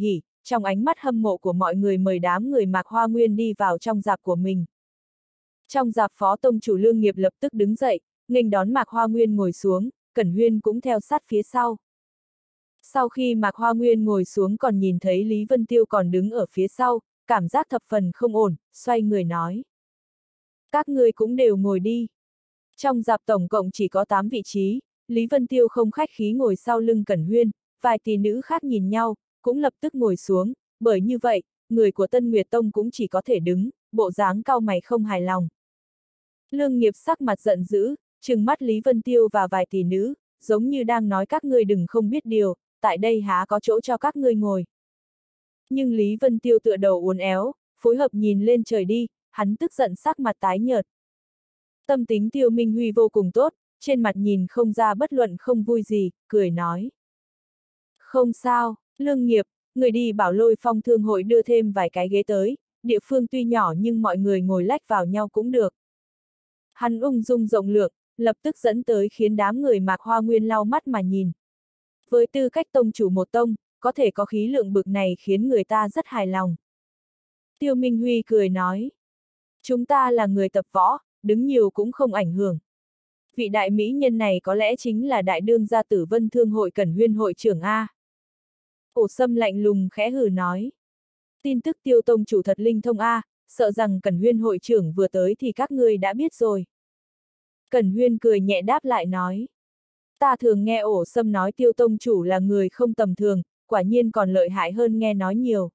trong ánh mắt hâm mộ của mọi người mời đám người Mạc Hoa Nguyên đi vào trong dạp của mình. Trong dạp phó tông chủ Lương Nghiệp lập tức đứng dậy, nghênh đón Mạc Hoa Nguyên ngồi xuống, Cẩn Huyên cũng theo sát phía sau. Sau khi Mạc Hoa Nguyên ngồi xuống còn nhìn thấy Lý Vân Tiêu còn đứng ở phía sau, cảm giác thập phần không ổn, xoay người nói. Các ngươi cũng đều ngồi đi. Trong dạp tổng cộng chỉ có 8 vị trí, Lý Vân Tiêu không khách khí ngồi sau lưng Cẩn Huyên, vài tỷ nữ khác nhìn nhau, cũng lập tức ngồi xuống, bởi như vậy, người của Tân Nguyệt Tông cũng chỉ có thể đứng, bộ dáng cau mày không hài lòng. Lương Nghiệp sắc mặt giận dữ, trừng mắt Lý Vân Tiêu và vài tỷ nữ, giống như đang nói các ngươi đừng không biết điều, tại đây há có chỗ cho các ngươi ngồi. Nhưng Lý Vân Tiêu tựa đầu uốn éo, phối hợp nhìn lên trời đi, hắn tức giận sắc mặt tái nhợt. Tâm tính Tiêu Minh Huy vô cùng tốt, trên mặt nhìn không ra bất luận không vui gì, cười nói. Không sao, Lương Nghiệp, người đi bảo Lôi Phong Thương hội đưa thêm vài cái ghế tới, địa phương tuy nhỏ nhưng mọi người ngồi lách vào nhau cũng được. Hắn ung dung rộng lượng, lập tức dẫn tới khiến đám người Mạc Hoa Nguyên lau mắt mà nhìn. Với tư cách tông chủ một tông, có thể có khí lượng bực này khiến người ta rất hài lòng. Tiêu Minh Huy cười nói. Chúng ta là người tập võ, đứng nhiều cũng không ảnh hưởng. Vị đại mỹ nhân này có lẽ chính là đại đương gia Tử Vân Thương hội Cẩn Huyên hội trưởng A. Ổ Sâm lạnh lùng khẽ hừ nói. Tin tức Tiêu tông chủ thật linh thông A, sợ rằng Cẩn Huyên hội trưởng vừa tới thì các ngươi đã biết rồi. Cẩn Huyên cười nhẹ đáp lại nói. Ta thường nghe Ổ Sâm nói Tiêu tông chủ là người không tầm thường, quả nhiên còn lợi hại hơn nghe nói nhiều.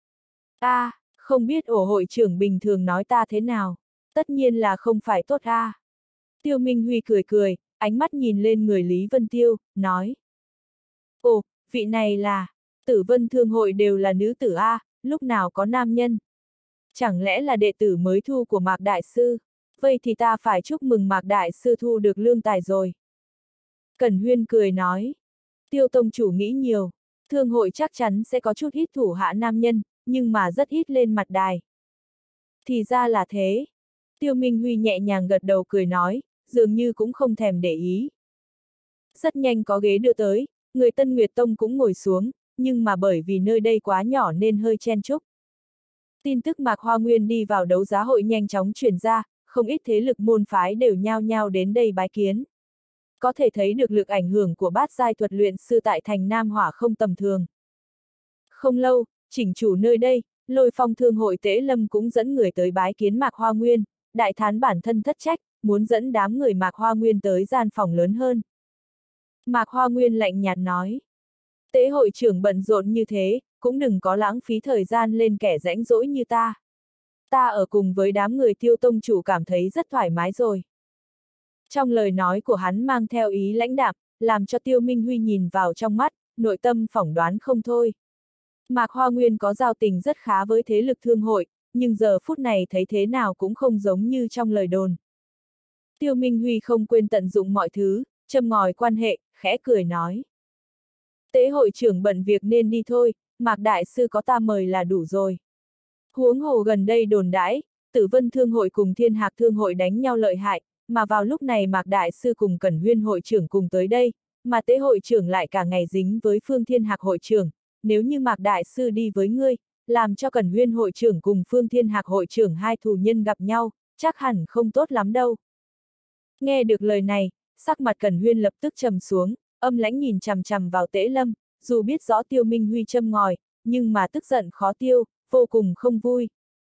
Không biết Ổ hội trưởng bình thường nói ta thế nào, tất nhiên là không phải tốt a. Tiêu Minh Huy cười cười, ánh mắt nhìn lên người Lý Vân Tiêu, nói. Ồ, vị này là, Tử Vân Thương hội đều là nữ tử a, lúc nào có nam nhân. Chẳng lẽ là đệ tử mới thu của Mạc Đại Sư, vậy thì ta phải chúc mừng Mạc Đại Sư thu được lương tài rồi. Cẩn Huyên cười nói. Tiêu tông chủ nghĩ nhiều, thương hội chắc chắn sẽ có chút ít thủ hạ nam nhân, nhưng mà rất ít lên mặt đài. Thì ra là thế. Tiêu Minh Huy nhẹ nhàng gật đầu cười nói, dường như cũng không thèm để ý. Rất nhanh có ghế đưa tới, người Tân Nguyệt Tông cũng ngồi xuống, nhưng mà bởi vì nơi đây quá nhỏ nên hơi chen chúc. Tin tức Mạc Hoa Nguyên đi vào đấu giá hội nhanh chóng truyền ra, không ít thế lực môn phái đều nhao nhao đến đây bái kiến. Có thể thấy được lực ảnh hưởng của bát giai thuật luyện sư tại thành Nam Hỏa không tầm thường. Không lâu, chỉnh chủ nơi đây, Lôi Phong Thương hội Tế Lâm cũng dẫn người tới bái kiến Mạc Hoa Nguyên, đại thán bản thân thất trách, muốn dẫn đám người Mạc Hoa Nguyên tới gian phòng lớn hơn. Mạc Hoa Nguyên lạnh nhạt nói. Tế hội trưởng bận rộn như thế, cũng đừng có lãng phí thời gian lên kẻ rãnh rỗi như ta. Ta ở cùng với đám người Tiêu tông chủ cảm thấy rất thoải mái rồi. Trong lời nói của hắn mang theo ý lãnh đạm, làm cho Tiêu Minh Huy nhìn vào trong mắt, nội tâm phỏng đoán không thôi. Mạc Hoa Nguyên có giao tình rất khá với thế lực thương hội, nhưng giờ phút này thấy thế nào cũng không giống như trong lời đồn. Tiêu Minh Huy không quên tận dụng mọi thứ, châm ngòi quan hệ, khẽ cười nói. Tế hội trưởng bận việc nên đi thôi, Mạc Đại Sư có ta mời là đủ rồi. Huống hồ gần đây đồn đãi, Tử Vân Thương hội cùng Thiên Hạc Thương hội đánh nhau lợi hại, mà vào lúc này Mạc Đại Sư cùng Cẩn Huyên hội trưởng cùng tới đây, mà Tế hội trưởng lại cả ngày dính với Phương Thiên Hạc hội trưởng. Nếu như Mạc Đại Sư đi với ngươi, làm cho Cẩn Huyên hội trưởng cùng Phương Thiên Hạc hội trưởng hai thù nhân gặp nhau, chắc hẳn không tốt lắm đâu. Nghe được lời này, sắc mặt Cẩn Huyên lập tức trầm xuống, âm lãnh nhìn chằm chằm vào Tế Lâm, dù biết rõ Tiêu Minh Huy châm ngòi, nhưng mà tức giận khó tiêu, vô cùng không vui.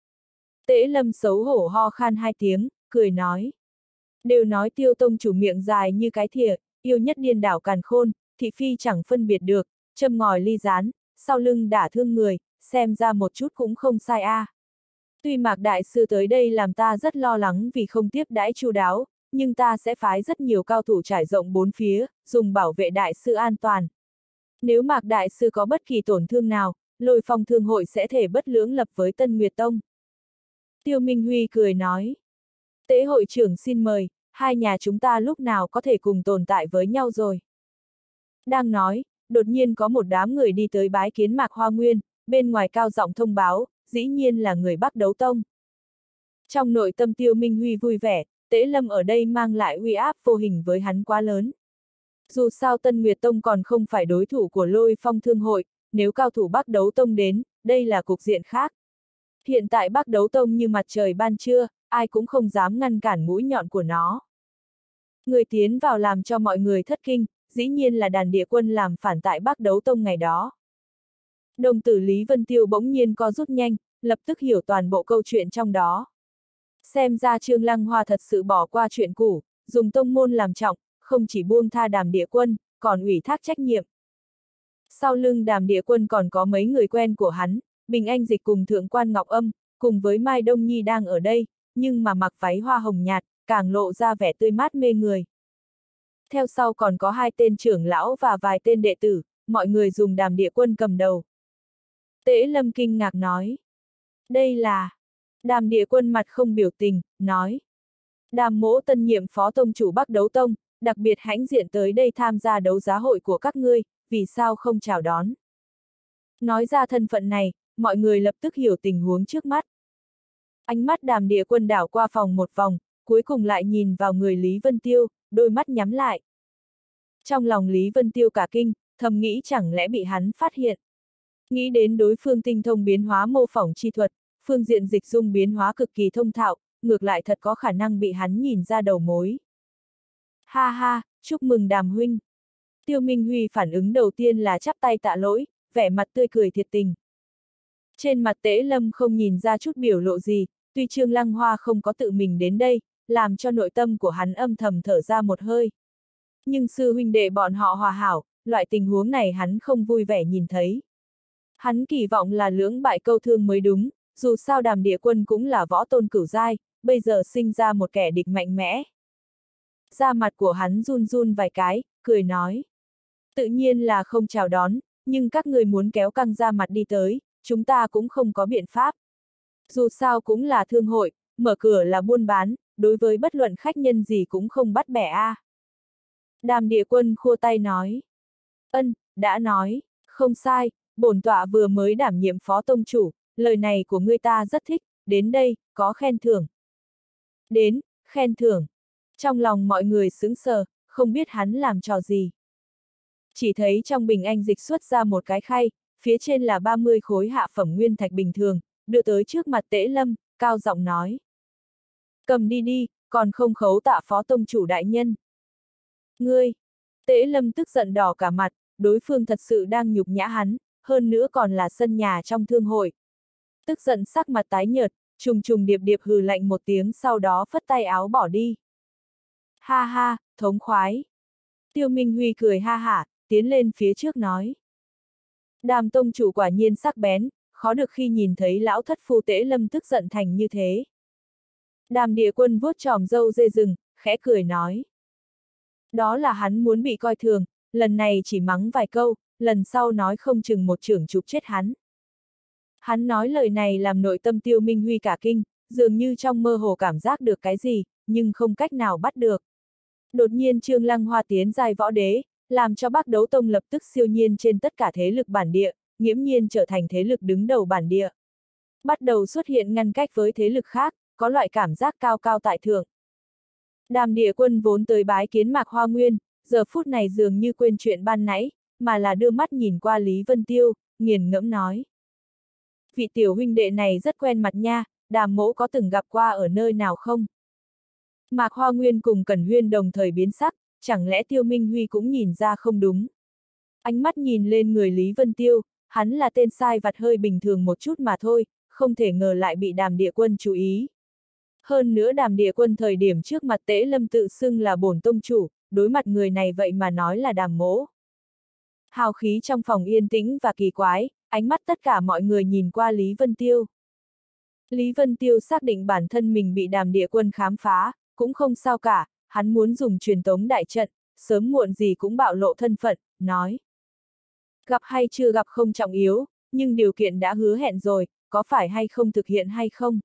Tế Lâm xấu hổ ho khan hai tiếng, cười nói. Đều nói Tiêu tông chủ miệng dài như cái thìa, yêu nhất điên đảo càn khôn, thị phi chẳng phân biệt được, châm ngòi ly gián, sau lưng đả thương người, xem ra một chút cũng không sai a. Tuy Mạc Đại Sư tới đây làm ta rất lo lắng vì không tiếp đãi chu đáo, nhưng ta sẽ phái rất nhiều cao thủ trải rộng bốn phía, dùng bảo vệ Đại Sư an toàn. Nếu Mạc Đại Sư có bất kỳ tổn thương nào, Lôi Phong Thương hội sẽ thể bất lưỡng lập với Tân Nguyệt Tông. Tiêu Minh Huy cười nói. Tế hội trưởng xin mời, hai nhà chúng ta lúc nào có thể cùng tồn tại với nhau rồi. Đang nói, đột nhiên có một đám người đi tới bái kiến Mạc Hoa Nguyên, bên ngoài cao giọng thông báo, dĩ nhiên là người Bắc Đấu Tông. Trong nội tâm Tiêu Minh Huy vui vẻ, Tế Lâm ở đây mang lại uy áp vô hình với hắn quá lớn. Dù sao Tân Nguyệt Tông còn không phải đối thủ của Lôi Phong Thương hội, nếu cao thủ Bắc Đấu Tông đến, đây là cục diện khác. Hiện tại Bắc Đấu Tông như mặt trời ban trưa, ai cũng không dám ngăn cản mũi nhọn của nó. Người tiến vào làm cho mọi người thất kinh, dĩ nhiên là Đàn Địa Quân làm phản tại Bắc Đấu Tông ngày đó. Đồng tử Lý Vân Tiêu bỗng nhiên co rút nhanh, lập tức hiểu toàn bộ câu chuyện trong đó. Xem ra Trương Lăng Hoa thật sự bỏ qua chuyện cũ, dùng tông môn làm trọng, không chỉ buông tha Đàm Địa Quân, còn ủy thác trách nhiệm. Sau lưng Đàm Địa Quân còn có mấy người quen của hắn, Bình Anh Dịch cùng Thượng quan Ngọc Âm, cùng với Mai Đông Nhi đang ở đây, nhưng mà mặc váy hoa hồng nhạt, càng lộ ra vẻ tươi mát mê người. Theo sau còn có 2 tên trưởng lão và vài tên đệ tử, mọi người dùng Đàm Địa Quân cầm đầu. Tế Lâm kinh ngạc nói. Đây là... Đàm Địa Quân mặt không biểu tình, nói. Đàm mỗ tân nhiệm phó tông chủ Bắc Đấu Tông, đặc biệt hãnh diện tới đây tham gia đấu giá hội của các ngươi, vì sao không chào đón. Nói ra thân phận này, mọi người lập tức hiểu tình huống trước mắt. Ánh mắt Đàm Địa Quân đảo qua phòng một vòng, cuối cùng lại nhìn vào người Lý Vân Tiêu, đôi mắt nhắm lại. Trong lòng Lý Vân Tiêu cả kinh, thầm nghĩ chẳng lẽ bị hắn phát hiện. Nghĩ đến đối phương tinh thông biến hóa mô phỏng chi thuật, phương diện dịch dung biến hóa cực kỳ thông thạo, ngược lại thật có khả năng bị hắn nhìn ra đầu mối. Ha ha, chúc mừng Đàm huynh. Tiêu Minh Huy phản ứng đầu tiên là chắp tay tạ lỗi, vẻ mặt tươi cười thiệt tình. Trên mặt Tế Lâm không nhìn ra chút biểu lộ gì, tuy Trương Lăng Hoa không có tự mình đến đây, làm cho nội tâm của hắn âm thầm thở ra một hơi. Nhưng sư huynh đệ bọn họ hòa hảo, loại tình huống này hắn không vui vẻ nhìn thấy. Hắn kỳ vọng là lưỡng bại câu thương mới đúng, dù sao Đàm Địa Quân cũng là võ tôn cửu giai, bây giờ sinh ra một kẻ địch mạnh mẽ. Da mặt của hắn run run vài cái, cười nói. Tự nhiên là không chào đón, nhưng các người muốn kéo căng da mặt đi tới, chúng ta cũng không có biện pháp. Dù sao cũng là thương hội, mở cửa là buôn bán, đối với bất luận khách nhân gì cũng không bắt bẻ a. Đàm Địa Quân khua tay nói. Đã nói, không sai, bổn tọa vừa mới đảm nhiệm phó tông chủ, lời này của ngươi ta rất thích, đến đây, có khen thưởng. Đến, khen thưởng. Trong lòng mọi người sững sờ, không biết hắn làm trò gì. Chỉ thấy trong bình anh dịch xuất ra một cái khay, phía trên là 30 khối hạ phẩm nguyên thạch bình thường, đưa tới trước mặt Tế Lâm, cao giọng nói. Cầm đi đi, còn không khấu tạ phó tông chủ đại nhân. Ngươi! Tế Lâm tức giận đỏ cả mặt, đối phương thật sự đang nhục nhã hắn, hơn nữa còn là sân nhà trong thương hội. Tức giận sắc mặt tái nhợt, trùng trùng điệp điệp hừ lạnh một tiếng sau đó phất tay áo bỏ đi. Ha ha, thống khoái. Tiêu Minh Huy cười ha hả, tiến lên phía trước nói. Đàm tông chủ quả nhiên sắc bén, khó được khi nhìn thấy lão thất phu Tế Lâm tức giận thành như thế. Đàm Địa Quân vuốt tròm râu dê rừng, khẽ cười nói. Đó là hắn muốn bị coi thường, lần này chỉ mắng vài câu, lần sau nói không chừng một chưởng chụp chết hắn. Hắn nói lời này làm nội tâm Tiêu Minh Huy cả kinh, dường như trong mơ hồ cảm giác được cái gì, nhưng không cách nào bắt được. Đột nhiên Trương Lăng Hoa tiến giai võ đế, làm cho Bắc Đấu Tông lập tức siêu nhiên trên tất cả thế lực bản địa, nghiễm nhiên trở thành thế lực đứng đầu bản địa. Bắt đầu xuất hiện ngăn cách với thế lực khác, có loại cảm giác cao cao tại thượng. Đàm Địa Quân vốn tới bái kiến Mạc Hoa Nguyên, giờ phút này dường như quên chuyện ban nãy, mà là đưa mắt nhìn qua Lý Vân Tiêu, nghiền ngẫm nói. Vị tiểu huynh đệ này rất quen mặt nha, Đàm mỗ có từng gặp qua ở nơi nào không? Mạc Hoa Nguyên cùng Cẩn Huyên đồng thời biến sắc, chẳng lẽ Tiêu Minh Huy cũng nhìn ra không đúng? Ánh mắt nhìn lên người Lý Vân Tiêu, hắn là tên sai vặt hơi bình thường một chút mà thôi, không thể ngờ lại bị Đàm Địa Quân chú ý. Hơn nữa Đàm Địa Quân thời điểm trước mặt Tế Lâm tự xưng là bổn tông chủ, đối mặt người này vậy mà nói là Đàm mỗ. Hào khí trong phòng yên tĩnh và kỳ quái, ánh mắt tất cả mọi người nhìn qua Lý Vân Tiêu. Lý Vân Tiêu xác định bản thân mình bị Đàm Địa Quân khám phá, cũng không sao cả, hắn muốn dùng truyền tống đại trận, sớm muộn gì cũng bạo lộ thân phận, nói. Gặp hay chưa gặp không trọng yếu, nhưng điều kiện đã hứa hẹn rồi, có phải hay không thực hiện hay không?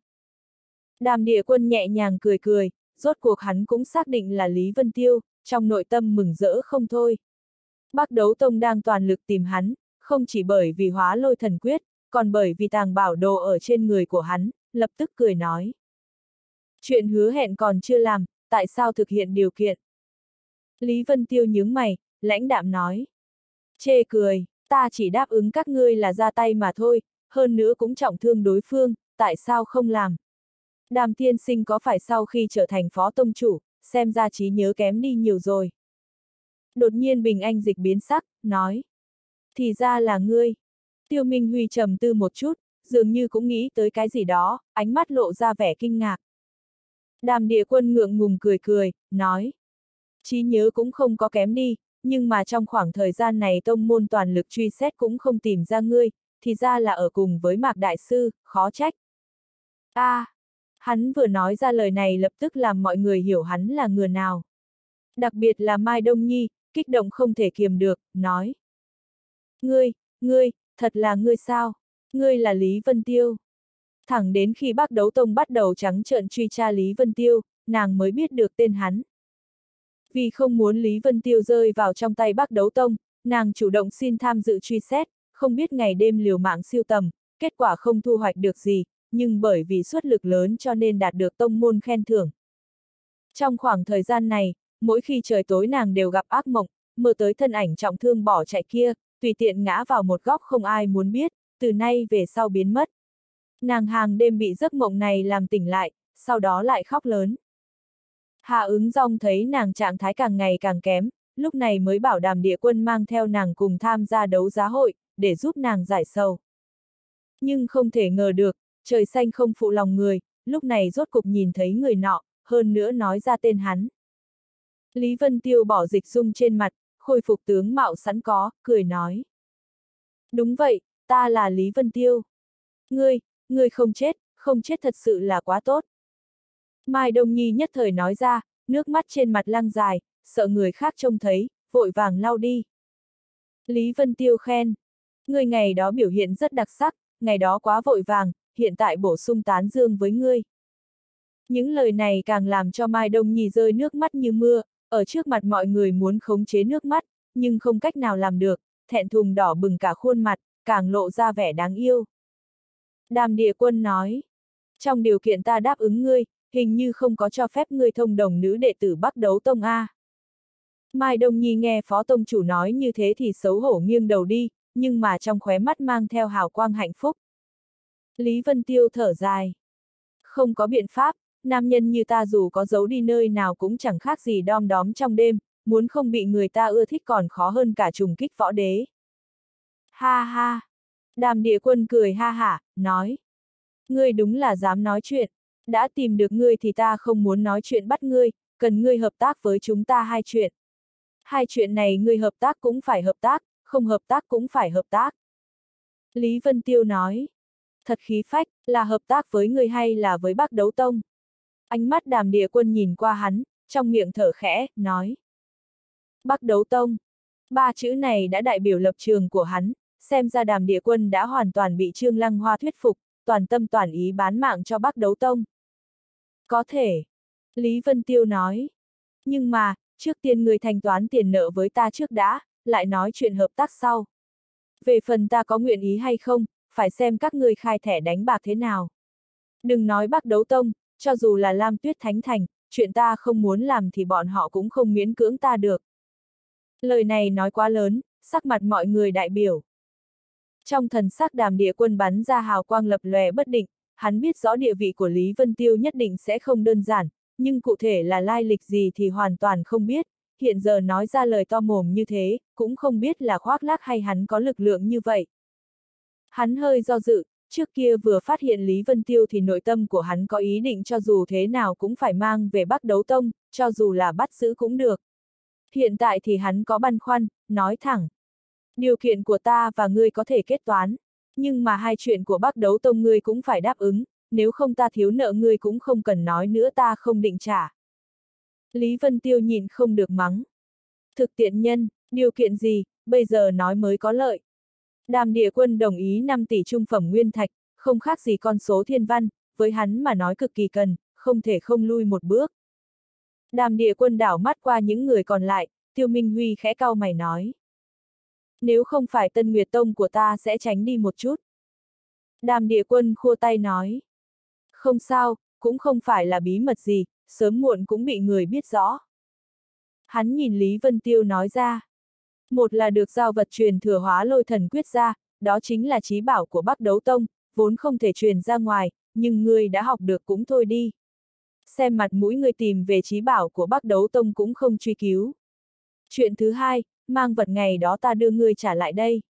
Đàm Địa Quân nhẹ nhàng cười cười, rốt cuộc hắn cũng xác định là Lý Vân Tiêu, trong nội tâm mừng rỡ không thôi. Bắc Đấu Tông đang toàn lực tìm hắn, không chỉ bởi vì hóa lôi thần quyết, còn bởi vì tàng bảo đồ ở trên người của hắn, lập tức cười nói. Chuyện hứa hẹn còn chưa làm, tại sao thực hiện điều kiện? Lý Vân Tiêu nhướng mày, lãnh đạm nói. Chê cười, ta chỉ đáp ứng các ngươi là ra tay mà thôi, hơn nữa cũng trọng thương đối phương, tại sao không làm? Đàm tiên sinh có phải sau khi trở thành phó tông chủ, xem ra trí nhớ kém đi nhiều rồi. Đột nhiên Bình Anh Dịch biến sắc, nói. Thì ra là ngươi. Tiêu Minh Huy trầm tư một chút, dường như cũng nghĩ tới cái gì đó, ánh mắt lộ ra vẻ kinh ngạc. Đàm Địa Quân ngượng ngùng cười cười, nói. Trí nhớ cũng không có kém đi, nhưng mà trong khoảng thời gian này tông môn toàn lực truy xét cũng không tìm ra ngươi, thì ra là ở cùng với Mạc Đại Sư, khó trách. Hắn vừa nói ra lời này lập tức làm mọi người hiểu hắn là người nào. Đặc biệt là Mai Đông Nhi, kích động không thể kiềm được, nói. Ngươi, thật là ngươi sao? Ngươi là Lý Vân Tiêu. Thẳng đến khi Bắc Đấu Tông bắt đầu trắng trợn truy tra Lý Vân Tiêu, nàng mới biết được tên hắn. Vì không muốn Lý Vân Tiêu rơi vào trong tay Bắc Đấu Tông, nàng chủ động xin tham dự truy xét, không biết ngày đêm liều mạng siêu tầm, kết quả không thu hoạch được gì, nhưng bởi vì xuất lực lớn cho nên đạt được tông môn khen thưởng. Trong khoảng thời gian này, mỗi khi trời tối nàng đều gặp ác mộng, mơ tới thân ảnh trọng thương bỏ chạy kia, tùy tiện ngã vào một góc không ai muốn biết, từ nay về sau biến mất. Nàng hàng đêm bị giấc mộng này làm tỉnh lại, sau đó lại khóc lớn. Hạ Ứng Dong thấy nàng trạng thái càng ngày càng kém, lúc này mới bảo Đàm Địa Quân mang theo nàng cùng tham gia đấu giá hội, để giúp nàng giải sầu. Nhưng không thể ngờ được, trời xanh không phụ lòng người, lúc này rốt cục nhìn thấy người nọ, hơn nữa nói ra tên hắn. Lý Vân Tiêu bỏ dịch dung trên mặt, khôi phục tướng mạo sẵn có, cười nói. Đúng vậy, ta là Lý Vân Tiêu. Ngươi không chết thật sự là quá tốt. Mai Đông Nhi nhất thời nói ra, nước mắt trên mặt lăn dài, sợ người khác trông thấy, vội vàng lau đi. Lý Vân Tiêu khen. Ngươi ngày đó biểu hiện rất đặc sắc, ngày đó quá vội vàng, hiện tại bổ sung tán dương với ngươi. Những lời này càng làm cho Mai Đông Nhi rơi nước mắt như mưa, ở trước mặt mọi người muốn khống chế nước mắt, nhưng không cách nào làm được, thẹn thùng đỏ bừng cả khuôn mặt, càng lộ ra vẻ đáng yêu. Đàm Địa Quân nói, trong điều kiện ta đáp ứng ngươi, hình như không có cho phép ngươi thông đồng nữ đệ tử Bắc Đấu Tông A. Mai Đông Nhi nghe phó tông chủ nói như thế thì xấu hổ nghiêng đầu đi, nhưng mà trong khóe mắt mang theo hào quang hạnh phúc. Lý Vân Tiêu thở dài. Không có biện pháp, nam nhân như ta dù có giấu đi nơi nào cũng chẳng khác gì đom đóm trong đêm, muốn không bị người ta ưa thích còn khó hơn cả trùng kích võ đế. Ha ha! Đàm Địa Quân cười ha hả, nói. Ngươi đúng là dám nói chuyện, đã tìm được ngươi thì ta không muốn nói chuyện bắt ngươi, cần ngươi hợp tác với chúng ta hai chuyện. Hai chuyện này ngươi hợp tác cũng phải hợp tác, không hợp tác cũng phải hợp tác. Lý Vân Tiêu nói. Thật khí phách, là hợp tác với ngươi hay là với Bắc Đấu Tông? Ánh mắt Đàm Địa Quân nhìn qua hắn, trong miệng thở khẽ, nói. Bắc Đấu Tông. Ba chữ này đã đại biểu lập trường của hắn, xem ra Đàm Địa Quân đã hoàn toàn bị Trương Lăng Hoa thuyết phục, toàn tâm toàn ý bán mạng cho Bắc Đấu Tông. Có thể. Lý Vân Tiêu nói. Nhưng mà, trước tiên người thanh toán tiền nợ với ta trước đã, lại nói chuyện hợp tác sau. Về phần ta có nguyện ý hay không, phải xem các ngươi khai thẻ đánh bạc thế nào. Đừng nói Bắc Đấu Tông, cho dù là Lam Tuyết Thánh Thành, chuyện ta không muốn làm thì bọn họ cũng không miễn cưỡng ta được. Lời này nói quá lớn, sắc mặt mọi người đại biểu. Trong thần sắc Đàm Địa Quân bắn ra hào quang lập lòe bất định, hắn biết rõ địa vị của Lý Vân Tiêu nhất định sẽ không đơn giản, nhưng cụ thể là lai lịch gì thì hoàn toàn không biết, hiện giờ nói ra lời to mồm như thế, cũng không biết là khoác lác hay hắn có lực lượng như vậy. Hắn hơi do dự, trước kia vừa phát hiện Lý Vân Tiêu thì nội tâm của hắn có ý định cho dù thế nào cũng phải mang về Bắc Đấu Tông, cho dù là bắt giữ cũng được. Hiện tại thì hắn có băn khoăn, nói thẳng. Điều kiện của ta và ngươi có thể kết toán, nhưng mà hai chuyện của Bắc Đấu Tông ngươi cũng phải đáp ứng, nếu không ta thiếu nợ ngươi cũng không cần nói nữa ta không định trả. Lý Vân Tiêu nhịn không được mắng. Thực tiện nhân, điều kiện gì, bây giờ nói mới có lợi. Đàm Địa Quân đồng ý 5 tỷ trung phẩm nguyên thạch, không khác gì con số thiên văn, với hắn mà nói cực kỳ cần, không thể không lui một bước. Đàm Địa Quân đảo mắt qua những người còn lại, Tiêu Minh Huy khẽ cau mày nói. Nếu không phải Tân Nguyệt Tông của ta sẽ tránh đi một chút. Đàm Địa Quân khua tay nói. Không sao, cũng không phải là bí mật gì, sớm muộn cũng bị người biết rõ. Hắn nhìn Lý Vân Tiêu nói ra. Một là được giao vật truyền thừa hóa lôi thần quyết ra, đó chính là chí bảo của Bắc Đấu Tông, vốn không thể truyền ra ngoài, nhưng ngươi đã học được cũng thôi đi. Xem mặt mũi ngươi tìm về chí bảo của Bắc Đấu Tông cũng không truy cứu. Chuyện thứ hai, mang vật ngày đó ta đưa ngươi trả lại đây.